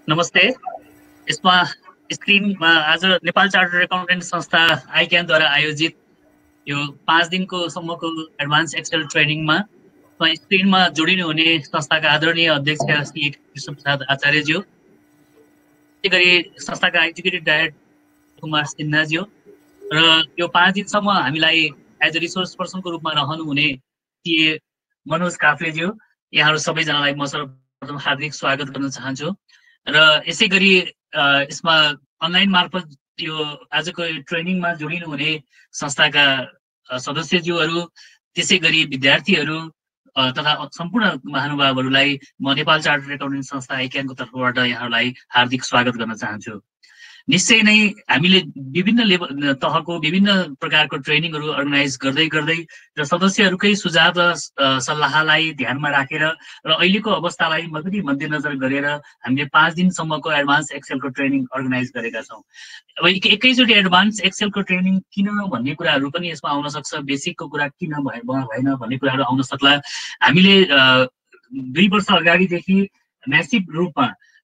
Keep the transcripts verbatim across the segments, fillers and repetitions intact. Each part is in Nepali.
नमस्ते। यसमा स्क्रिनमा आज नेपाल चार्टर्ड एकाउन्टेन्ट संस्था आइक्यानद्वारा आयोजित यो पाँच दिनको सम्मको एडभान्स एक्सेल ट्रेनिङमा स्क्रिनमा जोडिनु हुने संस्थाका आदरणीय अध्यक्ष श्री कृष्णप्रसाद आचार्यज्यू, त्यसै गरी संस्थाका एक्जिक्युटिभ डाइरेक्टर कुमार सिन्हाज्यू र यो पाँच दिनसम्म हामीलाई एज अ रिसोर्स पर्सनको रूपमा रहनुहुने टिए मनोज काफ्लेज्यू, यहाँहरू सबैजनालाई म सर्वप्रथम हार्दिक स्वागत गर्न चाहन्छु। र यसै गरी यसमा अनलाइन मार्फत यो आजको ट्रेनिङमा जोडिनु हुने संस्थाका सदस्यज्यूहरू, त्यसै गरी विद्यार्थीहरू तथा सम्पूर्ण महानुभावहरूलाई म नेपाल चार्टर्ड एकाउन्टेन्ट संस्था आइक्यानको तर्फबाट यहाँहरूलाई हार्दिक स्वागत गर्न चाहन्छु। निश्चय नै हामीले विभिन्न लेभल तहको विभिन्न प्रकारको ट्रेनिङहरू अर्गनाइज गर्दै गर्दै र सदस्यहरूकै सुझाव र सल्लाहलाई ध्यानमा राखेर र अहिलेको अवस्थालाई पनि मध्यनजर गरेर हामीले पाँच दिनसम्मको एडभान्स एक्सेलको ट्रेनिङ अर्गनाइज गरेका छौँ। अब एकैचोटि एडभान्स एक्सेलको ट्रेनिङ किन भन्ने कुराहरू पनि यसमा आउन सक्छ, बेसिकको कुरा किन भएन भन्ने कुराहरू आउन सक्ला। हामीले दुई वर्ष अगाडिदेखि म्यासिभ रूपमा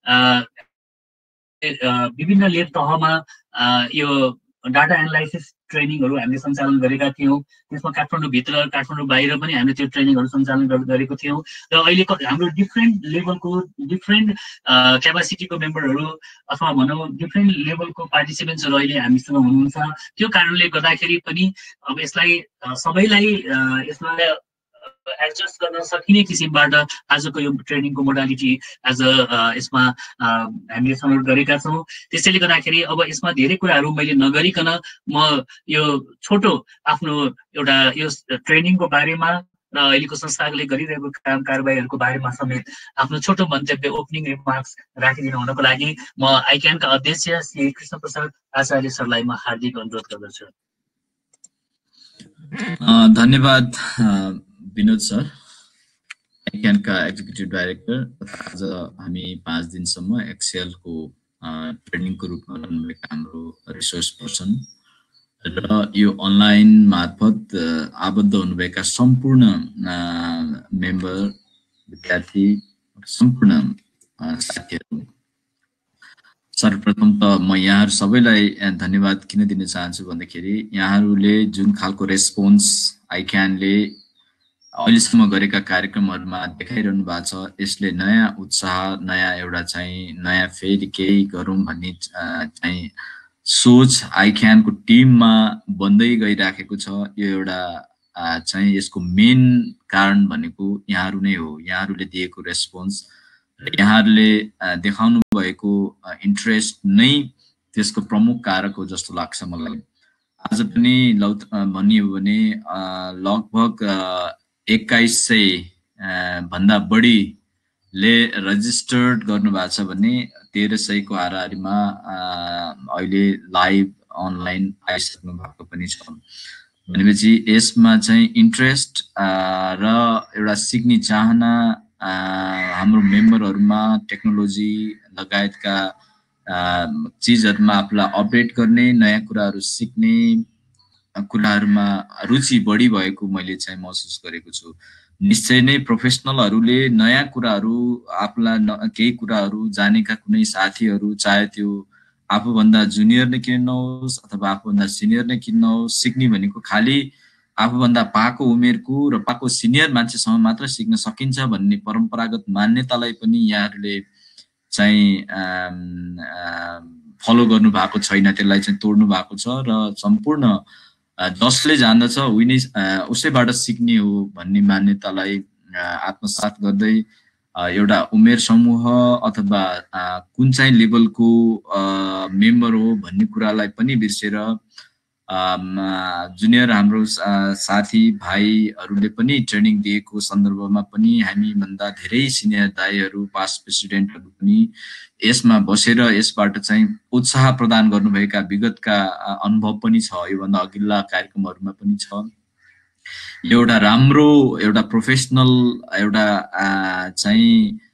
विभिन्न लेभ तहमा यो डाटा एनालाइसिस ट्रेनिङहरू हामीले सञ्चालन गरेका थियौँ। त्यसमा काठमाडौँभित्र काठमाडौँ बाहिर पनि हामीले त्यो ट्रेनिङहरू सञ्चालन गरेको थियौँ र अहिलेको हाम्रो डिफ्रेन्ट लेभलको डिफ्रेन्ट क्यापासिटीको मेम्बरहरू अथवा भनौँ डिफ्रेन्ट लेभलको पार्टिसिपेन्ट्सहरू अहिले हामीसँग हुनुहुन्छ। त्यो कारणले गर्दाखेरि पनि अब यसलाई सबैलाई यसलाई एडजस्ट गर्न सकिने किसिमबाट आजको यो ट्रेनिङको मोडालिटी एज अ यसमा हामीले छनौट गरेका छौँ। त्यसैले गर्दाखेरि अब यसमा धेरै कुराहरू मैले नगरिकन म यो छोटो आफ्नो एउटा यो ट्रेनिङको बारेमा र अहिलेको संस्थाले गरिरहेको काम कारबाहीहरूको बारेमा समेत आफ्नो छोटो मन्तव्य ओपनिङ रिमार्क्स राखिदिनु हुनको लागि म आइक्यानका अध्यक्ष श्री कृष्णप्रसाद आचार्य सरलाई म हार्दिक अनुरोध गर्दछु। धन्यवाद विनोद सर, आइक्यानका एक्जिक्युटिभ डाइरेक्टर। आज हामी पाँच दिनसम्म एक्सेलको ट्रेनिङको रूपमा रहनुभएका हाम्रो रिसोर्स पर्सन र यो अनलाइन मार्फत आबद्ध हुनुभएका सम्पूर्ण मेम्बर, विद्यार्थी, सम्पूर्ण साथीहरू, सर्वप्रथम त म यहाँहरू सबैलाई धन्यवाद किन दिन चाहन्छु भन्दाखेरि यहाँहरूले जुन खालको रेस्पोन्स आइक्यानले अहिलेसम्म गरेका कार्यक्रमहरूमा देखाइरहनु भएको छ, यसले नयाँ उत्साह, नयाँ एउटा चाहिँ नयाँ फेरि केही गरौँ भन्ने चाहिँ सोच आइक्यानको टिममा बन्दै गइराखेको छ। यो एउटा चाहिँ यसको मेन कारण भनेको यहाँहरू नै हो। यहाँहरूले दिएको रेस्पोन्स र यहाँहरूले देखाउनु भएको इन्ट्रेस्ट नै त्यसको प्रमुख कारक हो जस्तो लाग्छ मलाई। आज पनि लौ भनियो भने लगभग एक्काइस सय भन्दा बढीले रजिस्टर्ड गर्नुभएको छ भने तेह्र सयको हाराहारीमा अहिले लाइभ अनलाइन आइसक्नु भएको पनि छ। भनेपछि यसमा चाहिँ इन्ट्रेस्ट र एउटा सिक्ने चाहना हाम्रो मेम्बरहरूमा टेक्नोलोजी लगायतका चिजहरूमा आफूलाई अपडेट गर्ने, नयाँ कुराहरू सिक्ने कुराहरूमा रुचि बढी भएको मैले चाहिँ महसुस गरेको छु। निश्चय नै प्रोफेसनलहरूले नयाँ कुराहरू आफूलाई केही कुराहरू जानेका कुनै साथीहरू, चाहे त्यो आफूभन्दा जुनियर नै किन नहोस् अथवा आफूभन्दा सिनियर नै किन नहोस्, सिक्ने भनेको खालि आफूभन्दा पाको उमेरको र पाको सिनियर मान्छेसँग मात्र सिक्न सकिन्छ भन्ने परम्परागत मान्यतालाई पनि यहाँहरूले चाहिँ फलो गर्नु भएको छैन, त्यसलाई चाहिँ तोड्नु भएको छ र सम्पूर्ण जसले जान्दछ उनी उसैबाट सिक्ने हो भन्ने मान्यतालाई आत्मसात गर्दै एउटा उमेर समूह अथवा कुन चाहिँ लेभलको मेम्बर हो भन्ने कुरालाई पनि बिर्सेर जुनियर हाम्रो साथी भाइहरूले पनि ट्रेनिङ दिएको सन्दर्भमा पनि हामीभन्दा धेरै सिनियर दाइहरू, पास्ट प्रेसिडेन्टहरू पनि यसमा बसेर यसबाट चाहिँ उत्साह प्रदान गर्नुभएका विगतका अनुभव पनि छ, योभन्दा अघिल्ला कार्यक्रमहरूमा पनि छ। एउटा राम्रो एउटा प्रोफेसनल एउटा चाहिँ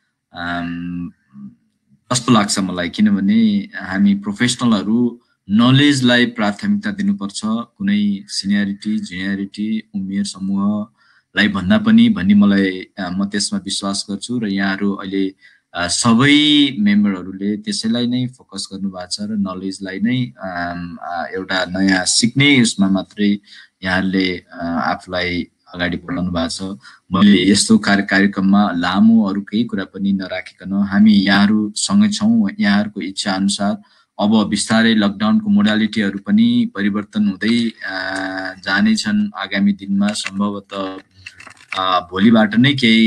कस्तो लाग्छ मलाई, किनभने हामी प्रोफेसनलहरू नलेजलाई प्राथमिकता दिनुपर्छ, कुनै सिनियरिटी जुनियरिटी उमेर समूहलाई भन्दा पनि भन्ने मलाई म त्यसमा विश्वास गर्छु। र यहाँहरू अहिले सबै मेम्बरहरूले त्यसैलाई नै फोकस गर्नुभएको छ र नलेजलाई नै एउटा नयाँ सिक्ने उसमा मात्रै यहाँहरूले आफूलाई अगाडि बढाउनु भएको छ। मैले यस्तो कार्य कार्यक्रममा लामो अरू केही कुरा पनि नराखिकन हामी यहाँहरू सँगै छौँ। यहाँहरूको इच्छा अनुसार अब बिस्तारै लकडाउनको मोडालिटीहरू पनि परिवर्तन हुँदै जानेछन्। आगामी दिनमा सम्भवतः भोलिबाट नै केही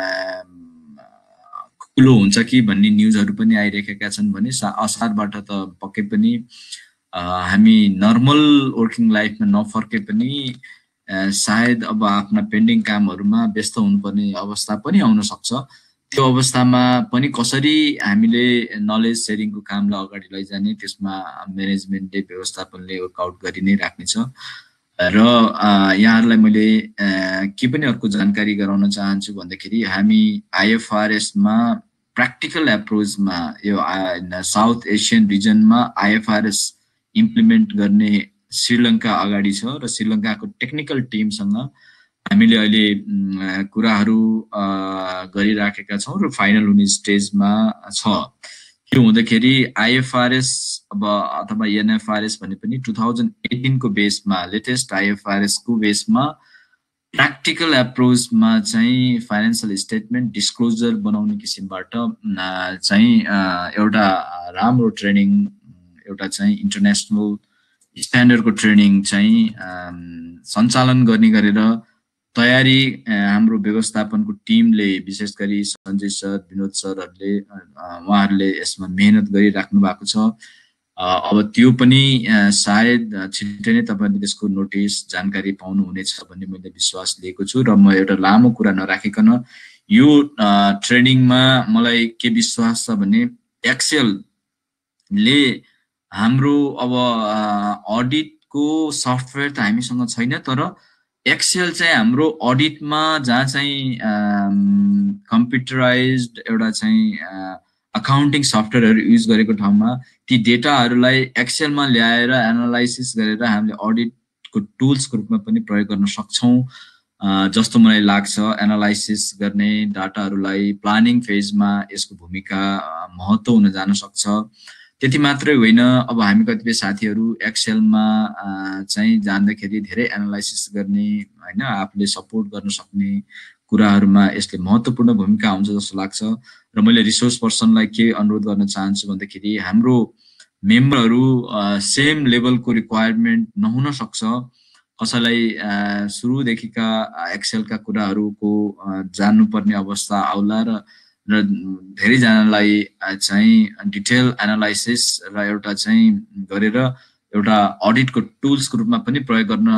खुलो हुन्छ कि भन्ने न्युजहरू पनि आइरहेका छन् भने असारबाट त पक्कै पनि हामी नर्मल वर्किङ लाइफमा नफर्के पनि सायद अब आफ्ना पेन्डिङ कामहरूमा व्यस्त हुनुपर्ने अवस्था पनि आउन सक्छ। त्यो अवस्थामा पनि कसरी हामीले नलेज सेयरिङको कामलाई अगाडि लैजाने त्यसमा म्यानेजमेन्टले व्यवस्थापनले वर्कआउट गरि नै राख्नेछ। र यहाँहरूलाई मैले के पनि अर्को जानकारी गराउन चाहन्छु भन्दाखेरि हामी आइएफआरएसमा प्र्याक्टिकल एप्रोचमा यो साउथ एसियन रिजनमा आइएफआरएस इम्प्लिमेन्ट गर्ने श्रीलङ्का अगाडि छ र श्रीलङ्काको टेक्निकल टिमसँग हामीले अहिले कुराहरू गरिराखेका छौँ र फाइनल हुने स्टेजमा छ। के हुँदाखेरि आइएफआरएस अब अथवा एनएफआरएस भने पनि टु थाउजन्ड एटिनको बेसमा लेटेस्ट आइएफआरएसको बेसमा प्र्याक्टिकल एप्रोचमा चाहिँ फाइनेन्सियल स्टेटमेन्ट डिस्क्लोजर बनाउने किसिमबाट चाहिँ एउटा राम्रो ट्रेनिङ एउटा चाहिँ इन्टरनेसनल स्ट्यान्डर्डको ट्रेनिङ चाहिँ सञ्चालन गर्ने गरेर तयारी हाम्रो व्यवस्थापनको टिमले विशेष गरी सञ्जय सर विनोद सरहरूले उहाँहरूले यसमा मेहनत गरिराख्नु भएको छ। अब त्यो पनि सायद छिट्टै नै तपाईँले त्यसको नोटिस जानकारी पाउनुहुनेछ भन्ने मैले विश्वास लिएको छु। र म एउटा लामो कुरा नराखिकन यो ट्रेनिङमा मलाई के विश्वास छ भने एक्सेलले हाम्रो अब अडिटको सफ्टवेयर त हामीसँग छैन, तर एक्सेल चाहिँ हाम्रो अडिटमा जहाँ चाहिँ कम्प्युटराइज्ड एउटा चाहिँ अकाउन्टिङ सफ्टवेयरहरू युज गरेको ठाउँमा ती डेटाहरूलाई एक्सेलमा ल्याएर एनालाइसिस गरेर हामीले अडिटको टुल्सको रूपमा पनि प्रयोग गर्न सक्छौँ जस्तो मलाई लाग्छ। एनालाइसिस गर्ने डाटाहरूलाई प्लानिङ फेजमा यसको भूमिका महत्त्व हुन जान सक्छ। त्यति मात्रै होइन, अब हामी कतिपय साथीहरू एक्सेलमा चाहिँ जान्दाखेरि धेरै एनालाइसिस गर्ने होइन आफूले सपोर्ट गर्न सक्ने कुराहरूमा यसले महत्त्वपूर्ण भूमिका हुन्छ जस्तो लाग्छ। र मैले रिसोर्स पर्सनलाई के अनुरोध गर्न चाहन्छु भन्दाखेरि हाम्रो मेम्बरहरू सेम लेभलको रिक्वायरमेन्ट नहुन सक्छ। कसैलाई सुरुदेखिका एक्सेलका कुराहरूको जान्नुपर्ने अवस्था आउला र र धेरैजनालाई चाहिँ डिटेल एनालाइसिस र एउटा चाहिँ गरेर एउटा अडिटको टुल्सको रूपमा पनि प्रयोग गर्न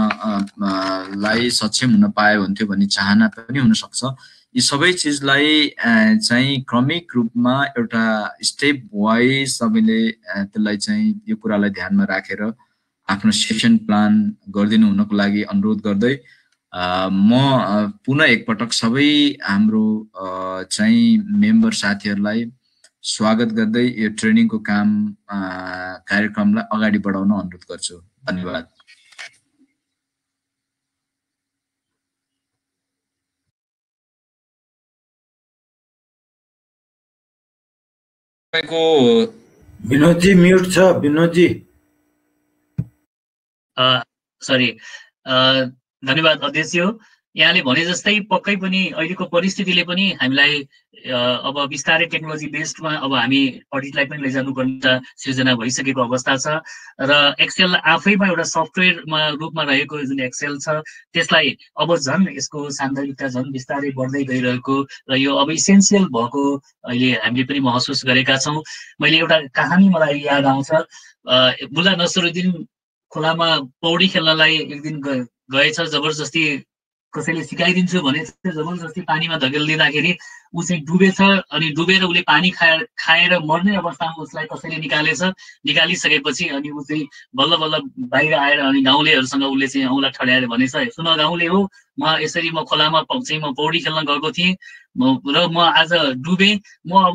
लाई सक्षम हुन पायो हुन्थ्यो भन्ने चाहना पनि हुनसक्छ। यी सबै चिजलाई चाहिँ क्रमिक रूपमा एउटा स्टेप वाइज सबैले त्यसलाई चाहिँ यो कुरालाई ध्यानमा राखेर आफ्नो सेसन प्लान गरिदिनु हुनको लागि अनुरोध गर्दै म पुनः एकपटक सबै हाम्रो चाहिँ मेम्बर साथीहरूलाई स्वागत गर्दै यो ट्रेनिङको काम कार्यक्रमलाई अगाडि बढाउन अनुरोध गर्छु। धन्यवाद। विनोदजी म्युट छ। विनोदजी सरी धन्यवाद अध्यक्ष। यहाँले भने जस्तै पक्कै पनि अहिलेको परिस्थितिले पनि हामीलाई अब बिस्तारै टेक्नोलोजी बेस्डमा अब हामी अडिटलाई पनि लैजानु पर्ने सृजना भइसकेको अवस्था छ र एक्सेल आफैमा एउटा सफ्टवेयरमा रूपमा रहेको जुन एक्सेल छ त्यसलाई अब झन् यसको सान्दर्भिकता झन् बिस्तारै बढ्दै गइरहेको र यो अब इसेन्सियल भएको अहिले हामीले पनि महसुस गरेका छौँ। मैले एउटा कहानी मलाई याद आउँछ। मुल्ला नसरुद्दिन खोलामा पौडी खेल्नलाई एक दिन गएछ। जबरजस्ती कसैले सिकाइदिन्छु भने जबरजस्ती पानीमा धकेलिदिँदाखेरि ऊ चाहिँ डुबेछ अनि डुबेर उसले पानी खाएर खाएर मर्ने अवस्थामा उसलाई कसैले निकालेछ। निकालिसकेपछि अनि ऊ चाहिँ बल्ल बल्ल बाहिर आएर अनि गाउँलेहरूसँग उसले चाहिँ औँला ठड्याएर भनेछ, सुन गाउँले हो, म यसरी म खोलामा चाहिँ म पौडी खेल्न गएको थिएँ र म आज डुबेँ, म अब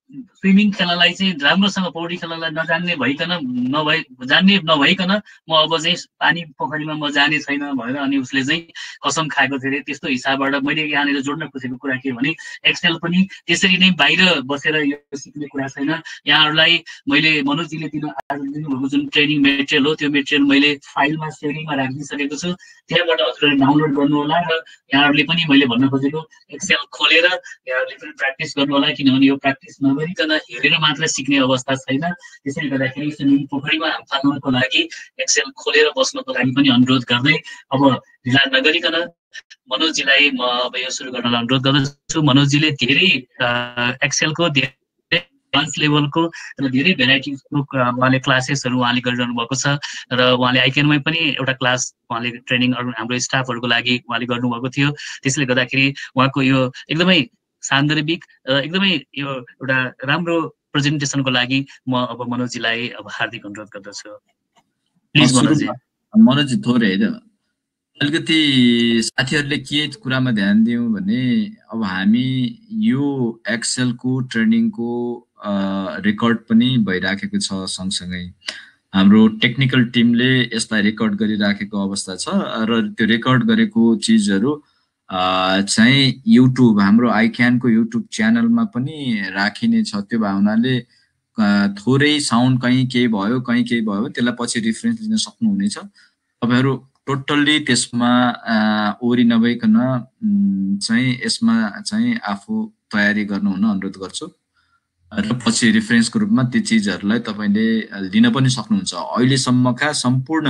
स्विमिङ खेल्नलाई चाहिँ राम्रोसँग पौडी खेल्नलाई नजान्ने भइकन नभए जान्ने नभइकन म अब चाहिँ पानी पोखरीमा म जाने छैन भनेर अनि उसले चाहिँ कसम खाएको थियो अरे। त्यस्तो हिसाबबाट मैले यहाँनिर जोड्न खोजेको कुरा के भने एक्सेल पनि त्यसरी नै बाहिर बसेर यो सिक्ने कुरा छैन। यहाँहरूलाई मैले मनोजीले दिनु आज दिनुभएको जुन ट्रेनिङ मेटेरियल हो त्यो मेटेरियल मैले फाइलमा सेयरिङमा राखिसकेको छु, त्यहाँबाट हजुरहरूले डाउनलोड गर्नु होला। र यहाँहरूले पनि मैले भन्न खोजेको एक्सेल खोलेर यहाँहरूले पनि प्र्याक्टिस गर्नु होला, किनभने यो प्र्याक्टिस नगरिकन हेरेर मात्र सिक्ने अवस्था छैन। त्यसैले गर्दाखेरि स्विमिङ पोखरीमा हात फाल्नको लागि एक्सेल खोलेर बस्नको लागि पनि अनुरोध गर्दै अब ढिला नगरिकन मनोजीलाई म अब यो सुरु गर्नलाई अनुरोध गर्दछु। मनोजीले धेरै एक्सेलको धेरै एडभान्स लेभलको र धेरै भेराइटिजको उहाँले क्लासेसहरू उहाँले गरिरहनु भएको छ र उहाँले आइक्यानमै पनि एउटा क्लास उहाँले ट्रेनिङ हाम्रो स्टाफहरूको लागि उहाँले गर्नुभएको थियो। त्यसले गर्दाखेरि उहाँको यो एकदमै सान्दर्भिक एकदमै यो एउटा राम्रो प्रेजेन्टेसनको लागि म अब मनोजीलाई अब हार्दिक अनुरोध गर्दछु। प्लिज मनोजी। मनोजी थोरै होइन, अलिकति साथीहरूले के कुरामा ध्यान दियौँ भने अब हामी यो एक्सेलको ट्रेनिङको रेकर्ड पनि भइराखेको छ, सँगसँगै हाम्रो टेक्निकल टिमले यसलाई रेकर्ड गरिराखेको अवस्था छ र त्यो रेकर्ड गरेको चिजहरू चाहिँ युट्युब हाम्रो आइक्यानको युट्युब च्यानलमा पनि राखिने छ। त्यो भावनाले थोरै साउन्ड कहीँ केही भयो कहीँ केही भयो त्यसलाई पछि रिफरेन्स लिन सक्नुहुनेछ। तपाईँहरू टोटल्ली त्यसमा ओरी नभइकन चाहिँ यसमा चाहिँ आफू तयारी गर्नुहुन अनुरोध गर्छु र पछि रिफरेन्सको रूपमा ती चिजहरूलाई तपाईँले लिन पनि सक्नुहुन्छ। अहिलेसम्मका सम्पूर्ण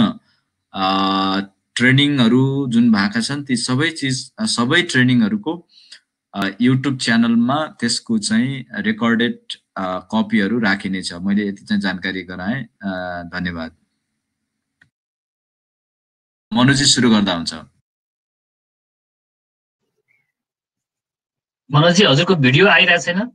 ट्रेनिङहरू जुन भएका छन् ती सबै चिज सबै ट्रेनिङहरूको युट्युब च्यानलमा त्यसको चाहिँ रेकर्डेड कपीहरू राखिनेछ। मैले यति चाहिँ जानकारी गराएँ। धन्यवाद। मनोजी सुरु गर्दा हुन्छ। मनोजी हजुरको भिडियो आइरहेको छैन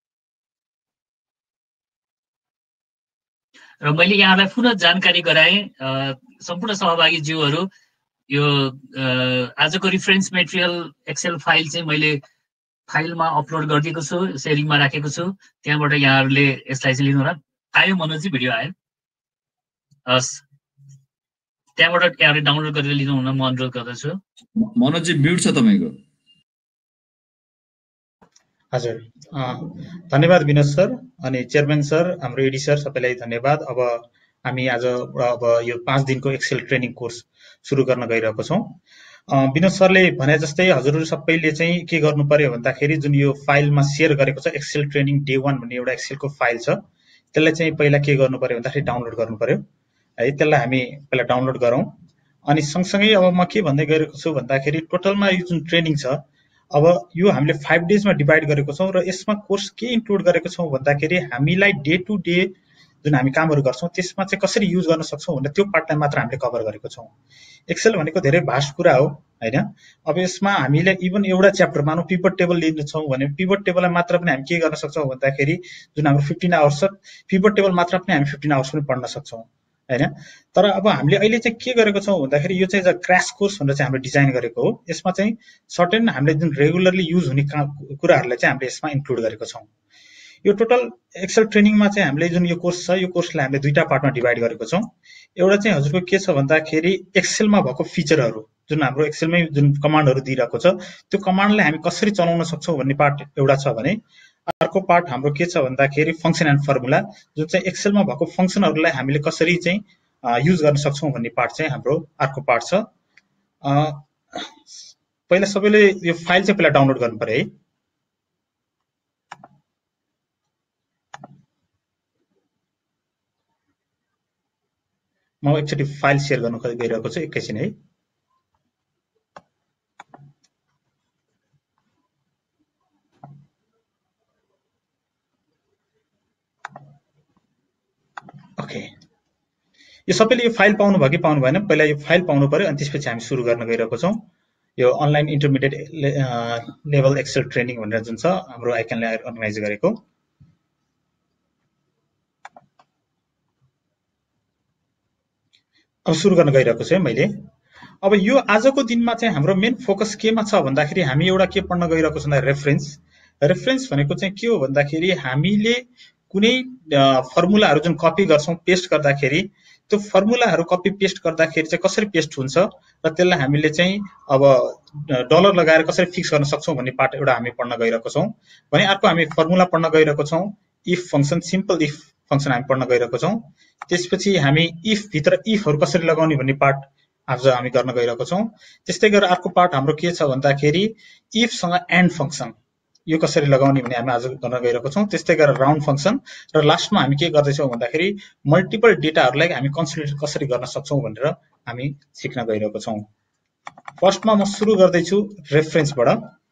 र मैले यहाँलाई पुनः जानकारी गराएँ। सम्पूर्ण सहभागी ज्यूहरू यो आजको रिफरेन्स मेटेरियल एक्सेल फाइल चाहिँ मैले फाइलमा अपलोड गरिदिएको छु, सेयरिङमा राखेको छु, त्यहाँबाट यहाँहरूले यसलाई चाहिँ लिनु होला। आयो मनोजी भिडियो आयो? हस्, त्यहाँबाट यहाँहरूले डाउनलोड गरेर लिनु हुन म अनुरोध गर्दछु। मनोजी म्युट छ तपाईँको। हजुर, धन्यवाद विनोद सर अनि चेयरम्यान सर, हाम्रो एडी सर, सबैलाई धन्यवाद। अब हामी आज अब यो पाँच दिनको एक्सेल ट्रेनिङ कोर्स सुरु गर्न गइरहेको छौँ। विनोद सरले भने जस्तै हजुरहरू सबैले चाहिँ के गर्नु पर्यो भन्दाखेरि जुन यो फाइलमा सेयर गरेको छ एक्सेल ट्रेनिङ डे वान भन्ने एउटा एक्सेलको फाइल छ, त्यसलाई चाहिँ पहिला के गर्नु पर्यो भन्दाखेरि डाउनलोड गर्नु पर्यो है। त्यसलाई हामी पहिला डाउनलोड गरौँ। अनि सँगसँगै अब म के भन्दै गएको छु भन्दाखेरि टोटलमा यो जुन ट्रेनिङ छ अब यो हामीले फाइभ डेजमा डिभाइड गरेको छौँ र यसमा कोर्स के इन्क्लुड गरेको छौँ भन्दाखेरि हामीलाई डे टु डे जुन हामी कामहरू गर्छौँ त्यसमा चाहिँ कसरी युज गर्न सक्छौँ भनेर त्यो पार्टलाई मात्र हामीले कभर गरेको छौँ। एक्सेल भनेको धेरै भास्ट कुरा हो होइन। अब यसमा हामीले इभन एउटा च्याप्टर मानौँ पिभट टेबल लिन्छौँ भने पिभट टेबललाई मात्र पनि हामी के गर्न सक्छौँ भन्दाखेरि जुन हाम्रो फिफ्टिन आवर्स छ पिभट टेबल मात्र पनि हामी फिफ्टिन आवर्स पनि पढ्न सक्छौँ होइन। तर अब हामीले अहिले चाहिँ के गरेको छौँ भन्दाखेरि यो चाहिँ क्र्यास कोर्स भनेर चाहिँ हामीले डिजाइन गरेको हो। यसमा चाहिँ सर्टेन हामीले जुन रेगुलरली युज हुने कुराहरूलाई चाहिँ हामीले यसमा इन्क्लुड गरेको छौँ। यो टोटल एक्सेल ट्रेनिङमा चाहिँ हामीले जुन यो कोर्स छ यो कोर्सलाई हामीले दुईटा पार्टमा डिभाइड गरेको छौँ। एउटा चाहिँ हजुरको के छ भन्दाखेरि एक्सेलमा भएको फिचरहरू जुन हाम्रो एक्सेलमै जुन कमान्डहरू दिइरहेको छ त्यो कमान्डलाई हामी कसरी चलाउन सक्छौँ भन्ने पार्ट एउटा छ भने अर्को पार्ट हाम्रो के छ भन्दाखेरि फङ्सन एन्ड फर्मुला जुन चाहिँ एक्सेलमा भएको फङ्सनहरूलाई हामीले कसरी चाहिँ युज गर्न सक्छौँ भन्ने पार्ट चाहिँ हाम्रो अर्को पार्ट छ। पहिला सबैले यो फाइल चाहिँ पहिला डाउनलोड गर्नु पर्यो है। म एकचोटि फाइल सेयर गर्न गइरहेको छु, एकैछिन है। ओके, यो सबैले यो फाइल पाउनु भयो कि पाउनु भएन? पहिला यो फाइल पाउनु पर्यो अनि त्यसपछि हामी सुरु गर्न गइरहेको छौँ। यो online intermediate level excel training भनेर जुन छ हाम्रो आइक्यानले अर्गनाइज गरेको। अब सुरु गर्न गइरहेको छु है मैले। अब यो आजको दिनमा चाहिँ हाम्रो मेन फोकस केमा छ भन्दाखेरि हामी एउटा के पढ्न गइरहेको छ भन्दा रेफरेन्स रेफरेन्स भनेको चाहिँ के हो भन्दाखेरि हामीले कुनै फर्मुलाहरू जुन कपी गर्छौं पेस्ट गर्दाखेरि त्यो फर्मुलाहरू कपी पेस्ट गर्दाखेरि चाहिँ कसरी पेस्ट हुन्छ र त्यसलाई हामीले चाहिँ अब डलर लगाएर कसरी फिक्स गर्न सक्छौं भन्ने पार्ट एउटा हामी पढ्न गइरहेको छौं। भने अर्को हामी फर्मुला पढ्न गइरहेको छौं, if function, simple if function हामी पढ्न गइरहेको छौं। त्यसपछि हामी इफ भित्र इफहरु कसरी लगाउने भन्ने पार्ट आज हामी गर्न गइरहेको छौं। त्यस्तै गरेर अर्को पार्ट हाम्रो के छ भन्दाखेरि इफ सँग एन्ड फंक्सन यो कसरी लगाउने भन्ने हामी आज गर्न गइरहेको छौं। त्यस्तै गरेर राउन्ड फंक्सन र लास्टमा हामी के गर्दै छौं भन्दाखेरि मल्टिपल डेटाहरुलाई हामी कन्सिडर कसरी गर्न सक्छौं भनेर हामी सिक्न गइरहेको छौं। फर्स्टमा म सुरु गर्दै छु रेफरेन्सबाट।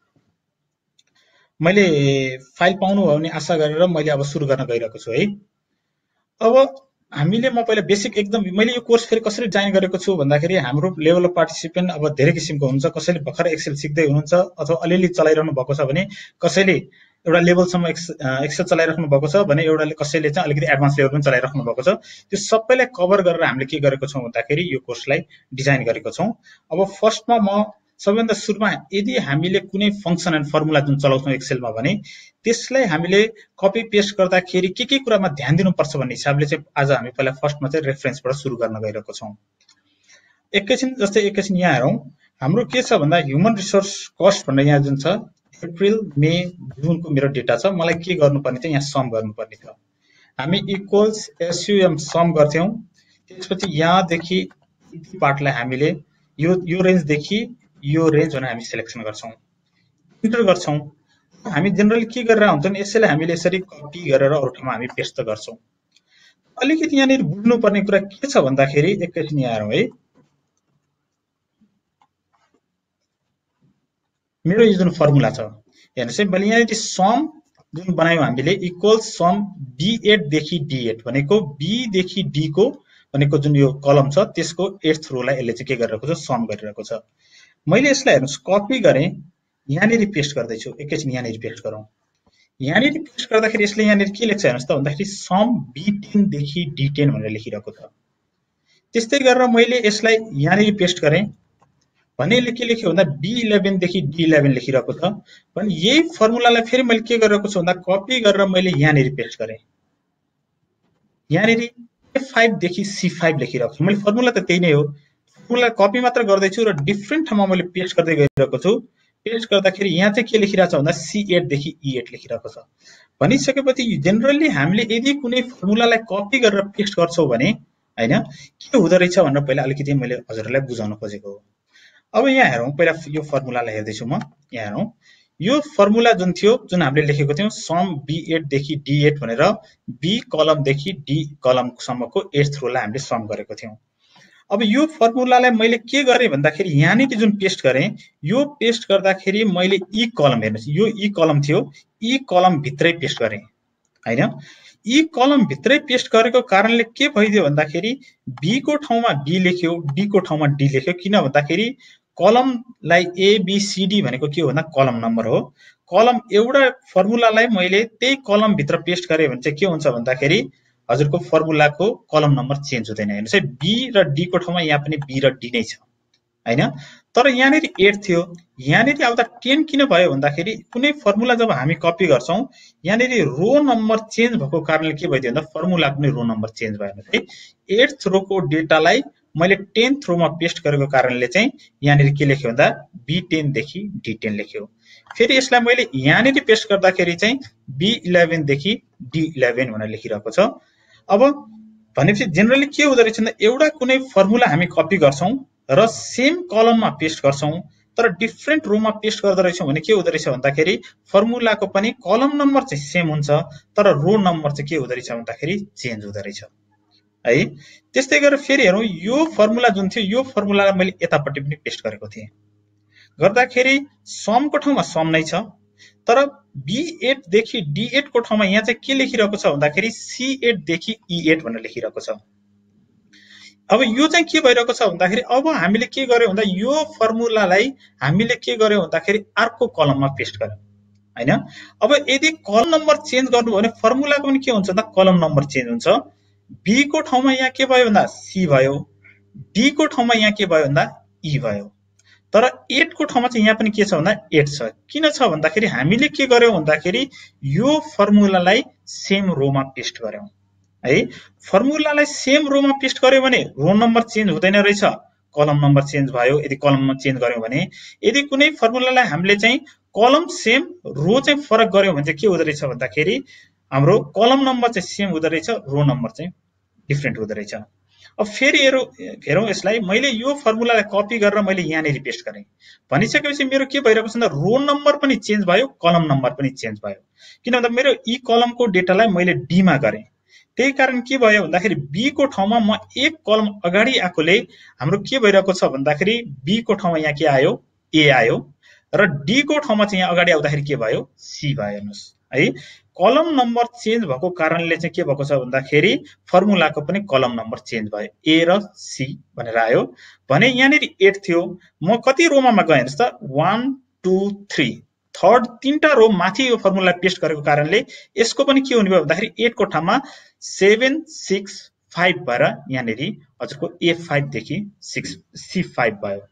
मैले फाइल पाउनु भयो भने आशा गरेर मैले अब सुरु गर्न गइरहेको छु है। अब हामीले म पहिला बेसिक एकदम मैले यो कोर्स फेरि कसरी डिजाइन गरेको छु भन्दाखेरि हाम्रो लेभल अफ पार्टिसिपेन्ट अब धेरै किसिमको हुन्छ। कसैले भर्खर एक्सेल सिक्दै हुनुहुन्छ अथवा अलिअलि चलाइरहनु भएको छ भने, कसैले एउटा लेभलसम्म एक्सेल चलाइराख्नु भएको छ भने, एउटाले कसैले चाहिँ अलिकति एडभान्स लेभल पनि चलाइराख्नु भएको छ। त्यो सबैलाई कभर गरेर हामीले के गरेको छौं भन्दाखेरि यो कोर्सलाई डिजाइन गरेको छौं। अब फर्स्टमा म सबैभन्दा सुरुमा यदि हामीले कुनै फंक्सन एन्ड फर्मुला जुन चलाउँछौं एक्सेलमा भने त्यसलाई हामीले कपी पेस्ट गर्दाखेरि के के कुरामा ध्यान दिनुपर्छ भन्ने हिसाबले चाहिँ आज हामी पहिला फर्स्टमा चाहिँ रेफरेन्सबाट सुरु गर्न गइरहेको छौं। एकैछिन जस्तै एकैछिन यहाँ हेरौं, हाम्रो के छ भन्दा ह्युमन रिसोर्स कस्ट भनेर यहाँ जुन छ अप्रिल मे जुनको मेरो डेटा छ, मलाई के गर्नुपर्ने चाहिँ यहाँ सम गर्नुपर्ने छ। हामी इक्वल्स एसयुएम सम गर्थ्यौं। त्यसपछि यहाँदेखि यति पार्टलाई हामीले यो यो रेन्जदेखि यो रेन्ज भनेर हामी सिलेक्सन गर्छौं, इन्टर गर्छौं। हामी जनरली के गरेर हुन्छ नि यसैले हामीले यसरी कपी गरेर अरु ठाउँमा हामी पेस्ट त गर्छौं। अलिकति यहाँनिर बुझ्नुपर्ने कुरा के छ भन्दाखेरि एकैछिन यहाँ हेरौं है। मेरो यो जुन फर्मुला छ हेर्नुस् है, मैले यहाँनिर सम जुन बनायौं हामीले इक्वल्स सम बी एट देखि डी एट भनेको बी देखि डी को भनेको जुन यो कलम छ त्यसको एथ रोलाई यसले चाहिँ के गरिरहेको छ सम गरिरहेको छ। मैले यसलाई हेर्नुस् कपी गरे, यहाँनिर पेस्ट गर्दै छु। एकैछिन यहाँनिर पेस्ट गरौँ। यहाँनिर पेस्ट गर्दाखेरि यसले यहाँनिर के लेख्छ हेर्नुस् त भन्दाखेरि सम बी टेन देखि डी टेन भनेर लेखिरहेको छ। त्यस्तै गरेर मैले यसलाई यहाँनिर पेस्ट गरे भने यसले के लेख्यो भन्दा बी इलेभेन देखि डी इलेभेन लेखिरहेको छ। भने यही फर्मुलालाई फेरि मैले के गरिरहेको छु भन्दा कपी गरेर मैले यहाँनिर पेस्ट गरे, यहाँनिर ए फाइभ देखि सी फाइभ लेखिरहेको छु। मैले फर्मुला त त्यही नै हो, फर्मुला कपी मात्र गर्दैछु र डिफ्रेन्ट ठाउँमा मैले पेस्ट गर्दै गइरहेको छु। पेस्ट गर्दाखेरि यहाँ चाहिँ के लेखिरहेको छ भन्दा सी एट देखि ई एट लेखिरहेको छ। भनिसकेपछि जेनरली हामीले यदि कुनै फर्मुलालाई कपी गरेर पेस्ट गर्छौं भने हैन के हुँदो रहेछ भनेर पहिला अलिकति मैले हजुरहरूलाई बुझाउन खोजेको हो। अब यहाँ हेरौं, पहिला यो फर्मुलालाई हेर्दै छु म। यहाँ हेरौं, यो फर्मुला जुन थियो जुन हामीले लेखेको थियौं सम बी एट देखि डी एट भनेर बी कलम देखि डी कलम सम्मको एथ रोलाई हामीले सम गरेको थियौं। अब यो फर्मुलालाई मैले के गरे भन्दाखेरि यहाँनिर जुन पेस्ट गरे यो पेस्ट गर्दाखेरि मैले ई कलम हेर्नुस्, यो ई कलम थियो, ई कलम भित्रै पेस्ट गरे हैन। ई कलम भित्रै पेस्ट गरेको कारणले के भइदियो भन्दाखेरि बी को ठाउँमा बी लेख्यो, डी को ठाउँमा डी लेख्यो। किन भन्दाखेरि कलमलाई ए बी सी डी भनेको के हो भन्दा कलम नम्बर हो। कलम एउटा फर्मुलालाई मैले त्यही कलम भित्र पेस्ट गरे भने चाहिँ के हुन्छ भन्दाखेरि हजुरको फर्मुलाको कलम नम्बर चेन्ज हुँदैन। हेर्नुस् है, बी र डी को ठाउँमा यहाँ पनि बी र डी नै छ हैन। तर यहाँनिर एट थियो, यहाँनिर आउँदा टेन किन भयो भन्दाखेरि कुनै फर्मुला जब हामी कपी गर्छौं यहाँनिर रो नम्बर चेन्ज भएको कारणले के भइदियो भन्दा फर्मुलाको पनि रो नम्बर चेन्ज भयो है। एट रोको डेटालाई मैले टेन्थ रोमा पेस्ट गरेको कारणले चाहिँ यहाँनिर के लेख्यो भन्दा बी टेन देखि डी टेन लेख्यो। फेरि यसलाई मैले यहाँनिर पेस्ट गर्दाखेरि चाहिँ बी इलेभेन देखि डी इलेभेन भनेर लेखिरहेको छ। अब भनेपछि जेनरली के हुँदो रहेछ भन्दा एउटा कुनै फर्मुला हामी कपी गर्छौं र सेम कलममा पेस्ट गर्छौं तर डिफ्रेन्ट रोमा पेस्ट गर्दै रहेछौं भने के हुँदो रहेछ भन्दाखेरि फर्मुलाको पनि कलम नम्बर चाहिँ सेम हुन्छ तर रो नम्बर चाहिँ के हुँदो रहेछ भन्दाखेरि चेन्ज हुँदो रहेछ है। त्यस्तै गरेर फेरि हेरौं, यो फर्मुला जुन थियो यो फर्मुलालाई मैले यतापट्टि पनि पेस्ट गरेको थिएँ। गर्दाखेरि समको ठाउँमा सम नै छ तर बी एट देखि डी एट को ठाउँमा यहाँ चाहिँ के लेखिरहेको छ भन्दाखेरि सी एट देखि ई एट भनेर लेखिरहेको छ। अब यो चाहिँ के भइरहेको छ भन्दाखेरि अब हामीले के गर्यौं भन्दा यो फर्मुलालाई हामीले के गर्यौं भन्दाखेरि अर्को कलममा पेस्ट गर्यौं हैन। अब यदि कलम नम्बर चेन्ज गर्नु भने फर्मुलाको पनि के हुन्छ भन्दा कलम नम्बर चेन्ज हुन्छ। बी को ठाउँमा यहाँ के भयो भन्दा सी भयो, डी को ठाउँमा यहाँ के भयो भन्दा ई भयो। तर आठ को ठाउँमा चाहिँ यहाँ पनि के छ भन्दा आठ छ। किन छ भन्दाखेरि हामीले के गर्यौं भन्दाखेरि यो फर्मुलालाई सेम रोमा पेस्ट गर्यौं है। फर्मुलालाई सेम रोमा पेस्ट गर्यो भने रो नम्बर चेन्ज हुँदैन रहेछ, कलम नम्बर चेन्ज भयो। यदि कलममा चेन्ज गर्यौं भने, यदि कुनै फर्मुलालाई हामीले चाहिँ कलम सेम रो चाहिँ फरक गर्यौं भने चाहिँ के हुँदो रहेछ भन्दाखेरि हाम्रो कलम नम्बर चाहिँ सेम हुँदो रहेछ, रो नम्बर चाहिँ डिफरेन्ट हुँदो रहेछ। अब फेरि हेरौँ हेरौँ यसलाई, मैले यो फर्मुलालाई कपी गरेर मैले यहाँनिर पेस्ट गरेँ भनिसकेपछि मेरो के भइरहेको छ भन्दा रो नम्बर पनि चेन्ज भयो, कलम नम्बर पनि चेन्ज भयो। किन भन्दा मेरो यी कलमको डेटालाई मैले डी मा गरेँ। त्यही कारण के भयो भन्दाखेरि बी को ठाउँमा म एक कलम अगाडि आएकोले हाम्रो के भइरहेको छ भन्दाखेरि बी को ठाउँमा यहाँ के आयो, ए आयो, र डी को ठाउँमा चाहिँ यहाँ अगाडि आउँदाखेरि के भयो, सी भयो। हेर्नुस् है, कलम नम्बर चेन्ज भएको कारणले चाहिँ के भएको छ भन्दाखेरि फर्मुलाको पनि कलम नम्बर चेन्ज भयो, ए र सी भनेर आयो। भने यहाँनिर आठ थियो, म कति रोमा गएँ हेर्नुस् त, एक दुई तीन, थर्ड तीनटा रो माथि यो फर्मुला पेस्ट गरेको कारणले यसको पनि के हुने भयो भन्दाखेरि आठ को ठाउँमा सात छ पाँच भएर यहाँनिर हजुरको ए पाँच देखि छः सी पाँच भयो।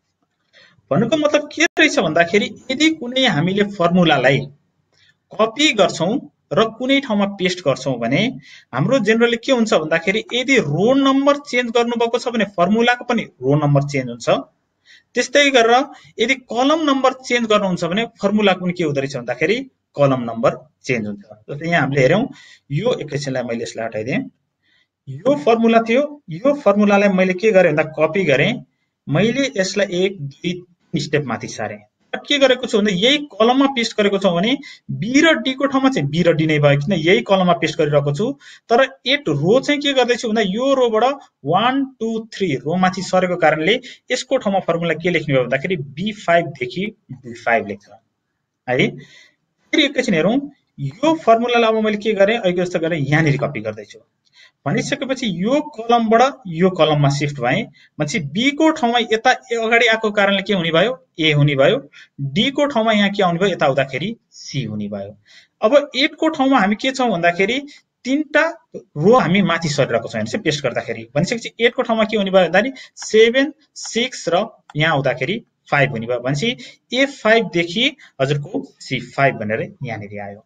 भन्नुको मतलब के रहेछ भन्दाखेरि यदि कुनै हामीले फर्मुलालाई कपी गर्छौं र कुनै ठाउँमा पेस्ट गर्छौं भने हाम्रो जेनरली के हुन्छ भन्दाखेरि यदि रो नम्बर चेन्ज गर्नुभएको छ भने फर्मुलाको पनि रो नम्बर चेन्ज हुन्छ। त्यस्तै गरेर यदि कलम नम्बर चेन्ज गर्नुहुन्छ भने फर्मुलाको पनि के हुँदो रहेछ भन्दाखेरि कलम नम्बर चेन्ज हुन्छ। जस्तै यहाँ हामीले हेरौँ, यो एकैछिनलाई मैले यसलाई हटाइदिएँ। यो फर्मुला थियो, यो फर्मुलालाई मैले के गरेँ भन्दा कपी गरेँ, मैले यसलाई एक दुई तीन स्टेप माथि सारेँ। के गरेको छु भन्दा यही कलममा पेस्ट गरेको छौं भने बी र डी को ठाउँमा चाहिँ बी र डी नै भयो, किन यही कलममा पेस्ट गरिरहेको छु। तर एट रो चाहिँ के गर्दैछु भन्दा यो रोबाट वान टू थ्री रो माथि सरेको कारणले यसको ठाउँमा फर्मुला के लेख्ने भयो भन्दाखेरि बी फाइभ देखि बी फाइभ लेख्छ है। फेरि एकैछिन हेरौँ, यो फर्मुलालाई अब मैले के गरेँ, अहिले जस्तो गरेर यहाँनिर कपी गर्दैछु भनिसकेपछि यो कलमबाट यो कलममा शिफ्ट भएँ भनेपछि बी को ठाउँमा यता अगाडि आएको कारणले के हुने भयो, ए हुने भयो। डी को ठाउँमा यहाँ के आउने भयो, यता आउँदाखेरि सी हुने भयो। अब एट को ठाउँमा हामी के छौं भन्दाखेरि तीनटा रो हामी माथि सरिरहेको छौं हेर्नुस् पेस्ट गर्दाखेरि भनिसकेपछि एट को ठाउँमा के हुने भयो भन्दाखेरि सेभेन सिक्स र यहाँ आउँदाखेरि फाइभ हुने भयो। भनेपछि ए फाइभ देखि हजुरको सी फाइभ भनेर यहाँनिर आयो।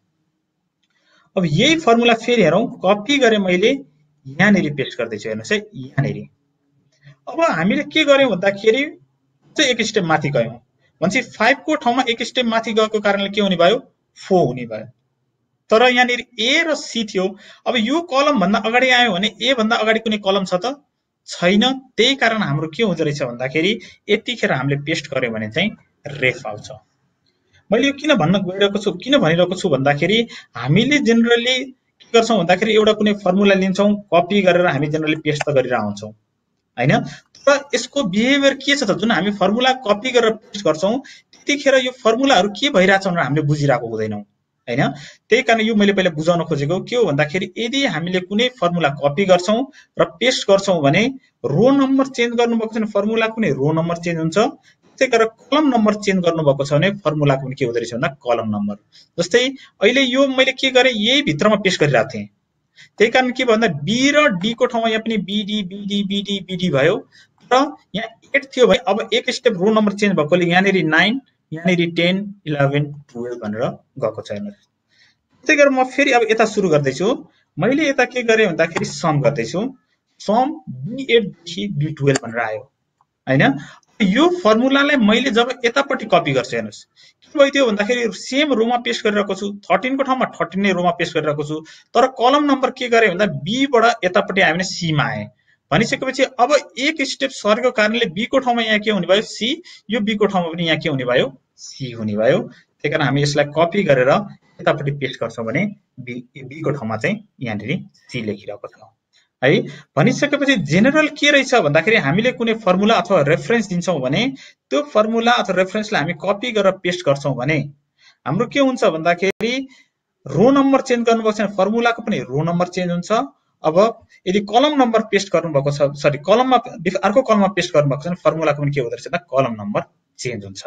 अब यही फर्मुला फेरि हेरौँ, कपी गरेँ मैले यहाँनिर पेस्ट गर्दैछु हेर्नुस् है, यहाँनिर। अब हामीले के गर्यौं भन्दाखेरि चाहिँ एक स्टेप माथि गयौं भनेपछि फाइभ को ठाउँमा एक स्टेप माथि गएको कारणले के हुने भयो, फोर हुने भयो। तर यहाँनिर ए र सी थियो। अब यो कलम भन्दा अगाडि आयो भने ए भन्दा अगाडि कुनै कलम छ त छैन। त्यही कारण हाम्रो के हुँदो रहेछ भन्दाखेरि यतिखेर हामीले पेस्ट गर्यौं भने चाहिँ रेफ आउँछ। मैले यो किन भन्न गइरहेको छु, किन भनिरहेको छु भन्दाखेरि हामीले जेनरली के गर्छौं भन्दाखेरि एउटा कुनै फर्मुला लिन्छौं, कपी गरेर हामी जेनरली पेस्ट त गरिरह हुन्छौं हैन। तर यसको बिहेभियर के छ त, जुन हामी फर्मुला कपी गरेर पेस्ट गर्छौं त्यतिखेर यो फर्मुलाहरु के भइराछ भनेर हामीले बुझिरहेको हुँदैनौं हैन। त्यही कारण यो मैले पहिला बुझाउन खोजेको के हो भन्दाखेरि यदि हामीले कुनै फर्मुला कपी गर्छौं र पेस्ट गर्छौं भने रो नम्बर चेन्ज गर्नुभएको छ भने फर्मुलाको पनि रो नम्बर चेन्ज हुन्छ। त्यसै गरेर कलम नम्बर चेन्ज गर्नुभएको छ भने फर्मुलाको पनि के हुँदो रहेछ भन्दा कलम नम्बर। जस्तै अहिले यो मैले के गरे, यही भित्रमा पेस्ट गरिरहेको थिएँ। त्यही कारण के भन्दा बी र डी को ठाउँमा यहाँ पनि बीडी बीडी बीडी बीडी भयो। तर यहाँ एट थियो भाइ, अब एक स्टेप रो नम्बर चेन्ज भएकोले यहाँनिर नाइन, यहाँनिर टेन, इलेभेन, ट्वेल्भ भनेर गएको छ हेर्नुस्। त्यसै गरेर म फेरि अब यता सुरु गर्दैछु। मैले यता के गरे भन्दाखेरि सम गर्दैछु। सम बी एट देखि बी ट्वेल्भ भनेर आयो हैन। यो फर्मुलालाई मैले जब यतापट्टि कपी गर्छु हेर्नुस् के भइदियो भन्दाखेरि सेम रोमा पेस्ट गरिरहेको छु, थर्टीन को ठाउँमा थर्टीन नै रोमा पेस्ट गरिरहेको छु। तर कलम नम्बर के गरे भन्दा बी बाट यतापट्टि आयो भने सी मा आए भनिसकेपछि अब एक स्टेप सरेको कारणले बी को ठाउँमा यहाँ के हुने भयो, सी। यो बी को ठाउँमा पनि यहाँ के हुने भयो, सी हुने भयो। त्यही कारण हामी यसलाई कपी गरेर यतापट्टि पेस्ट गर्छौं भने बी बी को ठाउँमा चाहिँ यहाँनिर सी लेखिरहेको छ है। भनिसकेपछि जेनरल के रहेछ भन्दाखेरि हामीले कुनै फर्मुला अथवा रेफरेन्स दिन्छौं भने त्यो फर्मुला अथवा रेफरेन्सलाई हामी कपी गरेर पेस्ट गर्छौं भने हाम्रो के हुन्छ भन्दाखेरि रो नम्बर चेन्ज गर्नुभएको छ भने फर्मुलाको पनि रो नम्बर चेन्ज हुन्छ। अब यदि कलम नम्बर पेस्ट गर्नुभएको छ, सरी कलममा अर्को कलममा पेस्ट गर्नुभएको छ भने फर्मुलाको पनि के हुँदो रहेछ भन्दा कलम नम्बर चेन्ज हुन्छ।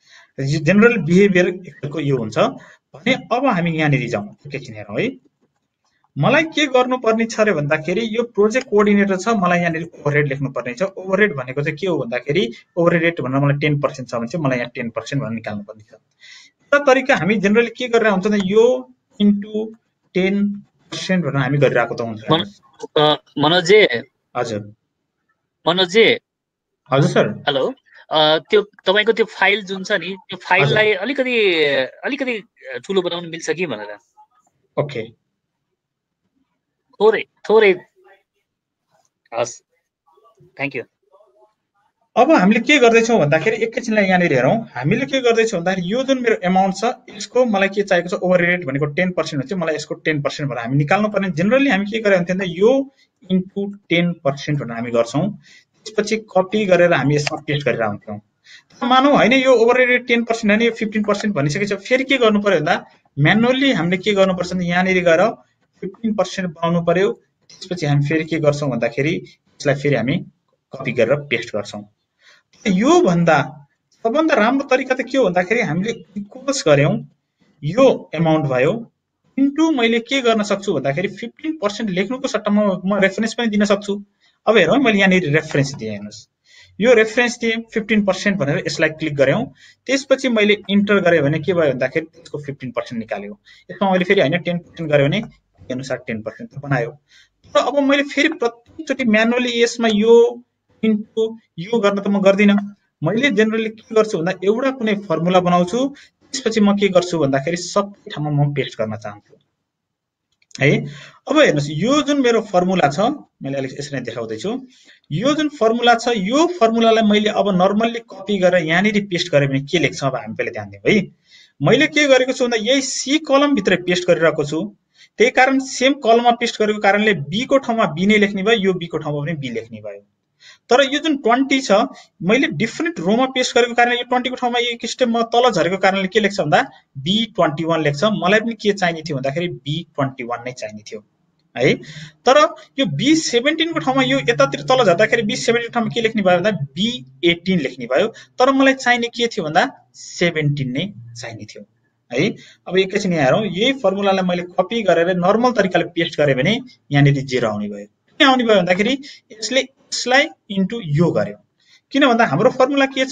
जेनरल बिहेभियर को यो हुन्छ भने अब हामी यहाँनिर जाउँ एकैछिन हेरौँ है। मलाई के गर्नुपर्ने छ रे भन्दाखेरि यो प्रोजेक्ट कोअर्डिनेटर छ, मलाई यहाँनिर ओभरहेड लेख्नुपर्ने छ। ओभरहेड भनेको चाहिँ के हो भन्दाखेरि ओभरहेड रेट भनेर मलाई टेन पर्सेन्ट छ भने चाहिँ मलाई यहाँ टेन पर्सेन्ट भनेर निकाल्नुपर्ने छ। एउटा तरिका हामी जेनरली के गरेर हुन्छ त यो इन्टु टेन पर्सेन्ट भनेर हामी गरिरहेको त हुन्छ। मनोजी हजुर मनोजी हजुर सर हेलो, त्यो तपाईको त्यो फाइल जुन छ नि त्यो फाइललाई अलिकति अलिकति ठुलो बनाउन मिल्छ कि भनेर। ओके थोरै थोरै हस्, थ्याङ्क यू। अब हामीले के गर्दैछौँ भन्दाखेरि एकैछिनलाई यहाँनिर हेरौँ। हामीले के गर्दैछौँ भन्दाखेरि यो जुन मेरो एमाउन्ट छ यसको मलाई के चाहिएको छ ओभर रेट भनेको टेन पर्सेन्ट हुन्छ, मलाई यसको टेन पर्सेन्ट भनेर हामी निकाल्नु पर्ने। जेनरली हामी के गरेर हुन्थ्यो यो इन्टु टेन पर्सेन्ट भनेर हामी गर्छौँ। त्यसपछि कपी गरेर हामी यसमा पेस्ट गरेर हुन्थ्यौँ। मानौँ होइन यो ओभर रेट टेन पर्सेन्ट होइन यो फिफ्टिन पर्सेन्ट भनिसकेपछि फेरि के गर्नु पर्यो भन्दा म्यानुअली हामीले के गर्नुपर्छ भने यहाँनिर गएर फिफ्टिन पर्सेन्ट बनाउनु पर्यो। त्यसपछि हामी फेरि के गर्छौँ भन्दाखेरि यसलाई फेरि हामी कपी गरेर पेस्ट गर्छौँ। यो भन्दा सबभन्दा राम्रो तरिका त के हो भन्दाखेरि हामीले इक्वल्स गर्यौं, यो एमाउन्ट भयो इन्टु मैले के गर्न सक्छु भन्दाखेरि फिफ्टिन पर्सेन्ट लेख्नुको सट्टामा म रेफरेन्स पनि दिन सक्छु। अब हेरौँ मैले यहाँनिर रेफरेन्स दिएँ, हेर्नुहोस् यो रेफरेन्स दिएँ फिफ्टिन पर्सेन्ट भनेर यसलाई क्लिक गर्यौं। त्यसपछि मैले इन्टर गरेँ भने के भयो भन्दाखेरि त्यसको फिफ्टिन पर्सेन्ट निकाल्यो। यसमा मैले फेरि होइन टेन पर्सेन्ट गरेँ भने अनुसार टेन पर्सेन्ट बनायो। तर अब मैले फेरि प्रत्येकचोटि म्यानुअली यसमा यो इन्टु यो गर्न त म गर्दिनँ। मैले जेनरली के गर्छु भन्दा एउटा कुनै फर्मुला बनाउँछु, त्यसपछि म के गर्छु भन्दाखेरि सबै ठाउँमा म पेस्ट गर्न चाहन्छु है। अब हेर्नुहोस् यो जुन मेरो फर्मुला छ मैले अलिक यसरी देखाउँदैछु। यो जुन फर्मुला छ यो फर्मुलालाई मैले अब नर्मल्ली कपी गरेर यहाँनिर पेस्ट गरेँ भने के लेख्छ अब हामी पहिले ध्यान दिउँ है। मैले के गरेको छु भन्दा यही सी कलम भित्र पेस्ट गरिरहेको छु, त्यही कारण सेम कलममा पेस्ट गरेको कारणले बी को ठाउँमा बी नै लेख्ने भयो, यो बी को ठाउँमा पनि बी लेख्ने भयो। तर यो जुन ट्वेन्टी छ मैले डिफ्रेन्ट रोमा पेस्ट गरेको कारणले यो ट्वेन्टी को ठाउँमा एक स्टेप म तल झरेको कारणले के लेख्छ भन्दा बी ट्वेन्टी वान लेख्छ। मलाई पनि के चाहिने थियो भन्दाखेरि बी ट्वेन्टी वान नै चाहिने थियो है। तर यो बी सेभेन्टिन को ठाउँमा यो यतातिर तल झर्दाखेरि बी सेभेन्टिन को ठाउँमा के लेख्ने भयो भन्दा बी एटिन लेख्ने भयो। तर मलाई चाहिने के थियो भन्दा सेभेन्टिन नै चाहिने थियो है। अब एकैछिन यहाँ हेरौँ, यही फर्मुलालाई मैले कपी गरेर नर्मल तरिकाले पेस्ट गरेँ भने यहाँनिर जेरो आउने भयो। किन आउने भयो भन्दाखेरि यसले यसलाई इन्टु यो गर्यो। किन भन्दा हाम्रो फर्मुला के छ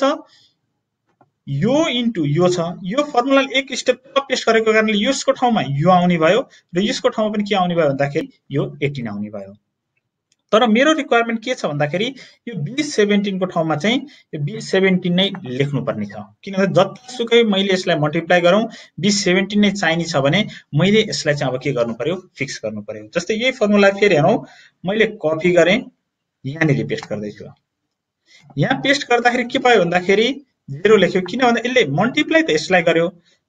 यो इन्टु यो छ। यो फर्मुला एक स्टेप पेस्ट गरेको कारणले यसको ठाउँमा यो आउने भयो र यसको ठाउँमा पनि के आउने भयो भन्दाखेरि यो एटिन आउने भयो। तर मेरो रिक्वायरमेन्ट के छ भन्दाखेरि यो बी सेभेन्टिन को ठाउँमा चाहिँ यो बी सेभेन्टिन नै लेख्नुपर्ने छ। किनभने जतिसुकै मैले यसलाई मल्टिप्लाई गरौँ बी सेभेन्टिन नै चाहिने छ भने मैले यसलाई चाहिँ अब के गर्नु पर्यो फिक्स गर्नु पर्यो। जस्तै यही फर्मुला फेरि हेरौँ, मैले कपी गरेँ यहाँनिर पेस्ट गर्दैछु। यहाँ पेस्ट गर्दाखेरि के भयो भन्दाखेरि जेरो लेख्यो। किन भन्दा यसले मल्टिप्लाई त यसलाई गर्यो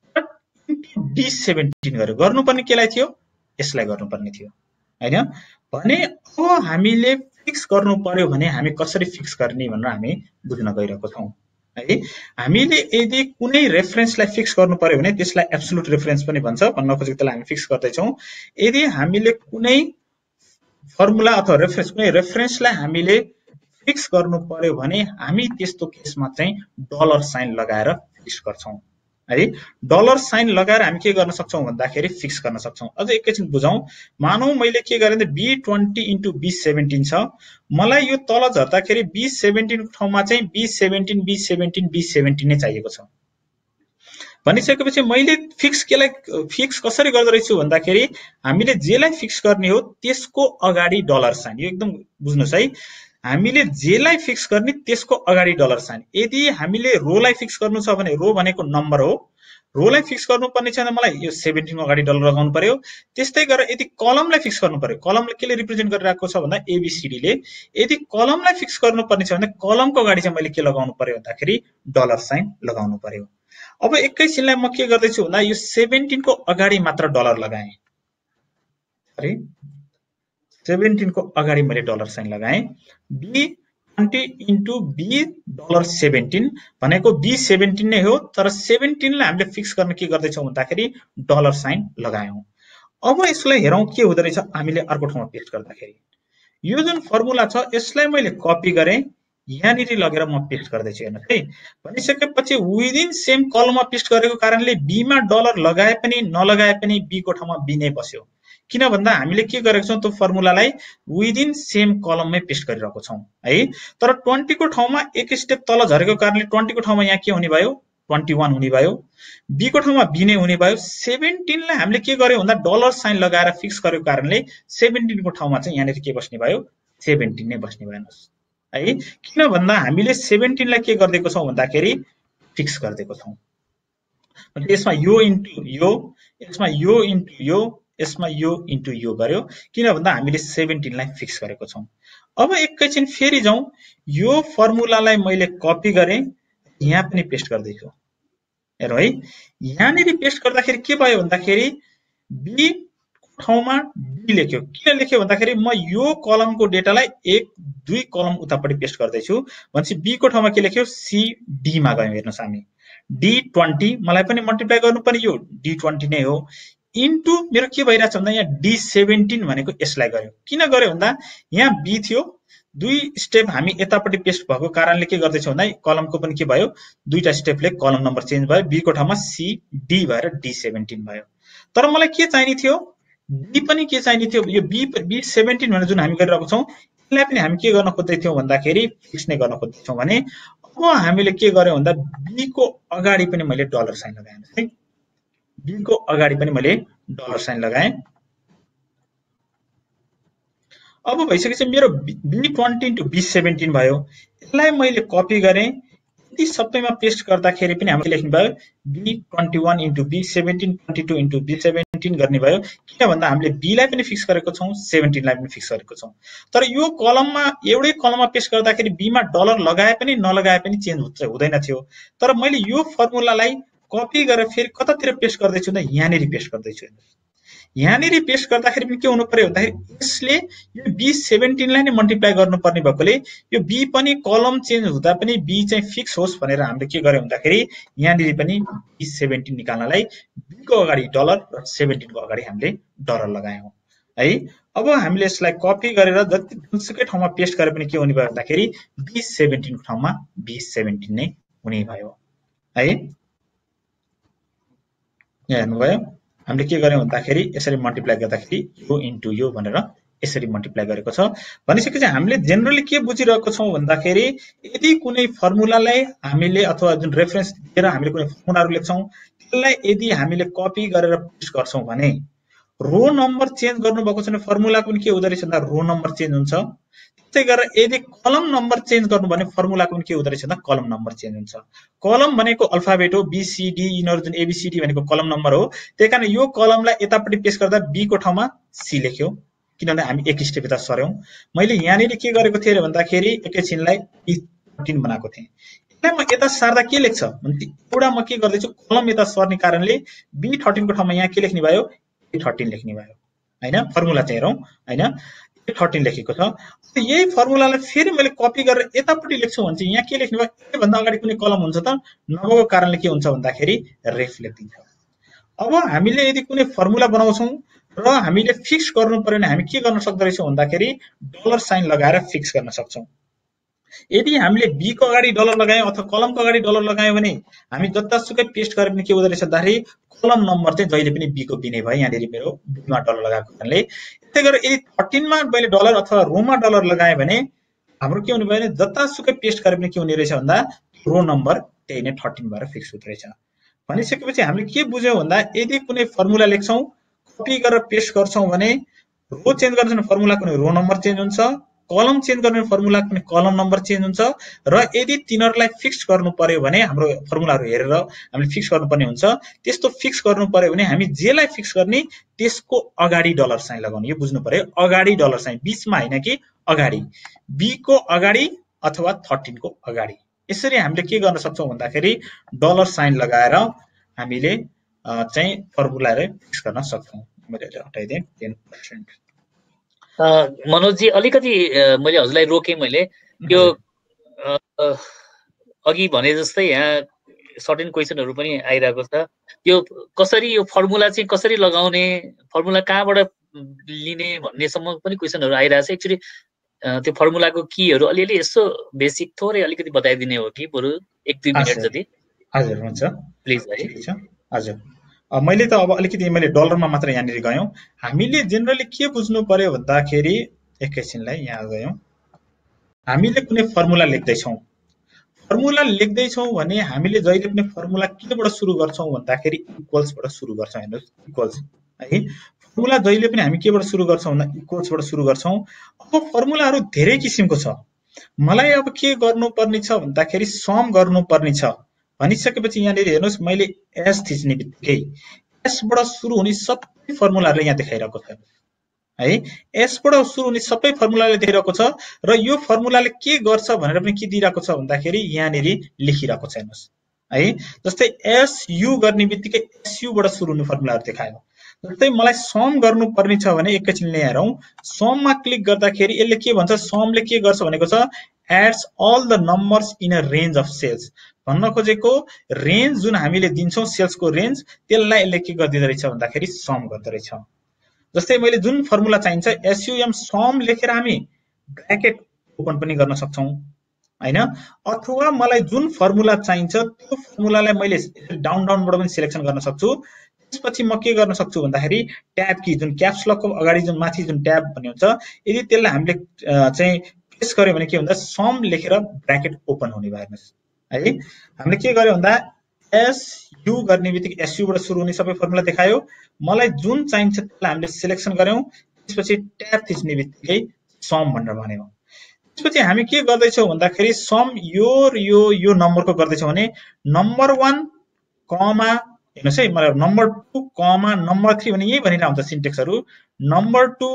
डी सेभेन्टिन गर्यो, गर्नुपर्ने केलाई थियो यसलाई गर्नुपर्ने थियो होइन भने। अब हामीले फिक्स गर्नु पर्यो भने हामी कसरी फिक्स गर्ने भनेर हामी बुझ्न गइरहेको छौँ है। हामीले यदि कुनै रेफरेन्सलाई फिक्स गर्नु पर्यो भने त्यसलाई एब्सोल्युट रेफरेन्स पनि भन्छ, भन्न खोजेको त्यसलाई हामी फिक्स गर्दैछौँ। यदि हामीले कुनै फर्मुला अथवा रेफरेन्स कुनै रेफरेन्सलाई हामीले फिक्स गर्नु पर्यो भने हामी त्यस्तो केसमा चाहिँ डलर साइन लगाएर फिक्स गर्छौँ है। डलर साइन लगाएर हामी के गर्न सक्छौँ भन्दाखेरि फिक्स गर्न सक्छौँ। अझ एकैछिन बुझौँ। मानौँ मैले के गरेँ भने B twenty into B seventeen छ, मलाई यो तल झर्दाखेरि बी सेभेन्टिन को ठाउँमा चाहिँ B seventeen B seventeen B seventeen नै चाहिएको छ भनिसकेपछि मैले फिक्स केलाई फिक्स कसरी गर्दो रहेछु भन्दाखेरि हामीले जेलाई फिक्स गर्ने हो त्यसको अगाडि डलर साइन, यो एकदम बुझ्नुहोस् है। हामीले जेलाई फिक्स गर्ने त्यसको अगाडि डलर साइन। यदि हामीले रोलाई फिक्स गर्नु छ भने रो भनेको नम्बर हो, रोलाई फिक्स गर्नुपर्ने छ भने मलाई यो सेभेन्टिन को अगाडि डलर लगाउनु पर्यो। त्यस्तै गरेर यदि कलमलाई फिक्स गर्नु पर्यो, कलमले केले रिप्रेजेन्ट गरिरहेको छ भन्दा एबीसीडीले, यदि कलमलाई फिक्स गर्नुपर्ने छ भने कलमको अगाडि चाहिँ मैले के लगाउनु पर्यो भन्दाखेरि डलर साइन लगाउनु पर्यो। अब एकैछिनलाई म के गर्दैछु भन्दा यो सेभेन्टिन को अगाडि मात्र डलर लगाएँ, अरे सेभेन्टिन को अगाडि मैले डलर साइन लगाएँ। B twenty into B dollar seventeen भनेको बी सेभेन्टिन नै हो, तर सेभेन्टिनलाई हामीले फिक्स गर्न के गर्दैछौँ भन्दाखेरि डलर साइन लगायौँ। अब यसलाई हेरौँ के हुँदो रहेछ हामीले अर्को ठाउँमा पेस्ट गर्दाखेरि। यो जुन फर्मुला छ यसलाई मैले कपी गरेँ यहाँनिर लगेर म पेस्ट गर्दैछु, हेर्नुहोस् है। भनिसकेपछि विदिन सेम कलममा पेस्ट गरेको कारणले बीमा डलर लगाए पनि नलगाए पनि बी को ठाउँमा बी नै बस्यो। किन भन्दा हामीले के गरेको छौँ त्यो फर्मुलालाई विदिन सेम कलममै पेस्ट गरिरहेको छौँ है। तर ट्वेन्टी को ठाउँमा एक स्टेप तल झरेको कारणले ट्वेन्टी को ठाउँमा यहाँ के हुने भयो ट्वेन्टी वान हुने भयो, बी को ठाउँमा बी नै हुने भयो। सेभेन्टिन लाई हामीले के गर्यो भन्दा डलर साइन लगाएर फिक्स गरेको कारणले सेभेन्टिन को ठाउँमा चाहिँ यहाँनिर के बस्ने भयो सेभेन्टिन नै बस्ने भयो है। किन भन्दा हामीले सेभेन्टिन लाई के गरिदिएको छौँ भन्दाखेरि फिक्स गरिदिएको छौँ। यसमा यो इन्टु यो, यसमा यो इन्टु यो, यसमा यो इन्टु यो गर्यो, किन भन्दा हामीले सेभेन्टिन लाई फिक्स गरेको छौँ। अब एकैछिन फेरि जाउँ, यो फर्मुलालाई मैले कपी गरेँ, यहाँ पनि पेस्ट गर्दैछु हेरौँ है। यहाँनिर पेस्ट गर्दाखेरि के भयो भन्दाखेरि बी ठाउँमा बी लेख्यो। किन लेख्यो भन्दाखेरि म यो कलमको डेटालाई एक दुई कलम उतापट्टि पेस्ट गर्दैछु भनेपछि बी को ठाउँमा के लेख्यो सी डी मा गयौँ। हेर्नुहोस् हामी डी ट्वेन्टी, मलाई पनि मल्टिप्लाई गर्नु पनि यो डी ट्वेन्टी नै हो, इन्टु मेरो के भइरहेछ भन्दा यहाँ डी सेभेन्टिन भनेको यसलाई गर्यो। किन गर्यो भन्दा यहाँ बी थियो, दुई स्टेप हामी यतापट्टि पेस्ट भएको कारणले के गर्दैछौँ भन्दा कलमको पनि के भयो दुईटा स्टेपले कलम नम्बर चेन्ज भयो, बी को ठाउँमा सी डी भएर डी सेभेन्टिन भयो। तर मलाई के चाहिने थियो बी पनि के चाहिने थियो, यो बी बी सेभेन्टिन भनेर जुन हामी गरिरहेको छौँ यसलाई पनि हामी के गर्न खोज्दै थियौँ भन्दाखेरि फिक्स नै गर्न खोज्दैछौँ भने अब हामीले के गर्यौँ भन्दा बी को अगाडि पनि मैले डलर साइन लगाएँ है। बी को अगाडि पनि मैले डलर साइन लगाएँ। अब भइसकेपछि मेरो B twenty into B seventeen भयो, यसलाई मैले कपी गरेँ, यति सबैमा पेस्ट गर्दाखेरि पनि हामीले लेख्नु भयो B twenty one into B seventeen, twenty two into B seventeen गर्ने भयो। किन भन्दा हामीले बी लाई पनि फिक्स गरेको छौँ, सेभेन्टिन लाई पनि फिक्स गरेको छौँ। तर यो कलममा एउटै कलममा पेस्ट गर्दाखेरि बीमा डलर लगाए पनि नलगाए पनि चेन्ज हुन्छ हुँदैन थियो। तर मैले यो फर्मुलालाई कपी गरेर फेरि कतातिर पेस्ट गर्दैछु त यहाँनिर पेस्ट गर्दैछु। यहाँनिर पेस्ट गर्दाखेरि पनि के हुनु पर्यो भन्दाखेरि यसले यो बी सेभेन्टिन लाई नै मल्टिप्लाई गर्नुपर्ने भएकोले यो बी पनि कलम चेन्ज हुँदा पनि बी चाहिँ फिक्स होस् भनेर हामीले के गर्यौँ भन्दाखेरि यहाँनिर पनि बी सेभेन्टिन निकाल्नलाई बी को अगाडि डलर र सेभेन्टिन को अगाडि हामीले डलर लगायौँ है। अब हामीले यसलाई कपी गरेर जति जुनसुकै ठाउँमा पेस्ट गरे पनि के हुने भयो भन्दाखेरि बी सेभेन्टिन को ठाउँमा बी सेभेन्टिन नै हुने भयो है। यहाँ हेर्नुभयो हामीले के गर्यौँ भन्दाखेरि यसरी मल्टिप्लाई गर्दाखेरि यो इन्टु यो भनेर यसरी मल्टिप्लाई गरेको छ। भनिसकेपछि हामीले जेनरली के बुझिरहेको छौँ भन्दाखेरि यदि कुनै फर्मुलालाई हामीले अथवा जुन रेफरेन्स दिएर हामीले कुनै फर्मुलाहरू लेख्छौँ त्यसलाई यदि हामीले कपी गरेर पेस्ट गर्छौँ भने रो नम्बर चेन्ज गर्नुभएको छ भने फर्मुलाको पनि के हुँदो रहेछ भन्दा रो नम्बर चेन्ज हुन्छ। त्यस्तै गरेर यदि कलम नम्बर चेन्ज गर्नु भने फर्मुलाको पनि के हुँदो रहेछ भन्दा कलम नम्बर चेन्ज हुन्छ। कलम भनेको अल्फाबेट हो, बीसीडी यिनीहरू जुन एबीसीडी भनेको कलम नम्बर हो, त्यही कारण यो कलमलाई यतापट्टि पेस्ट गर्दा बी को ठाउँमा सी लेख्यो किनभने हामी एक स्टेप यता सर्यौँ। मैले यहाँनिर के गरेको थिएँ भन्दाखेरि एकैछिनलाई बी थर्टिन बनाएको थिएँ, यसलाई म यता सार्दा के लेख्छ भने एउटा म के गर्दैछु कलम यता सर्ने कारणले बी थर्टिन को ठाउँमा यहाँ के लेख्ने भयो ए थर्टिन लेख्ने भयो होइन। फर्मुला चाहिँ हेरौँ होइन, ए थर्टिन लेखेको छ। यही फर्मुलालाई फेरि मैले कपी गरेर यतापट्टि लेख्छु भने चाहिँ यहाँ के लेख्ने भयो योभन्दा अगाडि कुनै कलम हुन्छ त नभएको कारणले के हुन्छ भन्दाखेरि रेफ लेखिदिन्छ। अब हामीले यदि कुनै फर्मुला बनाउँछौँ र हामीले फिक्स गर्नु पर्यो भने हामी के गर्न सक्दो रहेछौँ भन्दाखेरि डलर साइन लगाएर फिक्स गर्न सक्छौँ। यदि हामीले बी को अगाडि डलर लगायौँ अथवा कलमको अगाडि डलर लगायौँ भने हामी जतासुकै पेस्ट गरे पनि के हुँदो रहेछ भन्दाखेरि कलम नम्बर चाहिँ जहिले पनि बी को बी नै भयो। यहाँनिर मेरो बीमा डलर लगाएको कारणले त्यस्तै गरेर यदि थर्टिनमा मैले डलर अथवा रोमा डलर लगाएँ भने हाम्रो के हुने भयो भने जतासुकै पेस्ट गरे पनि के हुने रहेछ भन्दा रो नम्बर त्यही नै थर्टिन भएर फिक्स हुँदो रहेछ। भनिसकेपछि हामीले के बुझ्यौँ भन्दा यदि कुनै फर्मुला लेख्छौँ कपी गरेर पेस्ट गर्छौँ भने रो चेन्ज गर्छ भने फर्मुला कुनै रो नम्बर चेन्ज हुन्छ, कलम चेन्ज गर्ने फर्मुला कुनै कलम नम्बर चेन्ज हुन्छ र यदि तिनीहरूलाई फिक्स गर्नु पर्यो भने हाम्रो फर्मुलाहरू हेरेर हामीले फिक्स गर्नुपर्ने हुन्छ। त्यस्तो फिक्स गर्नु पर्यो भने हामी जेलाई फिक्स गर्ने त्यसको अगाडि डलर साइन लगाउने, यो बुझ्नु पर्यो अगाडि डलर साइन, बीचमा होइन कि अगाडि, बी को अगाडि अथवा थर्टिन को अगाडि। यसरी हामीले के गर्न सक्छौँ भन्दाखेरि डलर साइन लगाएर हामीले चाहिँ फर्मुलालाई फिक्स गर्न सक्छौँ। मैले हटाइदिएँ टेन पर्सेन्ट। मनोजजी अलिकति मैले हजुरलाई रोकेँ, मैले यो अघि भने जस्तै यहाँ सर्टेन क्वेसनहरू पनि आइरहेको छ, यो कसरी यो फर्मुला चाहिँ कसरी लगाउने, फर्मुला कहाँबाट लिने भन्नेसम्म पनि क्वेसनहरू आइरहेछ। एक्चुअली त्यो फर्मुलाको कीहरू अलिअलि यसो बेसिक थोरै अलिकति बताइदिने हो कि बरु एक दुई मिनट जति? हजुर हुन्छ प्लिज है। हजुर मैले त अब अलिकति मैले डलरमा मात्र यहाँनिर गयौँ। हामीले जेनरली के बुझ्नु पर्यो भन्दाखेरि एकैछिनलाई यहाँ गयौँ, हामीले कुनै फर्मुला लेख्दैछौँ फर्मुला लेख्दैछौँ भने हामीले जहिले पनि फर्मुला केबाट सुरु गर्छौँ भन्दाखेरि इक्वल्सबाट सुरु गर्छौँ। हेर्नुहोस् इक्वल्स है, फर्मुला जहिले पनि हामी केबाट सुरु गर्छौँ भन्दा इक्वल्सबाट सुरु गर्छौँ। अब फर्मुलाहरू धेरै किसिमको छ, मलाई अब के गर्नुपर्ने छ भन्दाखेरि सम गर्नुपर्ने छ भनिसकेपछि यहाँनिर हेर्नुहोस् मैले एस थिच्ने बित्तिकै एसबाट सुरु हुने सबै फर्मुलाहरूले यहाँ देखाइरहेको छ है, एसबाट सुरु हुने सबै फर्मुलाले दिइरहेको छ र यो फर्मुलाले के गर्छ भनेर पनि के दिइरहेको छ भन्दाखेरि यहाँनिर लेखिरहेको छ। हेर्नुहोस् है, जस्तै एसयु गर्ने बित्तिकै एसयुबाट सुरु हुने फर्मुलाहरू देखायो। जस्तै मलाई सम गर्नुपर्ने छ भने एकैछिन लिएर हेरौँ, सममा क्लिक गर्दाखेरि यसले के भन्छ, समले के गर्छ भनेको छ adds all the numbers in a range of cells. भन्न खोजेको रेन्ज जुन हामीले दिन्छौँ सेल्सको रेन्ज त्यसलाई यसले के गरिदिँदो रहेछ भन्दाखेरि सम गर्दो रहेछ। जस्तै मैले जुन फर्मुला चाहिन्छ एसयुएम सम लेखेर हामी ब्र्याकेट ओपन पनि गर्न सक्छौँ हैन, अथवा मलाई जुन फर्मुला चाहिन्छ त्यो फर्मुलालाई मैले डाउन डाउनबाट पनि सिलेक्सन गर्न सक्छु। त्यसपछि म के गर्न सक्छु भन्दाखेरि ट्याब की जुन क्याप्स लकको अगाडि जुन माथि जुन ट्याब भन्ने हुन्छ यदि त्यसलाई हामीले चाहिँ प्रेस गर्यो भने के हुन्छ सम लेखेर ब्र्याकेट ओपन हुने भयो। हेर्नुहोस् है, हामीले के गर्यो भन्दा एसयु गर्ने बित्तिकै एसयुबाट सुरु हुने सबै फर्मुला देखायो। मलाई जुन चाहिन्छ त्यसलाई हामीले सिलेक्सन गर्यौँ, त्यसपछि ट्याब थिच्ने बित्तिकै सम भनेर भन्यो। त्यसपछि हामी के गर्दैछौँ भन्दाखेरि सम यो यो यो नम्बरको गर्दैछौँ भने नम्बर वान कमा हेर्नुहोस् है, मलाई number two comma number three भने यही भनिरहेको हुन्छ सिन्टेक्सहरू, number two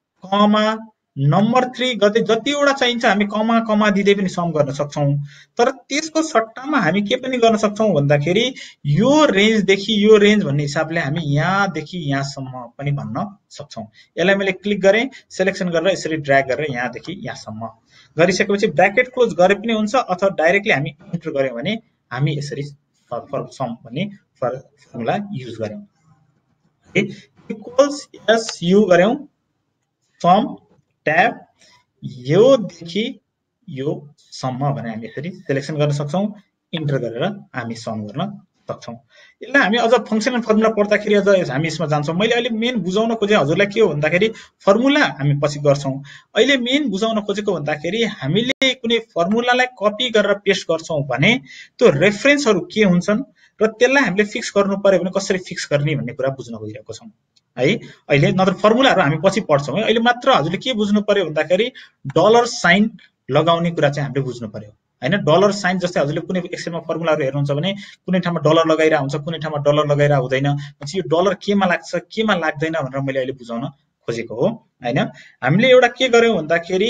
comma number three गर्दै जतिवटा चाहिन्छ हामी कमा कमा दिँदै पनि सम गर्न सक्छौँ। तर त्यसको सट्टामा हामी के पनि गर्न सक्छौँ भन्दाखेरि यो रेन्जदेखि यो रेन्ज भन्ने हिसाबले हामी यहाँदेखि यहाँसम्म पनि भन्न सक्छौँ। यसलाई मैले क्लिक गरेँ, सिलेक्सन गरेर यसरी ड्र्याग गरेर यहाँदेखि यहाँसम्म गरिसकेपछि ब्र्याकेट क्लोज गरे पनि हुन्छ अथवा डाइरेक्टली हामी इन्टर गर्यौँ भने हामी यसरी फर सम भन्ने फर्मुला युज गर्यौँ। इक्वल्स एसयु गर्यौँ, सम ट्याब योदेखि यो सम्म भने हामी यसरी सिलेक्सन गर्न सक्छौँ, इन्टर गरेर हामी सम गर्न सक्छौँ। यसलाई हामी अझ फङ्सनल फर्मुला पढ्दाखेरि अझ हामी यसमा जान्छौँ। मैले अहिले मेन बुझाउन खोजेँ हजुरलाई के हो भन्दाखेरि फर्मुला हामी पछि गर्छौँ। अहिले मेन बुझाउन खोजेको भन्दाखेरि हामीले कुनै फर्मुलालाई कपी गरेर पेस्ट गर्छौँ भने त्यो रेफरेन्सहरू के हुन्छन् र त्यसलाई हामीले फिक्स गर्नु पर्यो भने कसरी फिक्स गर्ने भन्ने कुरा बुझ्न खोजिरहेको छौँ है। अहिले नत्र फर्मुलाहरू हामी पछि पढ्छौँ है। अहिले मात्र हजुरले के बुझ्नु पर्यो भन्दाखेरि डलर साइन लगाउने कुरा चाहिँ हामीले बुझ्नु पर्यो हैन। डलर साइन जस्तै हजुरले कुनै एक्सेलमा फर्मुलाहरू हेर्नुहुन्छ भने कुनै ठाउँमा डलर लगाइरा हुन्छ, कुनै ठाउँमा डलर लगाइरा हुँदैन। पछि यो डलर केमा लाग्छ केमा लाग्दैन भनेर मैले अहिले बुझाउन खोजेको हो हैन। हामीले एउटा के गर्यौं भन्दाखेरि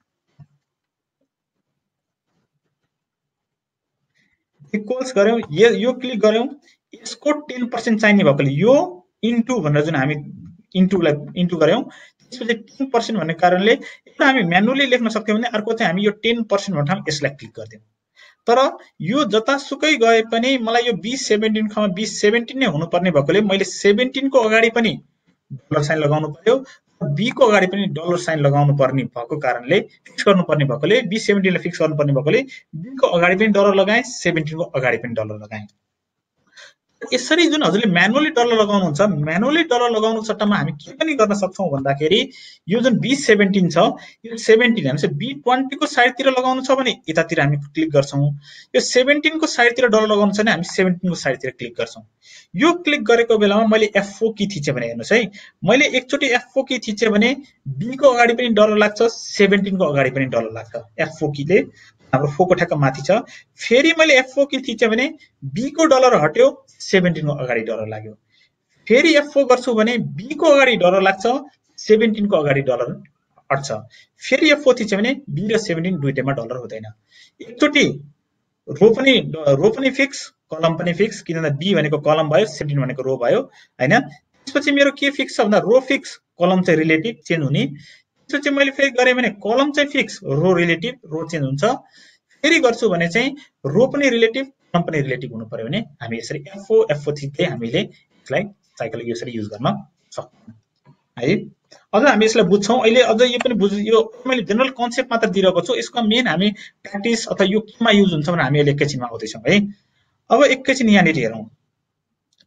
इक्वल्स गर्यौं, यो क्लिक गर्यौं, यसको टेन पर्सेन्ट चाहिने भएकोले यो इन्टु भनेर जुन हामी इन्टुलाई इन्टु गर्यौं, त्यसपछि टेन पर्सेन्ट भन्ने कारणले एउटा हामी म्यानुअली लेख्न सक्थ्यौं भने अर्को चाहिँ हामी यो टेन पर्सेन्ट भन्ने ठाउँमा यसलाई क्लिक गर्दियौं। तर यो जतासुकै गए पनि मलाई यो बी सेभेन्टीन खमा बी सेभेन्टीन नै हुनुपर्ने भएकोले मैले सेभेन्टीन को अगाडि पनि डलर साइन लगाउनु पर्यो, बी को अगाडि पनि डलर साइन लगाउनु पर्ने भएको कारणले फिक्स गर्नुपर्ने भएकोले बी सेभेन्टीन लाई फिक्स गर्नुपर्ने भएकोले बी को अगाडि पनि डलर लगाएँ, सेभेन्टीन को अगाडि पनि डलर लगाएँ। यसरी जुन हजुरले म्यानुअली डलर लगाउनुहुन्छ, म्यानुअली डलर लगाउनुको सट्टामा हामी के पनि गर्न सक्छौं भन्दाखेरि यो जुन बी सेभेन्टीन छ, यो सेभेन्टीन हेर्नुस् बी ट्वेन्टी को साइडतिर लगाउनु छ भने यतातिर हामी क्लिक गर्छौं, यो सेभेन्टीन को साइडतिर डलर लगाउनु छ भने हामी सेभेन्टीन को साइडतिर क्लिक गर्छौं। यो क्लिक गरेको बेलामा मैले एफ फोर की थिचे भने हेर्नुस् है, मैले एकचोटी एफ फोर की थिचे भने बी को अगाडि पनि डलर लाग्छ, सेभेन्टीन को अगाडि पनि डलर लाग्छ। एफ फोर कीले हाम्रो फोर को ठ्याक्क माथि छ। फेरि मैले एफ फोर की थिचे भने बी को डलर हट्यो, सेभेन्टीन को अगाडि डलर लाग्यो। फेरि एफ फोर गर्छु भने बी को अगाडि डलर लाग्छ, सेभेन्टीन को अगाडि डलर हट्छ। फेरि एफ फोर थिचे भने बी र सेभेन्टीन दुईटैमा डलर हुँदैन। एकचोटी रो पनि रो पनि फिक्स, कलम पनि फिक्स, किनभने बी भनेको कलम भयो, सेभेन्टीन भनेको रो भयो हैन। त्यसपछि मेरो के फिक्स छ भन्दा रो फिक्स, कलम चाहिँ रिलेटिभ चेन्ज हुने। त्यसपछि मैले फेरि गरे भने कलम चाहिँ fix, row relative, row change हुन्छ। फेरि गर्छु भने चाहिँ रो पनि रिलेटिभ, कलम पनि रिलेटिभ हुनु पर्यो भने हामी यसरी एफ फोर एफ फोर थिच्दै हामीले यसलाई साइकल यसरी युज गर्न सक्छौं है। अझ हामी यसलाई बुझ्छौं। अहिले अझ यो पनि बुझ यो मैले जनरल कन्सेप्ट मात्र दिइरहेको छु, यसको मेन हामी प्र्याक्टिस अथवा यो केमा युज हुन्छ भने हामी अहिले एकैछिनमा आउँदैछौँ है। अब एकैछिन यहाँनिर हेरौँ।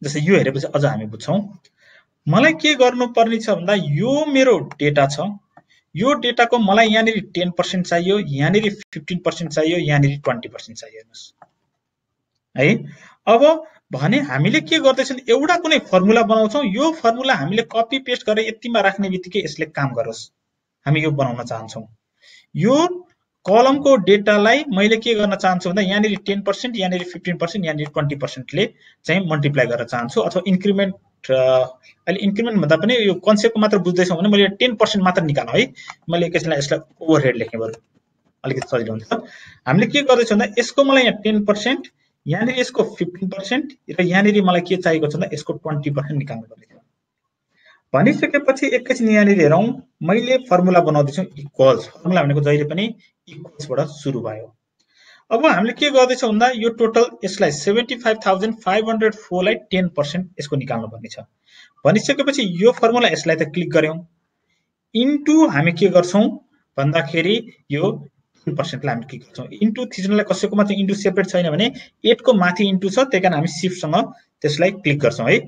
जस्तै यो हेरेपछि अझ हामी बुझ्छौँ। मलाई के गर्नुपर्ने छ भन्दा यो मेरो डेटा छ, यो डेटाको मलाई यहाँनिर टेन पर्सेन्ट चाहियो, यहाँनिर फिफ्टिन पर्सेन्ट चाहियो, यहाँनिर ट्वेन्टी पर्सेन्ट चाहियो हेर्नुहोस् है। अब भने हामीले के गर्दैछौँ, एउटा कुनै फर्मुला बनाउँछौँ, यो फर्मुला हामीले कपी पेस्ट गरेर यतिमा राख्ने बित्तिकै यसले काम गरोस्, हामी यो बनाउन चाहन्छौँ। यो कलमको डेटालाई मैले के गर्न चाहन्छु भन्दा यहाँनिर टेन पर्सेन्ट, यहाँनिर फिफ्टिन पर्सेन्ट, यहाँनिर ट्वेन्टी पर्सेन्टले चाहिँ मल्टिप्लाई गर्न चाहन्छु, अथवा इन्क्रिमेन्ट। अहिले इन्क्रिमेन्ट भन्दा पनि यो कन्सेप्टको मात्र बुझ्दैछौँ भने मैले टेन पर्सेन्ट मात्र निकाल्नु है। मैले एकैछिनलाई यसलाई ओभरहेड लेखेँ बरु अलिकति सजिलो हुन्छ। हामीले के गर्दैछौँ भन्दा यसको मलाई यहाँ टेन पर्सेन्ट, यहाँनिर यसको फिफ्टिन पर्सेन्ट र यहाँनिर मलाई के चाहिएको छ भन्दा यसको ट्वेन्टी पर्सेन्ट निकाल्नु पर्ने छ। भनिसकेपछि एकैछिन यहाँनिर हेरौँ, मैले फर्मुला बनाउँदैछु इक्वल्स। फर्मुला भनेको जहिले पनि इक्वल्सबाट सुरु भयो। अब हामीले के गर्दैछौँ भन्दा यो टोटल यसलाई seventy five thousand five hundred फोरलाई टेन पर्सेन्ट यसको निकाल्नु पर्ने छ। भनिसकेपछि यो फर्मुला यसलाई त क्लिक गऱ्यौँ, इन्टु हामी के गर्छौँ भन्दाखेरि यो टेन पर्सेन्टलाई हामी के गर्छौँ इन्टु थिच्नलाई, कसैकोमा चाहिँ इन्टु सेपरेट छैन भने एटको माथि इन्टु छ, त्यही कारण हामी सिफ्टसँग त्यसलाई क्लिक गर्छौँ है।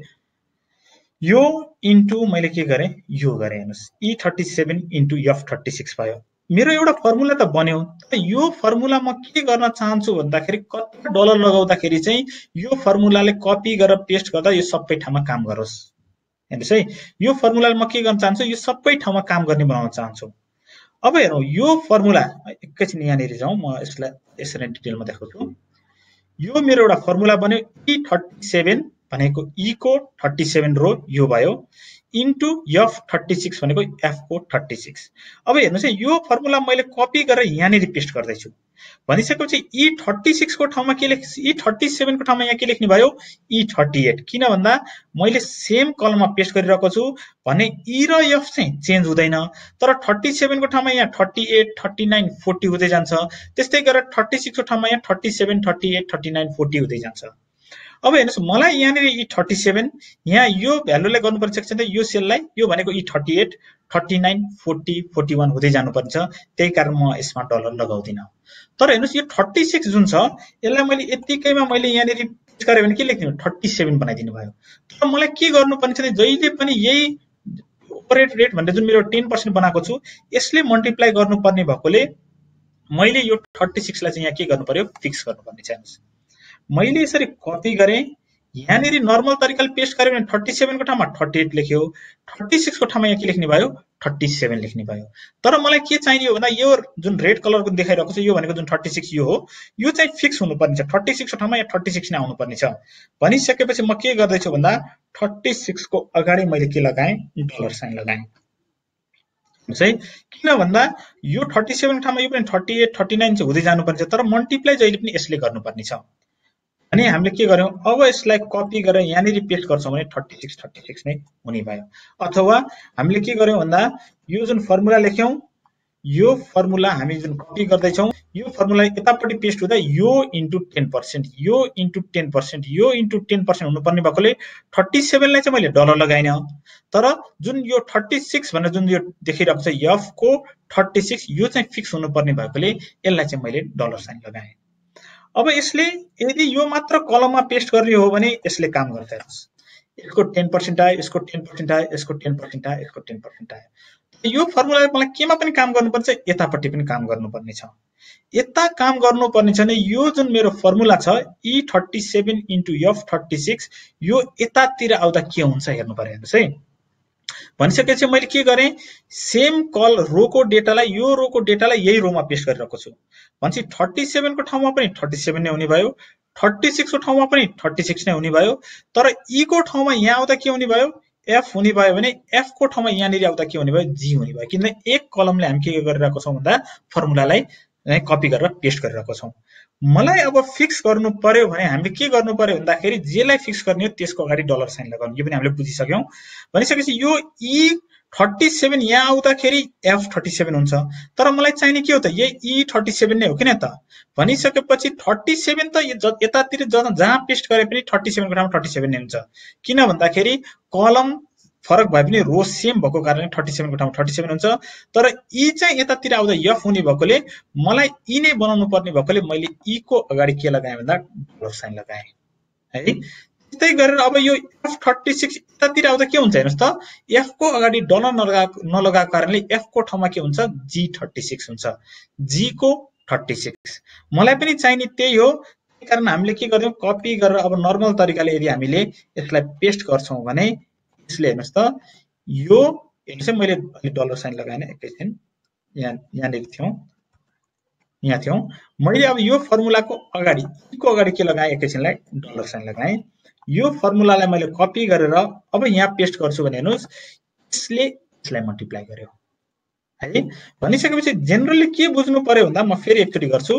यो इन्टु मैले के गरेँ, यो गरेँ हेर्नुहोस्, E thirty seven into F thirty six भयो। मेरो एउटा फर्मुला त बन्यो, तर यो फर्मुला म के गर्न चाहन्छु भन्दाखेरि कति डलर लगाउँदाखेरि चाहिँ यो फर्मुलाले कपी गरेर पेस्ट गर्दा यो सबै ठाउँमा काम गरोस्। हेर्नुहोस् है, यो फर्मुलाले म के गर्न चाहन्छु, यो सबै ठाउँमा काम गर्ने बनाउन चाहन्छु। अब हेरौँ यो फर्मुला, एकैछिन यहाँनिर जाउँ, म यसलाई यसरी डिटेलमा देखाउँछु। यो मेरो एउटा फर्मुला बन्यो, ई थर्टी सेभेन भनेको ई को थर्टी सेभेन रो यो भयो, इन्टु एफ थर्टी सिक्स भनेको एफ को थर्टी सिक्स। अब हेर्नुहोस् है, यो फर्मुला मैले कपी गरेर यहाँनिर पेस्ट गर्दैछु। भनिसकेपछि ई थर्टी सिक्स को ठाउँमा के लेख्, ई थर्टी सेभेन को ठाउँमा यहाँ के लेख्ने भयो, ई थर्टी एट। किन भन्दा मैले सेम कलममा पेस्ट गरिरहेको छु भने ई र एफ चाहिँ चेन्ज हुँदैन, तर थर्टी सेभेन को ठाउँमा यहाँ thirty eight, thirty nine, forty हुँदै जान्छ। त्यस्तै गरेर थर्टी सिक्स को ठाउँमा यहाँ thirty seven, thirty eight, thirty nine, forty हुँदै जान्छ। अब हेर्नुहोस्, मलाई यहाँनिर ई थर्टी सेभेन यहाँ यो भ्यालुलाई गर्नुपर्ने छ, यो सेललाई यो भनेको E thirty eight, thirty nine, forty, forty one हुँदै जानुपर्छ, त्यही कारण म यसमा डलर लगाउँदिनँ। तर हेर्नुहोस् यो थर्टी सिक्स जुन छ यसलाई मैले यतिकैमा मैले यहाँनिर पेस्ट गरेँ भने के लेख्दिनु, थर्टी सेभेन बनाइदिनु भयो। तर मलाई के गर्नुपर्ने छ, जहिले पनि यही ओभरहेड रेट भनेर जुन मेरो टेन पर्सेन्ट बनाएको छु यसले मल्टिप्लाई गर्नुपर्ने भएकोले मैले यो थर्टी सिक्सलाई चाहिँ यहाँ के गर्नु पर्यो, फिक्स गर्नुपर्ने छ। हेर्नुहोस् मैले यसरी कपी गरेँ, यहाँनिर नर्मल तरिकाले पेस्ट गरेँ भने थर्टी सेभेन को ठाउँमा थर्टी एट लेख्यो, थर्टी सिक्स को ठाउँमा यहाँ के लेख्ने भयो, थर्टी सेभेन लेख्ने भयो। तर मलाई के चाहियो भन्दा यो जुन रेड कलरको देखाइरहेको छ यो भनेको जुन थर्टी सिक्स यो हो, यो चाहिँ फिक्स हुनुपर्ने छ। थर्टी सिक्स को ठाउँमा यहाँ थर्टी सिक्स नै आउनुपर्ने छ। भनिसकेपछि म के गर्दैछु भन्दा थर्टी सिक्स को अगाडि मैले के लगाएँ, डलर साइन लगाएँ है। किन भन्दा यो थर्टी सेभेन ठाउँमा यो पनि थर्टी एट, थर्टी नाइन चाहिँ हुँदै जानुपर्ने छ, तर मल्टिप्लाई जहिले पनि यसले गर्नुपर्ने छ। अनि हामीले के गर्यौं, अब यसलाई कपी गरेर यहाँनिर पेस्ट गर्छौं भने थर्टी सिक्स थर्टी सिक्स नै हुने भयो। अथवा हामीले के गर्यौं भन्दा यो जुन फर्मुला लेख्यौं, यो फर्मुला हामी जुन कपी गर्दैछौं, यो फर्मुला यतापट्टि पेस्ट हुँदा यो इन्टु टेन पर्सेन्ट, यो इन्टु टेन पर्सेन्ट, यो इन्टु टेन पर्सेन्ट हुनुपर्ने भएकोले थर्टी सेभेन लाई चाहिँ मैले डलर लगाइन। तर जुन यो थर्टी सिक्स भनेर जुन यो देखिरहेको छ एफ को थर्टी सिक्स, यो चाहिँ फिक्स हुनुपर्ने भएकोले यसलाई चाहिँ मैले डलर साइन लगाएँ। अब यसले यदि यो मात्र कलममा पेस्ट गर्ने हो भने यसले काम गर्छ। हेर्नुस्, यसको टेन पर्सेन्ट आयो, यसको टेन पर्सेन्ट आयो, यसको टेन पर्सेन्ट आयो, यसको टेन पर्सेन्ट आयो। यो फर्मुलाले मलाई केमा पनि काम गर्नुपर्छ, यतापट्टि पनि काम गर्नुपर्ने छ। यता काम गर्नुपर्ने छ भने यो जुन मेरो फर्मुला छ E thirty seven into F thirty six, यो यतातिर आउँदा के हुन्छ हेर्नु पर्यो। हेर्नुस् है, भनिसकेपछि मैले के गरेँ, सेम कल रोको डेटालाई यो रोको डेटालाई यही रोमा पेस्ट गरिरहेको छु। भनेपछि थर्टी सेभेन को ठाउँमा पनि थर्टी सेभेन नै हुने भयो, थर्टी सिक्स को ठाउँमा पनि थर्टी सिक्स नै हुने भयो। तर ई को ठाउँमा यहाँ आउँदा के हुने भयो, एफ हुने भयो भने एफ को ठाउँमा यहाँनिर आउँदा के हुने भयो, जी हुने भयो। किनभने एक कलमले हामी के गरिरहेको छौँ भन्दा फर्मुलालाई कपी गरेर पेस्ट गरिरहेको छौँ। मलाई अब फिक्स गर्नु पर्यो भने हामीले के गर्नु पर्यो भन्दाखेरि जेलाई फिक्स गर्ने हो त्यसको अगाडि डलर साइन लगाउनु। यो पनि हामीले बुझिसक्यौँ। भनिसकेपछि यो ई थर्टी सेभेन यहाँ आउँदाखेरि एफ थर्टी सेभेन हुन्छ। तर मलाई चाहिने के हो त, यही ई थर्टी सेभेन नै हो किन त। भनिसकेपछि थर्टी सेभेन त यतातिर जहाँ पेस्ट गरे पनि थर्टी सेभेन को ठाउँमा थर्टी सेभेन नै हुन्छ। किन भन्दाखेरि कलम फरक भए पनि रो सेम भएको कारणले थर्टी सेभेन को ठाउँमा थर्टी सेभेन हुन्छ। तर ई चाहिँ यतातिर आउँदा एफ हुने भएकोले मलाई ई नै बनाउनु पर्ने भएकोले मैले ई को अगाडि के लगाएँ भन्दा डलर साइन लगाएँ है। त्यस्तै गरेर अब यो एफ थर्टी सिक्स यतातिर आउँदा के हुन्छ हेर्नुहोस् त, एफ को अगाडि डलर नलगाएको नलगाएको कारणले एफ को ठाउँमा के हुन्छ, जी थर्टी सिक्स हुन्छ, जी को थर्टी सिक्स। मलाई पनि चाहिने त्यही हो, त्यही कारण हामीले के गर्छौँ, कपी गरेर अब नर्मल तरिकाले यदि हामीले यसलाई पेस्ट गर्छौँ भने यसले हेर्नुहोस् त, यो हेर्नुहोस् है, मैले डलर साइन लगाएन, एकैछिन, यहाँ यहाँनिर थियौँ, यहाँ थियौँ, मैले अब यो फर्मुलाको अगाडि को अगाडि के लगाएँ, एकैछिनलाई डलर साइन लगाएँ, यो फर्मुलालाई मैले कपी गरेर अब यहाँ पेस्ट गर्छु भने हेर्नुहोस् यसले यसलाई मल्टिप्लाई गर्यो है। भनिसकेपछि जेनरली के बुझ्नु पर्यो भन्दा, म फेरि एकचोटि गर्छु,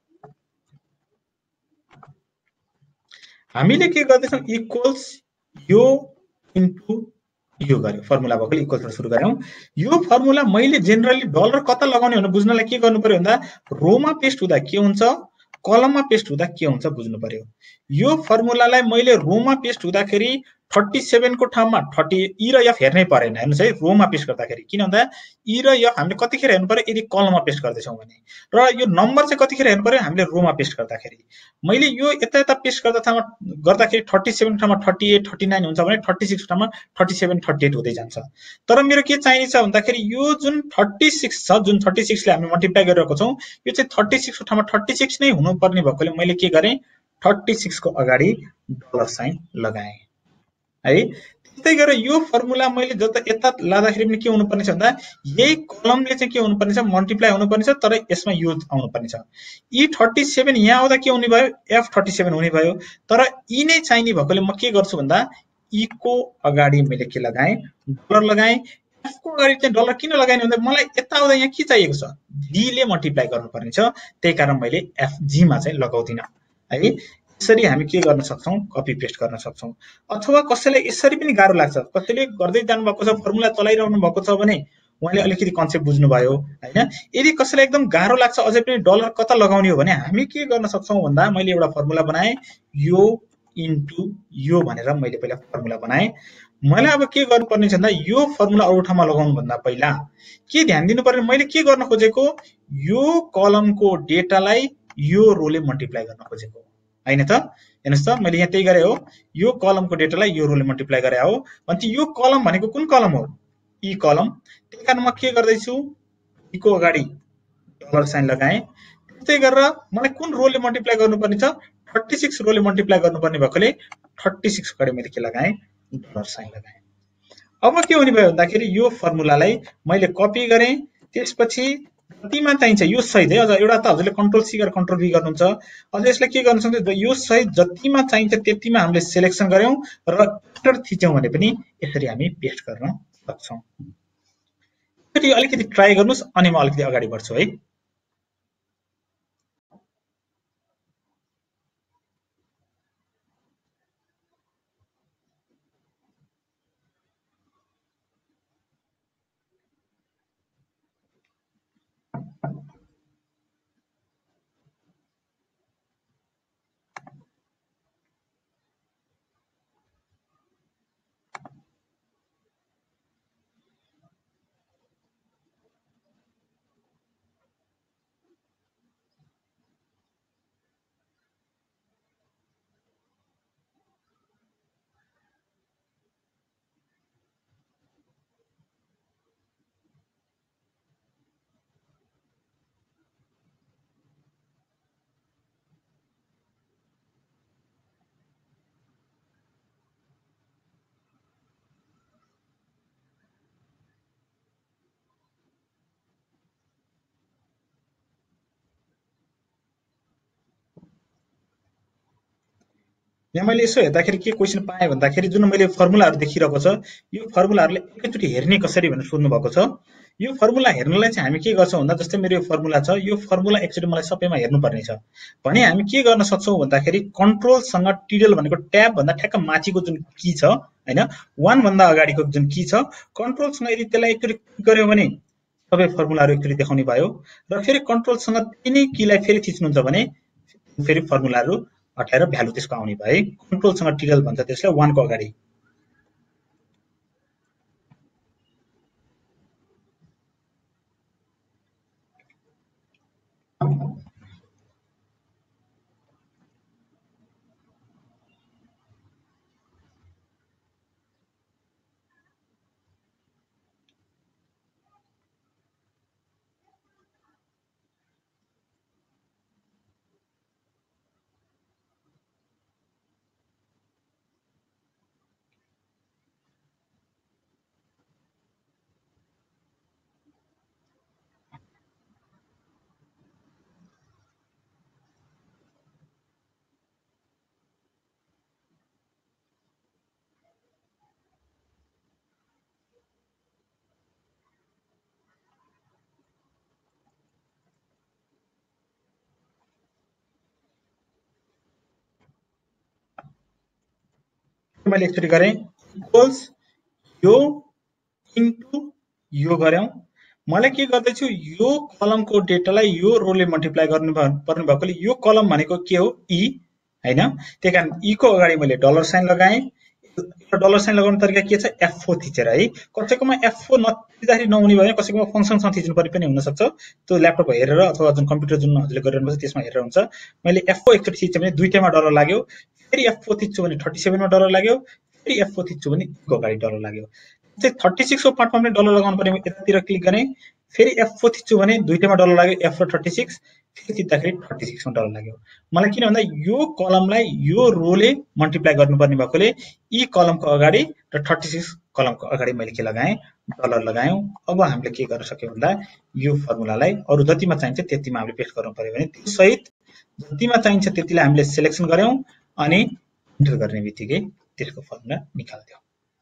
हामीले के गर्दैछौँ, इक्वल्स यो इन्टु यो गर्यो, फर्मुला भएको इक्वल्सबाट सुरु गऱ्यौँ। यो फर्मुला मैले जेनरली डलर कता लगाउने भनेर बुझ्नलाई के गर्नु पर्यो भन्दा, रोमा पेस्ट हुँदा के हुन्छ, कलममा पेस्ट हुँदा के हुन्छ बुझ्नु पर्यो। यो फर्मुलालाई मैले रोमा पेस्ट हुँदाखेरि थर्टी सेभेन को ठाउँमा थर्टी ई र एफ हेर्नै परेन, हेर्नुहोस् है, रोमा पेस्ट गर्दाखेरि। किन भन्दा ई र एफ हामीले कतिखेर हेर्नु पर्यो, यदि कलममा पेस्ट गर्दैछौँ भने, र यो नम्बर चाहिँ कतिखेर हेर्नु पर्यो, हामीले रोमा पेस्ट गर्दाखेरि। मैले यो यता यता पेस्ट गर्दा ठाउँमा गर्दाखेरि थर्टी सेभेन ठाउँमा थर्टी एट थर्टी नाइन हुन्छ भने थर्टी सिक्स ठाउँमा थर्टी सेभेन थर्टी एट हुँदै जान्छ। तर मेरो के चाहिने छ भन्दाखेरि यो जुन थर्टी सिक्स छ, जुन थर्टी सिक्सले हामी मल्टिप्लाई गरिरहेको छौँ, यो चाहिँ थर्टी सिक्सको ठाउँमा थर्टी सिक्स नै हुनुपर्ने भएकोले मैले के गरेँ, थर्टी सिक्सको अगाडि डलर साइन लगाएँ है। त्यस्तै गरेर यो फर्मुला मैले जता यता लाँदाखेरि पनि के हुनुपर्ने छ भन्दा, यही कलमले चाहिँ के हुनुपर्ने छ, मल्टिप्लाई हुनुपर्ने छ, तर यसमा यो आउनुपर्ने छ। ई थर्टी सेभेन यहाँ आउँदा के हुने भयो, एफ थर्टी सेभेन हुने भयो, तर ई नै चाहिने भएकोले म के गर्छु भन्दा, ई को अगाडि मैले के लगाएँ, डलर लगाएँ। एफ को अगाडि चाहिँ डलर किन लगाएँ भन्दा, मलाई यता आउँदा यहाँ के चाहिएको छ, जी ले मल्टिप्लाई गर्नुपर्ने छ, त्यही कारण मैले एफ जी मा चाहिँ लगाउँदिनँ है। यसरी हामी के गर्न सक्छौँ, कपी पेस्ट गर्न सक्छौँ। अथवा कसैलाई यसरी पनि गाह्रो लाग्छ, कसैले गर्दै जानु भएको छ, फर्मुला चलाइरहनु भएको छ भने उहाँले अलिकति कन्सेप्ट बुझ्नुभयो हैन। यदि कसैलाई एकदम गाह्रो लाग्छ, अझै पनि डलर कता लगाउने हो भने हामी के गर्न सक्छौँ भन्दा, मैले एउटा फर्मुला बनाएँ, यो इन्टु यो भनेर मैले पहिला फर्मुला बनाएँ। मलाई अब के गर्नुपर्ने छ भन्दा, यो फर्मुला अरू ठाउँमा लगाउनु भन्दा पहिला के ध्यान दिनु पर्ने, मैले के गर्न खोजेको, यो कलमको डेटालाई यो रोले मल्टिप्लाई गर्न खोजेको हैन त। हेर्नुहोस् त, मैले यहाँ त्यही गरे हो, यो कलमको डेटालाई यो रोले मल्टिप्लाई गरे हो भने यो कलम भनेको कुन कलम हो, ई कलम। त्यही कारण म के गर्दैछु, ई को अगाडि डलर साइन लगाएँ। त्यस्तै गरेर मलाई कुन रोले मल्टिप्लाई गर्नुपर्ने छ, थर्टी सिक्स रोले मल्टिप्लाई गर्नुपर्ने भएकोले थर्टी सिक्स अगाडि मैले के लगाएँ, डलर साइन लगाएँ। अब के हुने भयो भन्दाखेरि यो फर्मुलालाई मैले कपी गरेँ, त्यसपछि जतिमा चाहिन्छ यो सहित है, अझ एउटा त हजुरले कन्ट्रोल सी गरेर कन्ट्रोल भी गर्नुहुन्छ, अझ यसलाई के गर्न सक्छ, यो सहित जतिमा चाहिन्छ त्यतिमा हामीले सेलेक्सन गर्यौं र एन्टर थिच्यौं भने पनि यसरी हामी पेस्ट गर्न सक्छौं। यसरी अलिकति ट्राई गर्नुस्, अनि म अलिकति अगाडि बढ्छु है। यहाँ मैले यसो हेर्दाखेरि के क्वेशन पाएँ भन्दाखेरि, जुन मैले फर्मुलाहरू देखिरहेको छ, यो फर्मुलाहरूले एकैचोटि हेर्ने कसरी भनेर सोध्नु भएको छ। यो फर्मुला हेर्नलाई चाहिँ हामी के गर्छौँ भन्दा, जस्तै मेरो यो फर्मुला छ, यो फर्मुला एकचोटि मलाई सबैमा हेर्नुपर्ने छ भने हामी के गर्न सक्छौँ भन्दाखेरि, कन्ट्रोलसँग टिडल भनेको ट्याब भन्दा ठ्याक्क माथिको जुन की छ हैन, वान भन्दा अगाडिको जुन की छ, कन्ट्रोलसँग यदि त्यसलाई एकचोटि क्लिक गर्यो भने सबै फर्मुलाहरू एकचोटि देखाउने भयो, र फेरि कन्ट्रोलसँग तिनै कीलाई फेरि थिच्नुहुन्छ भने फेरि फर्मुलाहरू हटाएर भ्यालु त्यसको आउने भए, कन्ट्रोलसँग टिडल भन्छ त्यसलाई, वान को अगाडि। मैले एकचोटि गरेँ इक्वल्स यो इन्टु यो गर्यौं मलाई के गर्दैछु यो कलमको डेटालाई यो रोले मल्टिप्लाई गर्नु पर्ने भएकोले यो कलम भनेको के हो ई हैन त्यही कारण ई को अगाडि मैले डलर साइन लगाएँ यो डलर साइन लगाउने तरिका के छ एफ फोर थिचेर है कसैकोमा एफ फोर नथिच्दाखेरि नहुने भयो कसैकोमा फंक्सनसँग थिच्नु पर्ने पनि हुन सक्छ त्यो ल्यापटप हेरेर अथवा जुन कम्प्युटर जुन हजुरले गरिरहनु पर्छ त्यसमा हेरेर हुन्छ मैले एफ फोर एकचोटि थिच्यो भने दुईटैमा डलर लाग्यो फेरि एफ फोर थिच्छु भने थर्टी सेभेन मा डलर लाग्यो फेरि एफ फोर थिच्छु भने ई को अगाडि डलर लाग्यो चाहिँ थर्टी सिक्स को पार्टमा पनि डलर लगाउनु पर्ने यतातिर क्लिक गरेँ फेरि एफ फोर थिच्छु भने दुईटैमा डलर लाग्यो एफ र थर्टी सिक्स फेरि थिच्दाखेरि थर्टी सिक्स मा डलर लाग्यो मलाई किन भन्दा यो कलमलाई यो रोले मल्टिप्लाई गर्नुपर्ने भएकोले ई कलमको अगाडि र थर्टी सिक्स कलमको अगाडि मैले के लगाएँ डलर लगायौं अब हामीले के गर्न सक्यौं भन्दा यो फर्मुलालाई अरु जतिमा चाहिन्छ त्यतिमा हामीले पेस्ट गर्नु पर्यो भने त्यो सहित जतिमा चाहिन्छ त्यतिलाई हामीले सिलेक्सन गर्यौं अनि इन्टर गर्ने बित्तिकै त्यसको फर्मुला निकाल्दियौ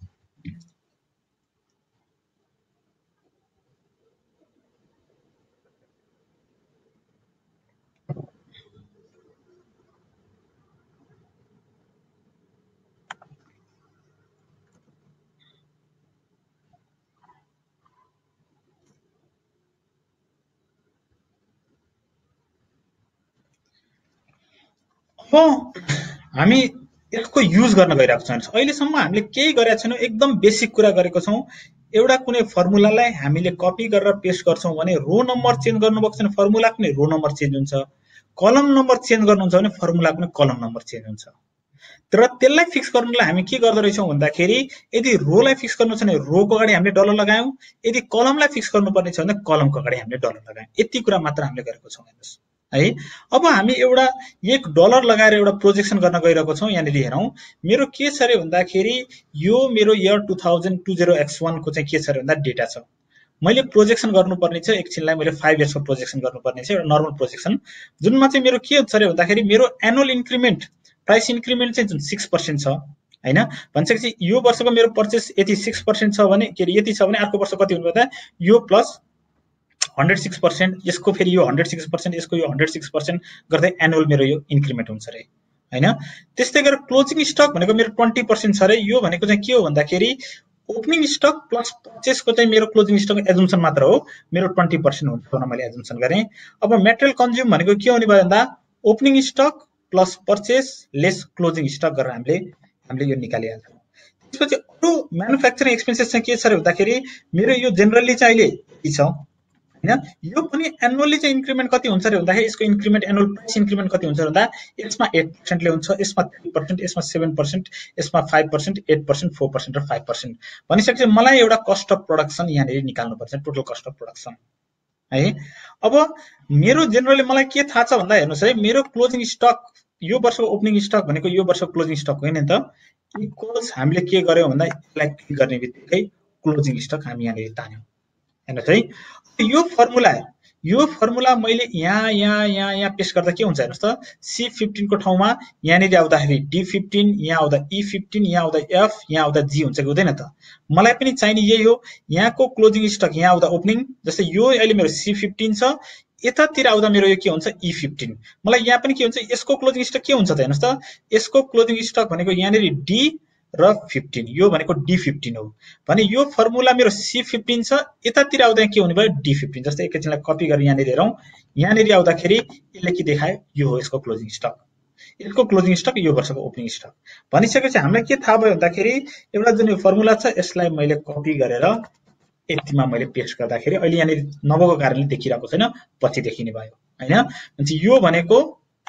हामी यसको युज गर्न गइरहेको छौं अहिलेसम्म हामीले केही गरेका छैनौं एकदम बेसिक कुरा गरेको छौं एउटा कुनै फर्मुलालाई हामीले कपी गरेर पेस्ट गर्छौं भने रो नम्बर चेन्ज गर्नुभएको छैन फर्मुलाको नै रो नम्बर चेन्ज हुन्छ कलम नम्बर चेन्ज गर्नुहुन्छ भने फर्मुलाको नै कलम नम्बर चेन्ज हुन्छ तर त्यसलाई फिक्स गर्नलाई हामी के गर्दै रहेछौं भन्दाखेरि यदि रोलाई फिक्स गर्नु छ भने रोको अगाडि हामीले डलर लगायौं यदि कलमलाई फिक्स गर्नुपर्ने छ भने कलमको अगाडि हामीले डलर लगायौं यति कुरा मात्र हामीले गरेको छौं हेर्नुस् है अब हामी एउटा एक डलर लगाएर एउटा प्रोजेक्सन गर्न गइरहेको छौं यहाँनिर हेरौं मेरो के छ रे भन्दाखेरि यो मेरो year two thousand twenty x one को चाहिँ के छ रे भन्दा डेटा छ मैले प्रोजेक्सन गर्नुपर्ने छ एकछिनलाई मैले फाइभ इयर्स को प्रोजेक्सन गर्नुपर्ने छ एउटा नर्मल प्रोजेक्सन जुनमा चाहिँ मेरो के छ रे भन्दाखेरि मेरो एनुअल इन्क्रिमेन्ट प्राइस इन्क्रिमेन्ट चाहिँ जुन सिक्स पर्सेन्ट छ हैन भन्छपछि यो वर्षको मेरो पर्चेस यति सिक्स पर्सेन्ट छ भने के यति छ भने अर्को वर्ष कति हुनु पर्दा यो प्लस हन्ड्रेड सिक्स पर्सेन्ट यसको फेरि यो हन्ड्रेड सिक्स पर्सेन्ट यसको यो हन्ड्रेड सिक्स पर्सेन्ट गर्दै एनुअल मेरो यो इन्क्रिमेन्ट हुन्छ रे हैन त्यस्तै गरेर क्लोजिङ स्टक भनेको मेरो ट्वेन्टी पर्सेन्ट छ रे यो भनेको चाहिँ के हो भन्दाखेरि ओपनिङ स्टक प्लस पर्चेसको चाहिँ मेरो क्लोजिङ स्टक एजम्पसन मात्र हो मेरो ट्वेन्टी पर्सेन्ट हुन्छ भनेर मैले एजम्पसन गरेँ अब मेटेरियल कन्ज्युम भनेको के हुने भयो भन्दा opening stock plus purchase less closing stock गरेर हामीले हामीले यो निकालिहाल्छौँ त्यसपछि अरु म्यानुफ्याक्चरिङ एक्सपेन्सेस चाहिँ के छ रे भन्दाखेरि मेरो यो जेनरली चाहिँ अहिले के छ हैन यो पनि एनुअली चाहिँ इन्क्रिमेन्ट कति हुन्छ रे भन्दाखेरि यसको इन्क्रिमेन्ट एनुअल प्राइस इन्क्रिमेन्ट कति हुन्छ भन्दा यसमा एट पर्सेन्ट ले हुन्छ यसमा थ्री पर्सेन्ट यसमा सेभेन पर्सेन्ट यसमा five percent eight percent four percent र फाइभ पर्सेन्ट भनिसकेपछि मलाई एउटा कस्ट अफ प्रोडक्सन यहाँनिर निकाल्नु पर्छ टोटल कस्ट अफ प्रोडक्सन है अब मेरो जेनरली मलाई के थाहा छ भन्दा हेर्नुस् है मेरो क्लोजिङ स्टक यो वर्षको ओपनिङ स्टक भनेको यो वर्षको क्लोजिङ स्टक होइन नि त इक्वल्स हामीले के गर्यौं भन्दा यसलाई क्लिक गर्ने बित्तिकै क्लोजिङ स्टक हामी यहाँनिर तान्यौं हेर्नुस् है यो फर्मुला यो फर्मुला मैले यहाँ यहाँ यहाँ यहाँ पेस्ट गर्दा के हुन्छ हेर्नुस् त सी फिफ्टीन को ठाउँमा यहाँनिर आउँदाखेरि डी फिफ्टीन यहाँ आउँदा ई फिफ्टीन यहाँ आउँदा एफ यहाँ आउँदा जी हुन्छ कि हुँदैन त मलाई पनि चाहिने यही हो यहाँको क्लोजिङ स्टक यहाँ आउँदा ओपनिङ जस्तै यो अहिले मेरो सी फिफ्टीन छ यतातिर आउँदा मेरो यो के हुन्छ ई फिफ्टीन मलाई यहाँ पनि के हुन्छ यसको क्लोजिङ स्टक के हुन्छ त हेर्नुस् त यसको क्लोजिङ स्टक भनेको यहाँनिर डी र फिफ्टीन यो भनेको डी फिफ्टीन हो भने यो फर्मुला मेरो सी फिफ्टीन छ यतातिर आउँदा के हुने भयो डी फिफ्टीन जस्तै एकैछिनलाई कपी गरेर यहाँनिर हेरौं यहाँनिर आउँदाखेरि यसले के देखायो यो हो यसको क्लोजिङ स्टक यसको क्लोजिङ स्टक यो वर्षको ओपनिङ स्टक भनिसकेपछि हामीलाई के थाहा भयो भन्दाखेरि एउटा जुन यो फर्मुला छ यसलाई मैले कपी गरेर यतिमा मैले पेस्ट गर्दाखेरि अहिले यहाँनिर नभएको कारणले देखिरहेको छैन पछि देखिने भयो हैन अनि यो भनेको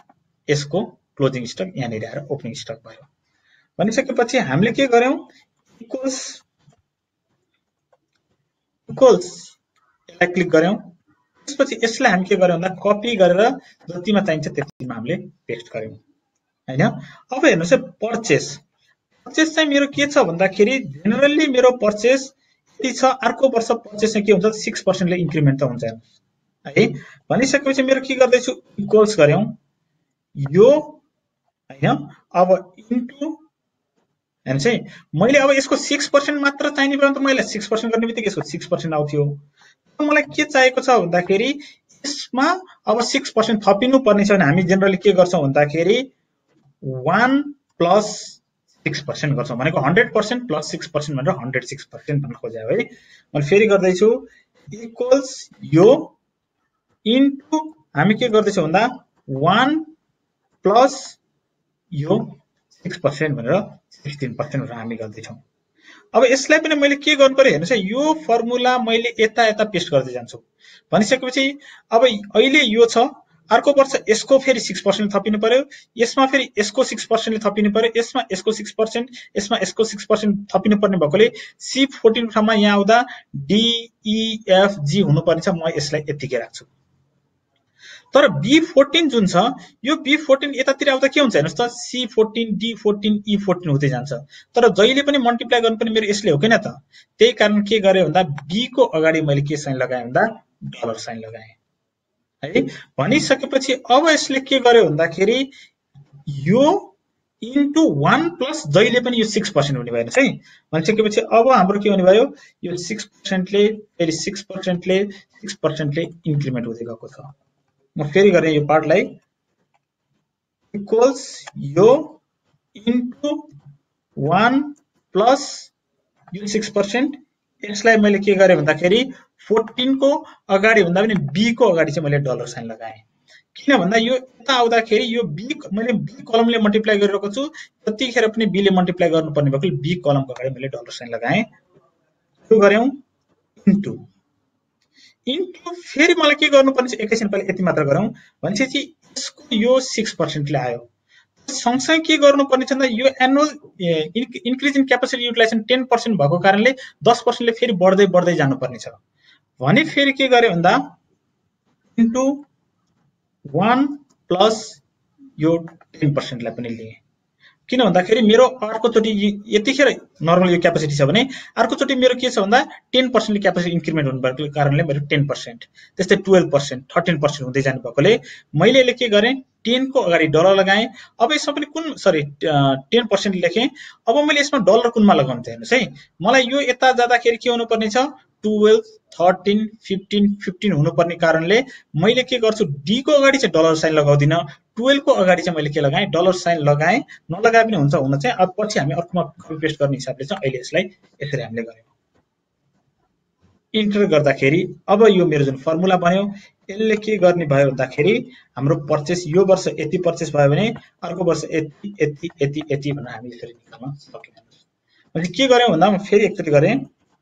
यसको क्लोजिङ स्टक यहाँनिर आएर ओपनिङ स्टक भयो भनिसकेपछि हामीले के गर्यौं इक्वल्स इक्वल्स यसलाई क्लिक गर्यौं त्यसपछि यसलाई हामी के गर्यौं भन्दा कपी गरेर जतिमा चाहिन्छ त्यतिमा हामीले पेस्ट गर्यौं हैन अब हेर्नुस् है पर्चेस पर्चेस चाहिँ मेरो के छ भन्दाखेरि जेनरली मेरो पर्चेस यति छ अर्को वर्ष पर्चेस चाहिँ के हुन्छ सिक्स पर्सेन्ट ले इन्क्रिमेन्ट त हुन्छ है भनिसकेपछि मेरो के गर्दै छु इक्वल्स गर्यौं यो हैन अब इन्टु हैन चाहिँ मैले अब यसको सिक्स पर्सेन्ट मात्र चाहिने भयो भने त मैले सिक्स पर्सेन्ट गर्ने बित्तिकै यसको सिक्स पर्सेन्ट आउँथ्यो मलाई के चाहिएको छ भन्दाखेरि यसमा अब सिक्स पर्सेन्ट थपिनु पर्ने छ भने हामी जेनरली के गर्छौं भन्दाखेरि वन प्लस सिक्स पर्सेंट गर्छौँ भनेको hundred percent plus six percent भनेर हन्ड्रेड सिक्स पर्सेंट भन्न खोजे है। मैले फेरि गर्दैछु इक्वल्स यो इन्टु हामी के गर्दैछौँ भन्दा वान प्लस यो सिक्स पर्सेंट भनेर सिक्सटिन पर्सेंट भनेर हामी गर्दैछौँ। अब यसलाई पनि मैले के गर्नु पर्यो हेर्नुहोस् है, यो फर्मुला मैले यता यता पेस्ट गर्दै जान्छु भनिसकेपछि अब अहिले यो छ, अर्को वर्ष यसको फेरि सिक्स पर्सेंट थपिनु पर्यो, यसमा फेरि यसको सिक्स पर्सेंटले थपिनु पर्यो, यसमा यसको सिक्स पर्सेंट, यसमा यसको सिक्स पर्सेंट थपिनु पर्ने भएकोले सी फोर्टिन ठाउँमा यहाँ आउँदा डिइएफजी हुनुपर्ने छ। म यसलाई यतिकै राख्छु। तर बी फोर्टिन जुन छ यो बी फोर्टिन यतातिर आउँदा के हुन्छ हेर्नुहोस् त, C fourteen, D fourteen, E fourteen हुँदै जान्छ। तर जहिले पनि मल्टिप्लाई गर्नुपर्ने मेरो यसले हो किन त, त्यही कारण के गरेँ भन्दा बी को अगाडि मैले के साइन लगाएँ भन्दा डलर साइन लगाएँ है। भनिसकेपछि अब यसले के गर्यो भन्दाखेरि यो इन्टु वान प्लस जहिले पनि यो सिक्स पर्सेंट हुने भयो है। भनिसकेपछि अब हाम्रो के हुने भयो, यो सिक्स पर्सेंटले फेरि सिक्स पर्सेंटले सिक्स पर्सेंटले इन्क्रिमेन्ट हुँदै गएको छ। म फेरि गरेँ यो पार्टलाई इक्वल्स यो इन्टु वान प्लस यो सिक्स पर्सेंट, यसलाई मैले के गरेँ भन्दाखेरि फोर्टिन को अगाडि भन्दा पनि बी को अगाडि चाहिँ मैले डलर साइन लगाएँ। किन भन्दा यो यता आउँदाखेरि यो बी मैले बी कलमले मल्टिप्लाई गरिरहेको छु, त्यतिखेर पनि बी ले मल्टिप्लाई गर्नुपर्ने भएको बी कलमको अगाडि मैले डलर साइन लगाएँ। यो गर्यौं इन्टु इन्टु फेरि मलाई के गर्नुपर्ने छ, एकैछिन पहिले यति मात्र गरौँ भनेपछि यसको यो सिक्स पर्सेंटले आयो। सँगसँगै के गर्नुपर्ने छ भन्दा यो annual increase in capacity utilization ten percent भएको कारणले दस पर्सेंटले फेरि बढ्दै बढ्दै जानुपर्ने छ भने फेरि के गरे भन्दा इन्टु वान प्लस यो टेन पर्सेंटलाई पनि लिएँ। किन भन्दाखेरि मेरो अर्कोचोटि यतिखेर नर्मल यो क्यापेसिटी छ भने अर्कोचोटि मेरो के छ भन्दा टेन पर्सेंटले क्यापेसिटी इन्क्रिमेन्ट हुनु भएको कारणले मेरो टेन पर्सेंट, त्यस्तै टुवेल्भ पर्सेंट, थर्टिन पर्सेंट हुँदै जानु भएकोले मैले यसले के गरेँ टेन को अगाडि डलर लगाएँ। अब यसमा पनि कुन सरी टेन पर्सेंट लेखेँ। अब मैले यसमा डलर कुनमा लगाउनु छ हेर्नुहोस् है, मलाई यो यता जाँदाखेरि के हुनुपर्ने छ टुवेल्भ, थर्टिन, फिफ्टिन, फिफ्टिन हुनुपर्ने कारणले मैले के गर्छु डी को अगाडि चाहिँ डलर साइन लगाउँदिन, टुवेल्भ को अगाडि चाहिँ मैले के लगाएँ डलर साइन लगाएँ। नलगाए पनि हुन्छ हुन चाहिँ, अब पछि हामी अर्कोमा कपी पेस्ट गर्ने हिसाबले चाहिँ अहिले यसलाई यसरी हामीले गर्यौं। इन्टर गर्दाखेरि अब यो मेरो जुन फर्मुला बन्यो यसले के गर्ने भयो भन्दाखेरि हाम्रो पर्चेस यो वर्ष यति पर्चेस भयो भने अर्को वर्ष यति यति यति यति भनेर हामी यसरी निकाल्न सक्यौं। अनि के गर्यौं भन्दा म फेरि एकचोटि गरेँ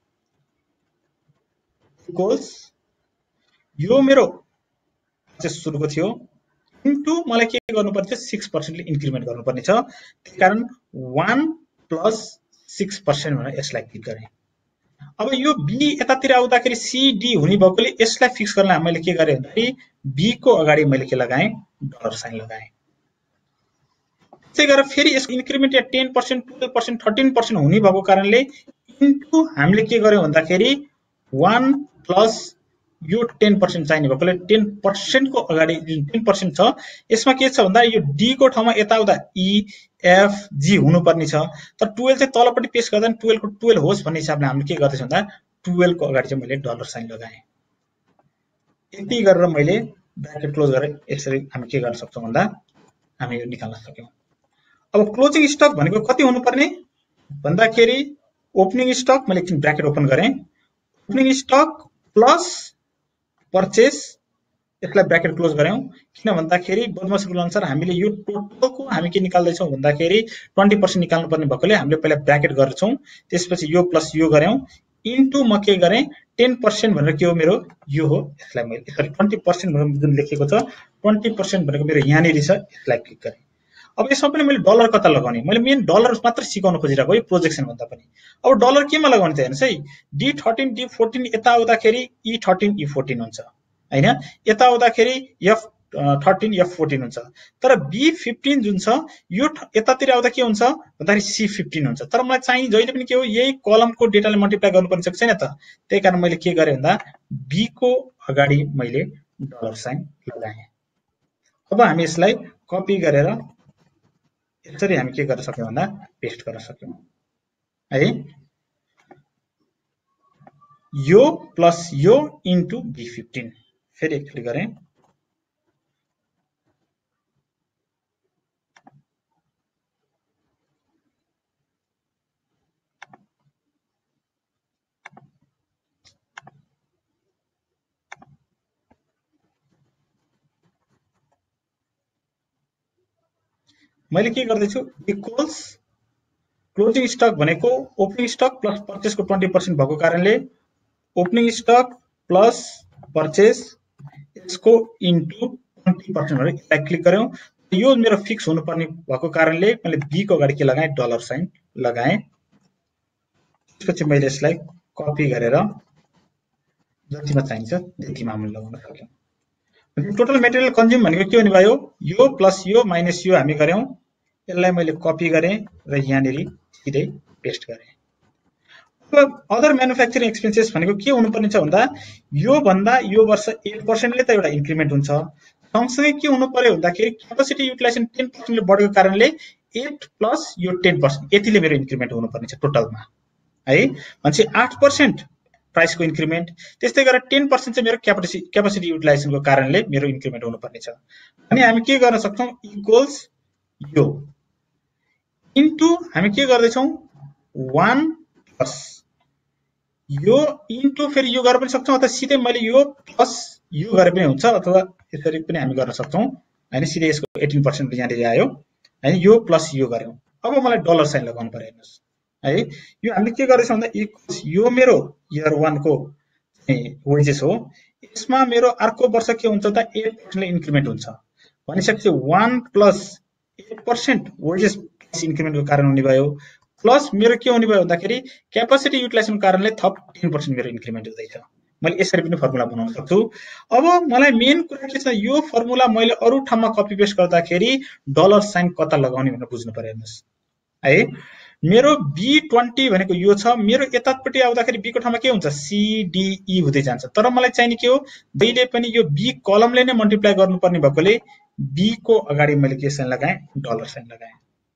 इक्वल्स यो मेरो पर्चेस सुरुको थियो इन्टु मलाई के गर्नुपर्ने छ सिक्स पर्सेंटले इन्क्रिमेन्ट गर्नुपर्ने छ, त्यही कारण वान प्लस सिक्स पर्सेंट भनेर यसलाई क्लिक गरेँ। अब यो बी यतातिर आउँदाखेरि सीडी हुने भएकोले यसलाई फिक्स गर्न मैले के गरेँ भन्दाखेरि बी को अगाडि मैले के लगाएँ डलर साइन लगाएँ। त्यसै गरेर फेरि यसको इन्क्रिमेन्ट या ten percent, twelve percent, thirteen percent हुने भएको कारणले इन्टु हामीले के गर्यौं भन्दाखेरि वान प्लस यो टेन पर्सेंट चाहिने भएकोले टेन पर्सेंट को अगाडि जुन टेन पर्सेंट छ यसमा के छ भन्दा यो डी को ठाउँमा यता आउँदा ई एफ जी हुनुपर्ने छ, तर टुवेल्भ चाहिँ तलपट्टि पेस्ट गर्दा टुवेल्भ को टुवेल्भ होस् भन्ने हिसाबले हामीले के गर्दैछौँ भन्दा टुवेल्भ को अगाडि चाहिँ मैले डलर साइन लगाएँ। यति गरेर मैले ब्राकेट क्लोज गरेँ। यसरी हामी के गर्न सक्छौँ भन्दा हामी यो निकाल्न सक्यौं। अब क्लोजिङ स्टक भनेको कति हुनुपर्ने भन्दाखेरि ओपनिङ स्टक मैले एकछिन ब्राकेट ओपन गरेँ, ओपनिङ स्टक प्लस पर्चेस यसलाई ब्राकेट क्लोज गर्यौं। किन भन्दाखेरि बदमास रुल अनुसार हामीले यो टोटलको हामी के निकाल्दैछौँ भन्दाखेरि ट्वेन्टी पर्सेंट निकाल्नु पर्ने भएकोले हामीले पहिला ब्राकेट गर्छौं, त्यसपछि यो प्लस यो गर्यौं इन्टु म के गरेँ टेन पर्सेंट भनेर के हो मेरो यो हो, यसलाई मैले सरी ट्वेन्टी पर्सेंट भनेर जुन लेखेको छ ट्वेन्टी पर्सेंट भनेको मेरो यहाँनिर छ, यसलाई क्लिक गरेँ। अब यसमा पनि मैले डलर कता लगाउने, मैले मेन डलर मात्र सिकाउन खोजिरहेको है प्रोजेक्सन भन्दा पनि। अब डलर केमा लगाउने त हेर्नुहोस् है, डी थर्टिन डी फोर्टिन यता आउँदाखेरि ई थर्टिन ई फोर्टिन हुन्छ हैन, यता आउँदाखेरि एफ थर्टिन एफ फोर्टिन हुन्छ। तर बी फिफ्टिन जुन छ यो यतातिर आउँदा के हुन्छ भन्दाखेरि सी फिफ्टिन हुन्छ। तर मलाई चाहिँ जहिले पनि के हो यही कलमको डेटाले मल्टिप्लाई गर्नुपर्ने छ छैन त, त्यही कारण मैले के गरेँ भन्दा बी को अगाडि मैले डलर साइन लगाएँ। अब हामी यसलाई कपी गरेर यसरी हामी के गर्न सक्यौं भन्दा पेस्ट गर्न सक्यौं है। यो प्लस यो इन्टु बी फिफ्टिन फेरि एकचोटि गरेँ। मैले के गर्दैछु इक्वल्स क्लोजिङ स्टक भनेको ओपनिङ स्टक प्लस पर्चेसको ट्वेन्टी पर्सेन्ट भएको कारणले ओपनिङ स्टक प्लस पर्चेस यसको इन्टु ट्वेन्टी पर्सेन्ट भनेर यसलाई क्लिक गऱ्यौँ। यो मेरो फिक्स हुनुपर्ने भएको कारणले मैले बी को अगाडि के लगाएँ डलर साइन लगाएँ। त्यसपछि मैले यसलाई कपी गरेर जतिमा चाहिन्छ त्यतिमा हामीले लगाउन सक्यौँ। टोटल मेटेरियल कन्ज्युम भनेको के हुने भयो यो प्लस यो माइनस यो हामी गऱ्यौँ। यसलाई मैले कपी गरेँ र यहाँनिर सिधै पेस्ट गरेँ। अब अदर म्यानुफ्याक्चरिङ एक्सपेन्सेस भनेको के हुनुपर्ने छ भन्दा यो भन्दा यो वर्ष एट पर्सेन्टले त एउटा इन्क्रिमेन्ट हुन्छ, सँगसँगै के हुनु पर्यो भन्दाखेरि क्यापेसिटी युटिलाइजेसन टेन पर्सेन्टले बढेको कारणले एट प्लस यो टेन पर्सेन्ट यतिले मेरो इन्क्रिमेन्ट हुनुपर्ने छ टोटलमा है। भनेपछि आठ पर्सेन्ट प्राइसको इन्क्रिमेन्ट, त्यस्तै गरेर टेन पर्सेन्ट चाहिँ मेरो क्यापेसिटी क्यापेसिटी युटिलाइजेसनको कारणले मेरो इन्क्रिमेन्ट हुनुपर्ने छ। अनि हामी के गर्न सक्छौँ इक्वल्स यो इन्टु हामी के गर्दैछौँ वान प्लस यो इन्टु फेरि यो गर्न पनि सक्छौँ अथवा सिधै मैले यो प्लस यो गरे पनि हुन्छ अथवा यसरी पनि हामी गर्न सक्छौँ होइन। सिधै यसको एटिन पर्सेन्ट यहाँनिर आयो होइन, यो प्लस यो गऱ्यौँ। अब मलाई डलर साइन लगाउनु पर्यो हेर्नुहोस् है। यो हामीले के गर्दैछौँ भन्दा इक्वल्स यो मेरो इयर वानको वेजेस हो, यसमा मेरो अर्को वर्ष के हुन्छ त एट पर्सेन्टले इन्क्रिमेन्ट हुन्छ भनिसकेपछि one plus eight percent wages इन्क्रिमेन्टको कारण हुने भयो प्लस मेरो के हुने भयो भन्दाखेरि क्यापेसिटी युटिलाइजेसनको कारणले थप टेन पर्सेन्ट मेरो इन्क्रिमेन्ट हुँदैछ। मैले यसरी पनि फर्मुला बनाउन सक्छु। अब मलाई मेन कुरा के छ यो फर्मुला मैले अरू ठाउँमा कपी पेस्ट गर्दाखेरि डलर साइन कता लगाउने भनेर बुझ्नु पर्यो हेर्नुहोस् है। मेरो बी ट्वेन्टी भनेको यो छ, मेरो यतापट्टि आउँदाखेरि बी को ठाउँमा के हुन्छ सिडिई हुँदै जान्छ, तर मलाई चाहिने के हो जहिले पनि यो बी कलमले नै मल्टिप्लाई गर्नुपर्ने भएकोले बी को अगाडि मैले के साइन लगाएँ डलर साइन लगाएँ।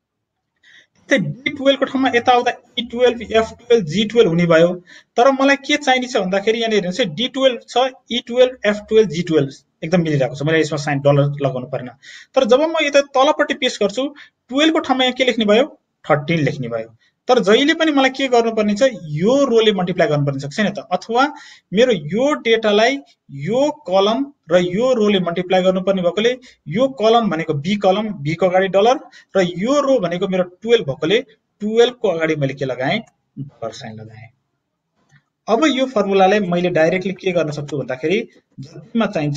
डी टुवेल्भ को ठाउँमा यता आउँदा E twelve F twelve G twelve हुने भयो, तर मलाई के चाहिने छ भन्दाखेरि यहाँ हेर्नुहोस् डी टुवेल्भ छ E twelve F twelve G twelve एकदम मिलिरहेको छ, मैले यसमा साइन डलर लगाउनु परेन। तर जब म यता तलपट्टि पेस्ट गर्छु टुवेल्भ को ठाउँमा यहाँ के लेख्ने भयो थर्टिन लेख्ने भयो, तर जहिले पनि मलाई के गर्नुपर्ने छ यो रोले मल्टिप्लाई गर्नुपर्ने छ छैन त, अथवा मेरो यो डेटालाई यो कलम र यो रोले मल्टिप्लाई गर्नुपर्ने भएकोले यो कलम भनेको बी कलम बी को अगाडि डलर र यो रो भनेको मेरो टुवेल्भ भएकोले टुवेल्भ को अगाडि मैले के लगाएँ डलर साइन लगाएँ। अब यो फर्मुलालाई मैले डाइरेक्टली के गर्न सक्छु भन्दाखेरि जतिमा चाहिन्छ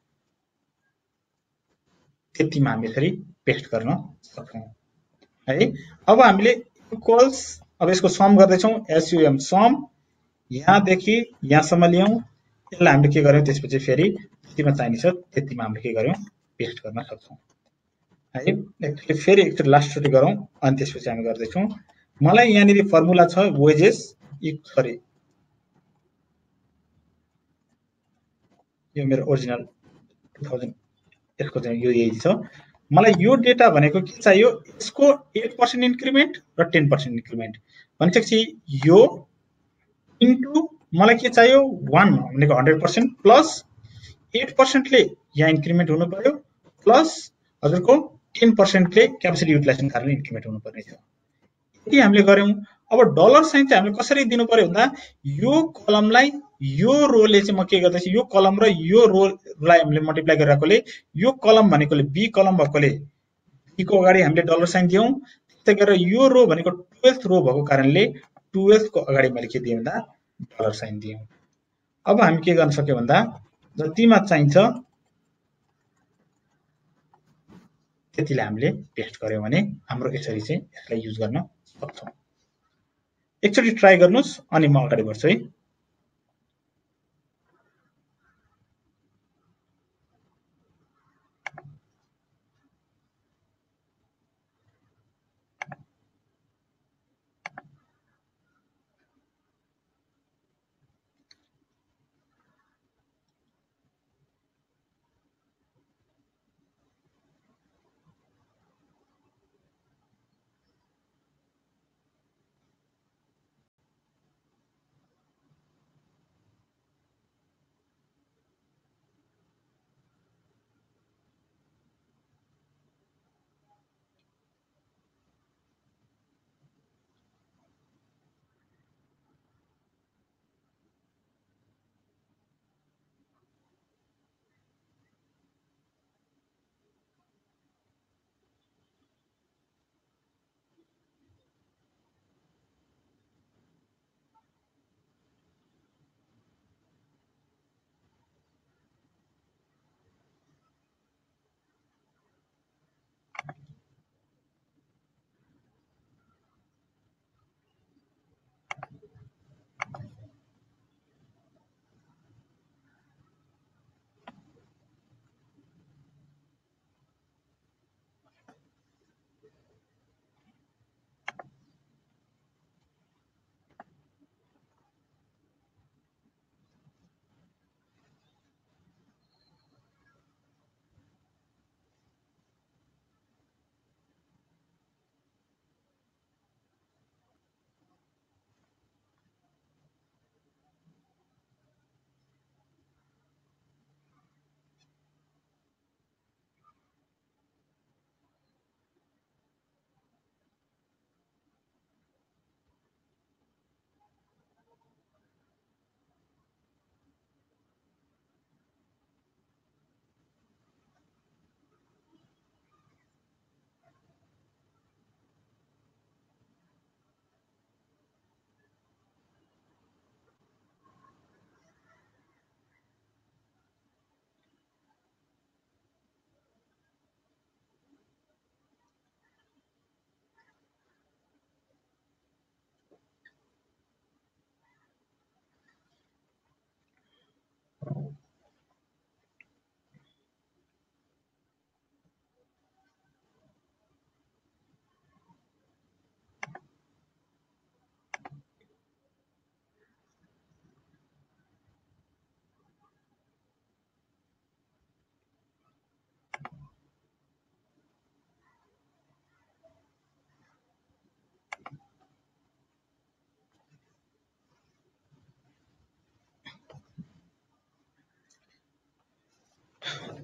त्यतिमा हामी यसरी पेस्ट गर्न सक्छौँ है। अब हामीले इक्वल्स अब यसको सम गर्दैछौँ एसयुएम सम यहाँदेखि यहाँसम्म ल्याउँ, यसलाई हामीले के गर्यौँ त्यसपछि फेरि जतिमा चाहिने छ त्यतिमा हामीले के गर्यौँ पेस्ट गर्न सक्छौँ है। एकचोटि फेरि एकचोटि लास्टचोटि गरौँ अनि त्यसपछि हामी गर्दैछौँ। मलाई यहाँनिर फर्मुला छ वेजेस सरी यो मेरो ओरिजिनल टु थाउजन्ड यसको चाहिँ यो यही छ। मलाई यो डेटा भनेको के चाहियो यसको एट पर्सेन्ट इन्क्रिमेन्ट र टेन पर्सेन्ट इन्क्रिमेन्ट भनेपछि यो इन्टु मलाई के चाहियो वान भनेको हन्ड्रेड पर्सेन्ट प्लस एट पर्सेन्टले यहाँ इन्क्रिमेन्ट हुनु पर्यो प्लस हजुरको टेन पर्सेन्टले क्यापेसिटी युटिलाइजेसन कारणले इन्क्रिमेन्ट हुनुपर्ने छ। यदि हामीले गऱ्यौँ अब डलर साइन चाहिँ हामीले कसरी दिनु पर्यो भन्दा यो कलमलाई यो रोले चाहिँ म के गर्दैछु यो कलम र यो रोलाई हामीले मल्टिप्लाई गरिरहेकोले यो कलम भनेकोले बी कलम भएकोले बी को अगाडि हामीले डलर साइन दियौँ, त्यस्तै गरेर यो रो भनेको टुवेल्थ रो भएको कारणले टुवेल्थ को अगाडि मैले के दिएँ भन्दा डलर साइन दियौँ। अब हामी के गर्न सक्यौँ भन्दा जतिमा चाहिन्छ त्यतिले हामीले पेस्ट गर्यौँ भने हाम्रो यसरी चाहिँ यसलाई युज गर्न सक्छौँ। एकचोटि ट्राई गर्नुहोस् अनि म अगाडि बढ्छु है।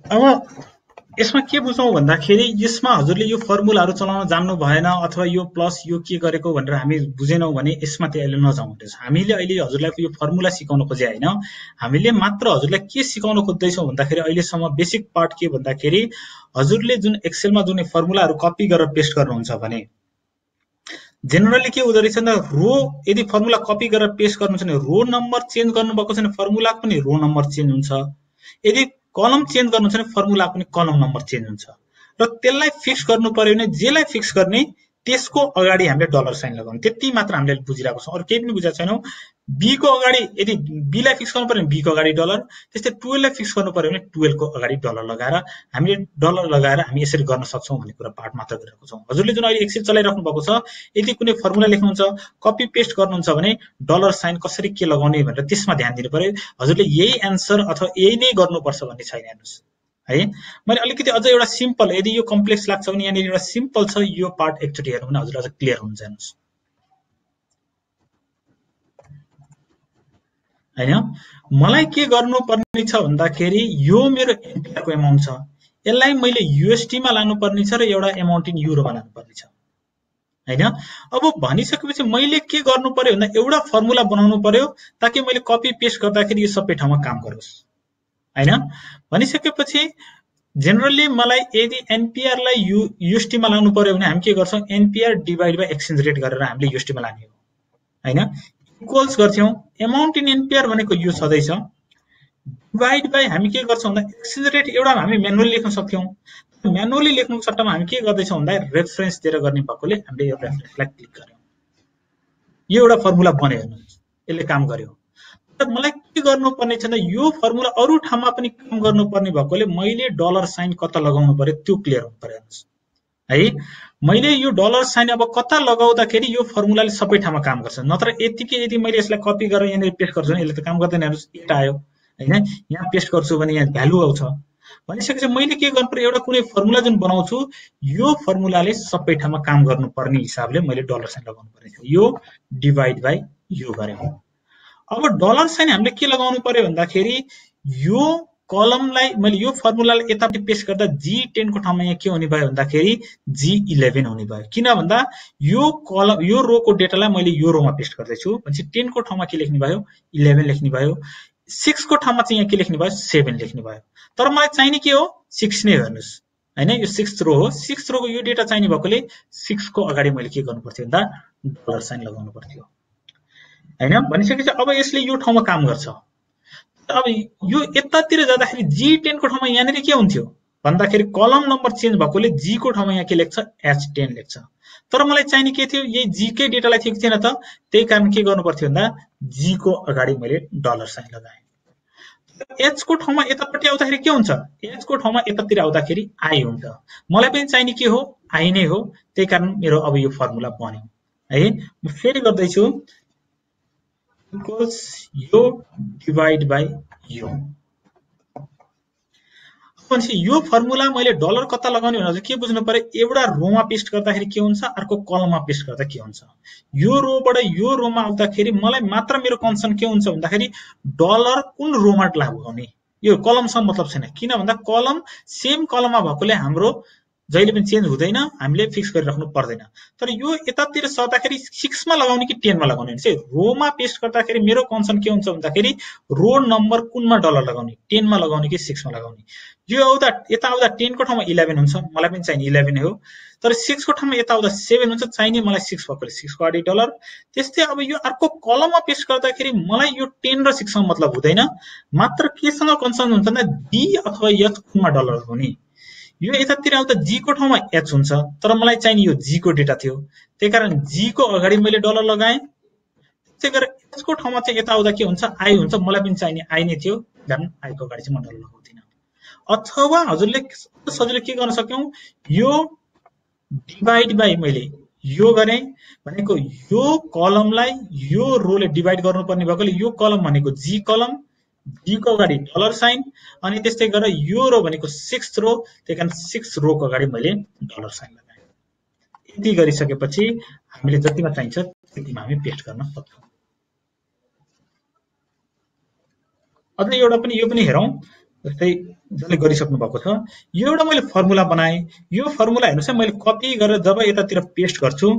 अब यसमा के बुझौँ भन्दाखेरि यसमा हजुरले यो फर्मुलाहरू चलाउन जान्नु भएन अथवा यो प्लस यो के गरेको भनेर हामी बुझेनौँ भने यसमा चाहिँ अहिले नजाउँ। हामीले अहिले हजुरलाई यो फर्मुला सिकाउन खोजे होइन, हामीले मात्र हजुरलाई के सिकाउन खोज्दैछौँ भन्दाखेरि अहिलेसम्म बेसिक पार्ट के भन्दाखेरि हजुरले जुन एक्सेलमा जुन फर्मुलाहरू कपी गरेर पेस्ट गर्नुहुन्छ भने जेनरली के हुँदो रहेछ भन्दा रो यदि फर्मुला कपी गरेर पेस्ट गर्नुहुन्छ भने रो नम्बर चेन्ज गर्नुभएको छ भने फर्मुलाको पनि रो नम्बर चेन्ज हुन्छ, यदि कलम चेन्ज गर्नुहुन्छ भने फर्मुला पनि कलम नम्बर चेन्ज हुन्छ। र त्यसलाई फिक्स गर्नु पर्यो भने जेलाई फिक्स गर्ने त्यसको अगाडि हामीले डलर साइन लगाउनु, त्यति मात्र हामीले बुझिरहेको छौँ, अरू केही पनि बुझेको छैनौँ। बी को अगाडि यदि बी लाई फिक्स गर्नु पर्यो भने बी को अगाडि डलर, त्यस्तै ट्वेल्भ लाई फिक्स गर्नु पर्यो भने ट्वेल्भ को अगाडि डलर लगाएर हामीले डलर लगाएर हामी यसरी गर्न सक्छौँ भन्ने कुरा पार्ट मात्र गरिरहेको छौँ। हजुरले जुन अहिले एक्सेल चलाइराख्नु भएको छ यदि कुनै फर्मुला लेख्नुहुन्छ कपी पेस्ट गर्नुहुन्छ भने डलर साइन कसरी के लगाउने भनेर त्यसमा ध्यान दिनु पर्यो। हजुरले यही एन्सर अथवा यही नै गर्नुपर्छ भन्ने छैन। हेर्नुहोस् है, मैले अलिकति अझ एउटा सिम्पल, यदि यो कम्प्लेक्स लाग्छ भने यहाँनिर एउटा सिम्पल छ, यो पार्ट एकचोटि हेर्नु भने हजुर अझ क्लियर हुन्छ। हेर्नुहोस् हैन, मलाई के गर्नुपर्ने छ भन्दाखेरि यो मेरो एनपिआरको एमाउन्ट छ, यसलाई मैले युएसडी मा लानुपर्ने छ र एउटा एमाउन्ट इन युरोमा लानुपर्ने छ हैन। अब भनिसकेपछि मैले के गर्नु पर्यो भन्दा एउटा फर्मुला बनाउनु पर्यो ताकि मैले कपी पेस्ट गर्दाखेरि यो सबै ठाउँमा काम गरोस् हैन। भनिसकेपछि जेनरली मलाई यदि एनपिआर लाई यु युएसडी मा लानु पर्यो भने हामी के गर्छौं, NPR divide by exchange rate गरेर हामीले युएसडी मा लाने हो हैन। इक्वल्स गर्थ्यौं, एमाउन्ट इन एनपिआर भनेको यो सधैं छ, डिवाइड बाइ हामी के गर्छौं भन्दा एक्सचेन्ज रेट एउटा हामी म्यानुअली लेख्न सक्थ्यौं, म्यानुअली लेख्नुको सट्टामा हामी के गर्दैछौं भन्दा रेफरेन्स दिएर गर्ने भएकोले हामीले यो रेफरेन्सलाई क्लिक गर्यौं, यो एउटा फर्मुला बन्यो। हेर्नुस् यसले काम गर्यो। तर मलाई के गर्नुपर्ने छ भन्दा यो फर्मुला अरु ठाउँमा पनि काम गर्नुपर्ने भएकोले मैले डलर साइन कता लगाउनु पर्यो त्यो क्लियर हुनु पर्यो। हेर्नुस् है, मैले यो डलर साइन अब कता लगाउँदाखेरि यो फर्मुलाले सबै ठाउँमा काम गर्छ, नत्र यतिकै यदि मैले यसलाई कपी गरेर यहाँनिर पेस्ट गर्छु भने यसले त काम गर्दैन। हेर्नुस् एट आयो हैन, यहाँ पेस्ट गर्छु भने यहाँ भ्यालु आउँछ। भनिसकेपछि मैले के गर्नु पर्यो, एउटा कुनै फर्मुला जुन बनाउँछु यो फर्मुलाले सबै ठाउँमा काम गर्नुपर्ने हिसाबले मैले डलर साइन लगाउनु पर्यो। यो डिवाइड बाइ यो गर्यौं। अब डलर साइन हामीले के लगाउनु पर्यो भन्दाखेरि यो कलमलाई मैले यो फर्मुलालाई यतापट्टि पेस्ट गर्दा जी टेन को ठाउँमा यहाँ के हुने भयो भन्दाखेरि जी इलेभेन हुने भयो। किन भन्दा यो कलम यो रो को डेटालाई मैले यो रोमा पेस्ट गर्दैछु भनेपछि टेन को ठाउँमा के लेख्ने भयो, इलेभेन लेख्ने भयो, सिक्स को ठाउँमा चाहिँ यहाँ के लेख्ने भयो, सेभेन लेख्ने भयो। तर मलाई चाहिने के हो, सिक्स नै। हेर्नुस् हैन, यो सिक्स रो हो, सिक्स रो को यो डेटा चाहिने भएकोले सिक्स को अगाडि मैले के गर्नु पर्थ्यो भन्दा डलर साइन लगाउनु पर्थ्यो हैन। भनिसकेपछि अब यसले यो ठाउँमा काम गर्छ। अब यो यतातिर जाँदाखेरि जी टेन को ठाउँमा यहाँनिर के हुन्थ्यो भन्दाखेरि कलम नम्बर चेन्ज भएकोले जी को ठाउँमा यहाँ के लेख्छ, एच टेन लेख्छ। तर मलाई चाहिने के थियो, यही जी कै डेटालाई थियो कि थिएन त, त्यही कारण के गर्नु पर्थ्यो भन्दा जी को अगाडि मैले डलर साइन लगाएँ। एच को ठाउँमा यतापट्टि आउँदाखेरि के हुन्छ, एच को ठाउँमा यतातिर आउँदाखेरि आई हुन्छ। मलाई पनि चाहिने के हो, आई नै हो, त्यही कारण मेरो अब यो फर्मुला बन्यो है। म फेरि गर्दैछु, इक्वल्स यो डिवाइड बाइ यो। भनेपछि यो फर्मुला मैले डलर कता लगाउने भनेर के बुझ्नु पर्यो, एउटा रोमा पेस्ट गर्दाखेरि के हुन्छ, अर्को कलममा पेस्ट गर्दा के हुन्छ। यो रोबाट यो रोमा आउँदाखेरि मलाई मात्र मेरो कन्सर्न के हुन्छ भन्दाखेरि डलर कुन रोमा लगाउने, यो कलमसँग मतलब छैन। किन भन्दा कलम सेम कलममा भएकोले हाम्रो जहिले पनि चेन्ज हुँदैन, हामीले फिक्स गरिराख्नु पर्दैन। तर यो यतातिर सर्दाखेरि सिक्स मा लगाउने कि टेन मा लगाउने भने चाहिँ रोमा पेस्ट गर्दाखेरि मेरो कन्सर्न के हुन्छ भन्दाखेरि रो नम्बर कुनमा डलर लगाउने, टेन मा लगाउने कि सिक्स मा लगाउने। यो आउँदा यता आउँदा टेन को ठाउँमा इलेभेन हुन्छ, मलाई पनि चाहिने इलेभेन हो। तर सिक्स को ठाउँमा यता आउँदा सेभेन हुन्छ, चाहिने मलाई सिक्स भएकोले सिक्स को अगाडि डलर। त्यस्तै अब यो अर्को कलममा पेस्ट गर्दाखेरि मलाई यो टेन र सिक्स सँग मतलब हुँदैन, मात्र केसँग कन्सर्न हुन्छ भन्दा डी अथवा एच कुनमा डलर हुने। यो यतातिर आउँदा जी को ठाउँमा एच हुन्छ, तर मलाई चाहिने यो जी को डेटा थियो, त्यही कारण जी को अगाडि मैले डलर लगाएँ। त्यसै गरेर एच को ठाउँमा चाहिँ यता आउँदा के हुन्छ, आई हुन्छ, मलाई पनि चाहिने आई नै थियो, कारण आई को अगाडि चाहिँ म डलर लगाउँदिनँ। अथवा हजुरले सजिलो के गर्न सक्यौं, यो डिवाइड बाइ मैले यो गरेँ भनेको यो कलमलाई यो रोले डिवाइड गर्नुपर्ने भएकोले यो कलम भनेको जी कलम, जी को अगाडि डलर साइन, अनि त्यस्तै गरेर यो रो भनेको सिक्स रो, त्यही कारण सिक्स रो को अगाडि मैले डलर साइन लगाएँ। यति गरिसकेपछि हामीले जतिमा चाहिन्छ त्यतिमा हामी पेस्ट गर्न सक्छौं। अझ एउटा पनि यो पनि हेरौं, जस्तै जसले गरिसक्नु भएको छ यो एउटा मैले फर्मुला बनाएँ यो फर्मुला हेर्नुस् है मैले कपी गरेर जब यतातिर पेस्ट गर्छु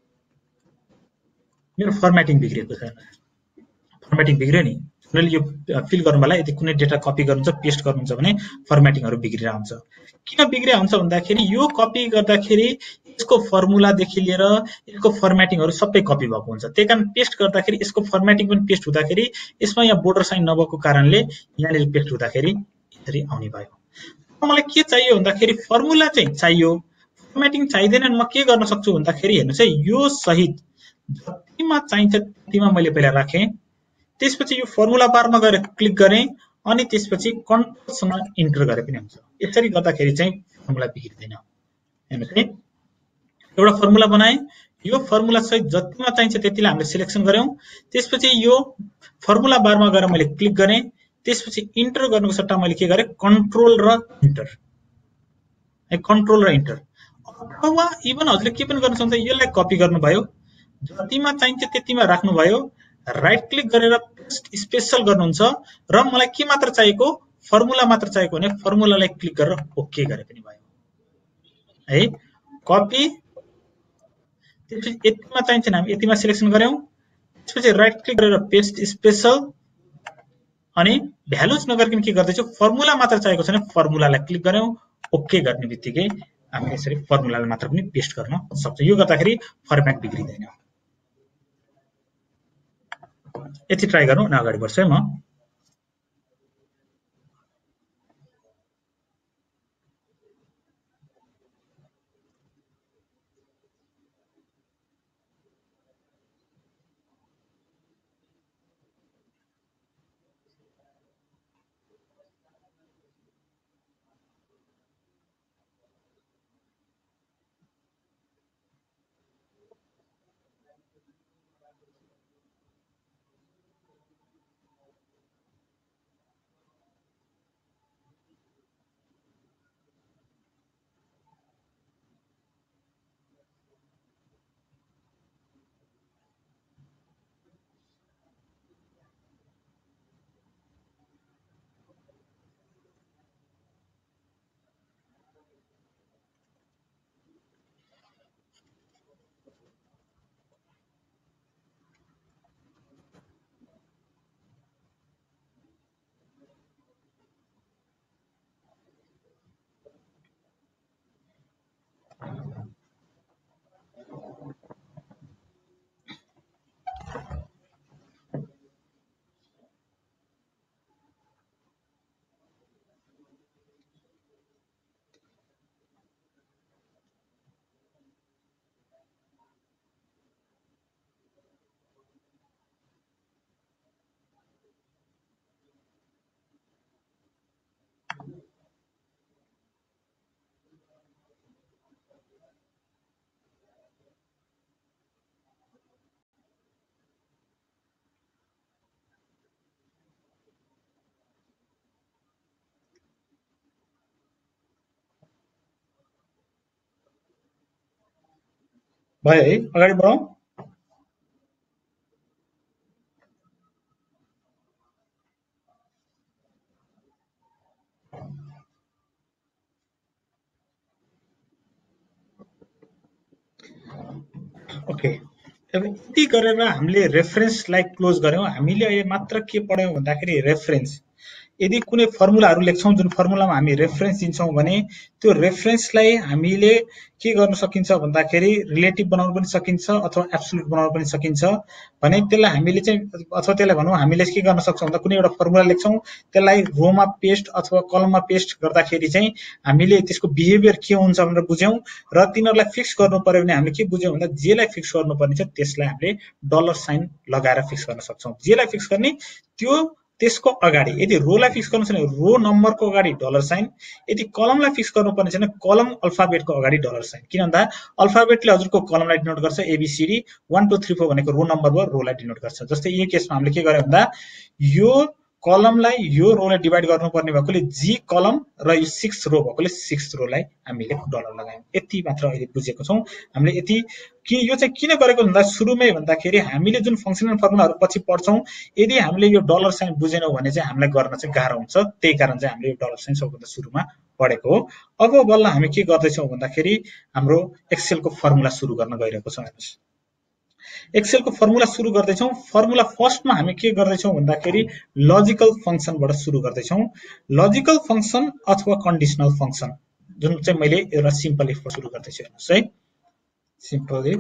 मेरो फर्मेटिङ बिग्रेको छ फर्मेटिङ बिग्रियो नि मैले यो फिल गर्नुलाई यदि कुनै डेटा कपी गर्नुहुन्छ पेस्ट गर्नुहुन्छ भने फर्मेटिङहरु बिग्रिरा हुन्छ किन बिग्रिया हुन्छ भन्दाखेरि यो कपी गर्दाखेरि यसको फर्मुलादेखि लिएर यसको फर्मेटिङहरु सबै कपी भएको हुन्छ त्यहीकारण पेस्ट गर्दाखेरि यसको फर्मेटिङ पनि पेस्ट हुँदाखेरि यसमा यहाँ बोर्डर साइन नभएको कारणले यहाँले पेस्ट हुँदाखेरि यसरी आउने भयो मलाई के चाहियो भन्दाखेरि फर्मुला चाहिँ चाहियो फर्मेटिङ चाहिदैन म के गर्न सक्छु भन्दाखेरि हेर्नुस् है यो सहित जतिमा चाहिन्छ त्यतिमा मैले पहिला राखे त्यसपछि यो फर्मुला बारमा गएर क्लिक गरे अनि त्यसपछि कन्ट्रोलसँग इन्टर गरे पनि हुन्छ यसरी गर्दाखेरि चाहिँ फर्मुला बिग्रिदैन हेर्नुस् है एउटा फर्मुला बनाए यो फर्मुला सहित जतिमा चाहिन्छ त्यतिलाई हामीले सिलेक्सन गर्यौं त्यसपछि यो फर्मुला बारमा गएर मैले क्लिक गरे त्यसपछि इन्टर गर्नुको सट्टा मैले के गरे कन्ट्रोल र इन्टर है कन्ट्रोल र इन्टर अथवा इभन हजुरले के पनि गर्न सक्नुहुन्छ यसलाई कपी गर्नुभयो जतिमा चाहिन्छ त्यतिमा राख्नुभयो राइट क्लिक गरेर पेस्ट स्पेशल गर्नुहुन्छ र मलाई के मात्र चाहिएको फर्मुला मात्र चाहिएको भने फर्मुलालाई क्लिक गरेर ओके गरे पनि भयो है कपी त्यसपछि यतिमा चाहिन्छ हामी यतिमा सिलेक्सन गर्यौं त्यसपछि राइट क्लिक गरेर पेस्ट स्पेशल अनि भ्यालुज नगर्किन के गर्दैछु फर्मुला मात्र चाहिएको छ भने फर्मुलालाई क्लिक गर्यौं ओके गर्ने बित्तिकै हामी यसरी फर्मुलालाई मात्र पनि पेस्ट गर्न सक्छौं यो गर्दाखेरि फर्मेट बिग्रिदैन यति ट्राई गरौँ अनि अगाडि बढ्छु है म भयो है अगाडि बढौं ओके अब यति गरेर हामीले रेफरेन्सलाई क्लोज गर्यौं हामीले अहिले मात्र के पढ्यौं भन्दाखेरि रेफरेन्स यदि कुनै फर्मुलाहरु लेख्छौं जुन फर्मुलामा हामी रेफरेन्स दिन्छौं भने त्यो रेफरेन्सलाई हामीले के गर्न सकिन्छ भन्दाखेरि रिलेटिभ बनाउन पनि सकिन्छ अथवा एब्सोल्युट बनाउन पनि सकिन्छ भने त्यसलाई हामीले चाहिँ अथवा त्यसलाई भनौं हामीले के गर्न सक्छौं भन्दा कुनै एउटा फर्मुला लेख्छौं त्यसलाई रोमा पेस्ट अथवा कलममा पेस्ट गर्दाखेरि चाहिँ हामीले त्यसको बिहेभियर के हुन्छ भनेर बुझ्यौं र तिनीहरुलाई फिक्स गर्नु पर्यो भने हामीले के बुझ्यौं भन्दा जेलाई फिक्स गर्नुपर्ने छ त्यसलाई हामीले डलर साइन लगाएर फिक्स गर्न सक्छौं जेलाई फिक्स गर्ने त्यो त्यसको अगाडि यदि रोलाई फिक्स गर्नु छ भने रो नम्बरको अगाडि डलर साइन यदि कलमलाई फिक्स गर्नुपर्ने छ भने कलम अल्फाबेटको अगाडि डलर साइन किन भन्दा अल्फाबेटले हजुरको कलमलाई डिनोट गर्छ A B C D one two three four भनेको रो नम्बर भयो रोलाई डिनोट गर्छ जस्तै यो केसमा हामीले के गर्यौं भन्दा यो कलमलाई यो रोले डिभाइड गर्नुपर्ने भएकोले जी कलम र यो सिक्स रो भएकोले सिक्स रोलाई हामीले डलर लगायौँ। यति मात्र अहिले बुझेको छौँ हामीले। यति कि यो चाहिँ किन गरेको भन्दा सुरुमै भन्दाखेरि हामीले जुन फङ्सनल फर्मुलाहरू पछि पढ्छौँ, यदि हामीले यो डलर साइन बुझेनौँ भने चाहिँ हामीलाई गर्न चाहिँ गाह्रो हुन्छ। त्यही कारण चाहिँ हामीले यो डलर साइन सबभन्दा सुरुमा पढेको हो। अब बल्ल हामी के गर्दैछौँ भन्दाखेरि हाम्रो एक्सेलको फर्मुला सुरु गर्न गइरहेको छौँ। हेर्नुहोस्, एक्सेलको फर्मुला सुरु गर्दैछौँ। फर्मुला फर्स्टमा हामी के गर्दैछौँ भन्दाखेरि लजिकल फङ्सनबाट सुरु गर्दैछौँ। लजिकल फङ्सन अथवा कन्डिसनल फङ्सन, जुन चाहिँ मैले एउटा सिम्पल इफबाट सुरु गर्दैछु। हेर्नुहोस् है, सिम्पल इफ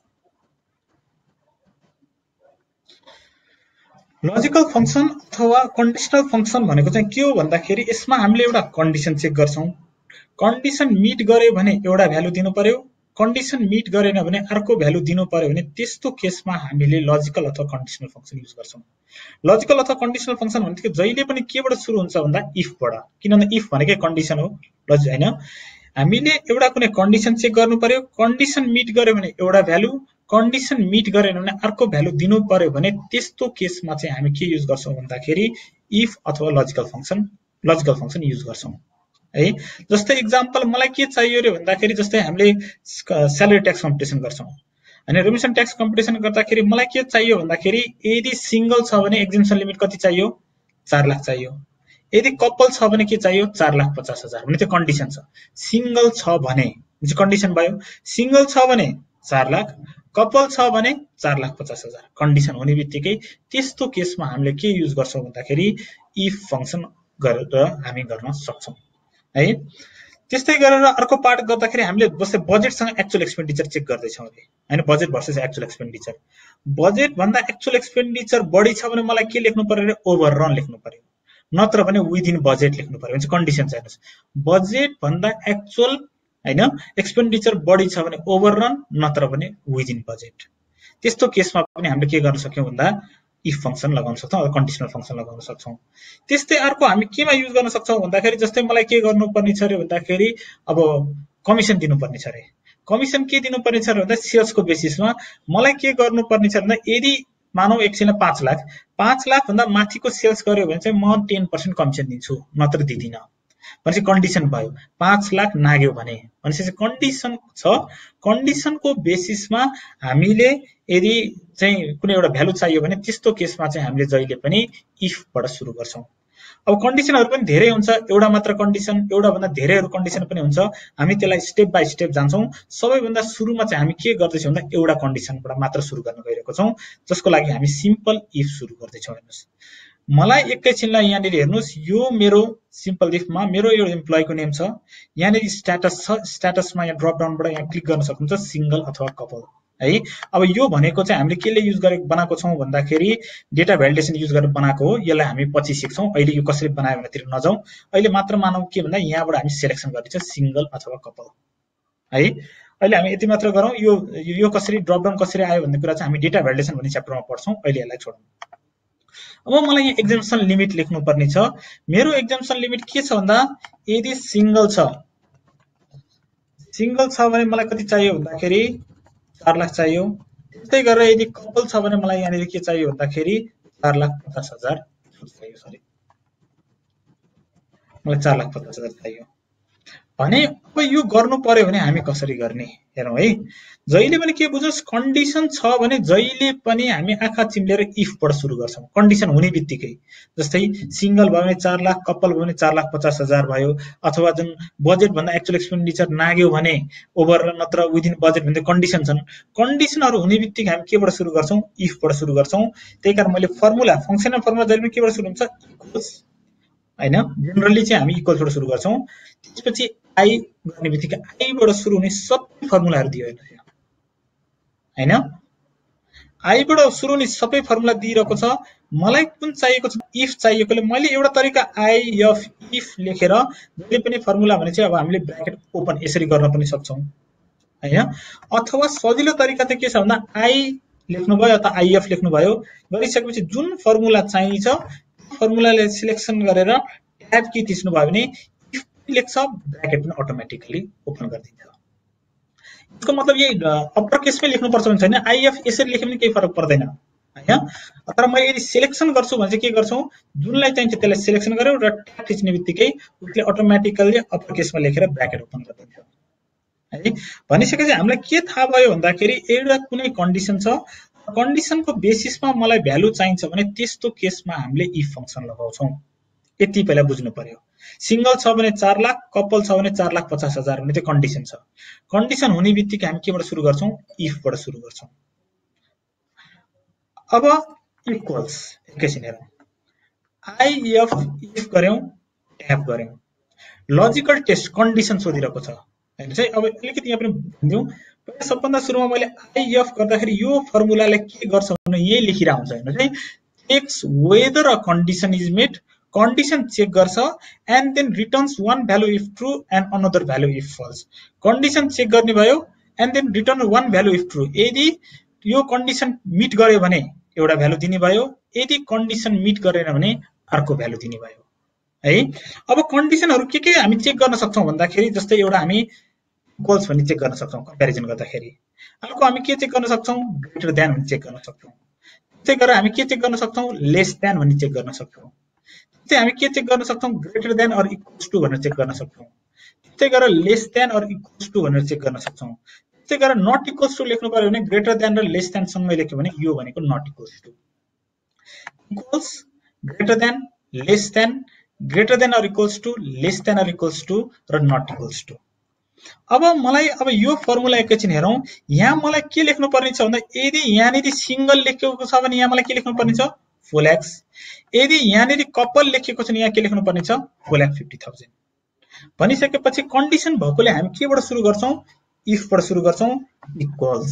लजिकल फङ्सन अथवा कन्डिसनल फङ्सन भनेको चाहिँ के हो भन्दाखेरि यसमा हामीले एउटा कन्डिसन चेक गर्छौँ। कन्डिसन मिट गर्यो भने एउटा भ्यालु दिनु पर्यो, कन्डिसन मिट गरेन भने अर्को भ्यालु दिनु पर्यो भने त्यस्तो केसमा हामीले लजिकल अथवा कन्डिसनल फङ्सन युज गर्छौँ। लजिकल अथवा कन्डिसनल फङ्सन भनेको जहिले पनि केबाट सुरु हुन्छ भन्दा इफबाट, किनभने इफ भनेकै कन्डिसन हो लज हैन। हामीले एउटा कुनै कन्डिसन चेक गर्नु पर्यो, कन्डिसन मिट गर्यो भने एउटा भ्यालु, कन्डिसन मिट गरेन भने अर्को भ्यालु दिनु पर्यो भने त्यस्तो केसमा चाहिँ हामी के युज गर्छौँ भन्दाखेरि इफ अथवा logical function logical function use गर्छौँ है। जस्तै इक्जाम्पल मलाई के चाहियो रे भन्दाखेरि जस्तै हामीले स्यालेरी ट्याक्स कम्पिटिसन गर्छौँ अनि रिमिसन ट्याक्स कम्पिटिसन गर्दाखेरि मलाई के चाहियो भन्दाखेरि यदि सिंगल छ भने एक्जिम्सन लिमिट कति चाहियो, चार लाख चाहियो। यदि कपल छ भने के चाहियो, चार लाख पचास हजार भने त्यो कन्डिसन छ। सिंगल छ भने कन्डिसन भयो, सिंगल छ भने चार लाख, कपल छ भने चार लाख पचास हजार कन्डिसन हुने बित्तिकै त्यस्तो केसमा हामीले के युज गर्छौँ भन्दाखेरि इफ फङ्सन गरेर हामी गर्न सक्छौँ है। त्यस्तै गरेर अर्को पार्ट गर्दाखेरि हामीले जस्तै बजेटसँग एक्चुअल एक्सपेन्डिचर चेक गर्दैछौँ अरे हैन, budget versus actual expenditure. Budget भन्दा एक्चुअल एक्सपेन्डिचर बढी छ भने मलाई के लेख्नु पर्यो, ओभर रन लेख्नु पर्यो, नत्र भने विदिन बजेट लेख्नु पर्यो। भने कन्डिसन छ। हेर्नुहोस्, बजेट भन्दा एक्चुअल हैन एक्सपेन्डिचर बढी छ भने ओभर रन, नत्र भने विदिन बजेट। त्यस्तो केसमा पनि हामीले के गर्न सक्यौँ भन्दा इफ फङ्सन लगाउन सक्छौँ अथवा कन्डिसनल फङ्सन लगाउन सक्छौँ। त्यस्तै अर्को हामी केमा युज गर्न सक्छौँ भन्दाखेरि जस्तै मलाई के गर्नुपर्ने छ अरे भन्दाखेरि अब कमिसन दिनुपर्ने छ अरे। कमिसन के दिनुपर्ने छ भन्दा सेल्सको बेसिसमा मलाई के गर्नुपर्ने छ भन्दा यदि मानौ एकछिनमा पाँच लाख पाँच लाख भन्दा माथिको सेल्स गर्यो भने चाहिँ म टेन पर्सेन्ट कमिसन दिन्छु, नत्र दिदिनँ भनेपछि कन्डिसन भयो। पाँच लाख नाग्यो भने भनेपछि कन्डिसन छ। कन्डिसनको बेसिसमा हामीले यदि चाहिँ कुनै एउटा भ्यालु चाहियो भने त्यस्तो केसमा चाहिँ हामीले जहिले पनि इफबाट सुरु गर्छौँ। अब कन्डिसनहरू पनि धेरै हुन्छ, एउटा मात्र कन्डिसन, एउटा भन्दा धेरैहरू कन्डिसन पनि हुन्छ। हामी त्यसलाई स्टेप बाई स्टेप जान्छौँ। सबैभन्दा सुरुमा चाहिँ हामी के गर्दैछौँ भन्दा एउटा कन्डिसनबाट मात्र सुरु गर्न गइरहेको छौँ, जसको लागि हामी सिम्पल इफ सुरु गर्दैछौँ। हेर्नुहोस्, मलाई एकैछिनलाई यहाँनिर हेर्नुहोस्, यो मेरो सिम्पल इफमा मेरो यो इम्प्लोइको नेम छ, यहाँनिर स्ट्याटस छ, स्ट्याटसमा यहाँ ड्रप डाउनबाट यहाँ क्लिक गर्न सक्नुहुन्छ सिंगल अथवा कपल है। अब यो भनेको चाहिँ हामीले केले युज गरेर बनाएको छौँ भन्दाखेरि डेटा भ्यालिडेसन युज गरेर बनाएको हो। यसलाई हामी पछि सिक्छौँ, अहिले यो कसरी बनायो भनेतिर नजाउँ। अहिले मात्र मानौँ के भन्दा यहाँबाट हामी सेलेक्सन गर्दैछौँ सिंगल अथवा कपल है। अहिले हामी यति मात्र गरौँ। यो यो कसरी ड्रप डाउन कसरी आयो भन्ने कुरा चाहिँ हामी डेटा भ्यालिडेसन भन्ने च्याप्टरमा पढ्छौँ। अहिले यसलाई छोडौँ। अब मलाई यहाँ एक्जम्सन लिमिट लेख्नु पर्ने छ। मेरो एक्जम्सन लिमिट के छ भन्दा यदि सिंगल छ सिंगल छ भने मलाई कति चाहियो भन्दाखेरि चार लाख चाहियो। त्यस्तै गरेर यदि कपल छ भने मलाई यहाँनिर के चाहियो भन्दाखेरि चार लाख पचास हजार चाहियो। सरी, मलाई चार लाख पचास हजार चाहियो भने अब यो गर्नु पर्यो भने हामी कसरी गर्ने हेरौँ है। जहिले पनि के बुझोस्, कन्डिसन छ भने जहिले पनि हामी आँखा चिम्लेर इफबाट सुरु गर्छौँ। कन्डिसन हुने बित्तिकै जस्तै सिंगल भयो भने चार लाख, कपल भयो भने चार लाख पचास हजार भयो, अथवा जुन बजेट भन्दा एक्चुअल एक्सपेन्डिचर नाग्यो भने ओभर नत्र विदिन बजेट भन्ने कन्डिसन छन्। कन्डिसनहरू हुने बित्तिकै हामी केबाट सुरु गर्छौँ, इफबाट सुरु गर्छौँ। त्यही कारण मैले फर्मुला फङ्सनल फर्मुला जहिले पनि केबाट सुरु हुन्छ, इक्वल्स हैन। जेनरली चाहिँ हामी इक्वल्सबाट सुरु गर्छौँ। त्यसपछि आई गर्ने बित्तिकै आईबाट सुरु हुने सबै फर्मुलाहरू दियो हैन। आईबाट सुरु हुने सबै फर्मुला दिइरहेको छ। मलाई कुन चाहिएको छ, इफ चाहिएकोले मैले एउटा तरिका आई एफ इफ लेखेर जहिले पनि फर्मुला भने चाहिँ अब हामीले ब्राकेट ओपन यसरी गर्न पनि सक्छौँ हैन। अथवा सजिलो तरिका चाहिँ के छ भन्दा आई लेख्नुभयो अथवा आइएफ लेख्नुभयो, गरिसकेपछि जुन फर्मुला चाहिन्छ फर्मुलाले सिलेक्सन गरेर ट्याब की थिच्नु भयो भने इफ लेख्छ, ब्राकेट पनि अटोमेटिकली ओपन गरिदिन्छ। यसको मतलब यही अप्पर केसमै लेख्नुपर्छ भने छैन, आइएफ यसरी लेख्यो भने केही फरक पर्दैन। हैन। तर मैले यदि सिलेक्सन गर्छु भने चाहिँ के गर्छौं, जुनलाई चाहिन्छ त्यसलाई सिलेक्सन गर्यौ र ट्याब थिच्ने बित्तिकै उसले अटोमेटिकली अप्पर केसमा लेखेर ब्र्याकेट ओपन गरिदिन्छ है। भनिसकेपछि हामीलाई के थाहा भयो भन्दाखेरि एउटा कुनै कन्डिसन छ, कन्डिसनको बेसिसमा मलाई भ्यालु चाहिन्छ भने त्यस्तो केसमा हामीले इफ फंक्सन लगाउँछौं। यति पहिला बुझ्नु पर्यो। सिंगल छ भने चार लाख, कपल छ भने चार लाख पचास हजार भने त्यो कन्डिसन छ। कन्डिसन हुने बित्तिकै हामी केबाट सुरु गर्छौं, इफबाट सुरु गर्छौं। अब इक्वल्स एकैछिन हेरौं, आई एफ इफ गर्यौं, ट्याब गर्यौं, लजिकल टेस्ट कन्डिसन सोधिरहेको छ हैन। चाहिँ अब अलिकति यहाँ पनि भनिदिउँ, पहिला सबभन्दा सुरुमा मैले आई एफ गर्दाखेरि यो फर्मुलाले के गर्छ भने यही लेखिरा हुन्छ हैन। चाहिँ checks whether a condition is met, condition check गर्छ and then returns one value if true and another value if false. Condition check गर्ने भयो and then return one value if true. यदि यो कन्डिसन मिट गर्यो भने एउटा भ्यालु दिने भयो, यदि कन्डिसन मिट गरेन भने अर्को भ्यालु दिने भयो है। अब कन्डिसनहरु के के हामी चेक गर्न सक्छौं भन्दाखेरि जस्तै एउटा हामी इक्वल्स भन्ने चेक गर्न सक्छौं कम्प्यारिजन गर्दाखेरि, अर्को हामी के चेक गर्न सक्छौं, ग्रेटर देन भन्ने चेक गर्न सक्छौं। त्यस्तै गरेर हामी के चेक गर्न सक्छौं, लेस देन भन्ने चेक गर्न सक्छौं। त्यस्तै हामी के चेक गर्न सक्छौं, greater than or equals to भनेर चेक गर्न सक्छौं। त्यस्तै गरेर less than or equals to भनेर चेक गर्न सक्छौं। त्यस्तै गरेर नट इक्वल्स टु लेख्नु पर्यो भने ग्रेटर देन र लेस देन सँगै लेख्यो भने यो भनेको not equals to. Equals, greater than, less than, greater than or equals to, less than or equals to र नट इक्वल्स टु। अब मलाई अब यो फर्मुला एकैछिन हेरौं। यहाँ मलाई के लेख्नु पर्ने छ भन्दा यदि यहाँनिर सिंगल लेखेको छ भने यहाँ मलाई के लेख्नु पर्ने छ, फुल एक्स। यदि यहाँनिर कपल लेखेको छ भने यहाँ के लेख्नु पर्ने छ, फुल एक्स फिफ्टी थाउजन्ड। भनिसकेपछि कन्डिसन भएकोले हामी केबाट सुरु गर्छौं, इफबाट सुरु गर्छौं। इक्वल्स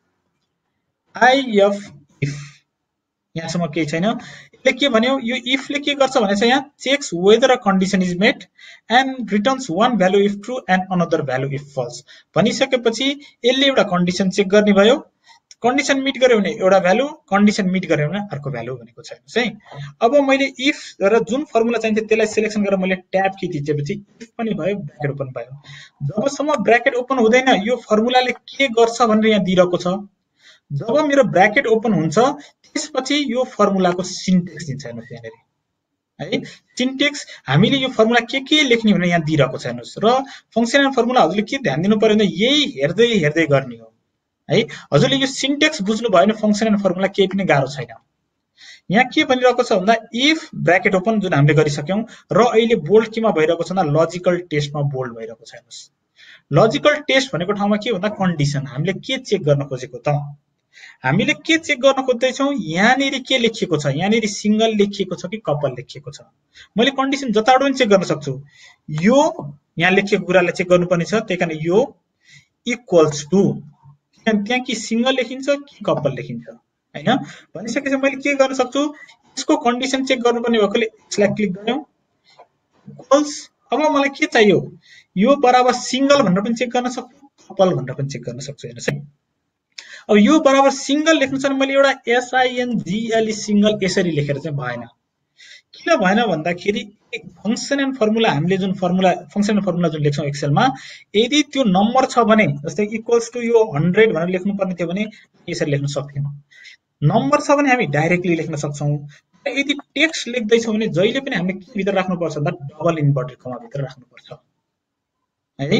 आई एफ इफ, यहाँसम्म केही छैन। यसले के भन्यो, यो इफले के गर्छ भने चाहिँ यहाँ checks whether a condition is met and returns one value if true and another value if false. भनिसकेपछि यसले एउटा कन्डिसन चेक गर्ने भयो, कन्डिसन मिट गर्यो भने एउटा भ्यालु, कन्डिसन मिट गर्यो भने अर्को भ्यालु भनेको छ है। अब मैले इफ र जुन फर्मुला चाहिन्छ त्यसलाई सिलेक्सन गरेर मैले ट्याब की थिचेपछि इफ पनि भयो, ब्र्याकेट ओपन भयो। जबसम्म ब्र्याकेट ओपन हुँदैन यो फर्मुलाले के गर्छ भनेर यहाँ दिइरहेको छ। जब मेरो ब्र्याकेट ओपन हुन्छ त्यसपछि यो फर्मुलाको सिन्टेक्स दिन्छ हेर्नुस् यहाँनिर है। सिन्टेक्स हामीले यो फर्मुला के के लेख्ने भनेर यहाँ दिइरहेको छ हेर्नुस्। र फंक्सन एन्ड फर्मुला हजुरले के ध्यान दिनु पर्यो भने यही हेर्दै हेर्दै गर्ने हो है। हजुरले यो सिन्टेक्स बुझ्नु भयो भने फंक्सन एन्ड फर्मुला केही पनि गाह्रो छैन। यहाँ के भनिरहेको छ भन्दा इफ ब्र्याकेट ओपन जुन हामीले गरिसक्यौं र अहिले बोल्ड केमा भइरहेको छ भन्दा लजिकल टेस्टमा बोल्ड भइरहेको छ हेर्नुस्। लजिकल टेस्ट भनेको ठाउँमा के भन्दा कन्डिसन हामीले के चेक गर्न खोजेको त, हामीले के चेक गर्न खोज्दैछौं, यहाँनिर के लेखिएको छ, यहाँनिर सिंगल लेखिएको छ कि कपल लेखिएको छ। मैले कन्डिसन जताबाट पनि चेक गर्न सक्छु। यो यहाँ लेखिएको कुरालाई चेक गर्नुपर्ने छ, त्यही कारण यो इक्वल्स टु, त्यहाँ कि सिंगल लेखिन्छ कि कपल लेखिन्छ हैन। भनिसकेपछि मैले के गर्न सक्छु, यसको कन्डिसन चेक गर्नुपर्ने भएकोले यसलाई क्लिक गर्यौं, इक्वल्स। अब मलाई के चाहियो, यो बराबर सिंगल भनेर पनि चेक गर्न सक्छु, कपल भनेर पनि चेक गर्न सक्छु हेर्नुस् है। अब यो बराबर सिंगल लेख्नु छ भने मैले एउटा एसआईएनजीएल सिंगल यसरी लेखेर चाहिँ भएन। किन भएन भन्दाखेरि फंक्सन एन्ड फर्मुला हामीले जुन फर्मुला फंक्सन एन्ड फर्मुला जुन लेख्छौं एक्सेलमा, यदि त्यो नम्बर छ भने जस्तै इक्वल्स टु यो हन्ड्रेड भनेर लेख्नु पर्ने थियो भने यसरी लेख्न सक्थेन। नम्बर छ भने हामी डाइरेक्टली लेख्न सक्छौं। यदि टेक्स्ट लेख्दैछौं भने जहिले पनि हामीले के भित्र राख्नु पर्छ भन्दा डबल इन्भर्टेड कमा भित्र राख्नु पर्छ है।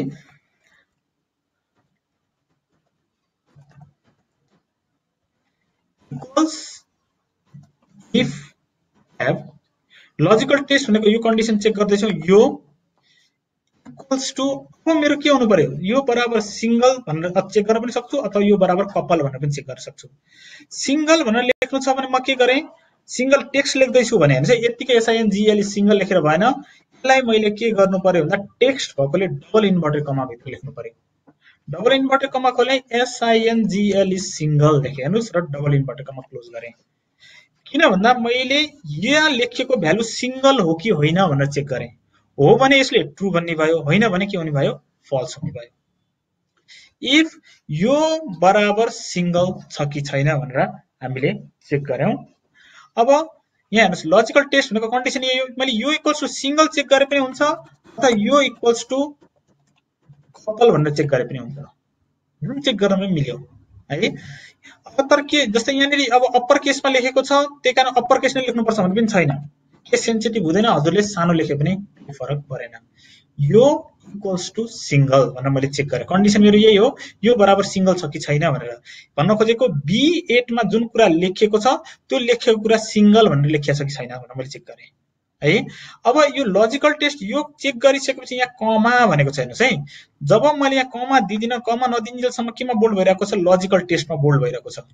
Equals if have, logical test भनेको यो कन्डिसन चेक गर्दैछौं, यो इक्वल्स टु, अब मेरो के हुनु पर्यो, यो बराबर सिंगल भनेर चेक गर्न पनि सक्छु अथवा यो बराबर कपल भनेर पनि चेक गर्न सक्छु। सिंगल भनेर लेख्नु छ भने म के गरे, सिंगल टेक्स्ट लेख्दैछु भने हेर्नुस् यतिकै एसआईएनजीएल सिंगल लेखेर भएन। यसलाई मैले के गर्नु पर्यो भन्दा टेक्स्ट भएकोले डबल इन्भर्टेड कमा भित्र लेख्नु पर्यो। डबल इन्भर्टेड कमा खोले एसआईएनजीएल सिंगल लेखे हेर्नुस् र डबल इन्भर्टेड कमा क्लोज गरे। किन भन्दा मैले यहाँ लेखेको भ्यालु सिंगल हो कि होइन भनेर चेक गरे। हो भने यसले ट्रू भन्ने भयो, होइन भने के हुने भयो, फल्स हुने भयो। इफ यो बराबर सिंगल छ कि छैन भनेर हामीले चेक गर्यौं। अब यहाँ हेर्नुस् लजिकल टेस्ट भनेको कन्डिसन यही हो। मैले यो इक्वल्स टु सिंगल चेक गरे पनि हुन्छ अथवा यो इक्वल्स टु कपल भनेर चेक गरे पनि हुन्छ, जुन चेक गर्न पनि मिल्यो है। अब तर के जस्तै यहाँनिर अब अप्पर केसमा लेखेको छ त्यही कारण अप्पर केस नै लेख्नुपर्छ भन्ने पनि छैन। केस सेन्सिटिभ हुँदैन, हजुरले सानो लेखे पनि फरक परेन। यो इक्वल्स टु सिंगल भनेर मैले चेक गरेँ, कन्डिसन मेरो यही हो, यो बराबर सिंगल छ कि छैन भनेर भन्न खोजेको। बी एट मा जुन कुरा लेखिएको छ त्यो लेखेको कुरा सिंगल भनेर लेखिएको छ कि छैन भनेर मैले चेक गरेँ है। अब यो लजिकल टेस्ट यो चेक गरिसकेपछि यहाँ कमा भनेको छ हेर्नुस् है। जब मैले यहाँ कमा दिदिन, कमा नदिन्जेलसम्म केमा बोल्ड भइरहेको छ, लजिकल टेस्टमा बोल्ड भइरहेको छ,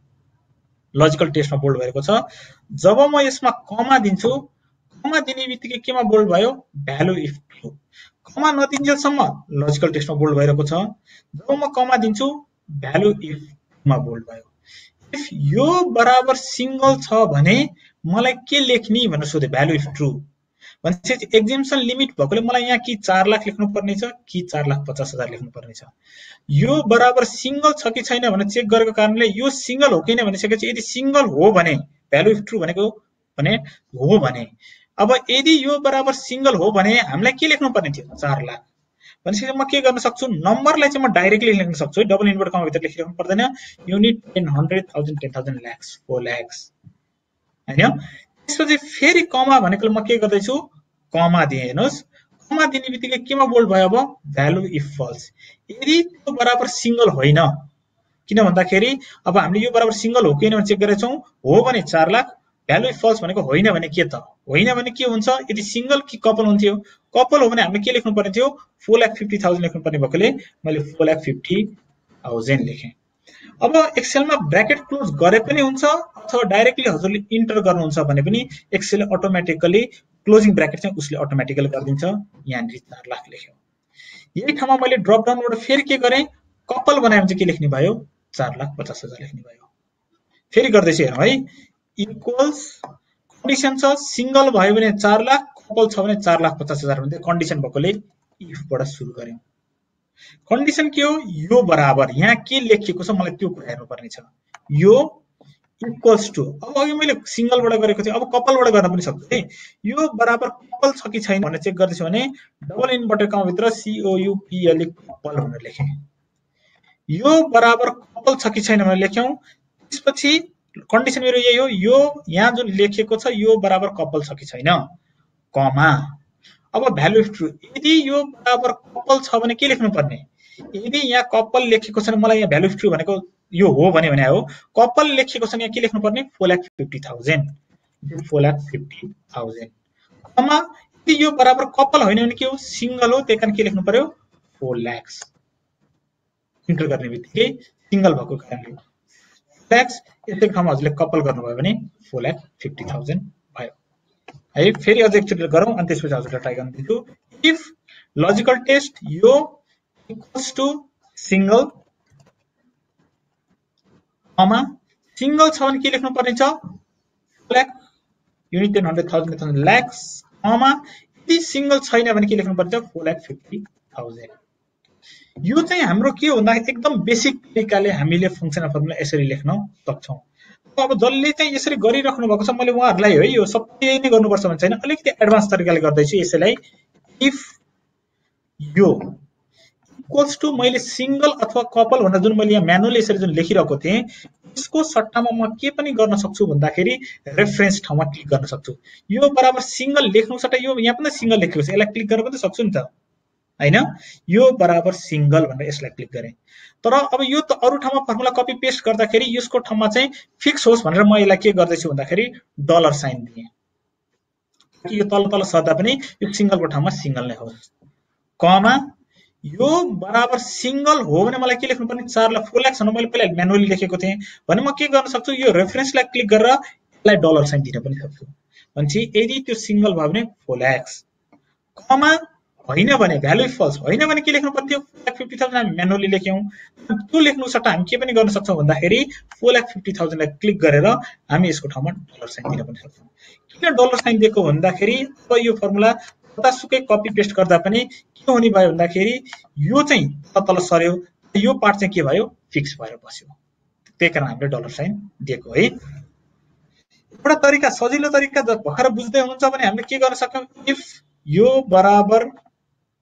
लजिकल टेस्टमा बोल्ड भएको छ। जब म यसमा कमा दिन्छु, कमा दिने बित्तिकै केमा बोल्ड भयो, भ्यालु इफ ट्रु। कमा नदिन्जेलसम्म लजिकल टेस्टमा बोल्ड भइरहेको छ, जब म कमा दिन्छु भ्यालु इफ मा बोल्ड भयो। इफ यो बराबर सिंगल छ भने मलाई के लेख्ने भनेर सोधे, भ्यालु इफ ट्रु भनेपछि एक्जिम्सन लिमिट भएकोले मलाई यहाँ कि चार लाख लेख्नु पर्ने छ कि चार लाख पचास हजार लेख्नु पर्ने छ। यो बराबर सिंगल छ कि छैन भनेर चेक गरेको कारणले यो सिंगल हो कि नै भनिसकेपछि यदि सिंगल हो भने भ्यालु इफ ट्रु भनेको भने हो भने, अब यदि यो बराबर सिंगल हो भने हामीलाई के लेख्नु पर्ने थियो, चार लाख भनेपछि म के गर्न सक्छु, नम्बरलाई चाहिँ म डाइरेक्टली लेख्न सक्छु है, डबल इन्भर्ट कमा भित्र लेखिराख्नु पर्दैन। Unit ten hundred thousand ten thousand lakhs four lakhs हैन। त्यसपछि फेरि कमा भनेको म के गर्दैछु, कमा दिए। हेर्नुस् कमा दिने बित्तिकै केमा बोल्ड भयो, अब भ्यालु इफ फल्स। यदि त्यो बराबर सिंगल होइन, किन भन्दाखेरि अब हामीले यो बराबर सिंगल हो कि होइन चेक गरेका छौं, हो भने चार लाख, भ्यालु इफ फल्स भनेको होइन भने के त, होइन भने के हुन्छ, यदि सिंगल कि कपल हुन्थ्यो, कपल हो भने हामीले के लेख्नु पर्ने थियो, फोर लाख फिफ्टी थाउजन्ड लेख्नु पर्ने भएकोले मैले फोर लाख फिफ्टी थाउजन्ड लेखेँ। अब एक्सेलमा ब्र्याकेट क्लोज गरे पनि हुन्छ अथवा डाइरेक्टली हजुरले इन्टर गर्नुहुन्छ भने पनि एक्सेलले अटोमेटिकली क्लोजिङ ब्र्याकेट चाहिँ उसले अटोमेटिकली गरिदिन्छ। यहाँनिर चार लाख लेख्यो। यही ठाउँमा मैले ड्रप डाउनबाट फेरि के गरेँ, कपल बनायो भने चाहिँ के लेख्ने भयो, चार लाख पचास हजार लेख्ने भयो। फेरि गर्दैछु हेरौँ है, इक्वल्स कन्डिसन छ सिंगल भयो भने चार लाख, कपल छ भने चार लाख पचास हजार भन्दै कन्डिसन भएकोले इफबाट सुरु गर्यौं। कन्डिसन के हो, यो बराबर यहाँ के लेखिएको छ मलाई त्यो कुरा हेर्नु पर्ने छ, यो इक्वल्स टु। अब अघि मैले सिंगलबाट गरेको थिएँ, अब कपलबाट गर्न पनि सक्छु है। यो बराबर कपल छ कि छैन भनेर चेक गर्दैछु भने डबल इन्भर्टेड कमा भित्र सीओयुपीएल कपल भनेर लेखेँ। यो बराबर कपल छ कि छैन भनेर लेख्यौं। त्यसपछि कन्डिसन मेरो यही हो, यो यहाँ जुन लेखिएको छ यो बराबर कपल छ कि छैन, कमा। अब भ्यालु इफ ट्रु, यदि यो बराबर कपल छ भने के लेख्नु पर्ने, यदि यहाँ कपल लेखेको छ भने मलाई यहाँ भ्यालु इफ ट्रु भनेको यो हो भने भने हो, कपल लेखेको छ भने यहाँ के लेख्नु पर्ने, four lakh fifty thousand four lakh fifty thousand comma. यदि यो बराबर कपल होइन भने के हो, सिंगल हो, त्यही कारण के लेख्नु पर्यो, फोर लाख। इन्टर गर्ने बित्तिकै सिंगल भएको कारणले ल्याक्स, यसको ठाउँमा हजुरले कपल गर्नुभयो भने फोर लाख फिफ्टी थाउजन्ड भयो है। फेरि अझ एकचोटि गरौँ अनि त्यसपछि हजुरलाई ट्राई गर्न दिन्छु। इफ लजिकल टेस्ट यो equals to single comma, single छ भने के लेख्नु पर्ने छ, four lakh unit ten hundred thousand thousand lakhs comma, यदि सिंगल छैन भने के लेख्नु पर्छ, फोर लाख फिफ्टी थाउजन्ड। यो चाहिँ हाम्रो के हो भन्दा एकदम बेसिक तरिकाले हामीले फंक्सनल फर्मुला यसरी लेख्न सक्छौं। अब जसले चाहिँ यसरी गरिराख्नु भएको छ मैले उहाँहरुलाई है यो सबै यही नै गर्नुपर्छ भन्छ हैन, अलिकति एडभान्स तरिकाले गर्दैछु यसैलाई। इफ यो इक्वल्स टु मैले सिंगल अथवा कपल भनेर जुन मैले यहाँ म्यानुअली यसरी जुन लेखिरहेको थिएँ यसको सट्टामा म के पनि गर्न सक्छु भन्दाखेरि रेफरेन्स ठाउँमा क्लिक गर्न सक्छु। यो बराबर सिंगल लेख्नु सट्टा यो यहाँ पनि सिंगल लेखेको छ, यसलाई क्लिक गर्न पनि सक्छु नि त हैन। यो बराबर सिंगल भनेर यसलाई क्लिक गरे, तर अब यो त अरु ठाउँमा फर्मुला कपी पेस्ट गर्दाखेरि यसको ठाउँमा चाहिँ फिक्स होस् भनेर म यसलाई के गर्दैछु भन्दाखेरि डलर साइन दिए कि यो तल तल सर्दा पनि यो सिंगलको ठाउँमा सिंगल नै होस्, कमा यो बराबर सिंगल हो भने मलाई के लेख्नु पर्ने, चार लाख फोर लाख छ, मैले पहिला म्यानुअली लेखेको थिएँ भने म के गर्न सक्छु, यो रेफरेन्सलाई क्लिक गरेर यसलाई डलर साइन दिन पनि सक्छु। भनेपछि यदि त्यो सिंगल भयो भने फोर लाख कमा, होइन भने भ्यालु फल्स, होइन भने के लेख्नु पर्थ्यो, फोर लाख फिफ्टी थाउजन्ड हामी म्यानुअली लेख्यौं। त्यो लेख्नु सट्टा हामी के पनि गर्न सक्छौं भन्दाखेरि फोर लाख फिफ्टी थाउजन्ड लाई क्लिक गरेर हामी यसको ठाउँमा डलर साइन दिन पनि सक्छौं। किन डलर साइन दिएको भन्दाखेरि अब यो फर्मुला जतासुकै कपी पेस्ट गर्दा पनि के हुने भयो भन्दाखेरि यो चाहिँ तल सर्यो, यो पार्ट चाहिँ के भयो, फिक्स भएर बस्यो, त्यही कारण हामीले डलर साइन दिएको है। एउटा तरिका सजिलो तरिका भर्खर बुझ्दै हुनुहुन्छ भने हामीले के गर्न सक्छौं, इफ यो बराबर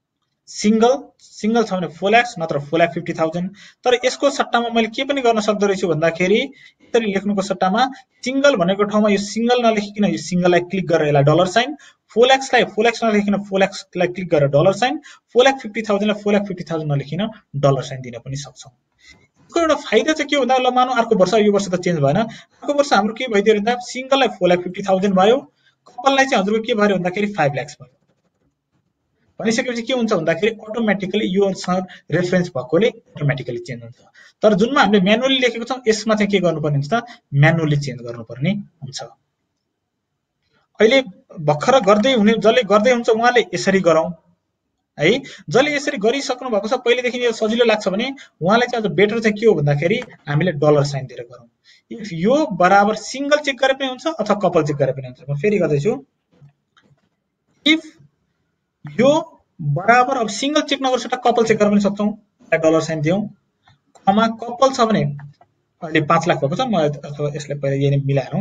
सिंगल सिंगल छ भने फोर लाख नत्र फोर लाख फिफ्टी थाउजन्ड। तर यसको सट्टामा मैले के पनि गर्न सक्दो रहेछु भन्दाखेरि यसरी लेख्नुको सट्टामा सिंगल भनेको ठाउँमा यो सिंगल नलेखिकन यो सिंगललाई क्लिक गरेर यसलाई डलर साइन, फोर लाख्सलाई फोर लाख्स नलेखिकन फोर लाख्सलाई क्लिक गरेर dollar sign, four lakh fifty थाउजन्डलाई फोर लाख फिफ्टी थाउजन्ड नलेखिन डलर साइन दिन पनि सक्छौँ। यसको एउटा फाइदा चाहिँ के भन्दा ल मानौ अर्को वर्ष, यो वर्ष त चेन्ज भएन, अर्को वर्ष हाम्रो के भइदियो भन्दा सिंगललाई फोर लाख फिफ्टी थाउजन्ड भयो, कपाललाई चाहिँ हजुरको के भयो भन्दाखेरि फाइभ लाख्स भयो। भनिसकेपछि के हुन्छ भन्दाखेरि अटोमेटिकली योसँग रेफरेन्स भएकोले अटोमेटिकली चेन्ज हुन्छ। तर जुनमा हामीले म्यानुअली लेखेको छौँ यसमा चाहिँ के गर्नुपर्ने हुन्छ त म्यानुअली चेन्ज गर्नुपर्ने हुन्छ। अहिले भर्खर गर्दै हुने जसले गर्दै हुन्छ उहाँले यसरी गरौँ है। जसले यसरी गरिसक्नु भएको छ पहिलेदेखि यो सजिलो लाग्छ भने उहाँलाई चाहिँ अझ बेटर चाहिँ के हो भन्दाखेरि हामीले डलर साइन दिएर गरौँ। इफ यो बराबर सिंगल चेक गरे पनि हुन्छ अथवा कपल चेक गरे पनि हुन्छ। म फेरि गर्दैछु, इफ यो बराबर, अब सिंगल चेक नगर्छ त कपल चेक गर्न पनि सक्छौँ, डलर साइन दियौँ, कमा कपल छ भने अहिले पाँच लाख भएको छ, म अथवा यसलाई पहिला यही मिलाएर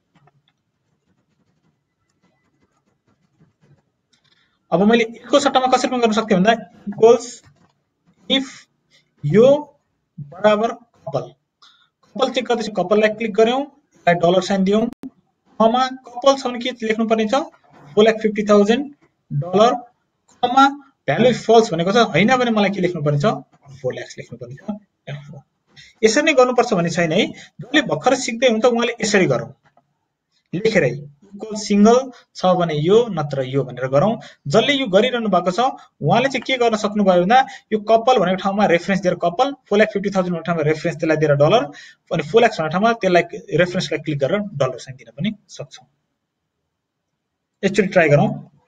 अब मैले यसको सट्टामा कसरी पनि गर्न सक्थेँ भन्दा इक्वल्स इफ यो बराबर कपल, कपल चेक गर्दैछु, कपललाई क्लिक गर्यौँ, यसलाई डलर साइन दियौँ, कमा कपल छ भने के लेख्नु पर्ने छ four lakh fifty thousand dollar, comma value false भनेको छ होइन भने मलाई के लेख्नु पर्ने छ फोर लाख लेख्नु पर्ने छ। यसरी नै गर्नुपर्छ भन्ने छैन है। जसले भर्खर सिक्दै हुन्छ उहाँले यसरी गरौँ, लेखेरै इक्वल सिंगल छ भने यो नत्र यो भनेर गरौँ। जसले यो गरिरहनु भएको छ उहाँले चाहिँ के गर्न सक्नुभयो भन्दा यो कपल भनेको ठाउँमा रेफरेन्स दिएर couple, four lakh fifty thousand भनेको ठाउँमा रेफरेन्स त्यसलाई दिएर डलर, अनि फोर लाख भनेको ठाउँमा त्यसलाई रेफरेन्सलाई क्लिक गरेर डलर साइन दिन पनि सक्छौँ। एकचोटि ट्राई गरौँ।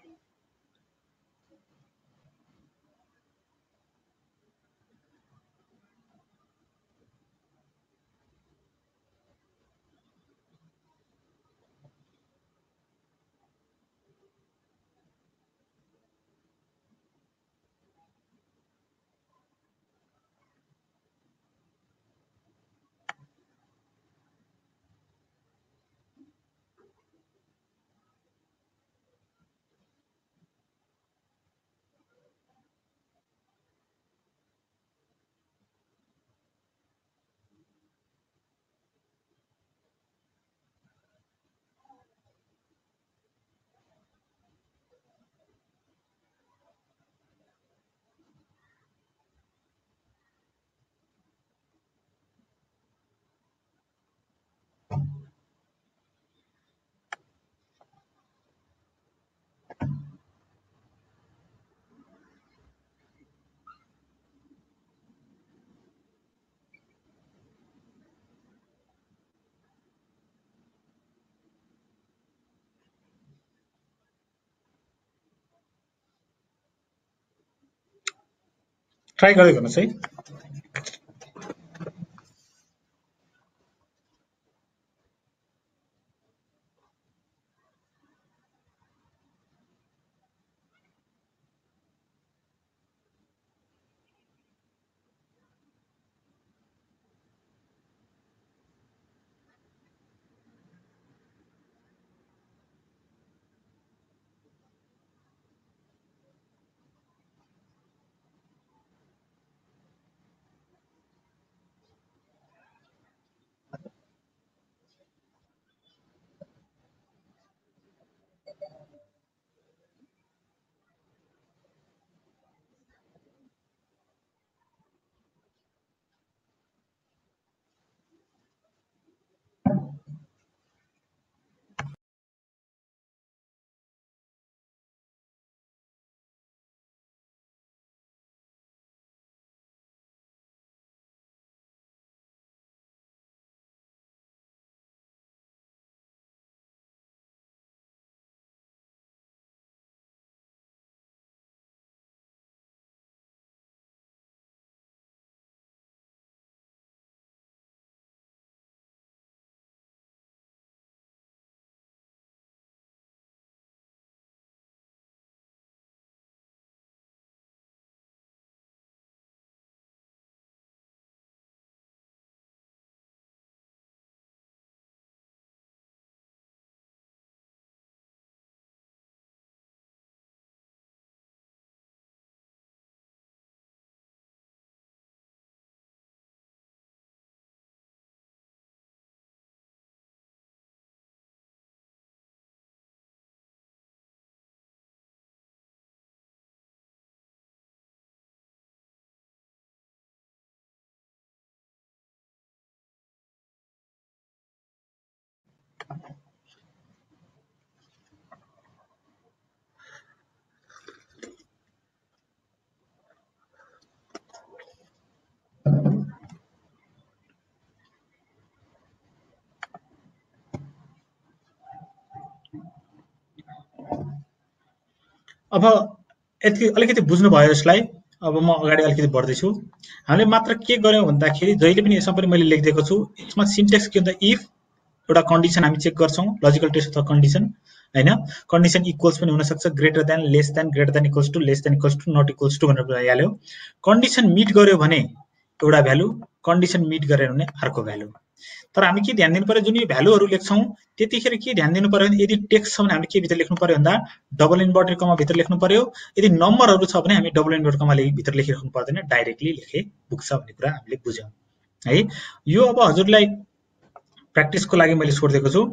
ट्राई गर्दै गर्नुहोस् है। अब यति अलिकति बुझ्नु भयो यसलाई। अब म अगाडि अलिकति बढ्दैछु। हामीले मात्र के गर्यौं भन्दाखेरि जहिले पनि यसमा पनि मैले लेखिदिएको छु, यसमा सिन्टेक्स के हुन्छ, इफ एउटा कन्डिसन हामी चेक गर्छौं, लजिकल टेस्ट अथवा कन्डिसन हैन, कन्डिसन इक्वल्स पनि हुन सक्छ, greater than, less than, greater than equals to, less than equals to, not equals to भनेर बुझाइहाल्यो। कन्डिसन मिट गर्यो भने एउटा भ्यालु, कन्डिसन मिट गरेन भने अर्को भ्यालु। तर हामी के ध्यान दिनु पर्यो, जुन यो भ्यालुहरु लेख्छौं त्यतिखेर के ध्यान दिनु पर्यो भने यदि टेक्स्ट छ भने हामीले के भित्र लेख्नु पर्यो भन्दा डबल इन्भर्टेड कमा भित्र लेख्नु पर्यो। यदि नम्बरहरु छ भने हामी डबल इन्भर्टेड कमा भित्र लेखिराख्नु पर्दैन, डाइरेक्टली लेखे पुग्छ भन्ने कुरा हामीले बुझ्यौं है। यो अब हजुरलाई प्र्याक्टिसको लागि मैले छोड्दिएको छु।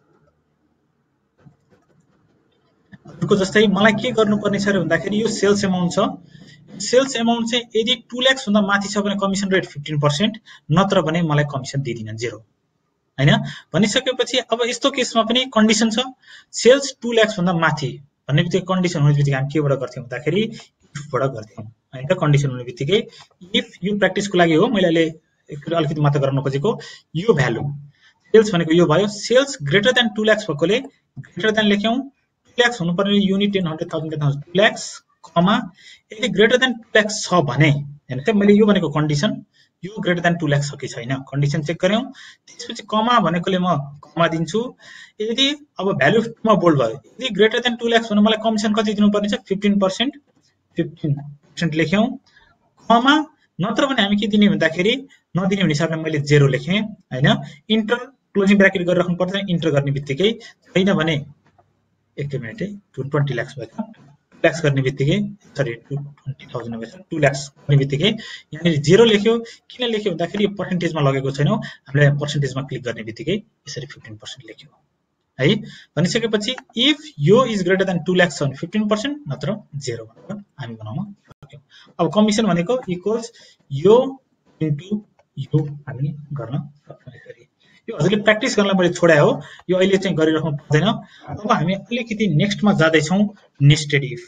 हजुरको जस्तै मलाई के गर्नुपर्ने छ भन्दाखेरि यो सेल्स एमाउन्ट छ, सेल्स एमाउन्ट चाहिँ यदि टू लाख भन्दा माथि छ भने कमिसन रेट फिफ्टीन पर्सेंट, नत्र भने मलाई कमिसन दिदिन, जीरो हैन। भनिसकेपछि अब यस्तो केसमा पनि कन्डिसन छ, सेल्स टू लाख भन्दा माथि भन्ने बित्तिकै कन्डिसन हुने बित्तिकै हामी केबाट गर्थ्यौं भन्दाखेरि इफबाट गर्थ्यौं हैन। त कन्डिसन हुने बित्तिकै इफ, यो प्र्याक्टिसको लागि हो, मैले अहिले अलिकति मात्र गर्न खोजेको। यो भ्यालु सेल्स भनेको यो भयो, sales greater than two lakh भएकोले ग्रेटर देन लेख्यौं, टू लाख हुनुपर्ने unit ten hundred thousand two lakh comma, यदि ग्रेटर देन टू लाख छ भने हैन, त मैले यो भनेको कन्डिसन, यो ग्रेटर देन टू लाख छ कि छैन कन्डिसन चेक गर्यौं। त्यसपछि कमा भनेकोले म कमा दिन्छु। यदि अब भ्यालु मा बोल्ड भयो, यदि ग्रेटर देन टू लाख भने मलाई कमिसन कति दिनुपर्ने छ, फिफ्टीन पर्सेंट, फिफ्टीन पर्सेंट लेख्यौं कमा, नत्र भने हामी के दिने भन्दाखेरि नदिने हुने हिसाबले मैले जेरो लेखेँ हैन। इन्टर क्लोजिङ ब्राकेट गरेर राख्नु पर्दैन, इन्टर गर्ने बित्तिकै छैन भने एक मिनेट है, ट्वेन्टी लाख भयो, लाख गर्ने बित्तिकै सरी ट्वेन्टी थाउजन्ड भएछ, टू लाख गर्ने बित्तिकै यहाँनिर जेरो लेख्यो। किन लेख्यो भन्दाखेरि यो पर्सेन्टेजमा लगेको छैनौं, हामीले पर्सेन्टेजमा क्लिक गर्ने बित्तिकै यसरी फिफ्टीन पर्सेंट लेख्यो है। भनिसकेपछि इफ यो is greater than two lakh छ भने फिफ्टीन पर्सेंट, नत्र जेरो भनेर हामी बनाउन सक्यौं। अब कमिसन भनेको इक्वल्स यो इन्टु यो हामी गर्न सक्छौं यसरी। यो हजुरले प्र्याक्टिस गर्नलाई मैले छोडे हो, यो अहिले चाहिँ गरिराख्नु पर्दैन। अब हामी अलिकति नेक्स्टमा जाँदैछौं, नेस्टेड इफ।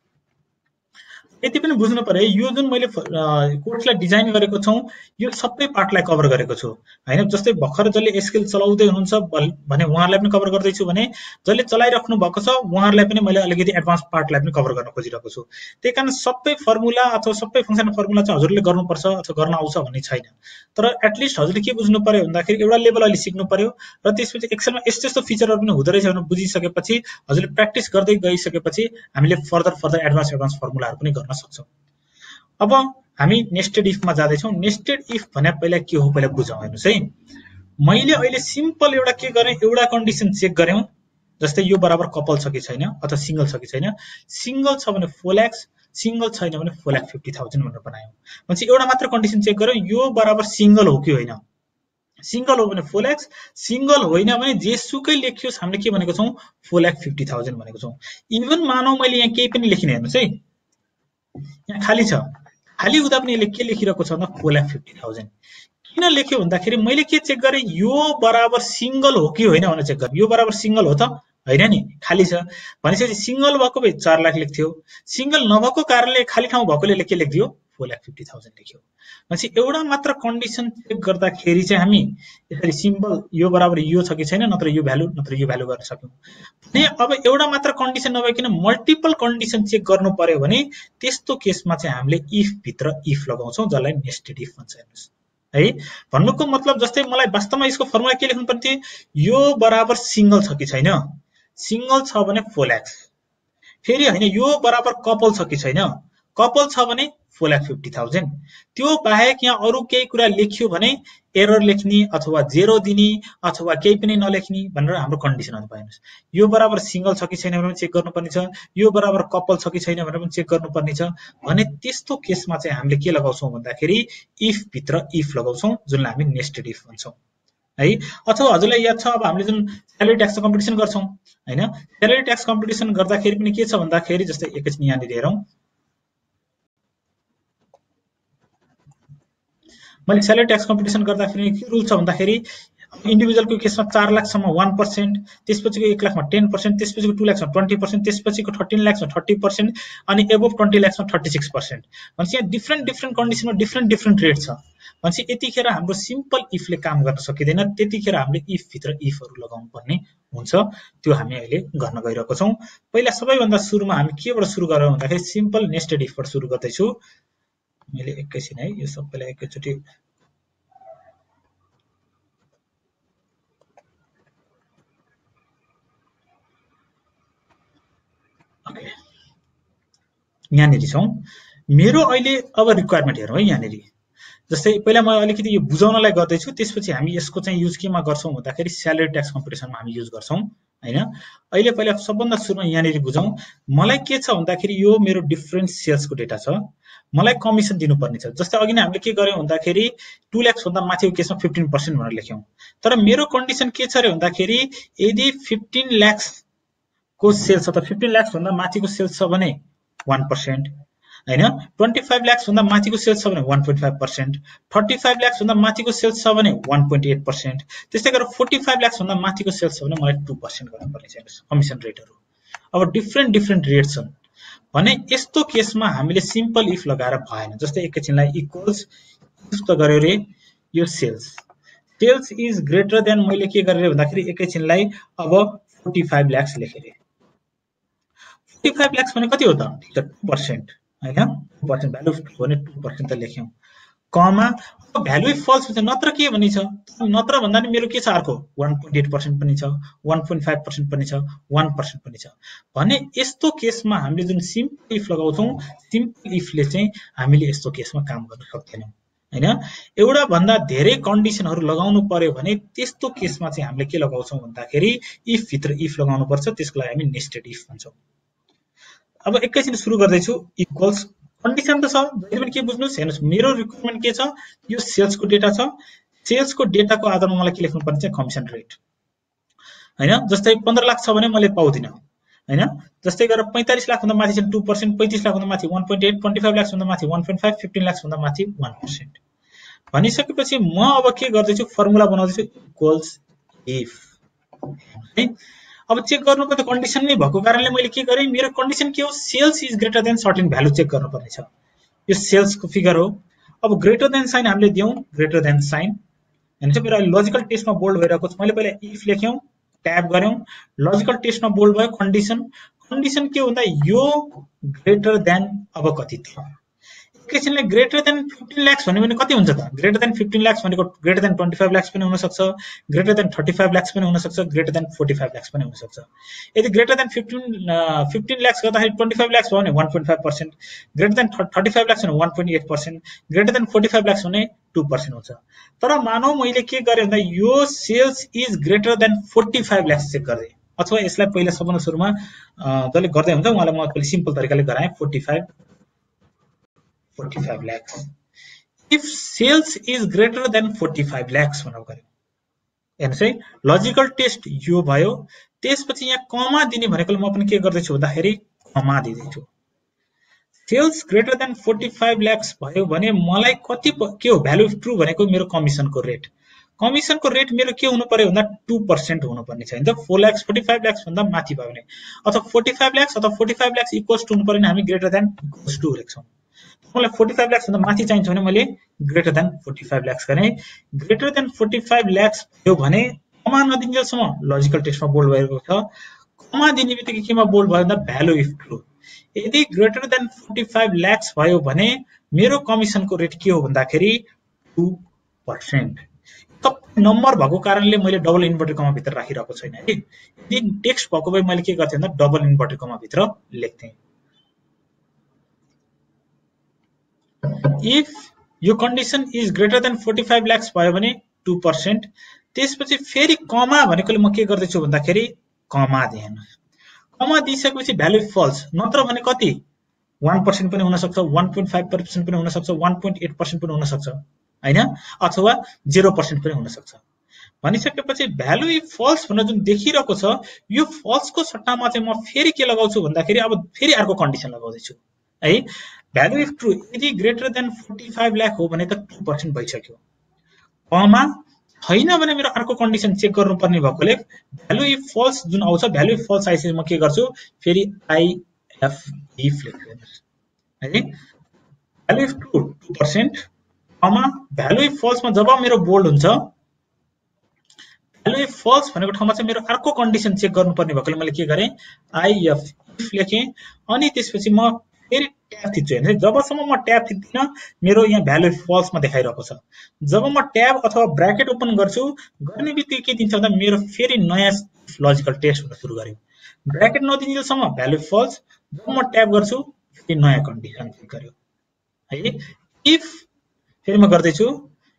यति पनि बुझ्नु पर्यो, यो जुन मैले कोर्सलाई डिजाइन गरेको छौं यो सबै पार्टलाई कभर गरेको छु हैन। जस्तै भर्खर जसले एसक्यूएल चलाउँदै हुनुहुन्छ भने उहाँहरुलाई पनि कभर गर्दै छु भने, जसले चलाइराख्नु भएको छ उहाँहरुलाई पनि मैले अलिकति एडभान्स पार्टलाई पनि कभर गर्न खोजिरहेको छु। त्यहीकारण सबै फर्मुला अथवा सबै फंक्सन फर्मुला चाहिँ हजुरले गर्नुपर्छ अथवा गर्न आउँछ भन्ने छैन। तर एटलिस्ट हजुरले के बुझ्नु पर्यो भन्दाखेरि एउटा लेभल अलि सिक्नु पर्यो, र त्यसपछि एक्सेलमा यस्तो यस्तो फिचरहरु पनि हुँदै रहेछ भनेर बुझिसकेपछि हजुरले प्र्याक्टिस गर्दै गइसकेपछि हामीले फर्दर फर्दर एडभान्स एडभान्स फर्मुलाहरु पनि गर्न सक्छौं। अब हामी नेस्टेड इफ मा जाँदैछौं। नेस्टेड इफ भने पहिला के हो पहिला बुझौं हेर्नुस् है। मैले अहिले सिम्पल एउटा के गरे, एउटा कन्डिसन चेक गर्यौं, जस्तै यो बराबर कपल छ कि छैन अथवा सिंगल छ कि छैन। सिंगल छ भने फोर लाख, सिंगल छैन भने फोर लाख फिफ्टी थाउजन्ड भनेर बनायौं। भनेपछि एउटा मात्र कन्डिसन चेक गर्यौं, यो बराबर सिंगल हो कि होइन। सिंगल हो भने फोर लाख, सिंगल होइन भने जेसुकै लेखियोस् हामीले के भनेको छौं, फोर लाख फिफ्टी थाउजन्ड भनेको छौं। इभन मानौ मैले यहाँ केही पनि लेखिन, हेर्नुस् है यहाँ खाली छ, खाली हुँदा पनि यसले के लेखिरहेको छ भन्दा फोर लाख फिफ्टी थाउजन्ड। किन लेख्यो भन्दाखेरि मैले के चेक गरे, यो बराबर सिंगल हो कि होइन भनेर चेक गरे। यो बराबर सिंगल हो त हैन नि, खाली छ भनेपछि सिंगल भएको भए चार लाख लेख्थ्यो, सिंगल नभएको कारणले खाली ठाउँ भएकोले के लेख्दियो, फोर लाख फिफ्टी थाउजन्ड लेख्यो। भनेपछि एउटा मात्र कन्डिसन चेक गर्दाखेरि चाहिँ हामी यसरी सिम्पल यो बराबर यो छ कि छैन, नत्र यो भ्यालु नत्र यो भ्यालु गर्न सक्यौं भने। अब एउटा मात्र कन्डिसन नभइकन मल्टिपल कन्डिसन चेक गर्नु पर्यो भने त्यस्तो केसमा चाहिँ हामीले इफ भित्र इफ लगाउँछौं, जसलाई नेस्टेड इफ भन्छ हेर्नुस् है। भन्नुको मतलब जस्तै मलाई वास्तवमा यसको फर्मुला के लेख्नु पर्ने थियो, यो बराबर सिंगल छ कि छैन, सिंगल छ भने फोर लाख, फेरि हैन यो बराबर कपल छ कि छैन, कपल छ भने फोर लाख फिफ्टी थाउजन्ड। त्यो बाहेक यहाँ अरु केही कुरा लेख्यो भने एरर लेख्ने अथवा जेरो दिने अथवा केही पनि नलेख्ने भनेर हाम्रो कन्डिसनहरु भयो। यो बराबर सिंगल छ कि छैन भनेर चेक गर्नुपर्ने छ, यो बराबर कपल छ कि छैन भनेर पनि चेक गर्नुपर्ने छ भने त्यस्तो केसमा चाहिँ हामीले के लगाउँछौं भन्दाखेरि इफ भित्र इफ लगाउँछौं, जुनलाई हामी नेस्टेड इफ भन्छौं है। अथवा हजुरलाई याद छ अब हामीले जुन स्यालेरी ट्याक्सको कम्पिटिसन गर्छौं हैन, स्यालेरी ट्याक्स कम्पिटिसन गर्दाखेरि पनि के छ भन्दाखेरि जस्तै एकैछिन यहाँनिर हेरौं, मैले स्यालेरी ट्याक्स कम्पिटिसन गर्दाखेरि के रुल छ भन्दाखेरि इन्डिभिजुअलको केसमा चार लाखसम्म वन पर्सेन्ट, त्यसपछिको एक लाखमा टेन पर्सेन्ट, त्यसपछिको टू लाखमा ट्वेन्टी पर्सेन्ट, त्यसपछिको थर्टिन लाखमा थर्टी पर्सेन्ट अनि एबोभ ट्वेन्टी लाखमा थर्टी सिक्स पर्सेन्ट। भनेपछि यहाँ डिफ्रेन्ट डिफ्रेन्ट कन्डिसनमा डिफ्रेन्ट डिफ्रेन्ट रेट छ। भनेपछि यतिखेर हाम्रो सिम्पल इफले काम गर्न सकिँदैन, त्यतिखेर हामीले इफ भित्र इफहरू लगाउनु पर्ने हुन्छ। त्यो हामी अहिले गर्न गइरहेको छौँ। पहिला सबैभन्दा सुरुमा हामी केबाट सुरु गरौँ भन्दाखेरि सिम्पल नेस्टेड इफबाट सुरु गर्दैछु। मैले एकैछिन है यो सबैलाई एकैचोटि ओके यहाँनिर छौँ। मेरो अहिले अब रिक्वायरमेन्ट हेरौँ है। यहाँनिर जस्तै पहिला म अलिकति यो बुझाउनलाई गर्दैछु, त्यसपछि हामी यसको चाहिँ युज केमा गर्छौँ भन्दाखेरि स्यालेरी ट्याक्स कम्पिटिसनमा हामी युज गर्छौँ हैन। अहिले पहिला सबभन्दा सुरुमा यहाँनिर बुझौँ। मलाई के छ भन्दाखेरि यो मेरो डिफरेन्ट सेल्सको डेटा छ, मलाई कमिसन दिनुपर्ने छ। जस्तै अघि नै हामीले के गर्यौँ भन्दाखेरि टू लाख्स भन्दा माथिको केसमा फिफ्टिन पर्सेन्ट भनेर लेख्यौँ। तर मेरो कन्डिसन के छ अरे भन्दाखेरि यदि फिफ्टिन लाख्स को सेल्स छ त फिफ्टिन लाख्स भन्दा माथिको सेल्स छ भने वन पर्सेन्ट हैन, ट्वेन्टी फाइभ लाख्स भन्दा माथिको सेल्स छ भने one point five percent, thirty five lakhs भन्दा माथिको सेल्स छ भने वन पोइन्ट एट पर्सेन्ट, त्यस्तै गरेर फोर्टी फाइभ लाख्स भन्दा माथिको सेल्स छ भने मलाई टू पर्सेन्ट गर्नुपर्ने छ कमिसन रेटहरू। अब डिफ्रेन्ट डिफ्रेन्ट रेट छन् भने यस्तो केसमा हामीले सिम्पल इफ लगाएर भएन। जस्तै एकैछिनलाई इक्वल्स इफ त गर्यो रे यो sales sales is greater than मैले के गरेर भन्दाखेरि एकैछिनलाई अब फोर्टी फाइभ लाख्स लेखेँ रे। फोर्टी फाइभ लाख्स भने कति हो त टू पर्सेन्ट हैन, टू पर्सेन्ट भ्यालु भने टू पर्सेन्ट त लेख्यौँ कमा। अब भ्यालु फल्स हुन्छ नत्र के भनी छ, नत्र भन्दा नि मेरो के छ अर्को वन पोइन्ट एट पर्सेन्ट पनि छ, वन पोइन्ट फाइभ पर्सेन्ट पनि छ, वन पर्सेन्ट पनि छ भने यस्तो केसमा हामीले जुन सिम्पल इफ लगाउँछौँ सिम्पल इफले चाहिँ हामीले यस्तो केसमा काम गर्न सक्दैनौँ हैन। एउटा भन्दा धेरै कन्डिसनहरू लगाउनु पर्यो भने त्यस्तो केसमा चाहिँ हामीले के लगाउँछौँ भन्दाखेरि इफ भित्र इफ लगाउनु पर्छ, त्यसको लागि हामी नेस्टेड इफ भन्छौँ। अब एकैछिन सुरु गर्दैछु। इक्वल्स कन्डिसन त छ, जहिले पनि के बुझ्नुहोस् हेर्नुहोस् मेरो रिक्वायरमेन्ट के छ, यो सेल्सको डेटा छ, सेल्सको डेटाको आधारमा मलाई के लेख्नु पर्ने चाहिँ कमिसन रेट हैन। जस्तै पन्ध्र लाख छ भने मैले पाउँदिनँ हैन। जस्तै गरेर पैँतालिस लाख भन्दा माथि चाहिँ टू पर्सेन्ट, पैँतिस लाख भन्दा माथि one point eight, twenty five lakh भन्दा माथि one point five, fifteen lakh भन्दा माथि वन पर्सेन्ट भनिसकेपछि म अब के गर्दैछु फर्मुला बनाउँदैछु इक्वल्स इफ है। अब चेक गर्नुको त कन्डिसन नै भएको कारणले मैले के गरेँ, मेरो कन्डिसन के हो sales is greater than certain value check गर्नुपर्ने छ। यो सेल्सको फिगर हो। अब ग्रेटर देन साइन हामीले दियौँ, ग्रेटर देन साइन हैन। मेरो अहिले लजिकल टेस्टमा बोल्ड भइरहेको छ, मैले पहिला इफ लेख्यौँ ट्याब गर्यौँ, लजिकल टेस्टमा बोल्ड भयो कन्डिसन। कन्डिसन के भन्दा यो ग्रेटर देन अब कति थियो एकैछिनले ग्रेटर देन फिफ्टिन लाख्स भन्यो भने कति हुन्छ त, ग्रेटर देन फिफ्टिन लाख्स भनेको greater than twenty five lakhs पनि हुनसक्छ, greater than thirty five lakhs पनि हुनसक्छ, greater than forty five lakhs पनि हुनसक्छ। यदि greater than fifteen fifteen lakhs गर्दाखेरि ट्वेन्टी फाइभ लाख्स भयो भने one point five percent, greater than thirty five lakhs भने one point eight percent, greater than forty five lakhs भने टू पर्सेन्ट हुन्छ। तर मानौ मैले के गरेँ भन्दा यो sales is greater than forty five lakhs check गरेँ, अथवा यसलाई पहिला सबभन्दा सुरुमा जसले गर्दै हुन्छ उहाँलाई म पहिले सिम्पल तरिकाले गराएँ forty five forty five lakhs. If sales is greater than forty five lakhs भनेर गर्यो हेर्नुस् है, लजिकल टेस्ट यो भयो। त्यसपछि यहाँ कमा दिने भनेकोले म पनि के गर्दैछु भन्दाखेरि कमा दिँदैछु। Sales greater than forty five lakhs भयो भने मलाई कति के हो भ्यालु ट्रु भनेको मेरो कमिसनको रेट। कमिसनको रेट मेरो के हुनु पर्यो भन्दा टू पर्सेन्ट हुनुपर्ने छ नि त। Four lakhs forty five lakhs भन्दा माथि भयो भने अथवा फोर्टी फाइभ लाख्स अथवा forty five lakhs equals to हुनु पर्यो भने हामी ग्रेटर देन इक्वल्स टु लेख्छौँ। मलाई फोर्टी फाइभ लाख्स भन्दा माथि चाहिन्छ भने मैले greater than forty five lakhs गरेँ। Greater than forty five lakhs भयो भने कमा नदिन्जेलसम्म लजिकल टेस्टमा बोल्ड भएको छ, कमा दिने बित्तिकै केमा बोल्ड भयो भन्दा भ्यालु इफ ट्रु। यदि greater than forty five lakhs भयो भने मेरो कमिसनको रेट के हो भन्दाखेरि टू पर्सेन्ट। नम्बर भएको कारणले मैले डबल इन्भर्टेड कमा भित्र राखिरहेको छैन है। यदि टेक्स्ट भएको भए मैले के गर्थेँ भन्दा डबल इन्भर्टेड कमा भित्र लेख्थेँ। इफ यो condition is greater than forty five lakhs भयो भने टू पर्सेन्ट। त्यसपछि फेरि कमा भनेकोले म के गर्दैछु भन्दाखेरि कमा दिएन। कमा दिइसकेपछि भ्यालु फल्स, नत्र भने कति वन पर्सेन्ट पनि हुनसक्छ, वन पोइन्ट फाइभ पर्सेन्ट पनि हुनसक्छ, वन पोइन्ट एट पर्सेन्ट पनि हुनसक्छ होइन, अथवा जिरो पर्सेन्ट पनि हुनसक्छ। भनिसकेपछि भ्यालु इफ फल्स भनेर जुन देखिरहेको छ यो फल्सको सट्टामा चाहिँ म फेरि के लगाउँछु भन्दाखेरि अब फेरि अर्को कन्डिसन लगाउँदैछु है। भ्यालु इफ ट्रु यदि greater than forty five lakh हो भने त टू पर्सेन्ट भइसक्यो, कमा छैन भने मेरो अर्को कन्डिसन चेक गर्नुपर्ने भएकोले भ्यालु इफ फल्स जुन आउँछ भ्यालु इफ फल्स आइसकेपछि म के गर्छु फेरि आइएफ इफ लेख्छु है value if true two percent comma value if फल्समा जब मेरो बोल्ड हुन्छ भ्यालु इफ फल्स भनेको ठाउँमा चाहिँ मेरो अर्को कन्डिसन चेक गर्नुपर्ने भएकोले मैले के गरेँ आइएफ इफ लेखेँ अनि त्यसपछि म फेरि ट्याब थिच्छु हेर्नु जबसम्म म ट्याब थिच्दिनँ मेरो यहाँ भ्यालु इफ फल्समा देखाइरहेको छ जब म ट्याब अथवा ब्राकेट ओपन गर्छु गर्ने बित्तिकै के दिन्छ भन्दा मेरो फेरि नयाँ लजिकल टेस्ट हुन सुरु गर्यो ब्राकेट नदिन्जेलसम्म भ्यालु इफ फल्स जब म ट्याब गर्छु फेरि नयाँ कन्डिसन चेक गर्यो है इफ फेरि म गर्दैछु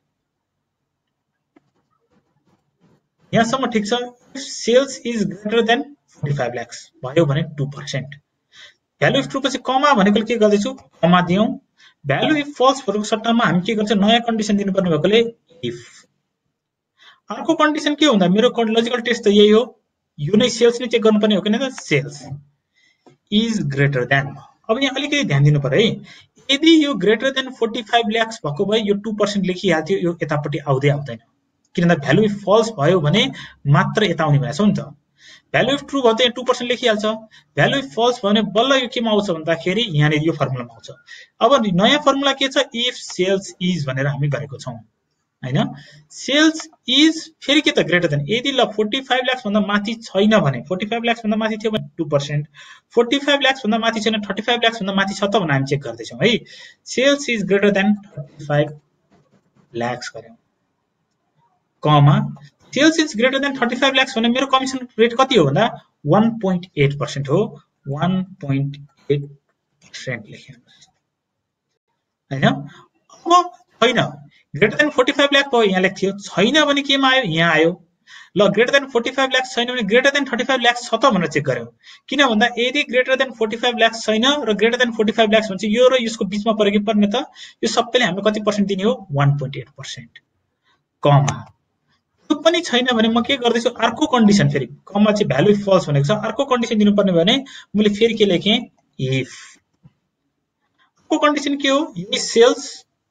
यहाँसम्म ठिक छ if sales is greater than forty-five lakhs भयो भने two percent value if true पछि कमा भनेको के गर्दैछु कमा दियौं भ्यालु इफ फल्स भनेको सट्टामा हामी के गर्छ नयाँ कन्डिसन दिनुपर्ने भएकोले इफ अर्को कन्डिसन के हुँदा मेरो लजिकल टेस्ट त यही हो यो नै सेल्स नै चेक गर्नुपर्ने हो किन त सेल्स इज ग्रेटर देन अब यहाँ अलिकति ध्यान दिनु पर्यो है यदि यो ग्रेटर देन forty-five lakhs भएको भए यो two percent लेखिहाल्थ्यो यो यतापट्टि आउँदै आउँदैन किनभने भ्यालु इफ फल्स भयो भने मात्र यता आउने भनेको छ नि त भ्यालु इफ ट्रू भयो त यहाँ two percent लेखिहाल्छ भ्यालु इफ फल्स भने बल्ल यो केमा आउँछ भन्दाखेरि यहाँनिर यो फर्मुलामा आउँछ अब नयाँ फर्मुला के छ इफ सेल्स इज भनेर हामी गरेको छौं हैन सेल्स इज फेरि के त ग्रेटर देन यदि ल forty-five lakhs भन्दा माथि छैन भने forty-five lakhs भन्दा माथि थियो भने two percent forty-five lakhs भन्दा माथि छैन thirty-five lakhs भन्दा माथि छ त भनेर हामी चेक गर्दै छौं है sales is greater than thirty-five lakhs गर्यौं comma sales is greater than thirty-five lakhs भने मेरो कमिसन रेट कति हो भन्दा one point eight percent हो one point eight percent लेख्यौं हैन अब छैन ग्रेटर देन forty-five लाख भयो यहाँ लेख्थ्यो छैन भने केमा आयो यहाँ आयो ल ग्रेटर देन forty-five लाख छैन भने ग्रेटर देन thirty-five लाख छ त भनेर चेक गर्यौं किन भन्दा यदि ग्रेटर देन forty-five लाख छैन र ग्रेटर देन forty-five लाख भन्छ यो र यसको बीचमा परेको पर्ने त यो सबैले हामीले कति पर्सेन्ट दिने हो one point eight percent कमा त्यो पनि छैन भने म के गर्दैछु अर्को कन्डिसन फेरि कमा चाहिँ भ्यालु इफ फल्स भनेको छ अर्को कन्डिसन दिनुपर्ने भने मैले फेरि के लेखेँ इफ अर्को कन्डिसन के हो यदि सेल्स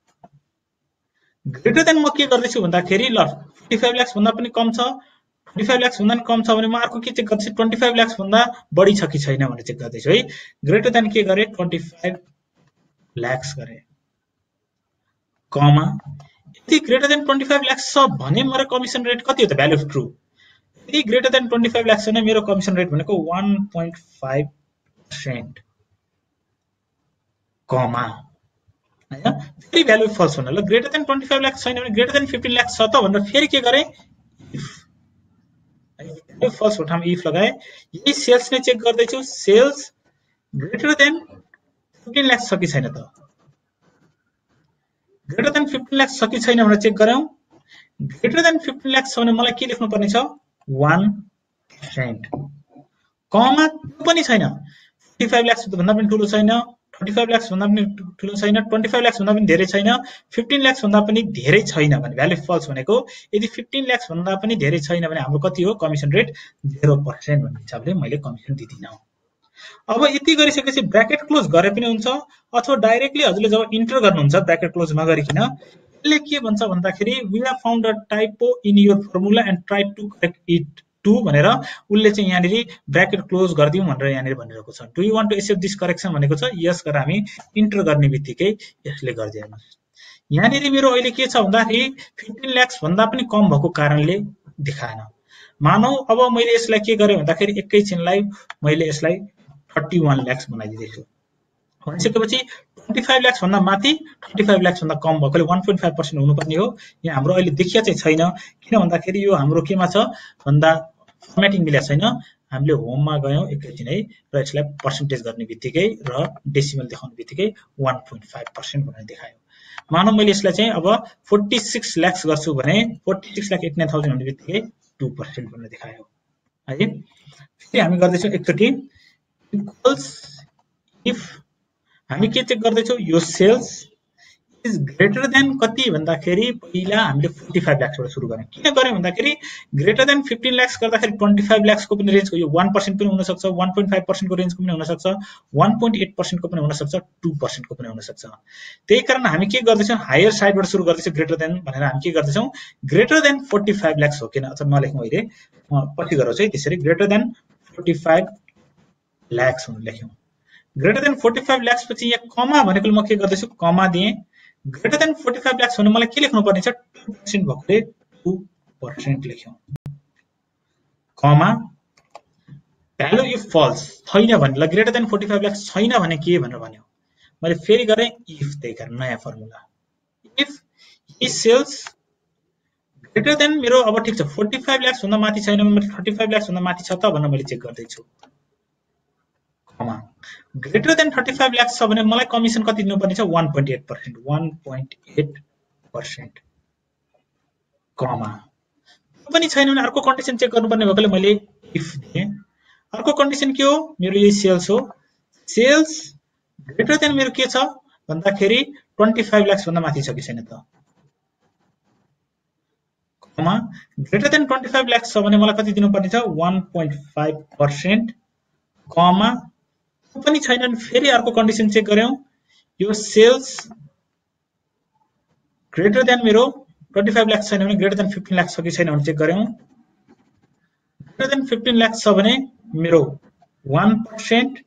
ग्रेटर देन म के गर्दैछु भन्दाखेरि ल forty-five lakhs भन्दा पनि कम छ twenty-five lakhs भन्दा पनि कम छ भने म अर्को के चेक गर्दैछु twenty-five lakhs भन्दा बढी छ कि छैन भनेर चेक गर्दैछु है ग्रेटर देन के गरे twenty-five lakhs गरे कमा यदि ग्रेटर देन twenty-five lakhs छ भने मेरो कमिसन रेट कति हो त भ्यालु अफ ट्रू यदि ग्रेटर देन twenty-five lakhs छैन मेरो कमिसन रेट भनेको one point five percent comma हैन फेरि भ्यालु फल्स भन्नु ल ग्रेटर देन twenty-five lakhs छैन भने ग्रेटर देन fifteen lakhs छ त भनेर फेरि के गरे इफ भ्यालु फल्स को ठाउँमा इफ लगाए यही सेल्स नै चेक गर्दै छु sales greater than fifteen lakhs छ कि छैन त ग्रेटर देन fifteen lakhs छ कि छैन भनेर चेक गरौँ ग्रेटर देन fifteen lakhs छ भने मलाई के लेख्नु पर्ने छ one percent कमा पनि छैन forty-five lakhs भन्दा पनि ठुलो छैन twenty-five lakhs भन्दा पनि ठुलो छैन twenty-five lakhs भन्दा पनि धेरै छैन fifteen lakhs भन्दा पनि धेरै छैन भने भ्यालु फल्स भनेको यदि fifteen lakhs भन्दा पनि धेरै छैन भने हाम्रो कति हो कमिसन रेट zero percent भन्ने हिसाबले मैले कमिसन दिदिन अब यति गरिसकेपछि ब्र्याकेट क्लोज गरे पनि हुन्छ अथवा डाइरेक्टली हजुरले जब इन्टर गर्नुहुन्छ ब्र्याकेट क्लोज नगरिकिन यसले के भन्छ भन्दाखेरि we have found a typo in your formula and try to correct it to भनेर उले चाहिँ यहाँनेरि ब्र्याकेट क्लोज गरिदिउँ भनेर यहाँनेरि भनिरहेको छ do you want to accept this correction भनेको छ यस गरेर हामी इन्टर गर्ने बित्तिकै यसले गर्दैन यहाँनेरि मेरो अहिले के छ भन्दाखेरि fifteen lakhs भन्दा पनि कम भएको कारणले देखाएन मानौ अब मैले यसलाई के गरे भन्दाखेरि एकैछिनलाई मैले यसलाई thirty-one lakhs बनाइदिदैछु भनिसकेपछि twenty-five lakhs भन्दा माथि twenty-five lakhs भन्दा कम भएकोले one point five percent हुनुपर्ने हो यहाँ हाम्रो अहिले देखिया चाहिँ छैन किन भन्दाखेरि यो हाम्रो केमा छ भन्दा फर्मेटिङ मिलेको छैन हामीले होममा गयौं एकैछिन है र यसलाई पर्सेन्टेज गर्ने बित्तिकै र डेसिमल देखाउने बित्तिकै one point five percent भनेर देखायो मानौ मैले यसलाई चाहिँ अब forty-six lakhs गर्छु भने forty-six lakh eighty-nine thousand भन्ने बित्तिकै two percent भनेर देखायो है फेरि हामी गर्दै छौं एकचोटी इक्वल्स इफ हामी के चेक गर्दै छौं यो सेल्स इज ग्रेटर देन कति भन्दाखेरि पहिला हामीले फोर्टी फाइभ ल्याक्सबाट सुरु गऱ्यौँ। किन गऱ्यौँ भन्दाखेरि ग्रेटर देन फिफ्टिन ल्याक्स गर्दाखेरि ट्वेन्टी फाइभ ल्याक्सको पनि रेन्जको यो वान पर्सेन्ट पनि हुनसक्छ, वान पोइन्ट फाइभ पर्सेन्टको रेन्जको पनि हुनसक्छ, वान पोइन्ट एट पर्सेन्टको पनि हुनसक्छ, टू पर्सेन्टको पनि हुनसक्छ। त्यही कारण हामी के गर्दैछौँ, हायर साइडबाट सुरु गर्दैछौँ ग्रेटर देन भनेर हामी के गर्दैछौँ, greater than forty five lakhs हो किन अथवा नलेखौँ अहिले पछि गराउँछु है। त्यसरी greater than forty five lakhs हुनु लेख्यौँ। Greater than forty five lakhs पछि यहाँ कमा भनेको म के गर्दैछु, कमा दिएँ। Greater than forty five lakhs भने मलाई के लेख्नु पर्ने छ, टू पर्सेन्ट भएकोले टू पर्सेन्ट लेख्यौँ, कमा भ्यालु इफ फल्स छैन भने, greater than forty five lakhs छैन भने के भनेर भन्यो, मैले फेरि गरेँ इफ, त्यही कारण नयाँ formula, if he sales greater than मेरो अब ठिक छ फोर्टी फाइभ ल्याक्स भन्दा माथि छैन भने थर्टी फाइभ ल्याक्स भन्दा माथि छ त भनेर मैले चेक गर्दैछु, comma greater than thirty five lakhs छ भने मलाई कमिसन कति दिनुपर्ने छ, one point eight percent, one point eight percent, comma त्यो पनि छैन भने अर्को कन्डिसन चेक गर्नुपर्ने भएकोले मैले इफ दिएँ। अर्को कन्डिसन के हो, मेरो यो सेल्स हो, सेल्स ग्रेटर देन मेरो के छ भन्दाखेरि ट्वेन्टी फाइभ ल्याक्स भन्दा माथि छ कि छैन त, comma greater than twenty five lakhs छ भने मलाई कति दिनुपर्ने छ, one point five percent, comma त्यो पनि छैन भने फेरि अर्को कन्डिसन चेक गऱ्यौँ, यो सेल्स ग्रेटर देन मेरो ट्वेन्टी फाइभ ल्याक्स छैन भने ग्रेटर देन फिफ्टिन ल्याक्स छ कि छैन भने चेक गऱ्यौँ, ग्रेटर देन फिफ्टिन ल्याक्स छ भने मेरो वान पर्सेन्ट,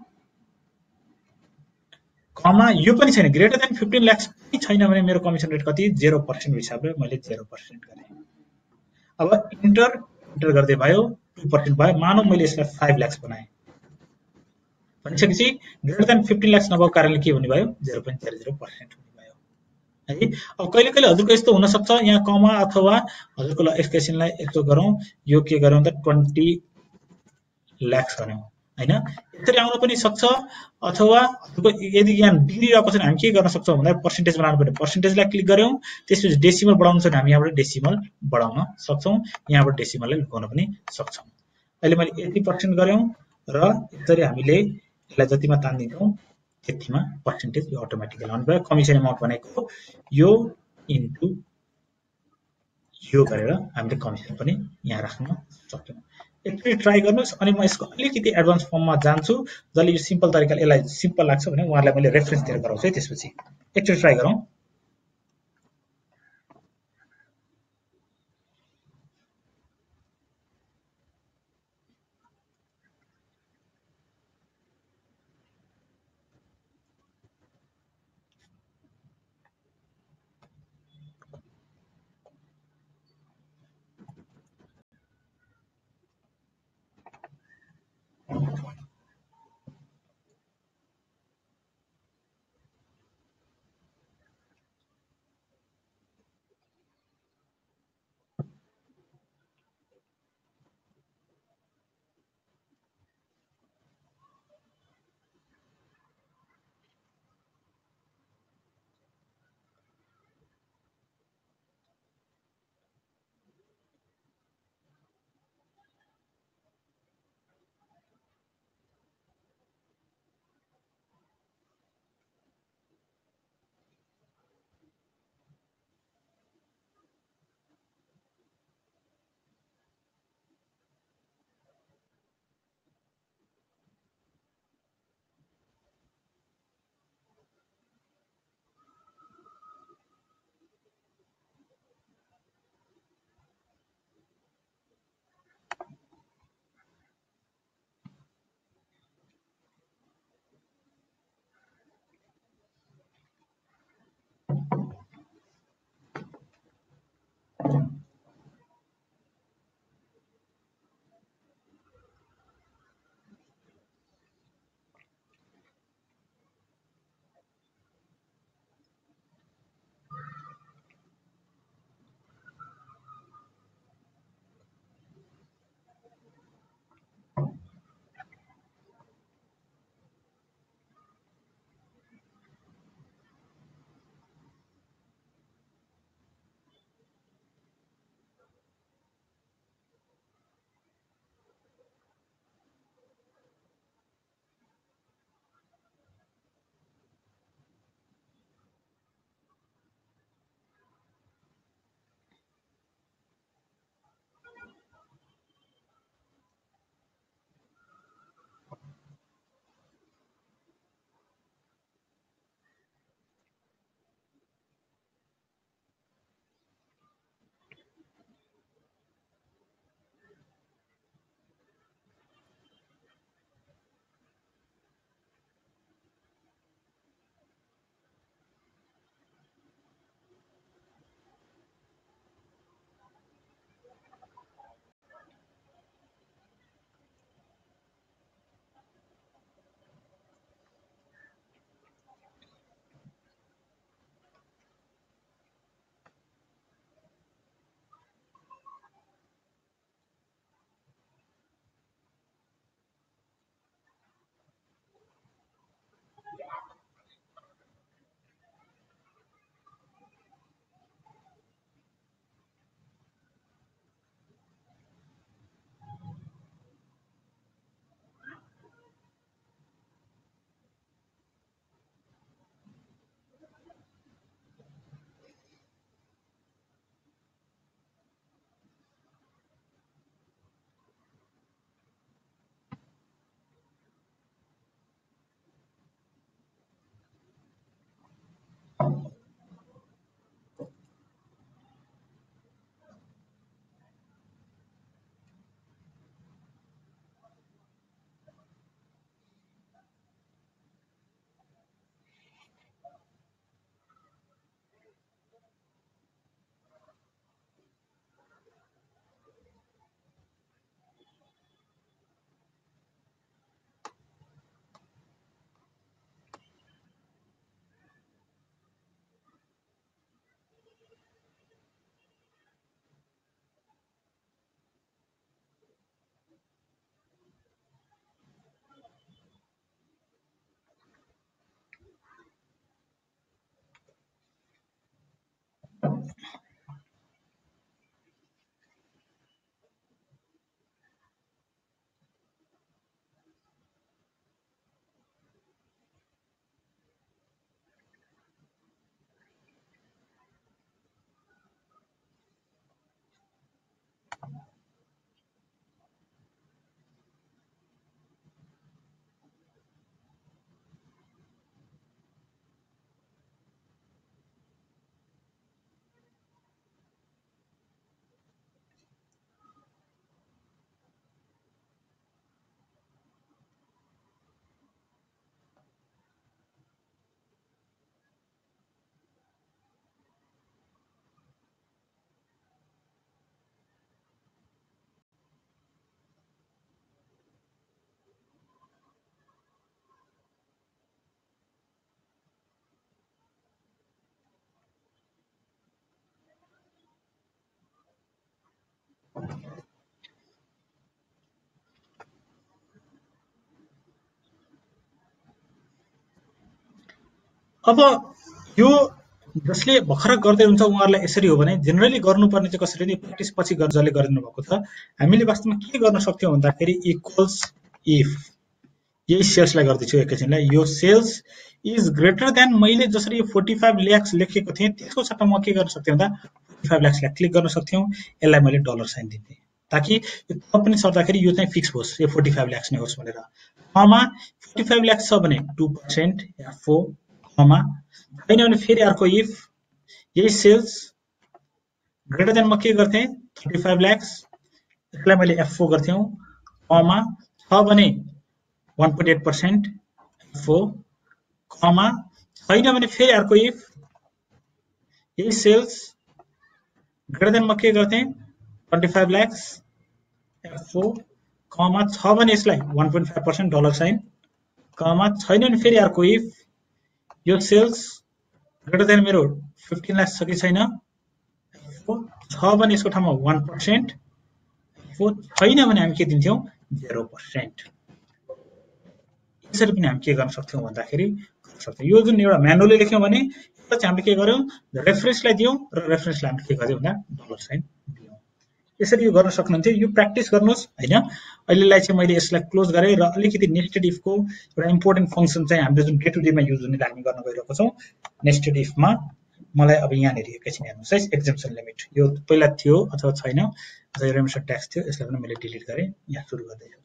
कमा यो पनि छैन, ग्रेटर देन फिफ्टिन ल्याक्स पनि छैन भने मेरो कमिसन रेट कति, जेरो पर्सेन्ट हिसाबले मैले जेरो पर्सेन्ट गरेँ। अब इन्टर इन्टर गर्दै भयो, टू पर्सेन्ट भयो, मानौ मैले यसलाई फाइभ ल्याक्स बनाएँ भनिसकेपछि ग्रेटर देन फिफ्टिन ल्याक्स नभएको कारणले के हुने भयो, zero point zero zero percent हुने भयो है। अब कहिले कहिले हजुरको यस्तो हुनसक्छ, यहाँ कमा अथवा हजुरको एक्सप्रेसनलाई यस्तो गरौँ, यो के गरौँ त ट्वेन्टी ल्याक्स गरौँ होइन, यसरी आउन पनि सक्छ। अथवा यदि यहाँ बिग्रिरहेको छ भने हामी के गर्न सक्छौँ भन्दा पर्सेन्टेज बनाउनु पर्ने, पर्सेन्टेजलाई क्लिक गऱ्यौँ, त्यसपछि डेसिमल बढाउनु छ भने हामी यहाँबाट डेसिमल बढाउन सक्छौँ, यहाँबाट डेसिमललाई लुकाउन पनि सक्छौँ। अहिले मैले एट्टी पर्सेन्ट गऱ्यौँ र यसरी हामीले यसलाई जतिमा तानिदिन्छौँ त्यतिमा पर्सेन्टेज यो अटोमेटिकली आउनु भयो। कमिसन एमाउन्ट भनेको यो इन्टु यो गरेर हामीले कमिसन पनि यहाँ राख्न सक्छौँ। एकचोटि ट्राई गर्नुहोस् अनि म यसको अलिकति एडभान्स फर्ममा जान्छु, जसले यो सिम्पल तरिकाले यसलाई सिम्पल लाग्छ भने उहाँहरूलाई मैले रेफरेन्स दिएर गराउँछु है। त्यसपछि एकचोटि ट्राई गरौँ। अब यो जसले भर्खर गर्दै हुन्छ उहाँहरूलाई यसरी हो भने जेनरली गर्नुपर्ने चाहिँ कसरी नि प्र्याक्टिस पछि जसले गरिदिनु भएको छ हामीले वास्तवमा के गर्न सक्थ्यौँ भन्दाखेरि इक्वल्स इफ यही सेल्सलाई गर्दैछु एकैछिनलाई यो सेल्स इज ग्रेटर देन मैले जसरी यो पैँतालीस लाख लेखेको थिएँ त्यसको सट्टा म के गर्न सक्थेँ भन्दा पैँतालीस लाखलाई क्लिक गर्न सक्थ्यौँ यसलाई मैले डलर साइन दिन्थेँ ताकि यो कम्पनी सर्दाखेरि यो चाहिँ फिक्स होस् यो पैँतालीस लाख नै होस् भनेर कमा पैँतालीस लाख छ भने two percent F O comma छैन भने फेरि अर्को इफ यही सेल्स ग्रेटर देन म के गर्थेँ पैँतिस लाख यसलाई मैले एफ ओ गर्थ्यौँ कमा छ भने one point eight percent F O comma छैन भने फेरि अर्को इफ यही सेल्स ग्रेटर देन म के गर्थेँ पच्चीस लाख एफ ओ कमा छ भने यसलाई one point five percent dollar sign comma छैन भने फेरि अर्को इफ यो सेल्स ग्रेटर देन मेरो पंद्रह लाख छ कि छैन एफ ओ छ भने यसको ठाउँमा one percent एफ ओ छैन भने हामी के दिन्थ्यौँ zero percent यसरी पनि हामी के गर्न सक्थ्यौँ भन्दाखेरि गर्न सक्थ्यौँ यो जुन एउटा म्यानुअली लेख्यौँ भने यसलाई चाहिँ हामीले के गर्यौँ रेफरेन्सलाई दियौँ र रेफरेन्सलाई हामीले के गर्यौँ भन्दा डलर साइन दियौँ यसरी यो गर्न सक्नुहुन्थ्यो यो प्र्याक्टिस गर्नुहोस् हैन अहिलेलाई चाहिँ मैले यसलाई क्लोज गरेँ र अलिकति नेस्टेड इफको एउटा इम्पोर्टेन्ट फंक्सन चाहिँ हामीले जुन डे टु डेमा युज हुने हामी गर्न गइरहेको छौँ नेस्टेड इफमा मलाई अब यहाँनिर एकैछिन हेर्नुहोस् है एक्जम्पसन लिमिट यो पहिला थियो अथवा छैन रेमिसन ट्याक्स थियो यसलाई पनि मैले डिलिट गरेँ यहाँ सुरु गर्दैछु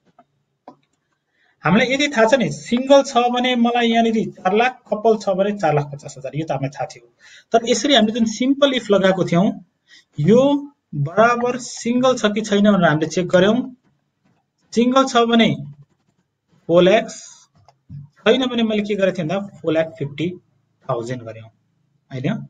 हामीलाई यदि थाहा छ नि सिंगल छ भने मलाई यहाँनिर चार लाख कपल छ भने चार लाख पचास हजार यो त हामीलाई थाहा थियो तर यसरी हामीले जुन सिम्पल इफ लगाएको थियौं यो बराबर सिंगल छ कि छैन भनेर हामीले चेक गर्यौं सिंगल छ भने four lakhs छैन भने मैले के गरेथे भन्दा four lakh fifty thousand गर्यौं हैन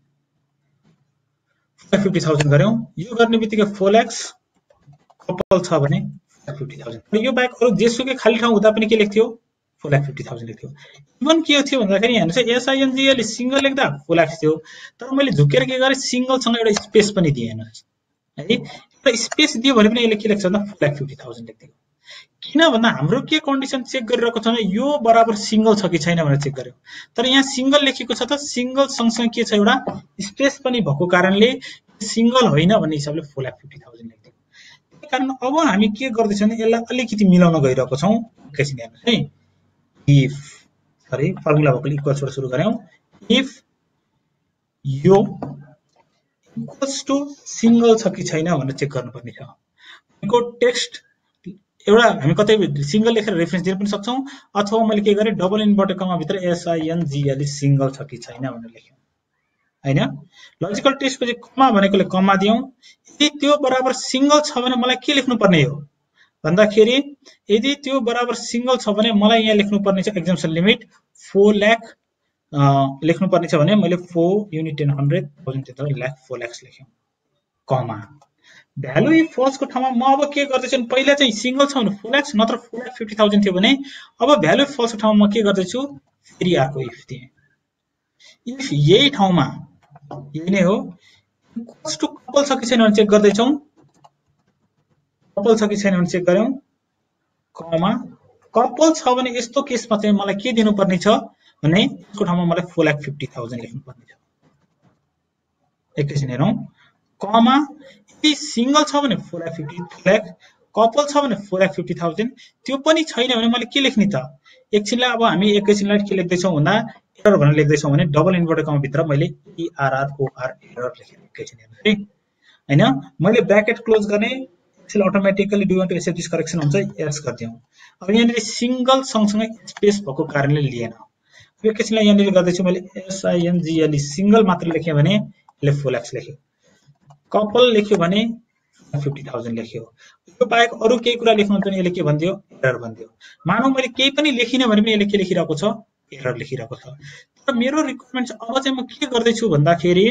four lakh fifty thousand गर्यौं यो गर्ने बित्तिकै four lakhs कपल छ भने fifty thousand यो बाहेक अरु जेसुकै खाली ठाउँ हुँदा पनि के लेख्थ्यो four lakh fifty thousand लेख्थ्यो इभन के थियो भन्दाखेरि हेर्नुस् एसआईएनजीएल सिंगल लेख्दा four lakhs थियो तर मैले झुकेर के गरे सिंगल सँग एउटा स्पेस पनि दिए हेर्नुस् है एउटा स्पेस दियो भने पनि यसले के लेख्छ भन्दा four lakh fifty thousand लेख्थ्यो किन भन्दा हाम्रो के कन्डिसन चेक गरिरहेको छ भने यो बराबर सिंगल छ कि छैन भनेर चेक गर्यो तर यहाँ सिंगल लेखेको छ त सिंगल सँगसँगै के छ एउटा स्पेस पनि भएको कारणले सिंगल होइन भन्ने हिसाबले four lakh fifty thousand लेख्थ्यो त्यही कारण अब हामी के गर्दै छौं यसलाई अलिकति मिलाउन गइरहेको छौं एकैछिन हेर्नुस् है इफ सरी फर्मुला भएको इक्वल्स बाट सुरु गर्यौं इफ यो इक्वल्स टु सिंगल छ कि छैन भनेर चेक गर्नुपर्ने छ यो टेक्स्ट एउटा हामी कतै सिंगल लेखेर रेफरेन्स दिन पनि सक्छौं अथवा मैले के गरे डबल इन्भर्टेड कमा भित्र एसआईएनजीएल सिंगल छ कि छैन भनेर लेख्यौं हैन। लजिकल टेस्ट पछि कमा भनेकोले कमा दियौं। यदि त्यो बराबर सिंगल छ भने मलाई के लेख्नु पर्ने हो भन्दाखेरि यदि त्यो बराबर सिंगल छ भने मलाई यहाँ लेख्नु पर्ने छ एक्जम्पसन लिमिट फोर लाख लेख्नु पर्ने छ भने मैले four unit ten hundred thousand त्यता लाख फोर लाख लेख्यौं कमा। भ्यालु इफ फल्स को ठाउँमा म अब के गर्दैछु भने पहिला चाहिँ सिंगल छ भने फोर लाख नत्र फोर लाख फिफ्टी थाउजन्ड थियो भने अब भ्यालु इफ फल्स को ठाउँमा म के गर्दैछु फेरि अर्को इफ दिए। इफ यही ठाउँमा यही नै हो इक्वल्स टु कपल छ कि छैन भने चेक गर्दैछौं। कपल छ कि छैन भने चेक गर्यौं कमा। कपल छ भने यस्तो केसमा चाहिँ मलाई के दिनु पर्ने छ भने यसको ठाउँमा मलाई फोर लाख फिफ्टी थाउजन्ड लेख्नु पर्ने छ। एकैछिन हेरौं कमा। यदि सिंगल छ भने four lakh fifty lakh couple छ भने फोर लाख फिफ्टी थाउजन्ड त्यो पनि छैन भने मैले के लेख्ने त एकछिनलाई अब हामी एकैछिनलाई के लेख्दैछौं भन्दा एरर भनेर लेख्दैछौं भने डबल इन्भर्टेड कमा भित्र मैले E R R O R error लेखेँ। एकैछिन हेर्नु है हैन मैले ब्र्याकेट क्लोज गर्ने Excel automatically do want to accept this correction हुन्छ यस गर्दियौं। अब यहाँ सिंगल सँगसँगै स्पेस भएको कारणले लिएन। एकैछिनलाई यहाँ गर्दैछु मैले S I N G L single मात्र लेखेँ भने यसले फोर लाख लेख्यो। कपल लेख्यो भने फिफ्टी थाउजन्ड लेख्यो। यो बाहेक अरु केही कुरा लेख्नु हुन्छ भने यसले के भन्दियो एरर भन्दियो। मानौ मैले केही पनि लेखिन भने पनि यसले के लेखिरहेको छ एरर लेखिरहेको छ। तर मेरो रिक्वायरमेन्ट अब चाहिँ म के गर्दै छु भन्दाखेरि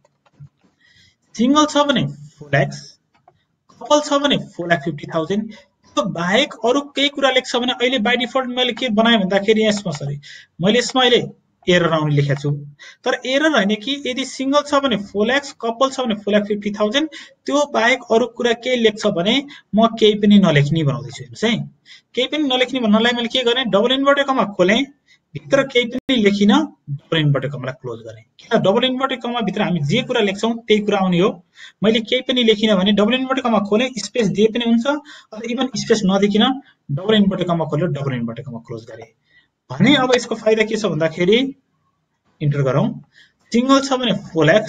सिंगल छ भने फोर लाख कपल छ भने फोर लाख फिफ्टी थाउजन्ड त्यो बाहेक अरु केही कुरा लेख्छ भने अहिले बाइ डिफल्ट मैले के बनाए भन्दाखेरि यसमा सरी मैले यसमा अहिले एरर आउने लेखेको छु। तर एरर हैन कि यदि सिंगल छ भने फोर लाख कपल छ भने फोर लाख फिफ्टी थाउजन्ड त्यो बाहेक अरु कुरा के लेख्छ भने म केही पनि नलेख्ने बनाउँदै छु। हेर्नुस् है केही पनि नलेख्ने भन्नलाई मैले के गर्ने डबल इन्भर्टेड कमा खोले भित्र केही पनि लेखिन डबल इन्भर्टेड कमालाई क्लोज गरे। किन डबल इन्भर्टेड कमा भित्र हामी जे कुरा लेख्छौं त्यही कुरा आउने हो। मैले केही पनि लेखिन भने डबल इन्भर्टेड कमा खोले स्पेस दिए पनि हुन्छ अथवा इभन स्पेस नदिकिन डबल इन्भर्टेड कमा खोले डबल इन्भर्टेड कमा क्लोज गरे भने अब यसको फाइदा के छ भन्दाखेरि इन्टर गरौं सिंगल छ भने फोर लाख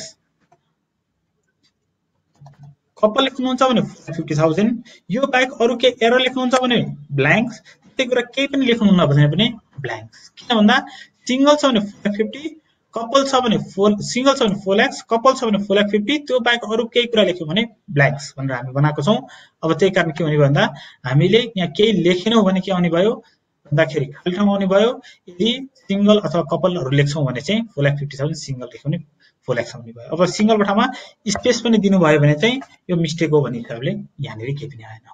कपल लेख्नुहुन्छ भने फिफ्टी थाउजन्ड यो बाहेक अरु के एरर लेख्नुहुन्छ भने ब्ल्याङ्क त्यही कुरा केही पनि लेख्नु नभने पनि ब्ल्याङ्क। किन भन्दा सिंगल छ भने फोर लाख फिफ्टी कपल छ भने फोर सिंगल छ भने फोर लाख कपल छ भने फोर लाख फिफ्टी त्यो बाहेक अरु केही कुरा लेख्यो भने ब्ल्याङ्क्स भनेर हामी बनाएको छौं। अब त्यही कारण के भने भन्दा हामीले यहाँ केही लेखेनौं भने के आउने भयो भन्दाखेरि खाली ठाउँ आउने भयो। यदि सिंगल अथवा कपलहरु लेख्छौं भने चाहिँ four lakh fifty thousand single लेख्यो भने फोर लाख आउने भयो। अब सिंगलको ठाउँमा स्पेस पनि दिनु भयो भने चाहिँ यो मिस्टेक हो भन्ने हिसाबले यहाँनेरि केही पनि आएन।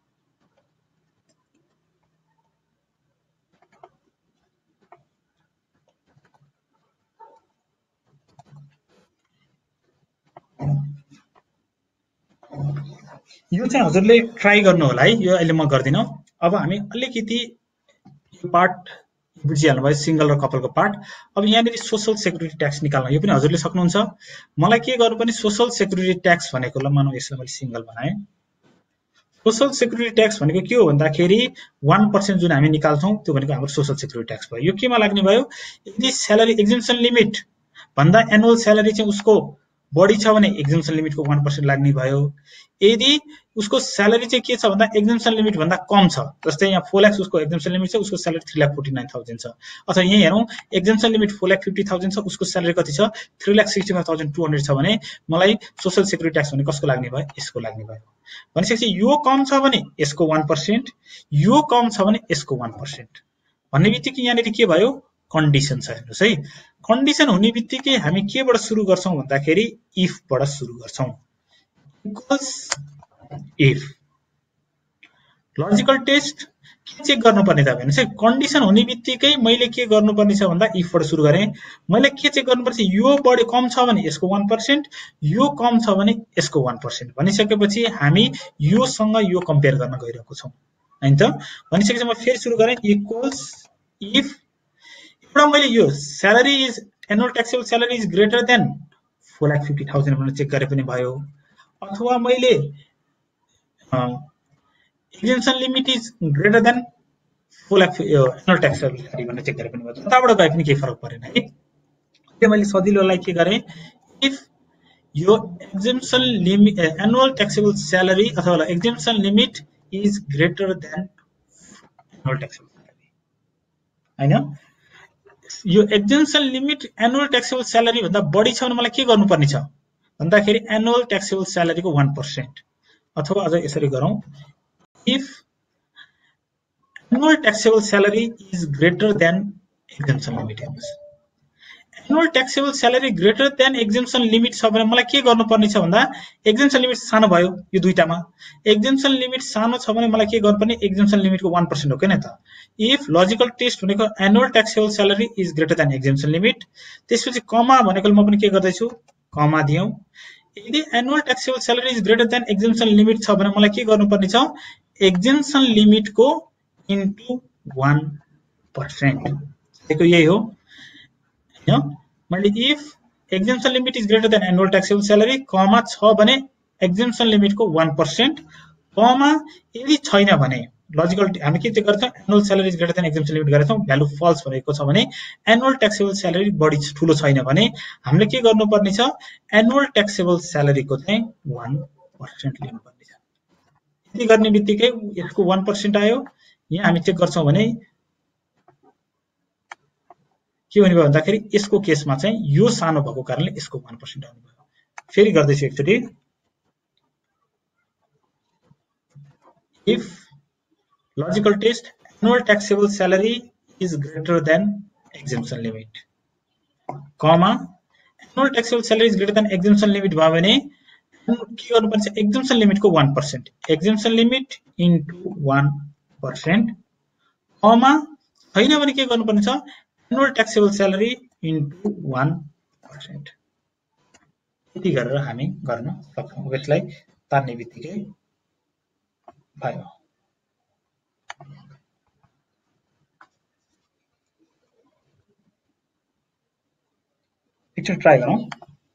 यो चाहिँ हजुरले ट्राई गर्नु होला है। यो अहिले म गर्दिन। अब हामी अलिकति यो पार्ट बुझिहाल्नु भयो सिंगल र कपलको पार्ट। अब यहाँनेरि सोशल सेक्युरिटी ट्याक्स निकाल्न यो पनि हजुरले सक्नुहुन्छ। मलाई के गर्नु पर्ने सोशल सेक्युरिटी ट्याक्स भनेको ल मानौ यसलाई मैले सिंगल बनाए। सोशल सेक्युरिटी ट्याक्स भनेको के हो भन्दाखेरि वन पर्सेन्ट जुन हामी निकाल्छौं त्यो भनेको हाम्रो सोशल सेक्युरिटी ट्याक्स भयो। यो केमा लाग्ने भयो यदि स्यालेरी एक्जम्पसन लिमिट भन्दा एनुअल स्यालेरी चाहिँ उसको बढी छ भने एक्जम्पसन लिमिटको वन पर्सेन्ट लाग्ने भयो। यदि उसको स्यालेरी चाहिँ के छ भन्दा एक्जम्पसन लिमिट भन्दा कम छ जस्तै यहाँ फोर लाख उसको एक्जम्पसन लिमिट छ उसको salary three lakh forty nine thousand छ अथवा यही हेरौं exemption limit four lakh fifty thousand छ उसको स्यालेरी कति छ three lakh sixty five thousand two hundred छ भने मलाई सोशल सेक्युरिटी ट्याक्स भने कसको लाग्ने भयो यसको लाग्ने भयो। भनेपछि यो कम छ भने यसको वन पर्सेन्ट यो कम छ भने यसको वन पर्सेन्ट भन्ने बित्तिकै यहाँनेरि के भयो कन्डिसन छ। हेर्नुस् है कन्डिसन हुने बित्तिकै हामी केबाट सुरु गर्छौं भन्दाखेरि इफ बाट सुरु गर्छौं। इक्वल्स इफ लजिकल टेस्ट के चेक गर्नुपर्ने त हेर्नुस् है कन्डिसन हुने बित्तिकै मैले के गर्नुपर्ने छ भन्दा इफ बाट सुरु गरे। मैले के चेक गर्नुपर्छ यो बढी कम छ भने यसको वन पर्सेन्ट यो कम छ भने यसको वन पर्सेन्ट भनिसकेपछि हामी यो सँग यो कम्पेयर गर्न गइरहेको छौं हैन त। भनिसकेपछि म फेरि सुरु गरे इक्वल्स इफ एउटा मैले यो salary is annual taxable salary is greater than four lakh fifty thousand भनेर चेक गरे पनि भयो अथवा मैले exemption limit is greater than four lakh annual taxable salary भनेर चेक गरे पनि भयो। जताबाट गए पनि केही फरक परेन है। त्यो मैले सजिलोलाई के गरे इफ यो exemption limit annual taxable salary अथवा exemption limit is greater than annual taxable salary हैन यो exemption limit annual taxable salary भन्दा बढी छ भने मलाई के गर्नुपर्ने छ भन्दाखेरि एनुअल ट्याक्सेबल स्यालेरीको one percent अथवा अझ यसरी गरौँ if annual taxable salary is greater than exemption limit हेर्नुस् annual taxable salary greater than exemption limit छ भने मलाई के गर्नुपर्ने छ भन्दा एक्जेम्सन लिमिट सानो भयो यो दुईटामा एक्जेम्सन लिमिट सानो छ भने मलाई के गर्नुपर्ने एक्जेम्सन लिमिटको one percent हो किन त इफ लजिकल टेस्ट भनेको annual taxable salary is greater than exemption limit त्यसपछि कमा भनेको म पनि के गर्दै छु कमा दियौ यदि annual taxable salary is greater than exemption limit छ भने मलाई के गर्नुपर्ने छ एक्जेम्सन लिमिटको इन्टु one percent त्यसको यही हो हैन मैले if exemption limit is greater than annual taxable salary comma छ भने एक्जेम्सन लिमिटको one percent कमा यदि छैन भने लजिकल हामी के चाहिँ गर्छौं annual salary is greater than exemption limit गरेछौं भ्यालु फल्स भनेको छ भने एनुअल ट्याक्सेबल स्यालेरी बढी ठूलो छैन भने हामीले के गर्नुपर्ने छ एनुअल ट्याक्सेबल स्यालेरीको चाहिँ one percent लिनुपर्ने छ यति गर्ने बित्तिकै यसको one percent आयो यहाँ हामी चेक गर्छौं भने के हुने भयो भन्दाखेरि यसको केसमा चाहिँ यो सानो भएको कारणले यसको one percent आउने भयो फेरि गर्दै छु एकचोटी if logical test annual taxable salary is greater than exemption limit comma annual taxable salary is greater than exemption limit भयो भने के गर्नुपर्छ एक्जेम्सन लिमिटको one percent exemption limit into one percent comma छैन भने के गर्नुपर्ने छ annual taxable salary into one percent यति गरेर हामी गर्न सक्छौं यसलाई तार्ने बित्तिकै भयो एकचोटि ट्राई गरौँ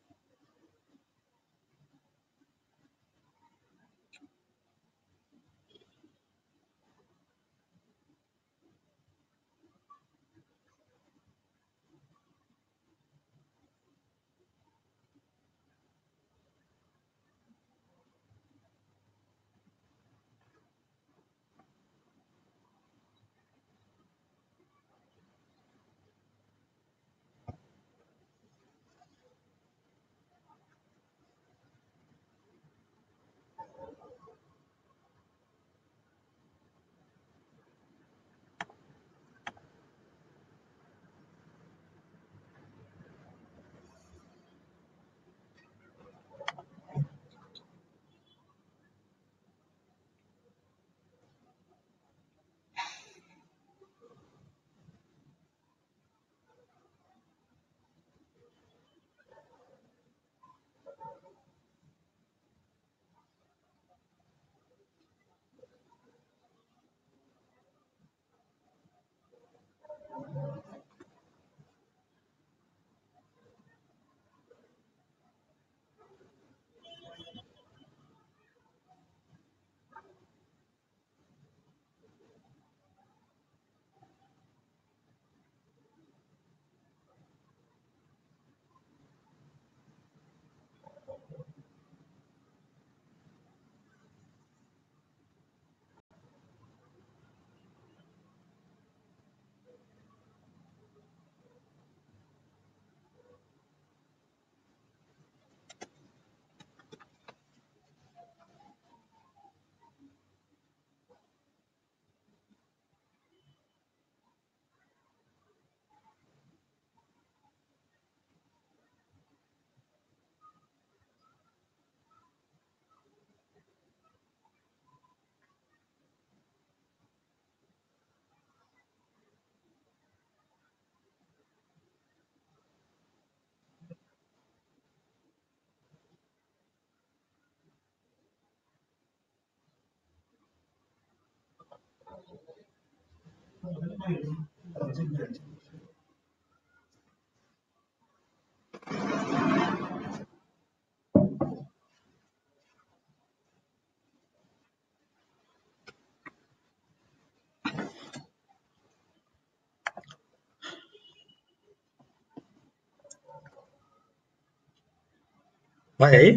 भयो है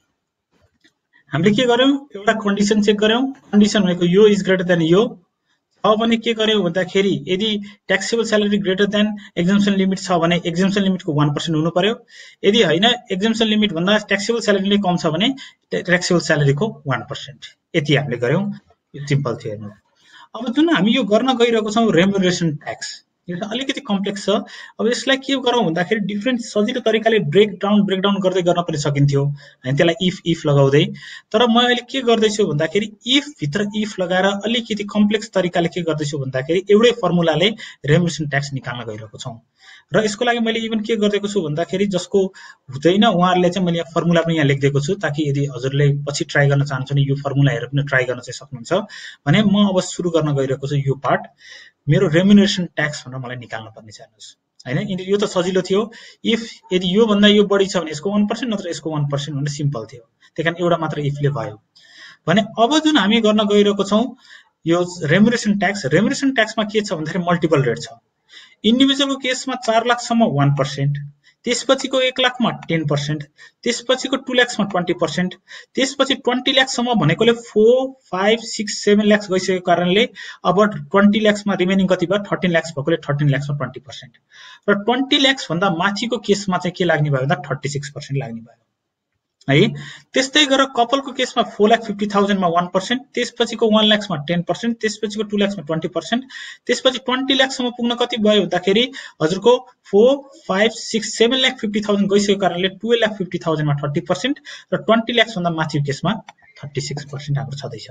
हामीले के गर्यौं एउटा कन्डिसन चेक गर्यौं कन्डिसन भनेको यो इज ग्रेटर देन यो छ भने के गर्यो भन्दाखेरि यदि taxable salary greater than exemption limit छ भने एक्जम्पसन लिमिटको one percent हुनु पर्यो। यदि हैन एक्जम्पसन लिमिट भन्दा ट्याक्सेबल स्यालेरी नै कम छ भने ट्याक्सेबल स्यालेरीको one percent। यति हामीले गर्यौं, यो सिम्पल थियो हेर्नु। अब जुन हामी यो गर्न गइरहेको छौं रेम्युनरेसन ट्याक्स, यो त अलिकति कम्प्लेक्स छ। अब यसलाई के गरौँ भन्दाखेरि डिफरेन्ट सजिलो तरिकाले ब्रेक डाउन ब्रेक डाउन गर्दै गर्न पनि सकिन्थ्यो हैन, त्यसलाई इफ इफ लगाउँदै। तर म अहिले के गर्दैछु भन्दाखेरि इफ भित्र इफ लगाएर अलिकति कम्प्लेक्स तरिकाले के गर्दैछु भन्दाखेरि एउटै फर्मुलाले रेम्युनरेसन ट्याक्स निकाल्न गइरहेको छौं। र यसको लागि मैले इभन के गर्दैछु छु भन्दाखेरि जसको हुँदैन उहाँहरुले चाहिँ मैले यहाँ फर्मुला पनि यहाँ लेख्दिएको छु, ताकि यदि हजुरले पछि ट्राई गर्न चाहनुहुन्छ भने यो फर्मुला हेरेर पनि ट्राई गर्न चाहिँ सक्नुहुन्छ भने। म अब सुरु गर्न गइरहेको छु यो पार्ट, मेरो रेम्युनरेसन ट्याक्स भनेर मलाई निकाल्न पर्ने छ हेर्नुस् हैन। यो त सजिलो थियो, इफ यदि यो भन्दा यो बढी छ भने यसको one percent नत्र यसको one percent भन्ने सिम्पल थियो, त्यही कारण एउटा मात्र इफले भयो भने। अब जुन हामी गर्न गइरहेको छौं यो रेम्युनरेसन ट्याक्स, रेम्युनरेसन ट्याक्समा के छ भन्दाखेरि मल्टिपल रेट छ। इन्डिभिजुअलको केसमा चार लाखसम्म one percent, त्यसपछिको एक लाखमा ten percent, त्यसपछिको two lakhsमा twenty percent, त्यसपछि twenty lakhsम्म भनेकोले four, five, six, seven lakhs गइसकेको कारणले अब twenty lakhsमा रिमेनिङ कति भयो thirteen lakhs भएकोले thirteen lakhsमा twenty percent र twenty lakhs भन्दा माथिको केसमा चाहिँ के लाग्ने भयो भन्दा thirty-six percent लाग्ने भयो है। त्यस्तै गरेर कपलको केसमा four lakh fifty thousand मा one percent, त्यसपछिको one lakhs मा ten percent, त्यसपछिको two lakhs मा twenty percent, त्यसपछि twenty lakhs सम्म पुग्न कति भयो भन्दाखेरि हजुरको four, five, six, seven lakh fifty thousand गइसकेको कारणले twelve lakh fifty thousand मा thirty percent र twenty lakhs भन्दा माथिको केसमा thirty-six percent हाम्रो छदैछ।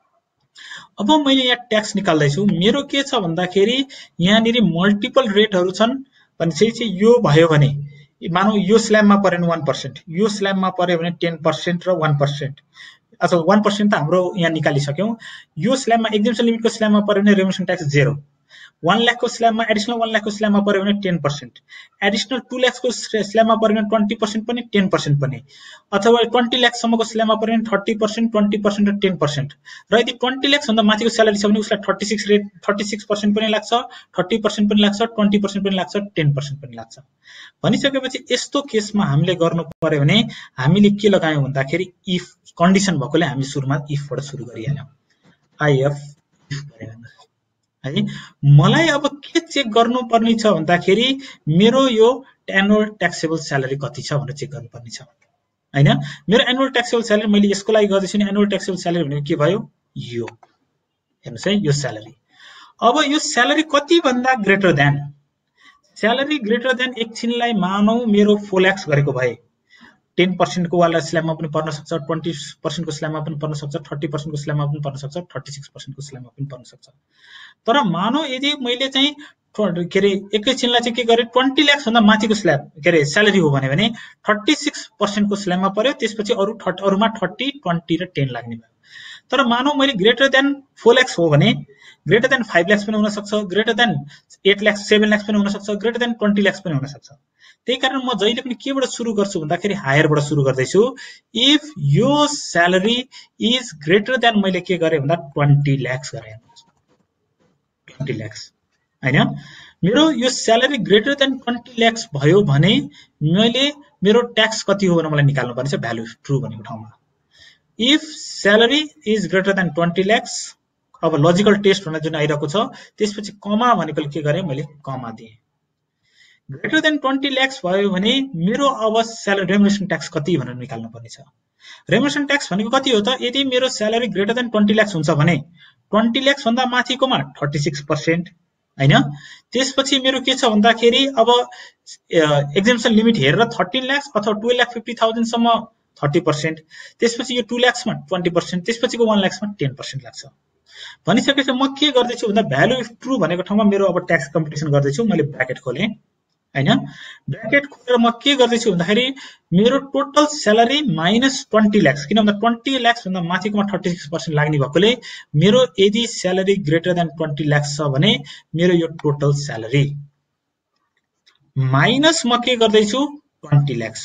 अब मैले यहाँ ट्याक्स निकाल्दै छु, मेरो के छ भन्दाखेरि यहाँनिर मल्टिपल रेटहरु छन् भनेपछि यो भयो भने मानौ यो स्ल्याबमा पर्यो भने one percent, यो स्ल्याबमा पर्यो भने ten percent र one percent, अच्छा one percent त हाम्रो यहाँ निकालिसक्यौं। यो स्ल्याबमा एक्जम्पसन लिमिटको स्ल्याबमा पर्यो भने remuneration tax zero, one lakh को स्ल्याबमा एडिशनल one lakh को स्ल्याबमा पर्यो भने ten percent, additional two lakhs को स्ल्याबमा पर्यो भने twenty percent पनि ten percent पनि, अथवा twenty lakhs सम्मको स्ल्याबमा पर्यो भने thirty percent, twenty percent र ten percent। र यदि twenty lakhs भन्दा माथिको स्यालेरी छ भने उसलाई thirty-six रेट thirty-six percent पनि लाग्छ, thirty percent पनि लाग्छ, twenty percent पनि लाग्छ, ten percent पनि लाग्छ। भनिसकेपछि यस्तो केसमा हामीले गर्नु पर्यो भने हामीले के लगायौं भन्दाखेरि इफ कन्डिसन भएकोले हामी सुरुमा इफबाट सुरु गरिहाल्यौं, आइएफ इफ गरेर है। मलाई अब के चेक गर्नु पर्ने छ भन्दाखेरि मेरो यो एनुअल ट्याक्सेबल स्यालेरी कति छ भनेर चेक गर्नु पर्ने छ हैन। मेरो एनुअल ट्याक्सेबल स्यालेरी मैले यसको लागि गर्दैछु नि, एनुअल ट्याक्सेबल स्यालेरी भनेको के भयो यो हेर्नुस् है, यो स्यालेरी। अब यो स्यालेरी कति भन्दा greater than, salary greater than एकछिनलाई मानौ मेरो four lakhs गरेको भए ten percent को वाला स्ल्याबमा पनि पर्न सक्छ, twenty percent को स्ल्याबमा पनि पर्न सक्छ, thirty percent को स्ल्याबमा पनि पर्न सक्छ, thirty-six percent को स्ल्याबमा पनि पर्न सक्छ। तर मानौ यदि मैले चाहिँ के रे एकैछिनलाई चाहिँ के गरे twenty lakhs भन्दा माथिको स्ल्याब के रे स्यालेरी हो भने भने thirty-six percent को स्ल्याबमा पर्यो, त्यसपछि अरु अरुमा thirty, twenty र ten लाग्ने भयो। तर मानौ मैले ग्रेटर देन four lakhs हो भने ग्रेटर देन five lakhs पनि हुन सक्छ, greater than eight lakhs, seven lakhs पनि हुन सक्छ, ग्रेटर देन twenty lakhs पनि हुन सक्छ। त्यही कारण म जहिले पनि केबाट सुरु गर्छु भन्दाखेरि हायरबाट सुरु गर्दैछु। इफ यो स्यालेरी इज ग्रेटर देन मैले के गरे भन्दा twenty lakhs गरे, twenty lakhs हैन। मेरो यो salary greater than twenty lakhs भयो भने मैले मेरो ट्याक्स कति हो भनेर मलाई निकाल्नु पर्छ भ्यालु ट्रु भनेको ठाउँमा। If salary is greater than twenty lakhs, अब लजिकल टेस्ट भनेर जुन आइरहेको छ त्यसपछि कमा भनेको के गरे मैले कमा दिए। ग्रेटर देन twenty lakhs भयो भने मेरो अब स्यालेरी रेम्युनरेसन ट्याक्स कति भनेर निकाल्नु पर्ने छ। रेम्युनरेसन ट्याक्स भनेको कति हो त, यदि मेरो salary greater than twenty lakhs हुन्छ भने twenty lakhs भन्दा माथिकोमा thirty-six percent हैन। त्यसपछि मेरो के छ भन्दाखेरि अब एक्जम्पसन लिमिट हेरेर thirteen lakhs अथवा twelve lakh fifty thousand सम्म thirty percent, त्यसपछि यो two lakhs मा twenty percent, त्यसपछिको one lakhs मा ten percent लाग्छ। भनिसकेपछि म के गर्दैछु भन्दा भ्यालु इफ ट्रु भनेको ठाउँमा मेरो अब ट्याक्स कम्प्युटेसन गर्दैछु। मैले ब्र्याकेट खोले हैन, ब्र्याकेट खोलेर म के गर्दैछु भन्दाखेरि मेरो total salary minus twenty lakhs, किन भन्दा twenty lakhs भन्दा माथिकोमा thirty-six percent लाग्ने भएकोले मेरो यदि salary greater than twenty lakhs छ भने मेरो यो टोटल स्यालेरी माइनस म के गर्दैछु twenty lakhs,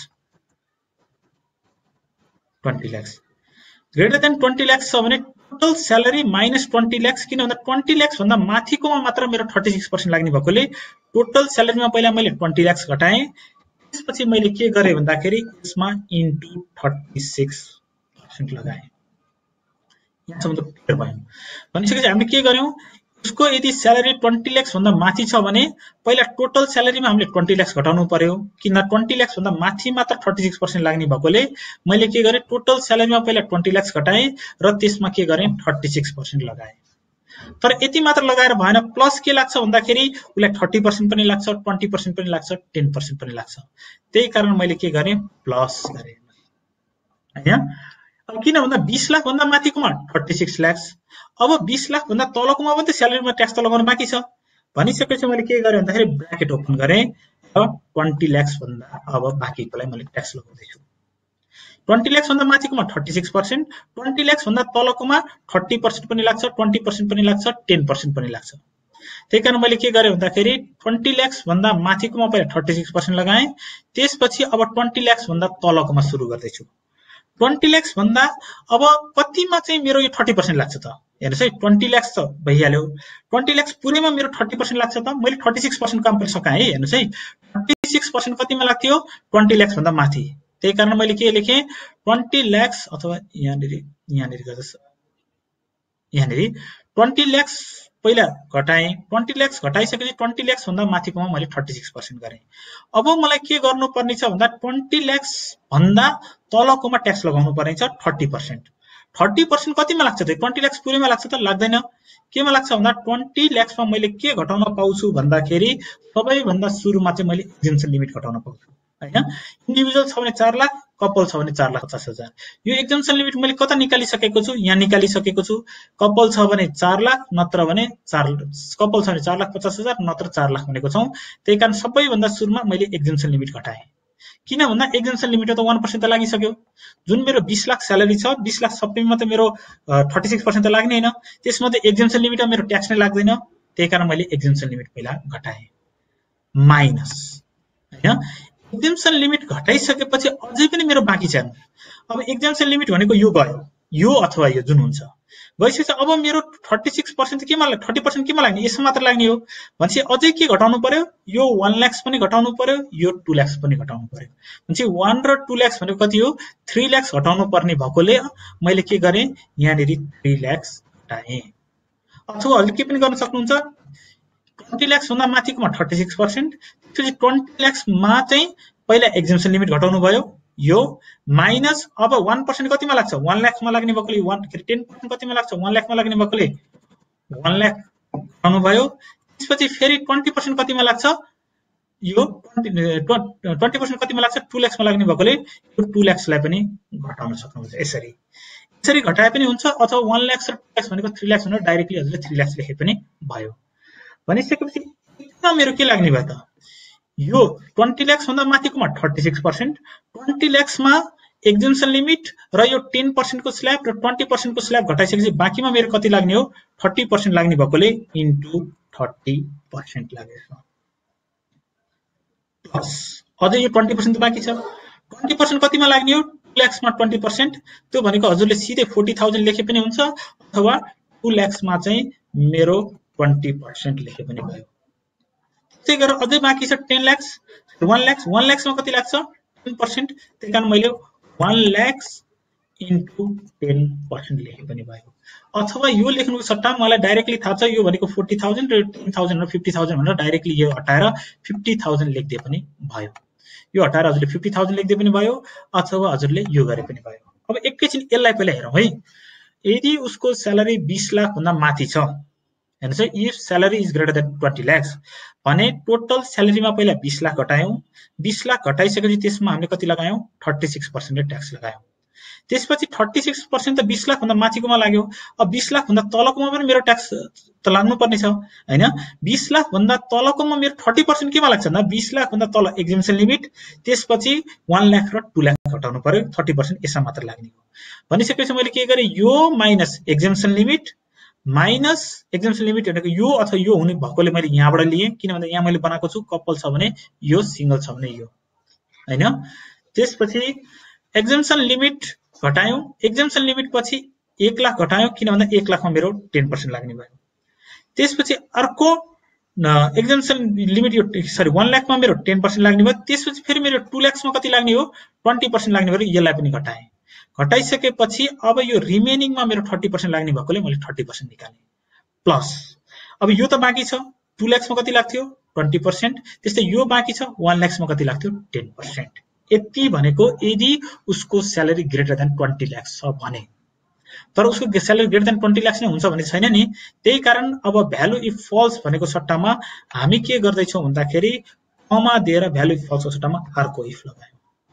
twenty lakhs greater than twenty lakhs छ भने total salary minus twenty lakhs, किन भन्दा twenty lakhs भन्दा माथिकोमा मात्र मेरो thirty-six percent लाग्ने भएकोले टोटल स्यालेरीमा पहिला मैले twenty lakhs घटाए, त्यसपछि मैले के गरे भन्दाखेरि यसमा इन्टु thirty-six percent लगाए। यहाँसम्म त क्लियर भयो। भनिसकेपछि हामीले के गर्यौं उसको यदि स्यालेरी ट्वेन्टी लाख भन्दा माथि छ भने पहिला टोटल स्यालेरीमा हामीले ट्वेन्टी लाख घटाउनु पर्यो, किन ट्वेन्टी लाख भन्दा माथि मात्र थर्टी सिक्स पर्सेन्ट लाग्ने भएकोले मैले के गरेँ, टोटल स्यालेरीमा पहिला ट्वेन्टी लाख घटाएँ र त्यसमा के गरेँ, थर्टी सिक्स पर्सेन्ट लगाएँ। तर यति मात्र लगाएर भएन, प्लस के लाग्छ भन्दाखेरि उसलाई थर्टी पर्सेन्ट पनि लाग्छ, ट्वेन्टी पर्सेन्ट पनि लाग्छ, टेन पर्सेन्ट पनि लाग्छ। त्यही कारण मैले के गरेँ, प्लस गरेँ होइन। अब किन भन्दा बीस लाख भन्दा माथिकोमा थर्टी सिक्स लाख, अब बीस लाख भन्दा तलकोमा पनि त स्यालेरीमा ट्याक्स त लगाउनु बाँकी छ भनिसकेपछि मैले के गरेँ भन्दाखेरि ब्र्याकेट ओपन गरेँ र ट्वेन्टी लाख भन्दा अब बाँकीकोलाई मैले ट्याक्स लगाउँदैछु। ट्वेन्टी लाख भन्दा माथिकोमा thirty six percent, twenty lakh भन्दा तलकोमा थर्टी पर्सेन्ट पनि लाग्छ, ट्वेन्टी पर्सेन्ट पनि लाग्छ, टेन पर्सेन्ट पनि लाग्छ। त्यही कारण मैले के गरेँ भन्दाखेरि ट्वेन्टी लाख भन्दा माथिकोमा पहिला थर्टी सिक्स पर्सेन्ट लगाएँ, त्यसपछि अब ट्वेन्टी लाख भन्दा तलकोमा सुरु गर्दैछु। ट्वेन्टी लाख भन्दा अब कतिमा चाहिँ मेरो यो थर्टी पर्सेन्ट लाग्छ त हेर्नुहोस् है, ट्वेन्टी लाख त भइहाल्यो, ट्वेन्टी लाख पुरैमा मेरो थर्टी पर्सेन्ट लाग्छ त मैले थर्टी सिक्स पर्सेन्ट काम पनि सकाएँ है। हेर्नुहोस् है, थर्टी सिक्स पर्सेन्ट कतिमा लाग्थ्यो, ट्वेन्टी लाख भन्दा माथि। त्यही कारण मैले के लेखेँ, ट्वेन्टी लाख अथवा यहाँनिर यहाँनिर गर्दा यहाँनिर ट्वेन्टी लाख पहिला घटाएँ, ट्वेन्टी लाख घटाइसकेपछि ट्वेन्टी लाख भन्दा माथिकोमा मैले थर्टी सिक्स पर्सेन्ट गरेँ। अब मलाई के गर्नुपर्ने छ भन्दा ट्वेन्टी लाख भन्दा तलकोमा ट्याक्स लगाउनु पर्ने छ थर्टी पर्सेन्ट। थर्टी पर्सेन्ट कतिमा लाग्छ त, ट्वेन्टी लाख पुरैमा लाग्छ त, लाग्दैन। केमा लाग्छ भन्दा ट्वेन्टी लाखमा मैले के घटाउन पाउँछु भन्दाखेरि सबैभन्दा सुरुमा चाहिँ मैले एक्जेम्सन लिमिट घटाउन पाउँछु होइन। इन्डिभिजुअल छ भने चार लाख, कपल छ भने चार लाख पचास हजार। यो एक्जेम्सन लिमिट मैले कता निकालिसकेको छु, यहाँ निकालिसकेको छु। कपल छ भने चार लाख, नत्र भने चार कपल छ भने चार लाख पचास हजार, नत्र चार लाख भनेको छौँ। त्यही कारण सबैभन्दा सुरुमा मैले एक्जेम्सन लिमिट घटाएँ। किन भन्दा एक्जेम्सन लिमिट त वान पर्सेन्ट त लागिसक्यो। जुन मेरो बीस लाख स्यालेरी छ, बीस लाख सबैमा त मेरो थर्टी सिक्स पर्सेन्ट त लाग्ने होइन, त्यसमध्ये एक्जेम्सन लिमिटमा मेरो ट्याक्स नै लाग्दैन। त्यही कारण मैले एक्जेम्सन लिमिट पहिला घटाएँ माइनस होइन। एक्जेम्सन लिमिट घटाइसकेपछि अझै पनि मेरो बाँकी छ। अब एक्जेम्सन लिमिट भनेको यो गयो, यो अथवा यो जुन हुन्छ गइसकेपछि अब मेरो थर्टी सिक्स पर्सेन्ट केमा थर्टी पर्सेन्ट केमा लाग्ने, यसमा मात्र लाग्ने हो भनेपछि अझै के घटाउनु पर्यो, यो वान लाख पनि घटाउनु पर्यो, यो टू लाख पनि घटाउनु पर्यो। भनेपछि वान र टू लाख भनेको कति हो, थ्री लाख घटाउनु पर्ने भएकोले मैले के गरेँ, यहाँनिर थ्री लाख घटाएँ। अथवा हजुर के पनि गर्न सक्नुहुन्छ, ट्वेन्टी लाख भन्दा माथिकोमा थर्टी सिक्स पर्सेन्ट, त्यसपछि ट्वेन्टी लाखमा चाहिँ पहिला एक्जेम्सन लिमिट घटाउनु भयो यो माइनस। अब वान पर्सेन्ट कतिमा लाग्छ, वान लाखमा लाग्ने भएकोले वान के अरे टेन पर्सेन्ट कतिमा लाग्छ, वान लाखमा लाग्ने भएकोले वान लाख घटाउनु भयो। त्यसपछि फेरि ट्वेन्टी पर्सेन्ट कतिमा लाग्छ, यो ट्वेन्टी पर्सेन्ट कतिमा लाग्छ, टू लाखमा लाग्ने भएकोले यो टू लाखलाई पनि घटाउन सक्नुहुन्छ। यसरी यसरी घटाए पनि हुन्छ, अथवा वान लाख र टू लाख भनेको थ्री लाख भनेर डाइरेक्टली हजुरले थ्री लाख लेखे पनि भयो। भनिसकेपछि मेरो के लाग्ने भयो त, यो ट्वेन्टी लाख भन्दा माथिकोमा थर्टी सिक्स पर्सेन्ट, ट्वेन्टी लाखमा एक्जेम्सन लिमिट र यो टेन पर्सेन्टको स्ल्याब र ट्वेन्टी पर्सेन्टको स्ल्याब घटाइसकेपछि बाँकीमा मेरो कति लाग्ने हो, थर्टी पर्सेन्ट लाग्ने भएकोले इन्टु थर्टी पर्सेन्ट लागेछ प्लस अझै यो ट्वेन्टी पर्सेन्ट बाँकी छ। ट्वेन्टी पर्सेन्ट कतिमा लाग्ने हो, टू लाखमा ट्वेन्टी पर्सेन्ट, त्यो भनेको हजुरले सिधै फोर्टी थाउजन्ड लेखे पनि हुन्छ, अथवा टू लाखमा चाहिँ मेरो ट्वेन्टी पर्सेन्ट लेखे पनि भयो। त्यही गरेर अझै बाँकी छ ten lakh, one lakh, one लाखमा कति लाग्छ, टेन पर्सेन्ट। त्यही कारण मैले one lakh into ten percent लेखे पनि भयो। अथवा यो लेख्नुको सट्टा मलाई डाइरेक्टली थाहा छ यो भनेको फोर्टी थाउजन्ड र टेन थाउजन्ड र फिफ्टी थाउजन्ड भनेर डाइरेक्टली यो हटाएर फिफ्टी थाउजन्ड लेख्दै पनि भयो। यो हटाएर हजुरले फिफ्टी थाउजन्ड लेख्दै पनि भयो, अथवा हजुरले यो गरे पनि भयो। अब एकैछिन यसलाई पहिला हेरौँ है। यदि उसको स्यालेरी बीस लाख भन्दा माथि छ, हेर्नुहोस् है, if salary is greater than twenty lakh भने टोटल स्यालेरीमा पहिला बीस लाख घटायौँ, बीस लाख घटाइसकेपछि त्यसमा हामीले कति लगायौँ, थर्टी सिक्स पर्सेन्ट ट्याक्स लगायौँ। त्यसपछि थर्टी सिक्स पर्सेन्ट त बीस लाख भन्दा माथिकोमा लाग्यो, अब बीस लाख भन्दा तलकोमा पनि मेरो ट्याक्स त लाग्नुपर्ने छ होइन। बीस लाख भन्दा तलकोमा मेरो थर्टी पर्सेन्ट केमा लाग्छ भन्दा बीस लाख भन्दा तल एक्जेम्सन लिमिट, त्यसपछि वान लाख र टू लाख घटाउनु पर्यो, थर्टी पर्सेन्ट यसमा मात्र लाग्ने हो। भनिसकेपछि मैले के गरेँ, यो minus exemption limit minus exemption limit भनेको यो अथवा यो हुने भएकोले मैले यहाँबाट लिएँ, किन भन्दा यहाँ मैले बनाएको छु कपल छ भने यो, सिंगल छ भने यो होइन। त्यसपछि एक्जेम्सन लिमिट घटायौँ, एक्जेम्सन लिमिट पछि एक लाख घटायौँ, किन भन्दा एक लाखमा मेरो टेन पर्सेन्ट लाग्ने भयो। त्यसपछि अर्को एक्जेम्सन लिमिट यो सरी वान लाखमा मेरो टेन पर्सेन्ट लाग्ने भयो। त्यसपछि फेरि मेरो टू लाखमा कति लाग्ने हो, ट्वेन्टी पर्सेन्ट लाग्ने भयो, यसलाई पनि घटाएँ। घटाइसकेपछि अब यो रिमेनिङमा मेरो थर्टी पर्सेन्ट लाग्ने भएकोले मैले थर्टी पर्सेन्ट निकालेँ प्लस अब यो त बाँकी छ टू लाख मा कति लाग्थ्यो ट्वेन्टी पर्सेंट, त्यस्तै यो बाँकी छ वन लाख मा कति लाग्थ्यो टेन पर्सेंट। यति भनेको यदि उसको salary greater than twenty lakh छ भने, तर उसको salary greater than twenty lakh नै हुन्छ भने छैन नि। त्यही कारण अब भ्यालु इफ फल्स भनेको सट्टामा हामी के गर्दैछौँ भन्दाखेरि कमा दिएर भ्यालु इफ फल्सको सट्टामा अर्को इफ लगायौँ।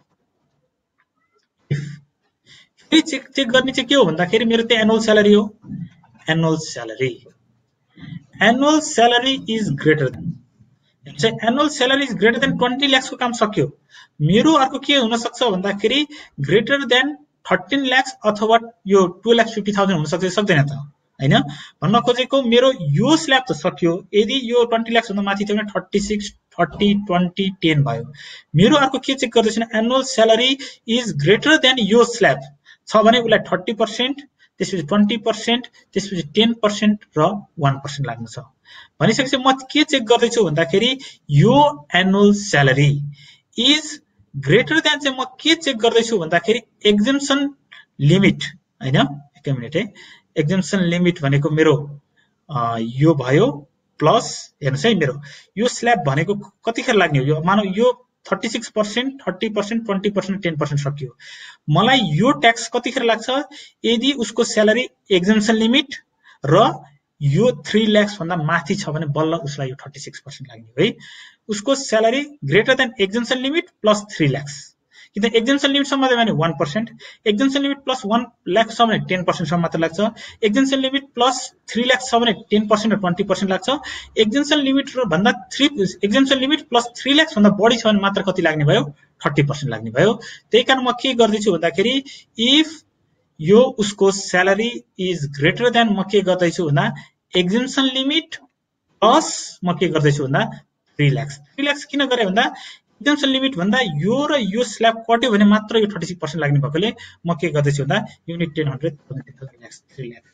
फेरि चेक चेक गर्ने चाहिँ के हो भन्दाखेरि मेरो त्यो एनुअल स्यालेरी हो, annual salary annual salary is greater than चाहिँ annual salary is greater than twenty lakh को काम सक्यो। मेरो अर्को के हुन सक्छ भन्दाखेरि ग्रेटर देन थर्टीन लाख अथवा यो टू लाख फिफ्टी थाउजन्ड हुन सक्छ सक्दैन त हैन। भन्न खोजेको मेरो यो स्ल्याब त सक्यो, यदि यो ट्वेन्टी लाख भन्दा माथि थियो भने thirty six thirty twenty ten भयो। मेरो अर्को के चेक गर्दैछु annual salary is greater than यो स्ल्याब छ भने उसलाई थर्टी पर्सेंट, त्यसपछि ट्वेन्टी पर्सेंट, त्यसपछि टेन पर्सेंट र वन पर्सेंट लाग्नु छ। भनिसकेपछि म के चेक गर्दैछु भन्दाखेरि यो annual salary is greater than चाहिँ म के चेक गर्दैछु भन्दाखेरि एक्जम्पसन लिमिट हैन। एक मिनेट है, एक्जम्पसन लिमिट भनेको मेरो आ, यो भयो प्लस हेर्नुस् है मेरो यो स्ल्याब भनेको कतिखेर लाग्ने हो, यो मानौ यो thirty six percent, thirty percent, twenty percent, ten percent सकियो। मलाई यो ट्याक्स कतिखेर लाग्छ यदि उसको स्यालेरी एक्जम्पसन लिमिट र यो थ्री लाख भन्दा माथि छ भने बल्ल उसलाई यो थर्टी सिक्स पर्सेंट लाग्ने है। उसको salary greater than exemption limit plus three lakh, किन एक्जम्पसन लिमिट सम्म भने one percent, exemption limit plus one lakh छ भने टेन पर्सेंट सम्म मात्र लाग्छ, exemption limit plus three lakh छ भने टेन पर्सेंट र ट्वेन्टी पर्सेंट लाग्छ, एक्जम्पसन लिमिट र भन्दा three exemption limit plus three lakh भन्दा बढी छ भने मात्र कति लाग्ने भयो थर्टी पर्सेंट लाग्ने भयो। त्यही कारण म के गर्दैछु भन्दाखेरि इफ यो उसको स्यालेरी इज ग्रेटर देन म के गर्दैछु भन्दा एक्जम्पसन लिमिट प्लस म के गर्दैछु भन्दा थ्री लाख थ्री लाख किन गरे भन्दा एक्जम्पसन लिमिट भन्दा यो र यो स्ल्याब कट्यो भने मात्र यो थर्टी सिक्स पर्सेंट लाग्ने भएकोले म के गर्दैछु भन्दा unit ten hundred three lakh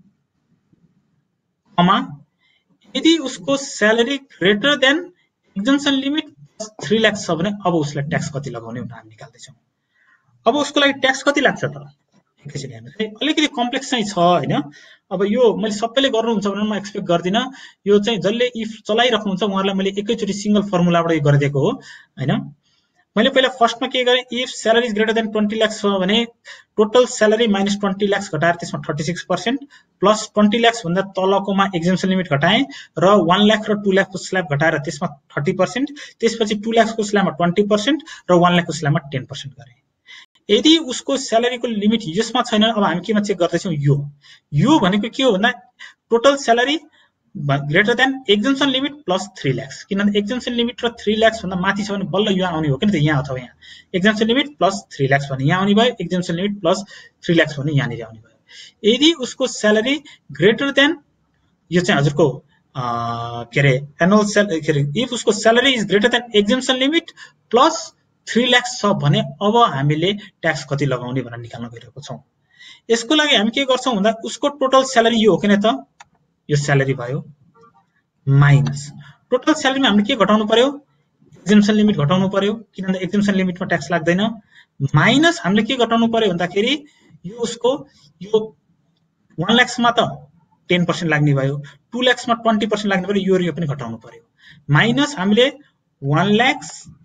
comma यदि उसको salary greater than exemption limit plus three lakh छ भने अब उसलाई ट्याक्स कति लगाउने भनेर हामी निकाल्दैछौँ। अब उसको लागि ट्याक्स कति लाग्छ त एकैछिन हेर्नुहोस् है, अलिकति कम्प्लेक्स चाहिँ छ हैन। अब यो मैले सबैले गर्नुहुन्छ भनेर म एक्सपेक्ट गर्दिन, यो चाहिँ जसले इफ चलाइराख्नुहुन्छ उहाँहरूलाई मैले एकैचोटि सिंगल फर्मुलाबाट यो गरिदिएको हो हैन। मैले पहिला फर्स्टमा के गरेँ, if salary greater than twenty lakh छ भने total salary minus twenty lakh घटाएर त्यसमा thirty six percent plus twenty lakh भन्दा तलकोमा एक्जम्पसन लिमिट घटाएँ र वन लाख र टू लाखको स्ल्याब घटाएर त्यसमा थर्टी पर्सेंट, त्यसपछि टू लाखको स्ल्याबमा ट्वेन्टी पर्सेंट र वन लाखको स्ल्याबमा टेन पर्सेंट गरेँ। यदि उसको स्यालेरीको लिमिट यसमा छैन, अब हामी केमा चेक गर्दैछौँ यो यो भनेको के हो भन्दा total salary greater than exemption limit plus three lakh, किनभने एक्जम्पसन लिमिट र थ्री लाख भन्दा माथि छ भने बल्ल यो आउने हो किन त यहाँ अथवा यहाँ exemption limit plus three lakh भने यहाँ आउने भयो, exemption limit plus three lakh भने यहाँनिर आउने भयो। यदि उसको स्यालेरी ग्रेटर देन यो चाहिँ हजुरको के अरे एनुअल स्यालेरी के अरे इफ उसको salary is greater than exemption limit plus three lakh छ भने अब हामीले ट्याक्स कति लगाउने भनेर निकाल्न गइरहेको छौँ। यसको लागि हामी के गर्छौँ भन्दा उसको टोटल स्यालेरी यो हो किन त यो स्यालेरी भयो माइनस टोटल स्यालेरीमा हामीले के घटाउनु पर्यो एक्जम्पसन लिमिट घटाउनु पर्यो किनभने एक्जम्पसन लिमिटमा ट्याक्स लाग्दैन, माइनस हामीले के घटाउनु पर्यो भन्दाखेरि यो उसको यो वन लाखमा त टेन पर्सेंट लाग्ने भयो, टू लाखमा ट्वेन्टी पर्सेंट लाग्ने भयो, यो र यो पनि घटाउनु पर्यो। माइनस हामीले one lakh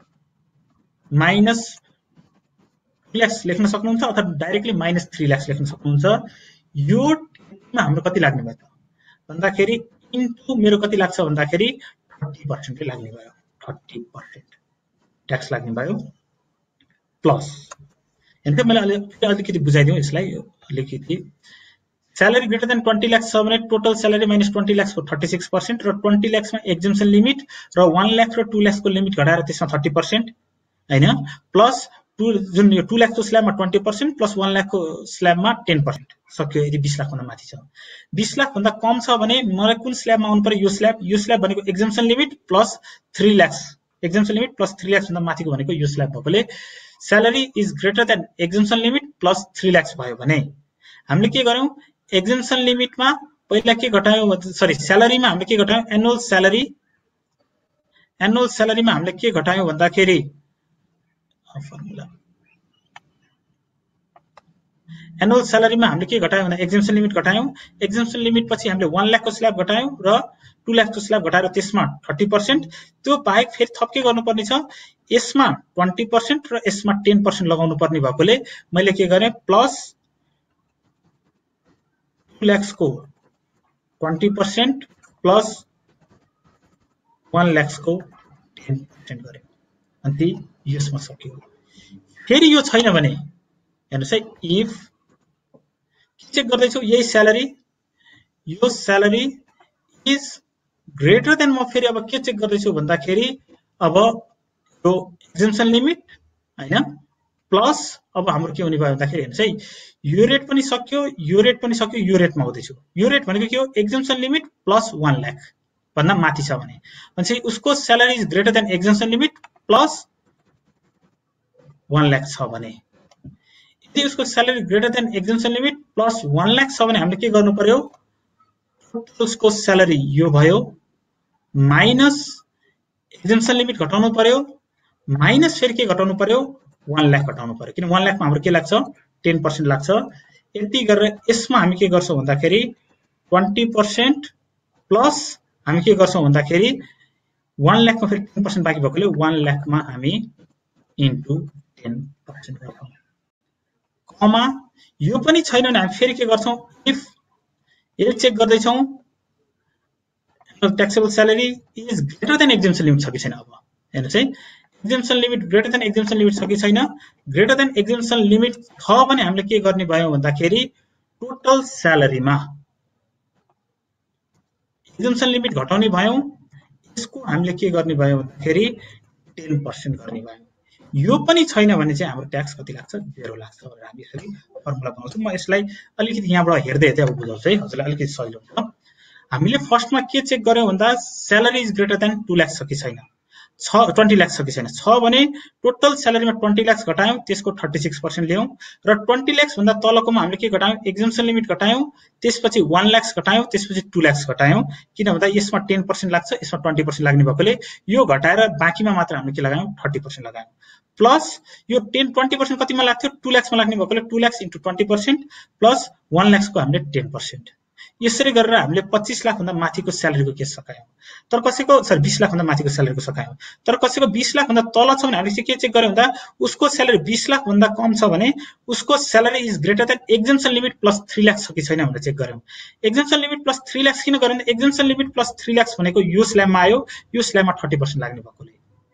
minus three lakh लेख्न सक्नुहुन्छ अथवा डाइरेक्टली माइनस थ्री लाख लेख्न सक्नुहुन्छ। यो हाम्रो कति लाग्ने भयो त भन्दाखेरि इन्टु मेरो कति लाग्छ भन्दाखेरि थर्टी पर्सेंट लाग्ने भयो, थर्टी पर्सेंट ट्याक्स लाग्ने भयो प्लस हेर्नु मैले अलिकति बुझाइदिउँ यसलाई अलिकति salary greater than twenty lakh छ भने total salary minus twenty lakh को थर्टी सिक्स पर्सेंट र ट्वेन्टी लाखमा एक्जम्पसन लिमिट र वन लाख र टू लाख को लिमिट घटाएर त्यसमा थर्टी पर्सेंट हैन प्लस टू जुन यो टू लाख को स्ल्याबमा twenty percent plus one lakh को स्ल्याबमा टेन पर्सेंट सक्यो। यदि बीस लाख भन्दा माथि छ, बीस लाख भन्दा कम छ भने मलाई कुन स्ल्याबमा आउनु पर्यो, यो स्ल्याब यो स्ल्याब भनेको exemption limit plus three lakh exemption limit plus three lakh भन्दा माथिको भनेको यो स्ल्याब भएकोले salary is greater than exemption limit plus three lakh भयो भने हामीले के गर्यौं एक्जम्पसन लिमिटमा पहिला के घटायौं सरी स्यालेरीमा हामीले के घटायौं एनुअल स्यालेरी एनुअल स्यालेरीमा हामीले के घटायौं भन्दाखेरि फर्मुला एनुअल स्यालेरीमा हामीले के घटायौं भन्दा एक्जम्पसन लिमिट घटायौं, एक्जम्पसन लिमिट पछि हामीले वन लाख को स्ल्याब घटायौं र टू लाख स्ल्याब घटाएर त्यसमा थर्टी पर्सेंट, त्यो बाहेक फेरि थप के गर्नुपर्ने छ, यसमा ट्वेन्टी पर्सेंट र यसमा टेन पर्सेंट लगाउनु पर्ने भएकोले मैले के गरेँ, प्लस टू लाख को twenty percent plus one lakh को टेन पर्सेंट गरेँ। अनि यसमा सक्यो। फेरि यो छैन भने हेर्नुस् है, इफ चेक गर्दैछु यही स्यालेरी, यो स्यालेरी इज ग्रेटर देन, म फेरि अब के चेक गर्दैछु भन्दाखेरि अब यो एक्जम्पसन लिमिट हैन, प्लस अब हाम्रो के हुने भयो भन्दाखेरि हेर्नुस् है, यो रेट पनि सक्यो, यो रेट पनि सक्यो, यो रेटमा हुँदैछु। यो रेट भनेको के हो, exemption limit plus one lakh भन्दा माथि छ भने भनेपछि उसको salary is greater than exemption limit plus one lakh छ भने, यदि उसको salary greater than exemption limit plus one lakh छ भने हामीले के गर्नु पर्यो, उसको स्यालेरी यो भयो माइनस एक्जम्पसन लिमिट घटाउनु पर्यो, माइनस फेरि के घटाउनु पर्यो, वन लाख घटाउनु पर्यो, किन वन लाखमा हाम्रो के लाग्छ, टेन पर्सेंट लाग्छ। यति गरेर यसमा हामी के गर्छौं भन्दाखेरि ट्वेन्टी पर्सेंट प्लस हामी के गर्छौं भन्दाखेरि वन लाखमा फेरि टेन पर्सेंट बाँकी भएकोले वन लाखमा हामी इन्टु टेन पर्सेंट गर्छौं, कमा यो पनि छैन भने हामी फेरि के गर्छौं, इफ यो चेक गर्दैछौं taxable salary is greater than exemption limit छ कि छैन। अब हेर्नुस् है, exemption limit greater than exemption limit छ कि छैन, ग्रेटर देन एक्जम्पसन लिमिट छ भने हामीले के गर्ने भयो भन्दाखेरि टोटल स्यालेरीमा एक्जम्पसन लिमिट घटाउने भयो, यसको हामीले के गर्ने भयो भन्दाखेरि टेन पर्सेंट गर्ने भयो। यो पनि छैन भने चाहिँ हाम्रो ट्याक्स कति लाग्छ, जेरो लाग्छ भनेर हामी यसरी फर्मुला बनाउँछौँ। म यसलाई अलिकति यहाँबाट हेर्दै हेर्दै अब बुझाउँछु है, हजुरलाई अलिकति सजिलो हुन्छ। हामीले फर्स्टमा के चेक गर्यौं भन्दा salary is greater than two lakh छ कि छैन, छ ट्वेन्टी लाख छ कि छैन, छ भने टोटल स्यालेरीमा ट्वेन्टी लाख घटायौं, त्यसको थर्टी सिक्स पर्सेंट ल्यायौं, र ट्वेन्टी लाख भन्दा तलकोमा हामीले के घटायौं, एक्जम्पसन लिमिट घटायौं, त्यसपछि वन लाख घटायौं, त्यसपछि टू लाख घटायौं, किन भन्दा यसमा टेन पर्सेंट लाग्छ, यसमा ट्वेन्टी पर्सेंट लाग्ने भएकोले यो घटाएर बाँकीमा मात्र हामीले के लगायौं, थर्टी पर्सेंट लगायौं, प्लस यो टेन ट्वेन्टी पर्सेंट कतिमा लाग्थ्यो, टू लाखमा लाग्ने भएकोले two lakh into twenty percent plus one lakh को हामीले टेन पर्सेंट, यसरी गरेर हामीले पच्चीस लाख भन्दा माथिको स्यालेरीको केस सकायौं। तर कसैको सरी बीस लाख भन्दा माथिको स्यालेरीको सकायौं, तर कसैको बीस लाख भन्दा तल छ भने हामीले चाहिँ के चेक गर्यौं भन्दा उसको स्यालेरी बीस लाख भन्दा कम छ भने उसको salary is greater than exemption limit plus three lakh छ कि छैन भनेर चेक गर्यौं। Exemption limit plus three lakh किन गर्यौं, exemption limit plus three lakh भनेको यो स्ल्याबमा आयो, यो स्ल्याबमा थर्टी पर्सेंट लाग्ने भएकोले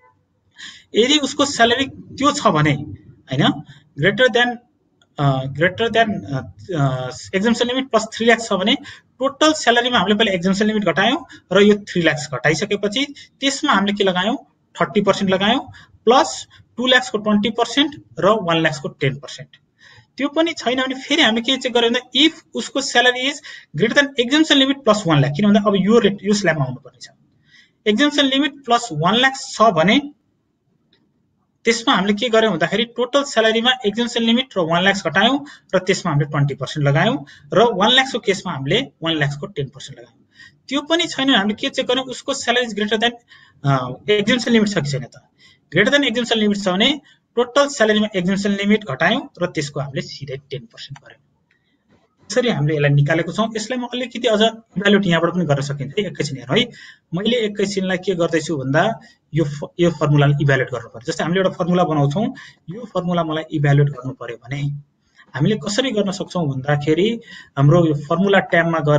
यदि उसको स्यालेरी त्यो छ भने हैन, greater than greater than exemption limit plus three lakh छ भने टोटल स्यालेरीमा हामीले पहिले एक्जम्पसन लिमिट घटायौं र यो थ्री लाख घटाइसकेपछि त्यसमा हामीले के लगायौं, थर्टी पर्सेंट लगायौं, प्लस टू लाख को ट्वेन्टी पर्सेंट र वन लाख को टेन पर्सेंट। त्यो पनि छैन भने फेरि हामीले के चेक गर्यौं भन्दा इफ उसको salary is greater than exemption limit plus one lakh, किन भन्दा अब यो रेट यो स्ल्याबमा आउनु पर्ने छ, exemption limit plus one lakh छ भने त्यसमा हामीले के गर्यौं भन्दाखेरि टोटल स्यालेरीमा एक्जम्पसन लिमिट र वन लाख घटायौं र त्यसमा हामीले ट्वेन्टी पर्सेंट लगायौं र वन लाख को केसमा हामीले वन लाख को टेन पर्सेंट लगायौं। त्यो पनि छैन हामीले के चेक गर्यौं, उसको salary greater than exemption limit छ कि छैन, त ग्रेटर देन एक्जम्पसन लिमिट छ भने टोटल स्यालेरीमा एक्जम्पसन लिमिट घटायौं र त्यसको हामीले सिधै टेन पर्सेंट गर्यौं। यसरी हामीले यसलाई निकालेको छौं। यसलाई म अलिकति अझ इभ्यालुएट यहाँबाट पनि गर्न सकिन्छ है। एकैछिन हेरौँ है, मैले एकैछिनलाई के गर्दैछु भन्दा यो यो फर्मुलालाई इभ्यालुएट गर्नु पर्यो। जस्तै हामीले एउटा फर्मुला बनाउँछौं, यो फर्मुला मलाई इभ्यालुएट गर्नु पर्यो भने हामीले कसरी गर्न सक्छौं भन्दाखेरि हाम्रो यो फर्मुला ट्याबमा गएर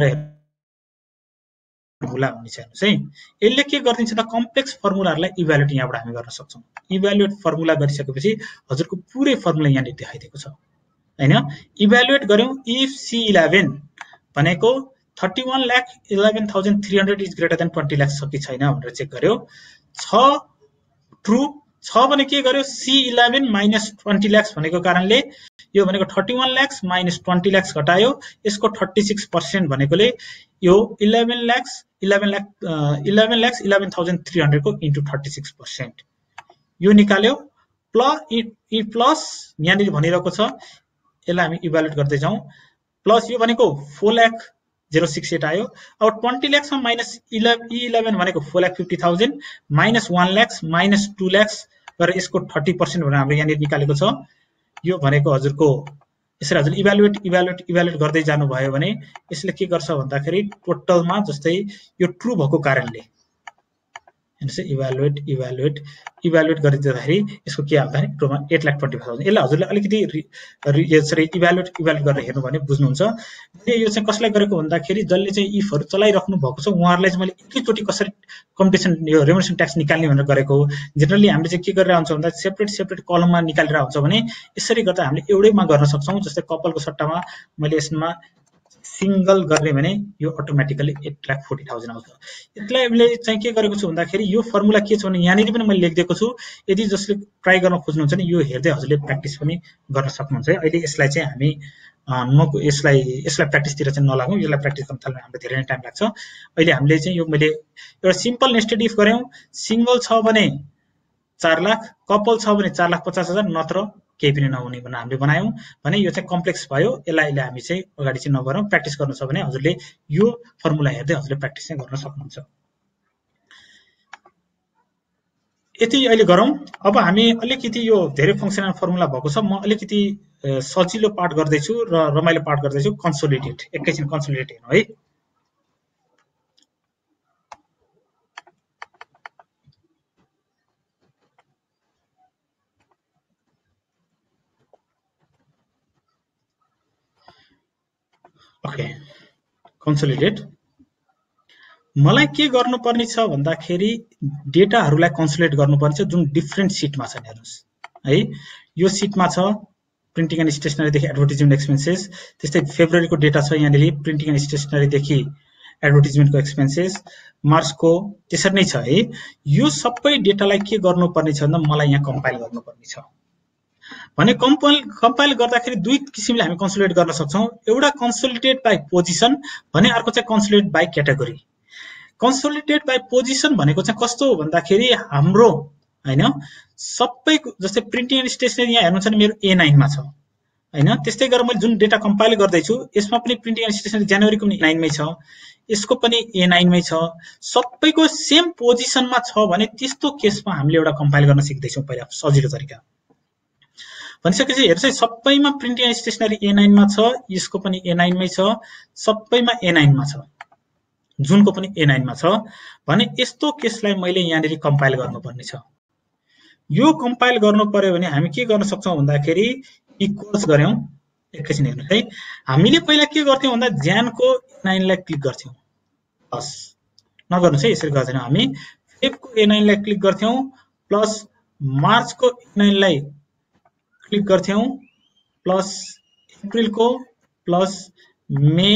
फर्मुला हुनेछ हेर्नुस् है, यसले के गरिदिन्छ त कम्प्लेक्स फर्मुलाहरुलाई इभ्यालुएट यहाँबाट हामी गर्न सक्छौं। इभ्यालुएट फर्मुला गरिसकेपछि हजुरको पुरै फर्मुला यहाँ देखाइदिएको छ हैन। इभ्यालुएट गर्यौं इफ सी इलेभेन भनेको thirty one lakh eleven thousand three hundred is greater than twenty lakh छ कि छैन भनेर चेक गर्यो। छ ट्रु छ भने के गर्यो, C eleven minus twenty lakh भनेको कारणले यो भनेको thirty one lakh minus twenty lakh घटायो, यसको थर्टी सिक्स पर्सेंट भनेकोले यो eleven lakh eleven lakh eleven lakh eleven thousand three hundred को इन्टु थर्टी सिक्स पर्सेंट यो निकाल्यो। प्लस इ प्लस यहाँनिर भनिरहेको छ, यसलाई हामी इभ्यालुएट गर्दै जाउँ। प्लस यो भनेको four lakh zero six eight आयो। अब ट्वेन्टी लाख माइनस इलेभेन भनेको four lakh fifty thousand minus one lakh minus two lakh गरेर यसको थर्टी पर्सेंट भनेर हाम्रो यहाँनिर निकालेको छ। यो भनेको हजुरको यसरी हजुरले इभ्यालुएट इभ्यालुएट इभ्यालुएट गर्दै जानुभयो भने यसले के गर्छ भन्दाखेरि टोटलमा जस्तै यो ट्रु भएको कारणले हेर्नुस् इभ्यालुएट इभ्यालुएट इभ्यालुएट गरिदिँदाखेरि यसको के आउँछ भने टोटलमा eight lakh twenty five thousand. यसलाई हजुरले अलिकति यसरी इभ्यालुएट इभ्यालुएट गरेर हेर्नु भने बुझ्नुहुन्छ। मैले यो चाहिँ कसलाई गरेको भन्दाखेरि जसले चाहिँ इफहरू चलाइराख्नु भएको छ उहाँहरूलाई चाहिँ मैले एकैचोटि कसरी कम्पिटिसन यो रेमुनेसन ट्याक्स निकाल्ने भनेर गरेको हो। जेनरली हामीले चाहिँ के गरेर हुन्छ भन्दा सेपरेट सेपरेट कलममा निकालेर हुन्छ भने यसरी गर्दा हामीले एउटैमा गर्न सक्छौँ। जस्तै कपालको सट्टामा मैले यसमा सिंगल गर्ने भने यो automatically eight lakh forty thousand आउँछ। यसलाई हामीले चाहिँ के गरेको छु भन्दाखेरि यो फर्मुला के छ भने यहाँनिर पनि मैले लेखिदिएको छु। यदि जसले ट्राई गर्न खोज्नुहुन्छ भने यो हेर्दै हजुरले प्र्याक्टिस पनि गर्न सक्नुहुन्छ है। अहिले यसलाई चाहिँ हामी न यसलाई यसलाई प्र्याक्टिसतिर चाहिँ नलागौँ, यसलाई प्र्याक्टिस गर्न थाल्नु हाम्रो धेरै नै टाइम लाग्छ। अहिले हामीले चाहिँ यो मैले एउटा सिम्पल नेस्टेड इफ गऱ्यौँ। सिंगल छ भने चार लाख, कपल छ भने चार लाख पचास हजार, नत्र केही पनि नहुने भनेर हामीले बनायौँ भने यो चाहिँ कम्प्लेक्स भयो। यसलाई अहिले हामी चाहिँ अगाडि चाहिँ नगरौँ। प्र्याक्टिस गर्नु छ भने हजुरले यो फर्मुला हेर्दै हजुरले प्र्याक्टिस चाहिँ गर्न सक्नुहुन्छ। यति अहिले गरौँ। अब हामी अलिकति यो धेरै फङ्सनल फर्मुला भएको छ, म अलिकति सजिलो पार्ट गर्दैछु र रमाइलो पार्ट गर्दैछु। कन्सोलिडेट एकैछिन कन्सोलिडेट हेर्नु है। ओके कन्सोलिडेट मलाई के गर्नुपर्ने छ भन्दाखेरि डेटाहरूलाई कन्सोलिडेट गर्नुपर्ने छ जुन डिफ्रेन्ट सिटमा छन्। हेर्नुहोस् है, यो सिटमा छ प्रिन्टिङ एन्ड स्टेसनरीदेखि एडभर्टिजमेन्ट एक्सपेन्सेस, त्यस्तै फेब्रुअरीको डेटा छ यहाँनिर प्रिन्टिङ एन्ड स्टेसनरीदेखि एडभर्टिजमेन्टको एक्सपेन्सेस, मार्चको त्यसरी नै छ है। यो सबै डेटालाई के गर्नुपर्ने छ भन्दा मलाई यहाँ कम्पाइल गर्नुपर्ने छ भने कम्पाइल कम्पाइल गर्दाखेरि दुई किसिमले हामी कन्सोलिडेट गर्न सक्छौँ। एउटा कन्सोलिडेट बाई पोजिसन भने, अर्को चाहिँ consolidate by category. Consolidate by position भनेको चाहिँ कस्तो हो भन्दाखेरि हाम्रो हैन सबै जस्तै प्रिन्टिङ एन्ड स्टेसनरी यहाँ हेर्नुहुन्छ भने मेरो ए नाइन मा छ हैन। त्यस्तै गरेर मैले जुन डेटा कम्पाइल गर्दैछु यसमा पनि प्रिन्टिङ एन्ड स्टेसनरी जनवरीको पनि ए नाइन मै छ, यसको पनि ए नाइन मै छ, सबैको सेम पोजिसनमा छ भने त्यस्तो केसमा हामीले एउटा कम्पाइल गर्न सिक्दैछौँ पहिला सजिलो तरिका। भनिसकेपछि हेर्नुहोस् है, सबैमा printing and stationery A nine मा छ, यसको पनि ए नाइन मै छ, सबैमा ए नाइन मा छ, जुनको पनि ए नाइन मा छ भने यस्तो केसलाई मैले यहाँनिर कम्पाइल गर्नुपर्ने छ। यो कम्पाइल गर्नु पर्यो भने हामी के गर्न सक्छौँ भन्दाखेरि इक्वल्स गर्यौं। एकैछिन हेर्नुहोस् है, हामीले पहिला के गर्थ्यौँ भन्दा ज्यानको ए नाइन लाई क्लिक गर्थ्यौँ, प्लस नगर्नुहोस् है यसरी गर्दैनौँ, हामी फेब्रुअरीको ए नाइन लाई क्लिक गर्थ्यौँ, प्लस मार्चको ए नाइन लाई क्लिक गर्थ्यौँ, प्लस अप्रिलको, प्लस मे,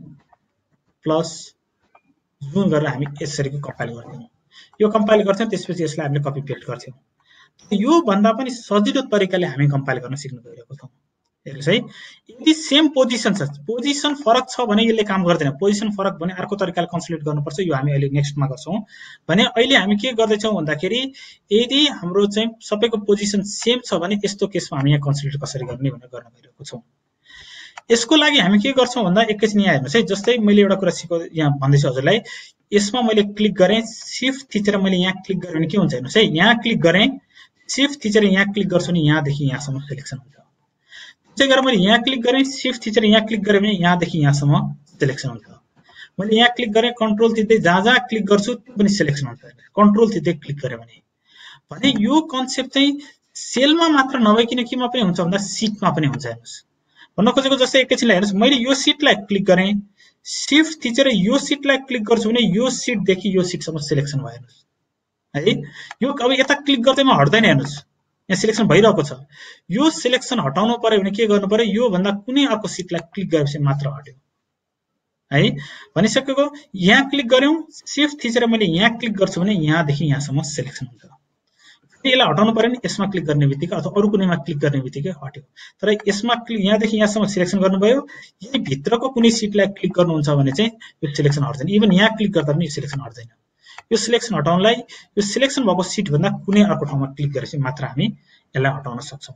प्लस जुन गरेर हामी यसरी कम्पाइल गर्थ्यौँ। यो कम्पाइल गर्थ्यौँ, त्यसपछि यसलाई हामीले कपी पेस्ट गर्थ्यौँ। यो भन्दा पनि सजिलो तरिकाले हामी कम्पाइल गर्न सिक्नु गइरहेको छौँ। हेर्नुहोस् है, यदि सेम पोजिसन छ, पोजिसन फरक छ भने यसले काम गर्दैन। पोजिसन फरक भने अर्को तरिकाले कन्सोलिडेट गर्नुपर्छ, यो हामी अहिले नेक्स्टमा गर्छौँ। भने अहिले हामी के गर्दैछौँ भन्दाखेरि यदि हाम्रो चाहिँ सबैको पोजिसन सेम छ भने यस्तो केसमा हामी यहाँ कन्सोलिडेट कसरी गर्ने भनेर गर्न गइरहेको छौँ। यसको लागि हामी के गर्छौँ भन्दा एकैछिन यहाँ हेर्नुहोस् है, जस्तै मैले एउटा कुरा सिकाउ यहाँ भन्दैछु हजुरलाई, यसमा मैले क्लिक गरेँ, सिफ्ट थिचेर मैले यहाँ क्लिक गरेँ भने के हुन्छ हेर्नुहोस् है, यहाँ क्लिक गरेँ, सिफ्ट थिचेर यहाँ क्लिक गर्छु भने यहाँदेखि यहाँसम्म सिलेक्सन हुन्छ। त्यसै गरेर मैले यहाँ क्लिक गरेँ, सिफ्ट थिचेर यहाँ क्लिक गरेँ भने यहाँदेखि यहाँसम्म सिलेक्सन हुन्छ। मैले यहाँ क्लिक गरेँ, कन्ट्रोल थिच्दै जहाँ जहाँ क्लिक गर्छु त्यो पनि सिलेक्सन हुन्छ। कन्ट्रोल थिच्दै क्लिक गरेँ भने भने यो कन्सेप्ट चाहिँ सेलमा मात्र नभइकन केमा पनि हुन्छ भन्दा सिटमा पनि हुन्छ। हेर्नुहोस् भन्न खोजेको जस्तै एकैछिनलाई हेर्नुहोस्, मैले यो सिटलाई क्लिक गरेँ, सिफ्ट थिचेर यो सिटलाई क्लिक गर्छु भने यो सिटदेखि यो सिटसम्म सिलेक्सन भयो। हेर्नुहोस् है, यो अब यता क्लिक गर्दैमा हट्दैन। हेर्नुहोस् यहाँ सिलेक्सन भइरहेको छ। यो सिलेक्सन हटाउनु पर्यो भने के गर्नु पर्यो, यो भन्दा कुनै अर्को सिटलाई क्लिक गरेपछि मात्र हट्यो है। भनिसकेको यहाँ क्लिक गर्यौं, सिफ्ट थिचेर मैले यहाँ क्लिक गर्छु भने यहाँदेखि यहाँसम्म सिलेक्सन हुन्छ। यसलाई हटाउनु पर्यो नि यसमा क्लिक गर्ने बित्तिकै अथवा अरु कुनैमा क्लिक गर्ने बित्तिकै हट्यो। तर यसमा क्लिक यहाँदेखि यहाँसम्म सिलेक्सन गर्नुभयो, यही भित्रको कुनै सिटलाई क्लिक गर्नुहुन्छ भने चाहिँ यो सिलेक्सन हट्दैन। इभन यहाँ क्लिक गर्दा पनि यो सिलेक्सन हट्दैन। यो सिलेक्सन हटाउनलाई यो सिलेक्सन भएको सिट भन्दा कुनै अर्को ठाउँमा क्लिक गरेपछि मात्र हामी यसलाई हटाउन सक्छौं।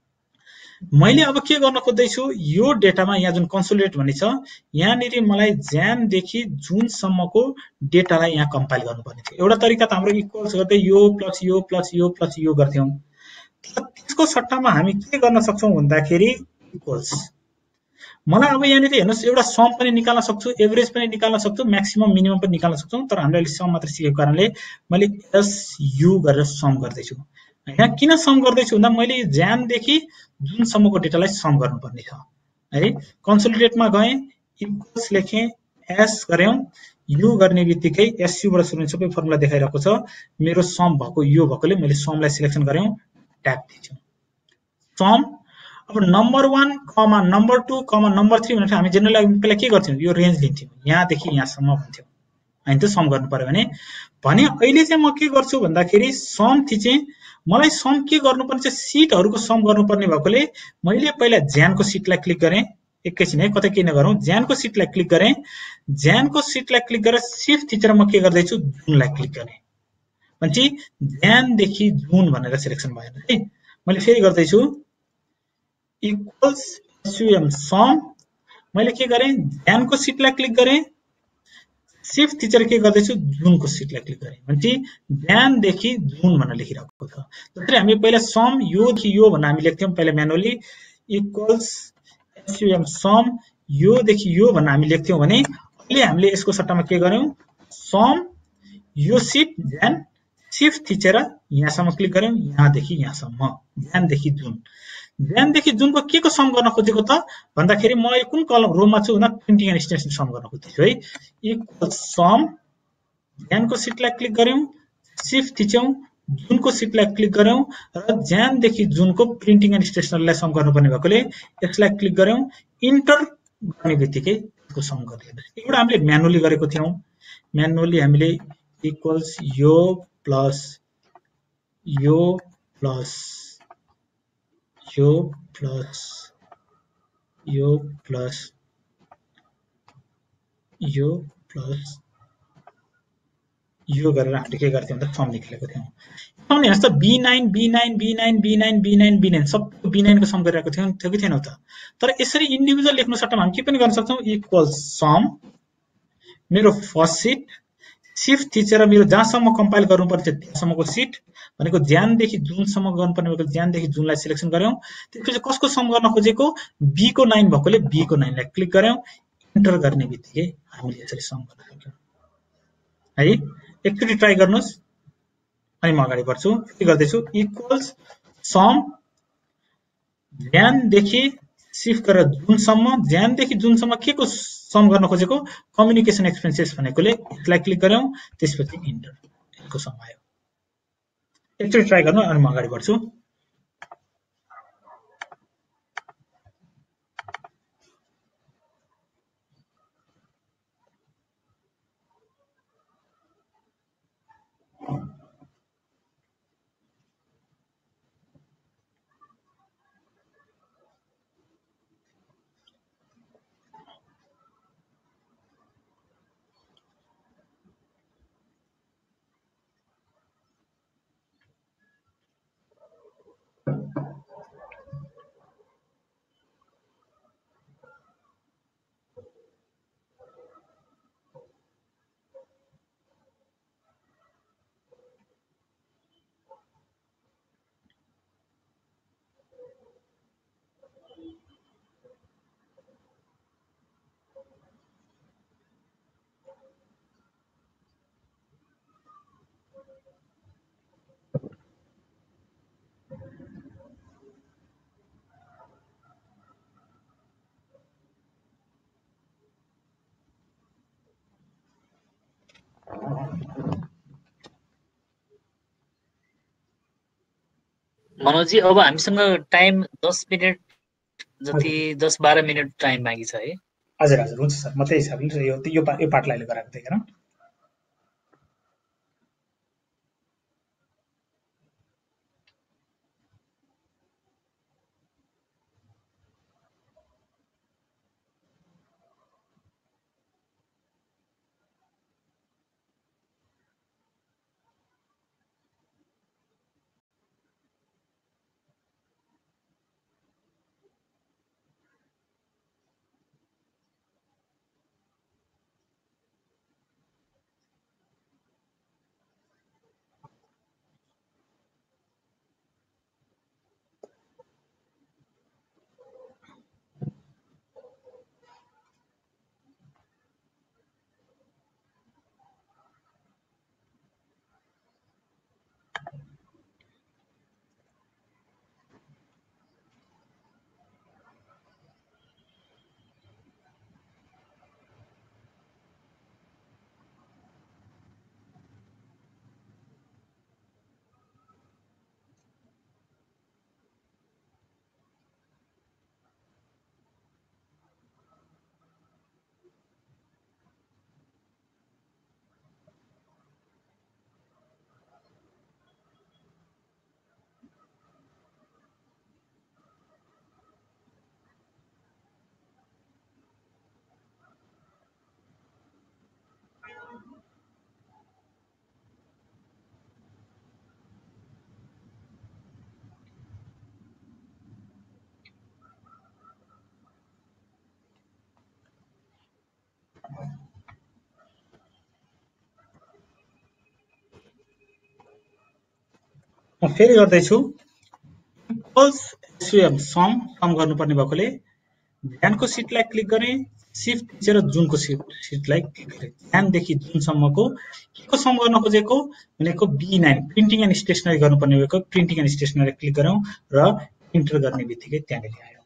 मैले अब के गर्न खोज्दैछु, यो डेटामा यहाँ जुन कन्सोलिडेट भन्ने छ, यहाँनिर मलाई ज्यान देखि जुन सम्मको डेटालाई यहाँ कम्पाइल गर्नुपर्ने थियो। एउटा तरिका त हाम्रो इक्वल्स गर्दै यो प्लस यो प्लस यो प्लस यो गर्थ्यौं। त्यसको सट्टामा हामी के गर्न सक्छौं भन्दाखेरि इक्वल्स मलाई अब यहाँनिर हेर्नुहोस् एउटा सम पनि निकाल्न सक्छु, एभरेज पनि निकाल्न सक्छु, म्याक्सिमम मिनिमम पनि निकाल्न सक्छौँ। तर हामीले अहिले सम मात्र सिकेको कारणले मैले एसयु गरेर सम गर्दैछु होइन। किन सम गर्दैछु भन्दा मैले ज्यानदेखि जुनसम्मको डेटालाई सम गर्नुपर्ने छ है। कन्सोलिडेटमा गएँ, इक्वल्स लेखेँ, एस गऱ्यौँ, यु गर्ने बित्तिकै एसयुबाट सुरु हुने सबै फर्मुला देखाइरहेको छ। मेरो सम भएको यो भएकोले मैले समलाई सिलेक्सन गऱ्यौँ, ट्याब दिन्छौँ सम। अब number one comma number two comma number three भनेर हामी जेनरली पहिला के गर्थ्यौँ, यो रेन्ज लिन्थ्यौँ, यहाँदेखि यहाँसम्म भन्थ्यौँ होइन त सम गर्नु पर्यो भने। भने अहिले चाहिँ म के गर्छु भन्दाखेरि सम थिचेँ, मलाई सम के गर्नुपर्ने चाहिँ सिटहरूको सम गर्नुपर्ने भएकोले मैले पहिला ज्यानको सिटलाई क्लिक गरेँ। एकैछिन है, कतै किन गरौँ, ज्यानको सिटलाई क्लिक गरेँ, ज्यानको सिटलाई क्लिक गरेर सिफ्ट थिचेर म के गर्दैछु, जुनलाई क्लिक गरेँ भनेपछि ज्यानदेखि जुन भनेर सिलेक्सन भएन है। मैले फेरि गर्दैछु इक्वल्स एसयुएम सम, मैले के गरेँ, ज्यानको सिटलाई क्लिक गरेँ, सिफ्ट थिचेर के गर्दैछु, जुनको सिटलाई क्लिक गरेँ भनेपछि ज्यानदेखि जुन भनेर लेखिरहेको छ। जसरी हामी पहिला सम योदेखि यो भनेर हामी लेख्थ्यौँ पहिला म्यानुअली, इक्वल्स एसयुएम सम योदेखि यो भनेर हामी लेख्थ्यौँ भने अहिले हामीले यसको सट्टामा के गर्यौँ, सम यो सिट ज्यान सिफ्ट थिचेर यहाँसम्म क्लिक गर्यौँ, यहाँदेखि यहाँसम्म ज्यानदेखि जुन। ज्यानदेखि जुनको के को सम गर्न खोजेको त भन्दाखेरि म कुन कलम रोमा छु भन्दा प्रिन्टिङ एन्ड स्टेसन सम गर्न खोज्दैछु है। इक्वल सम, ज्यानको सिटलाई क्लिक गर्यौँ, सिफ्ट थिच्यौँ, जुनको सिटलाई क्लिक गर्यौँ र ज्यानदेखि जुनको प्रिन्टिङ एन्ड स्टेसनरीलाई सम गर्नुपर्ने भएकोले यसलाई क्लिक गर्यौँ, इन्टर गर्ने बित्तिकै यसको सम गरिदियो। एउटा हामीले म्यानुअली गरेको थियौँ, म्यानुअली हामीले इक्वल्स यो प्लस यो प्लस यो प्लस यो प्लस यो प्लस यो गरेर हामीले के गर्थ्यौँ त सम निकालेको थियौँ। सम हेर्नुहोस् त B nine B nine B nine B nine B nine B nine सब बी नाइन को सम गरिरहेको थियौँ थियो कि थिएनौँ त। तर यसरी इन्डिभिजुअल लेख्नु सट्टामा हामी के पनि गर्न सक्छौँ, इक्वल सम मेरो फर्स्ट सिट, सिफ्ट थिचेर मेरो जहाँसम्म कम्पाइल गर्नुपर्छ त्यहाँसम्मको सिट भनेको ज्यानदेखि जुनसम्म गर्नुपर्ने भएको ज्यानदेखि जुनलाई सिलेक्सन गर्यौँ। त्यसपछि कसको सम गर्न खोजेको, बी को नाइन भएकोले बी को नाइनलाई क्लिक गर्यौँ, इन्टर गर्ने बित्तिकै हामीले यसरी सम गर्न सक्छौँ है। एकचोटि ट्राई गर्नुहोस् अनि म अगाडि बढ्छु, के गर्दैछु, इक्वल्स सम ज्यानदेखि सिफ्ट गरेर जुनसम्म, ज्यानदेखि जुनसम्म के को सम गर्न खोजेको, कम्युनिकेसन एक्सपेन्सेस भनेकोले यसलाई क्लिक गर्यौँ, त्यसपछि इन्टर, यसको सम आयो। एकचोटि ट्राई गर्नु अनि म अगाडि बढ्छु। मनोजी अब हामीसँग टाइम दस मिनट जति दस बाह्र मिनट टाइम बाँकी छ है। हजुर हजुर हुन्छ सर, म त्यही हिसाबले यो यो पार्टलाई अहिले गराएको थिएँ हेरौँ। म फेरि गर्दैछु इक्वल्स एसयुएम सम सम गर्नुपर्ने भएकोले ध्यानको सिटलाई क्लिक गरेँ, शिफ्ट थिचेर जुनको सिट सिटलाई क्लिक गरेँ। ध्यानदेखि जुनसम्मको के को सम गर्न खोजेको भनेको B nine printing and stationery गर्नुपर्ने भएको प्रिन्टिङ एन्ड स्टेसनरी क्लिक गरौँ र इन्टर गर्ने बित्तिकै त्यहाँनिर आयो।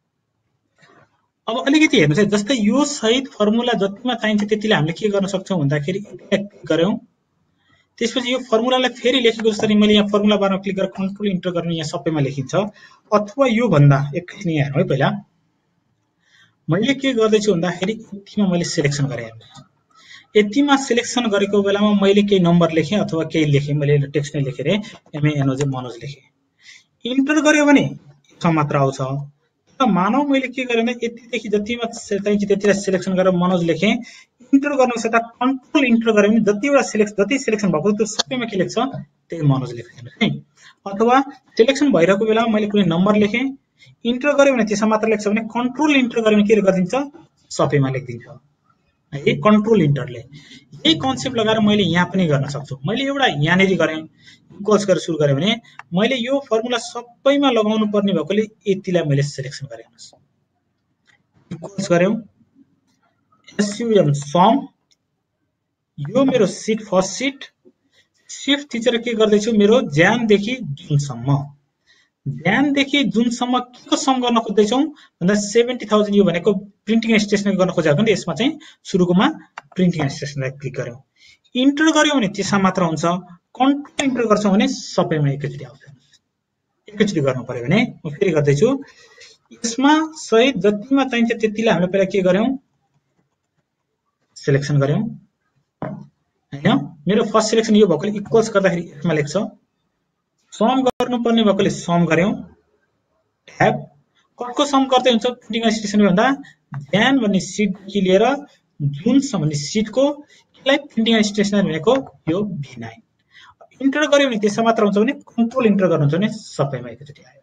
अब अलिकति हेर्नुहोस् है, जस्तै यो सहित फर्मुला जतिमा चाहिन्छ त्यतिले हामीले के गर्न सक्छौँ भन्दाखेरि क्लिक गरौँ, त्यसपछि यो फर्मुलालाई फेरि लेखेको जसरी मैले यहाँ फर्मुला बारमा क्लिक गरेर कन्ट्रोल इन्टर गर्ने यहाँ सबैमा लेखिन्छ। अथवा यो भन्दा एकैछिन यहाँ हेरौँ है, पहिला मैले के गर्दैछु भन्दाखेरि यतिमा मैले सिलेक्सन गरेँ। यतिमा सिलेक्सन गरेको बेलामा मैले केही नम्बर लेखेँ अथवा केही लेखेँ, मैले टेक्स्ट नै लेखेर एमए एनओजे मनोज लेखेँ। इन्टर गर्यो भने यसमा मात्र आउँछ। र मानौ मैले के गरेँ भने यतिदेखि जतिमा चाहिन्छ त्यतिलाई सिलेक्सन गरेर मनोज लेखेँ, इन्टर गर्नु सट्टा कन्ट्रोल इन्टर गरे भने जतिवटा सिलेक्सन जति सिलेक्सन भएको त्यो सबैमा के लेख्छ त्यही मनोज लेख्छ हेर्नुहोस् है। अथवा सिलेक्सन भइरहेको बेलामा मैले कुनै नम्बर लेखेँ, इन्टर गर्यो भने त्यसमा मात्र लेख्छ भने कन्ट्रोल इन्टर गर्यो भने के गरिदिन्छ सबैमा लेखिदिन्छ है कन्ट्रोल इन्टरले। यही कन्सेप्ट लगाएर मैले यहाँ पनि गर्न सक्छु। मैले एउटा यहाँनिर गरेँ इक्वल्स गरेर सुरु गरेँ भने मैले यो फर्मुला सबैमा लगाउनु पर्ने भएकोले यतिलाई मैले सिलेक्सन गरेँ। हेर्नुहोस् इक्वल्स गर्यौँ एसयुएम सम, यो मेरो सिट फर्स्ट सिट, शिफ्ट थिचेर के गर्दैछु मेरो ज्यानदेखि जुनसम्म, ज्यानदेखि जुनसम्म के को सम गर्न खोज्दैछौँ भन्दा सेभेन्टी थाउजन्ड यो भनेको प्रिन्टिङ एन्ड स्टेसनरी गर्न खोजेको नि यसमा चाहिँ सुरुकोमा प्रिन्टिङ एन्ड स्टेसनरी क्लिक गऱ्यौँ, इन्टर गर्यो भने त्यसमा मात्र हुन्छ, कन्ट्रोल इन्टर गर्छौँ भने सबैमा एकैचोटि आउँछ। एकैचोटि गर्नु पर्यो भने म फेरि गर्दैछु, यसमा सहित जतिमा चाहिन्छ त्यतिलाई हामीले पहिला के गर्यौँ सिलेक्सन गर्यौँ हैन। मेरो फर्स्ट सिलेक्सन यो भएकोले इक्वल्स गर्दाखेरि यसमा लेख्छ, सम गर्नुपर्ने भएकोले सम गर्यौँ, ट्याब कसको सम गर्दै हुन्छ प्रिन्टिङ एन्ड स्टेसनरी भन्दा ध्यान भन्ने सिटदेखि लिएर जुनसम्म भन्ने सिटको केलाई प्रिन्टिङ एन्ड स्टेसनरी भनेको यो भी नाइन। इन्टर गर्यो भने त्यसमा मात्र हुन्छ भने कन्ट्रोल इन्टर गर्नुहुन्छ भने सबैमा एकैचोटि आयो।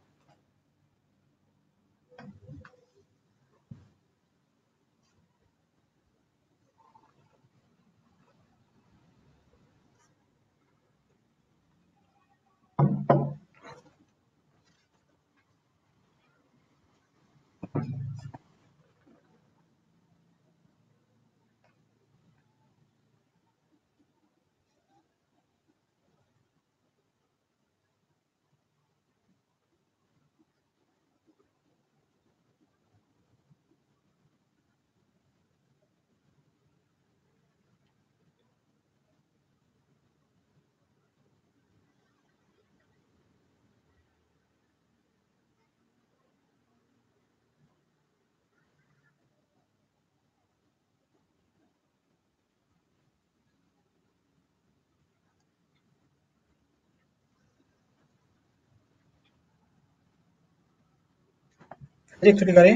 एकचोटि गरेँ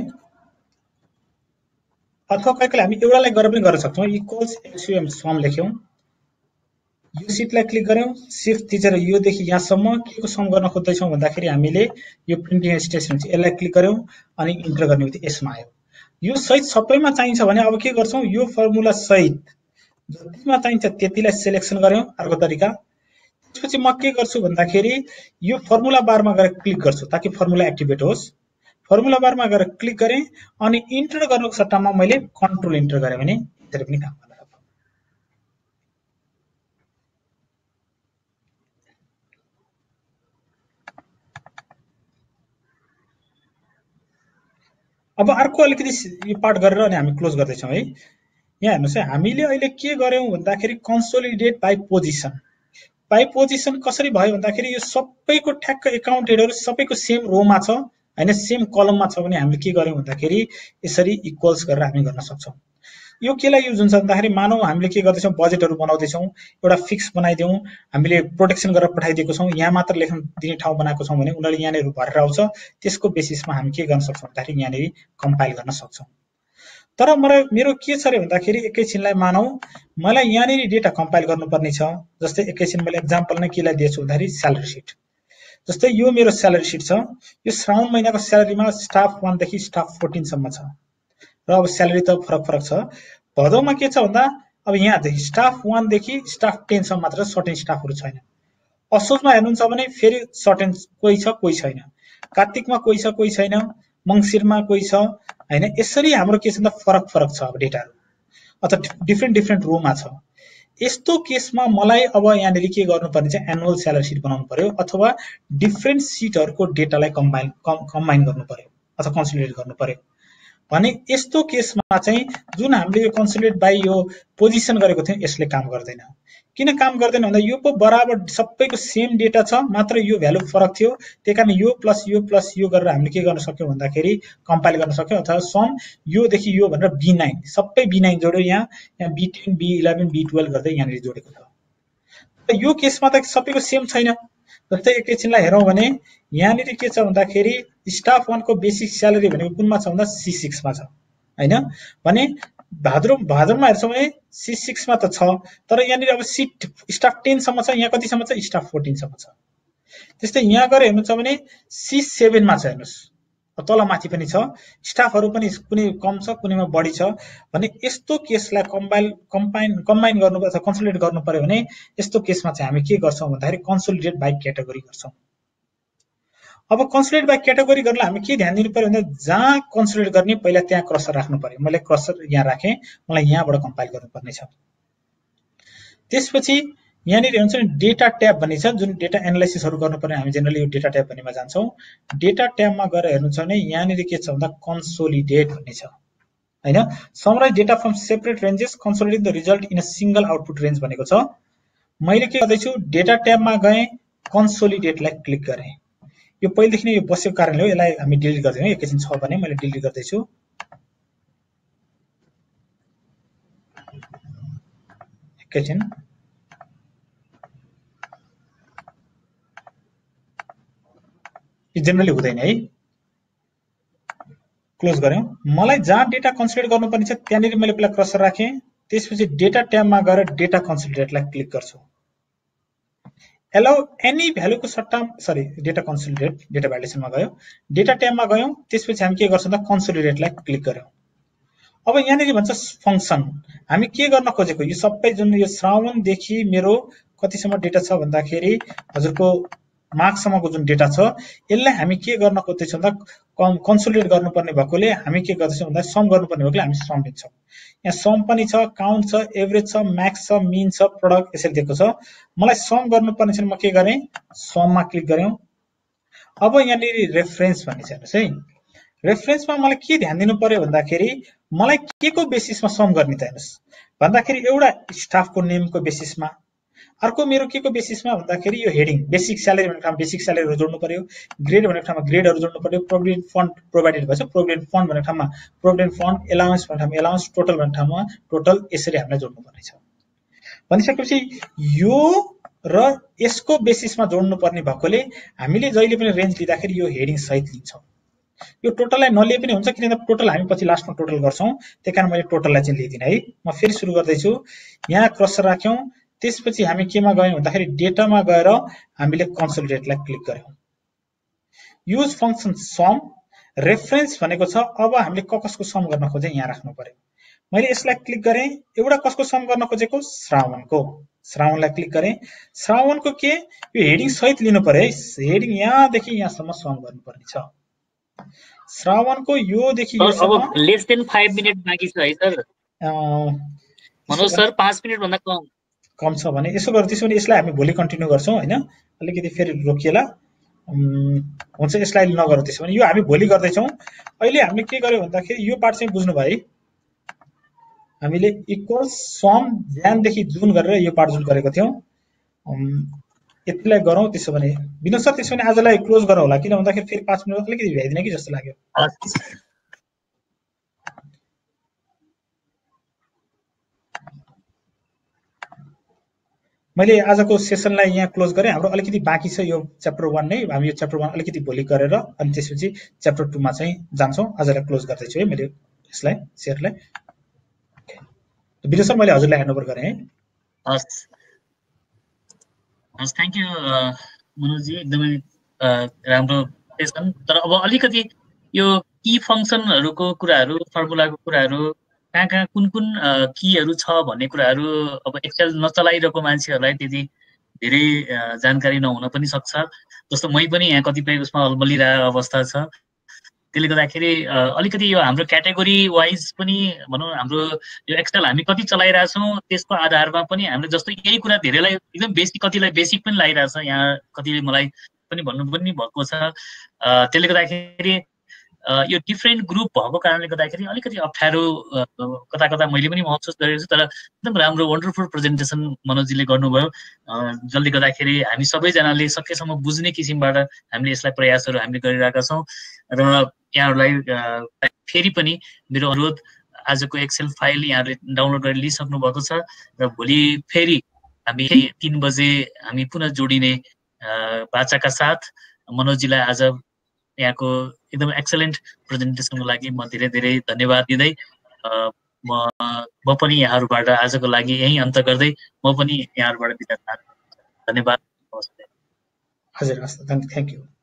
अथवा कहिले कहिले हामी एउटालाई गरेर पनि गर्न सक्छौँ। इक्वल्स एसयुएम सम लेख्यौँ, यो सिटलाई क्लिक गर्यौँ, शिफ्ट थिचेर योदेखि यहाँसम्म के को सम गर्न खोज्दैछौँ भन्दाखेरि हामीले यो प्रिन्टिङ एन्ड स्टेसनरी यसलाई क्लिक गर्यौँ अनि इन्टर गर्ने बित्तिकै यसमा आयो। यो सहित सबैमा चाहिन्छ भने अब के गर्छौँ यो फर्मुला सहित जतिमा चाहिन्छ त्यतिलाई सिलेक्सन गर्यौँ अर्को तरिका। त्यसपछि म के गर्छु भन्दाखेरि यो फर्मुला बारमा गएर क्लिक गर्छु ताकि फर्मुला एक्टिभेट होस्। फर्मुला बारमा गएर क्लिक गरेँ अनि इन्टर गर्नुको सट्टामा मैले कन्ट्रोल इन्टर गरेँ भने त्यसरी पनि काम गर्न सक्छु। अब अर्को अलिकति यो पार्ट गरेर अनि हामी क्लोज गर्दैछौँ है। यहाँ हेर्नुहोस् है, हामीले अहिले के गर्यौँ भन्दाखेरि consolidate by position. By position कसरी भयो भन्दाखेरि यो सबैको ठ्याक्क एकाउन्ट हेडहरू सबैको सेम रोमा छ हैन, सेम कलममा छ भने हामीले के गर्यौँ भन्दाखेरि यसरी इक्वल्स गरेर हामी गर्न सक्छौँ। यो केलाई युज हुन्छ भन्दाखेरि मानौ हामीले के गर्दैछौँ बजेटहरू बनाउँदैछौँ, एउटा फिक्स बनाइदिउँ, हामीले प्रोटेक्सन गरेर पठाइदिएको छौँ, यहाँ मात्र लेख्न दिने ठाउँ बनाएको छौँ भने उनीहरूले यहाँनिर भरेर आउँछ। त्यसको बेसिसमा हामी के गर्न सक्छौँ भन्दाखेरि यहाँनिर कम्पाइल गर्न सक्छौँ। तर मलाई मेरो के छ अरे भन्दाखेरि एकैछिनलाई मानौ मलाई यहाँनिर डेटा कम्पाइल गर्नुपर्ने छ। जस्तै एकैछिन मैले एक्जाम्पल नै केलाई दिएछु भन्दाखेरि स्यालेरी सिट। जस्तै यो मेरो स्यालेरी सिट छ, यो श्रावण महिनाको स्यालेरीमा स्टाफ वान देखि स्टाफ फोर्टिन सम्म छ र अब स्यालेरी त फरक फरक छ। भदौमा के छ भन्दा अब यहाँ स्टाफ वान देखि स्टाफ टेन सम्म मात्र सर्टेन स्टाफहरू छैन। असोजमा हेर्नुहुन्छ भने फेरि सर्टेन कोही छ कोही छैन, कार्तिकमा कोही छ कोही छैन, मङ्सिरमा कोही छ हैन। यसरी हाम्रो के छ भन्दा फरक फरक छ अब डेटाहरु, अथवा डिफ्रेन्ट डिफ्रेन्ट रोमा छ। यस्तो केसमा मलाई अब यहाँनिर के गर्नुपर्ने चाहिँ एनुअल स्यालेरी सिट बनाउनु पर्यो, अथवा डिफ्रेन्ट सिटहरुको डेटालाई कम्बाइन कम्बाइन गर्नु पर्यो अथवा कन्सोलिडेट गर्नु पर्यो भने यस्तो केसमा चाहिँ जुन हामीले यो कन्सोलिडेट बाइ यो पोजिसन गरेको थियौं यसले काम गर्दैन। किन काम गर्दैन भन्दा यो पो बराबर सबैको सेम डेटा छ, मात्र यो भ्यालु फरक थियो, त्यहीकारण यो प्लस यो प्लस यो गरेर हामीले के गर्न सक्यौं भन्दाखेरि कम्पाइल गर्न सक्यौं, अथवा सम यो देखि यो भनेर बी नाइन सबै बी नाइन जोड्यो, यहाँ यहाँ B ten B eleven B twelve गर्दै यहाँनिर जोडेको छ। यो केसमा त सबैको सेम छैन। जस्तै एकैछिनलाई हेरौं भने यहाँनिर के छ भन्दाखेरि स्टाफ वन को बेसिक स्यालेरी भनेको कुनमा छ भन्दा सी सिक्स मा छ हैन भने भाद्रो भाद्रोमा हेर्छौं भने सी सिक्स मा त छ, तर यहाँनिर अब सिट स्टाफ टेन सम्म छ, यहाँ कतिसम्म छ स्टाफ फोर्टीन सम्म छ। त्यस्तै यहाँ गएर हेर्नुहुन्छ भने सी सेभेन मा छ, हेर्नुस् तल माथि पनि छ, स्टाफहरु पनि कुनै कम छ कुनैमा बढी छ भने यस्तो केसलाई कम्बाइन कम्बाइन कम्बाइन गर्नु अथवा कन्सोलिडेट गर्नु पर्यो भने यस्तो केसमा चाहिँ हामी के गर्छौं भन्दाखेरि कन्सोलिडेट बाइ क्याटेगोरी गर्छौं। अब कन्सोलिडेट बाइ क्याटेगोरी गर्नलाई हामी के ध्यान दिनु पर्यो भन्दा जहाँ कन्सोलिडेट गर्ने पहिला त्यहाँ क्रसर राख्नु पर्यो। मैले क्रसर यहाँ राखे, मलाई यहाँबाट कम्पाइल गर्नुपर्ने छ। त्यसपछि यहाँनिर हुन्छ नि डेटा ट्याब भन्ने छ, जुन डेटा एनालाइसिसहरु गर्नुपर्ने हामी जेनरली यो डेटा ट्याब भन्नेमा जान्छौं। डेटा ट्याबमा गएर हेर्नुहुन्छ भने यहाँनिर के छ भन्दा कन्सोलिडेट भन्ने छ हैन। Summarize data from separate ranges consolidate the result in a single output range भनेको छ। मैले के गर्दै छु डेटा ट्याबमा गए, कन्सोलिडेटलाई क्लिक गरे। यो पहिलेदेखि नै यो बसेको कारणले हो, यसलाई हामी डिलिट गर्दैनौं, एकैछिन छ भने मैले डिलिट गर्दै छु। एकैछिन जेनरली हुँदैन है, क्लोज गर्यौं। मलाई जहाँ डेटा कन्सोलिडेट गर्नुपर्ने छ त्यहाँनिर मैले पहिला क्रसर राखे, त्यसपछि डेटा ट्याबमा गएर डेटा कन्सोलिडेटलाई क्लिक गर्छु। एलाउ एनी भ्यालुको सट्टा सरी डेटा कन्सोलिडेट डेटा भ्यालिडेसनमा गयो, डेटा ट्याबमा गयौं, त्यसपछि हामी के गर्छौं त कन्सोलिडेटलाई क्लिक गर्यौं। अब यहाँनिर भन्छ फंक्सन, हामी के गर्न खोजेको यो सबै जुन यो श्रावण देखि मेरो कतिसम्म डेटा छ भन्दाखेरि हजुरको मार्क्ससम्मको जुन डेटा छ यसलाई हामी के गर्न खोज्दैछौं त कन्सोलिडेट गर्नुपर्ने भएकोले हामी के गर्दैछौं भन्दा सम गर्नुपर्ने भएकोले हामी सम दिन्छौं। यहाँ सम पनि छ, काउन्ट छ, एभरेज छ, म्याक्स छ, मिन छ, प्रोडक्ट यसरी दिएको छ। मलाई सम गर्नुपर्ने छ, म के गरे सममा क्लिक गर्यौं। अब यहाँनिर रेफरेन्स भन्ने छ हेर्नुस् है, रेफरेन्समा मलाई के ध्यान दिनु पर्यो भन्दाखेरि मलाई के को बेसिसमा सम गर्ने त हेर्नुस् भन्दाखेरि एउटा स्टाफको नेमको बेसिसमा, अर्को मेरो के को बेसिसमा भन्दाखेरि यो हेडिङ बेसिक स्यालेरी भन्ने ठाउँमा बेसिक स्यालेरीहरु जोड्नु पर्यो, ग्रेड भन्ने ठाउँमा ग्रेडहरु जोड्नु पर्यो, प्रोभिडेन्ट फन्ड प्रोभाइडेड भएछ प्रोभिडेन्ट फन्ड भन्ने ठाउँमा प्रोभिडेन्ट फन्ड, एलाउन्स भन्ने ठाउँमा एलाउन्स, टोटल भन्ने ठाउँमा टोटल, यसरी हामीलाई जोड्नु पर्ने छ। भनिसकेपछि यो र यसको बेसिसमा जोड्नु पर्ने भएकोले हामीले जहिले पनि रेन्ज लिँदाखेरि यो हेडिङ सहित लिन्छौं। यो टोटललाई नलिए पनि हुन्छ, किनभने टोटल हामी पछि लास्टमा टोटल गर्छौं, त्यहीकारण मैले टोटललाई चाहिँ लिदिन है। म फेरि सुरु गर्दै छु, यहाँ क्रसर राख्यौं, त्यसपछि हामी केमा गयौं भन्दाखेरि डेटामा गएर हामीले कन्सोलिडेटलाई क्लिक गर्यौं। युज फंक्सन सम, रेफरेन्स भनेको छ, अब हामीले कसको सम गर्न खोजे यहाँ राख्नु पर्यो। मैले यसलाई क्लिक गरे, एउटा कसको सम गर्न खोजेको श्रावणको, श्रावणलाई क्लिक गरे। श्रावणको के यो हेडिङ सहित लिनु पर्यो है, हेडिङ यहाँदेखि यहाँसम्म सम गर्नुपर्ने छ। श्रावणको यो देखि यो अब लेस देन फाइभ मिनेट बाँकी छ है सर, मनोज सर पाँच मिनेट भन्दा कम कम छ भने यसो गर्दै त्यसो भने यसलाई हामी भोलि कन्टिन्यू गर्छौं हैन, अलिकति फेरि रोकिएला हुन्छ, यसलाई नगरौँ त्यसो भने यो हामी भोलि गर्दै छौं। अहिले हामीले के गर्यो भन्दाखेरि यो पार्ट चाहिँ बुझ्नु भयो, हामीले इक्वल सम ज्यान देखि जुन गरेर यो पार्ट जुन गरेको थियौं, यतिलाई गरौँ। त्यसो भने विनोद सर त्यसो भने आजलाई क्लोज गरौँ होला, किन भन्दाखेरि फेरि पाँच मिनेट अलिकति भ्याइदिन कि जस्तो लाग्यो। मैले आजको सेसनलाई यहाँ क्लोज गरेँ, हाम्रो अलिकति बाँकी छ यो च्याप्टर वन नै, हामी यो च्याप्टर वन अलिकति भोलि गरेर अनि त्यसपछि च्याप्टर टू मा चाहिँ जान्छौं। आजलाई क्लोज गर्दै छु है मैले यसलाई शेयरलाई। विनोद सर मैले हजुरलाई ह्यान्डओभर गरेँ है। हस् हस्, थ्यांक यू मनोज जी, एकदमै राम्रो सेसन। तर अब अलिकति यो की फंक्सनहरुको कुराहरु, फर्मुलाको कुराहरु, कहाँ कहाँ कुन कुन कीहरु छ भन्ने कुराहरु अब एक्सेल नचलाइरहेको मान्छेहरुलाई त्यति धेरै जानकारी नहुन पनि सक्छ। जस्तो मै पनि यहाँ कतिपय उसमा अल्मलिरहेको अवस्था छ। त्यसले गर्दाखेरि अलिकति यो हाम्रो क्याटेगोरी वाइज पनि भनौँ हाम्रो यो एक्सेल हामी कति चलाइरहेछौँ त्यसको आधारमा पनि हामीले जस्तो यही कुरा धेरैलाई एकदम बेसिक कतिलाई बेसिक पनि लागिरहेछ, यहाँ कतिले मलाई पनि भन्नु पनि भएको छ। त्यसले गर्दाखेरि यो डिफ्रेन्ट ग्रुप भएको कारणले गर्दाखेरि अलिकति अप्ठ्यारो कता कता मैले पनि महसुस गरेको छु। तर एकदम राम्रो वन्डरफुल प्रेजेन्टेसन मनोजीले गर्नुभयो, जसले गर्दाखेरि हामी सबैजनाले सकेसम्म बुझ्ने किसिमबाट हामीले यसलाई प्रयासहरू हामीले गरिरहेका छौँ। र यहाँहरूलाई फेरि पनि मेरो अनुरोध, आजको एक्सेल फाइल यहाँहरूले डाउनलोड गरेर लिइसक्नु भएको छ र भोलि फेरि हामी तीन बजे हामी पुनः जोडिने बाचाका साथ मनोजीलाई आज यहाँको एकदम एक्सलेन्ट प्रेजेन्टेसनको लागि म धेरै धेरै धन्यवाद दिँदै म म पनि यहाँहरूबाट आजको लागि यही अन्त गर्दै म पनि यहाँहरूबाट बिदा चाहन्छु। धन्यवाद। हजुर, हस्, थ्याङ्क यू।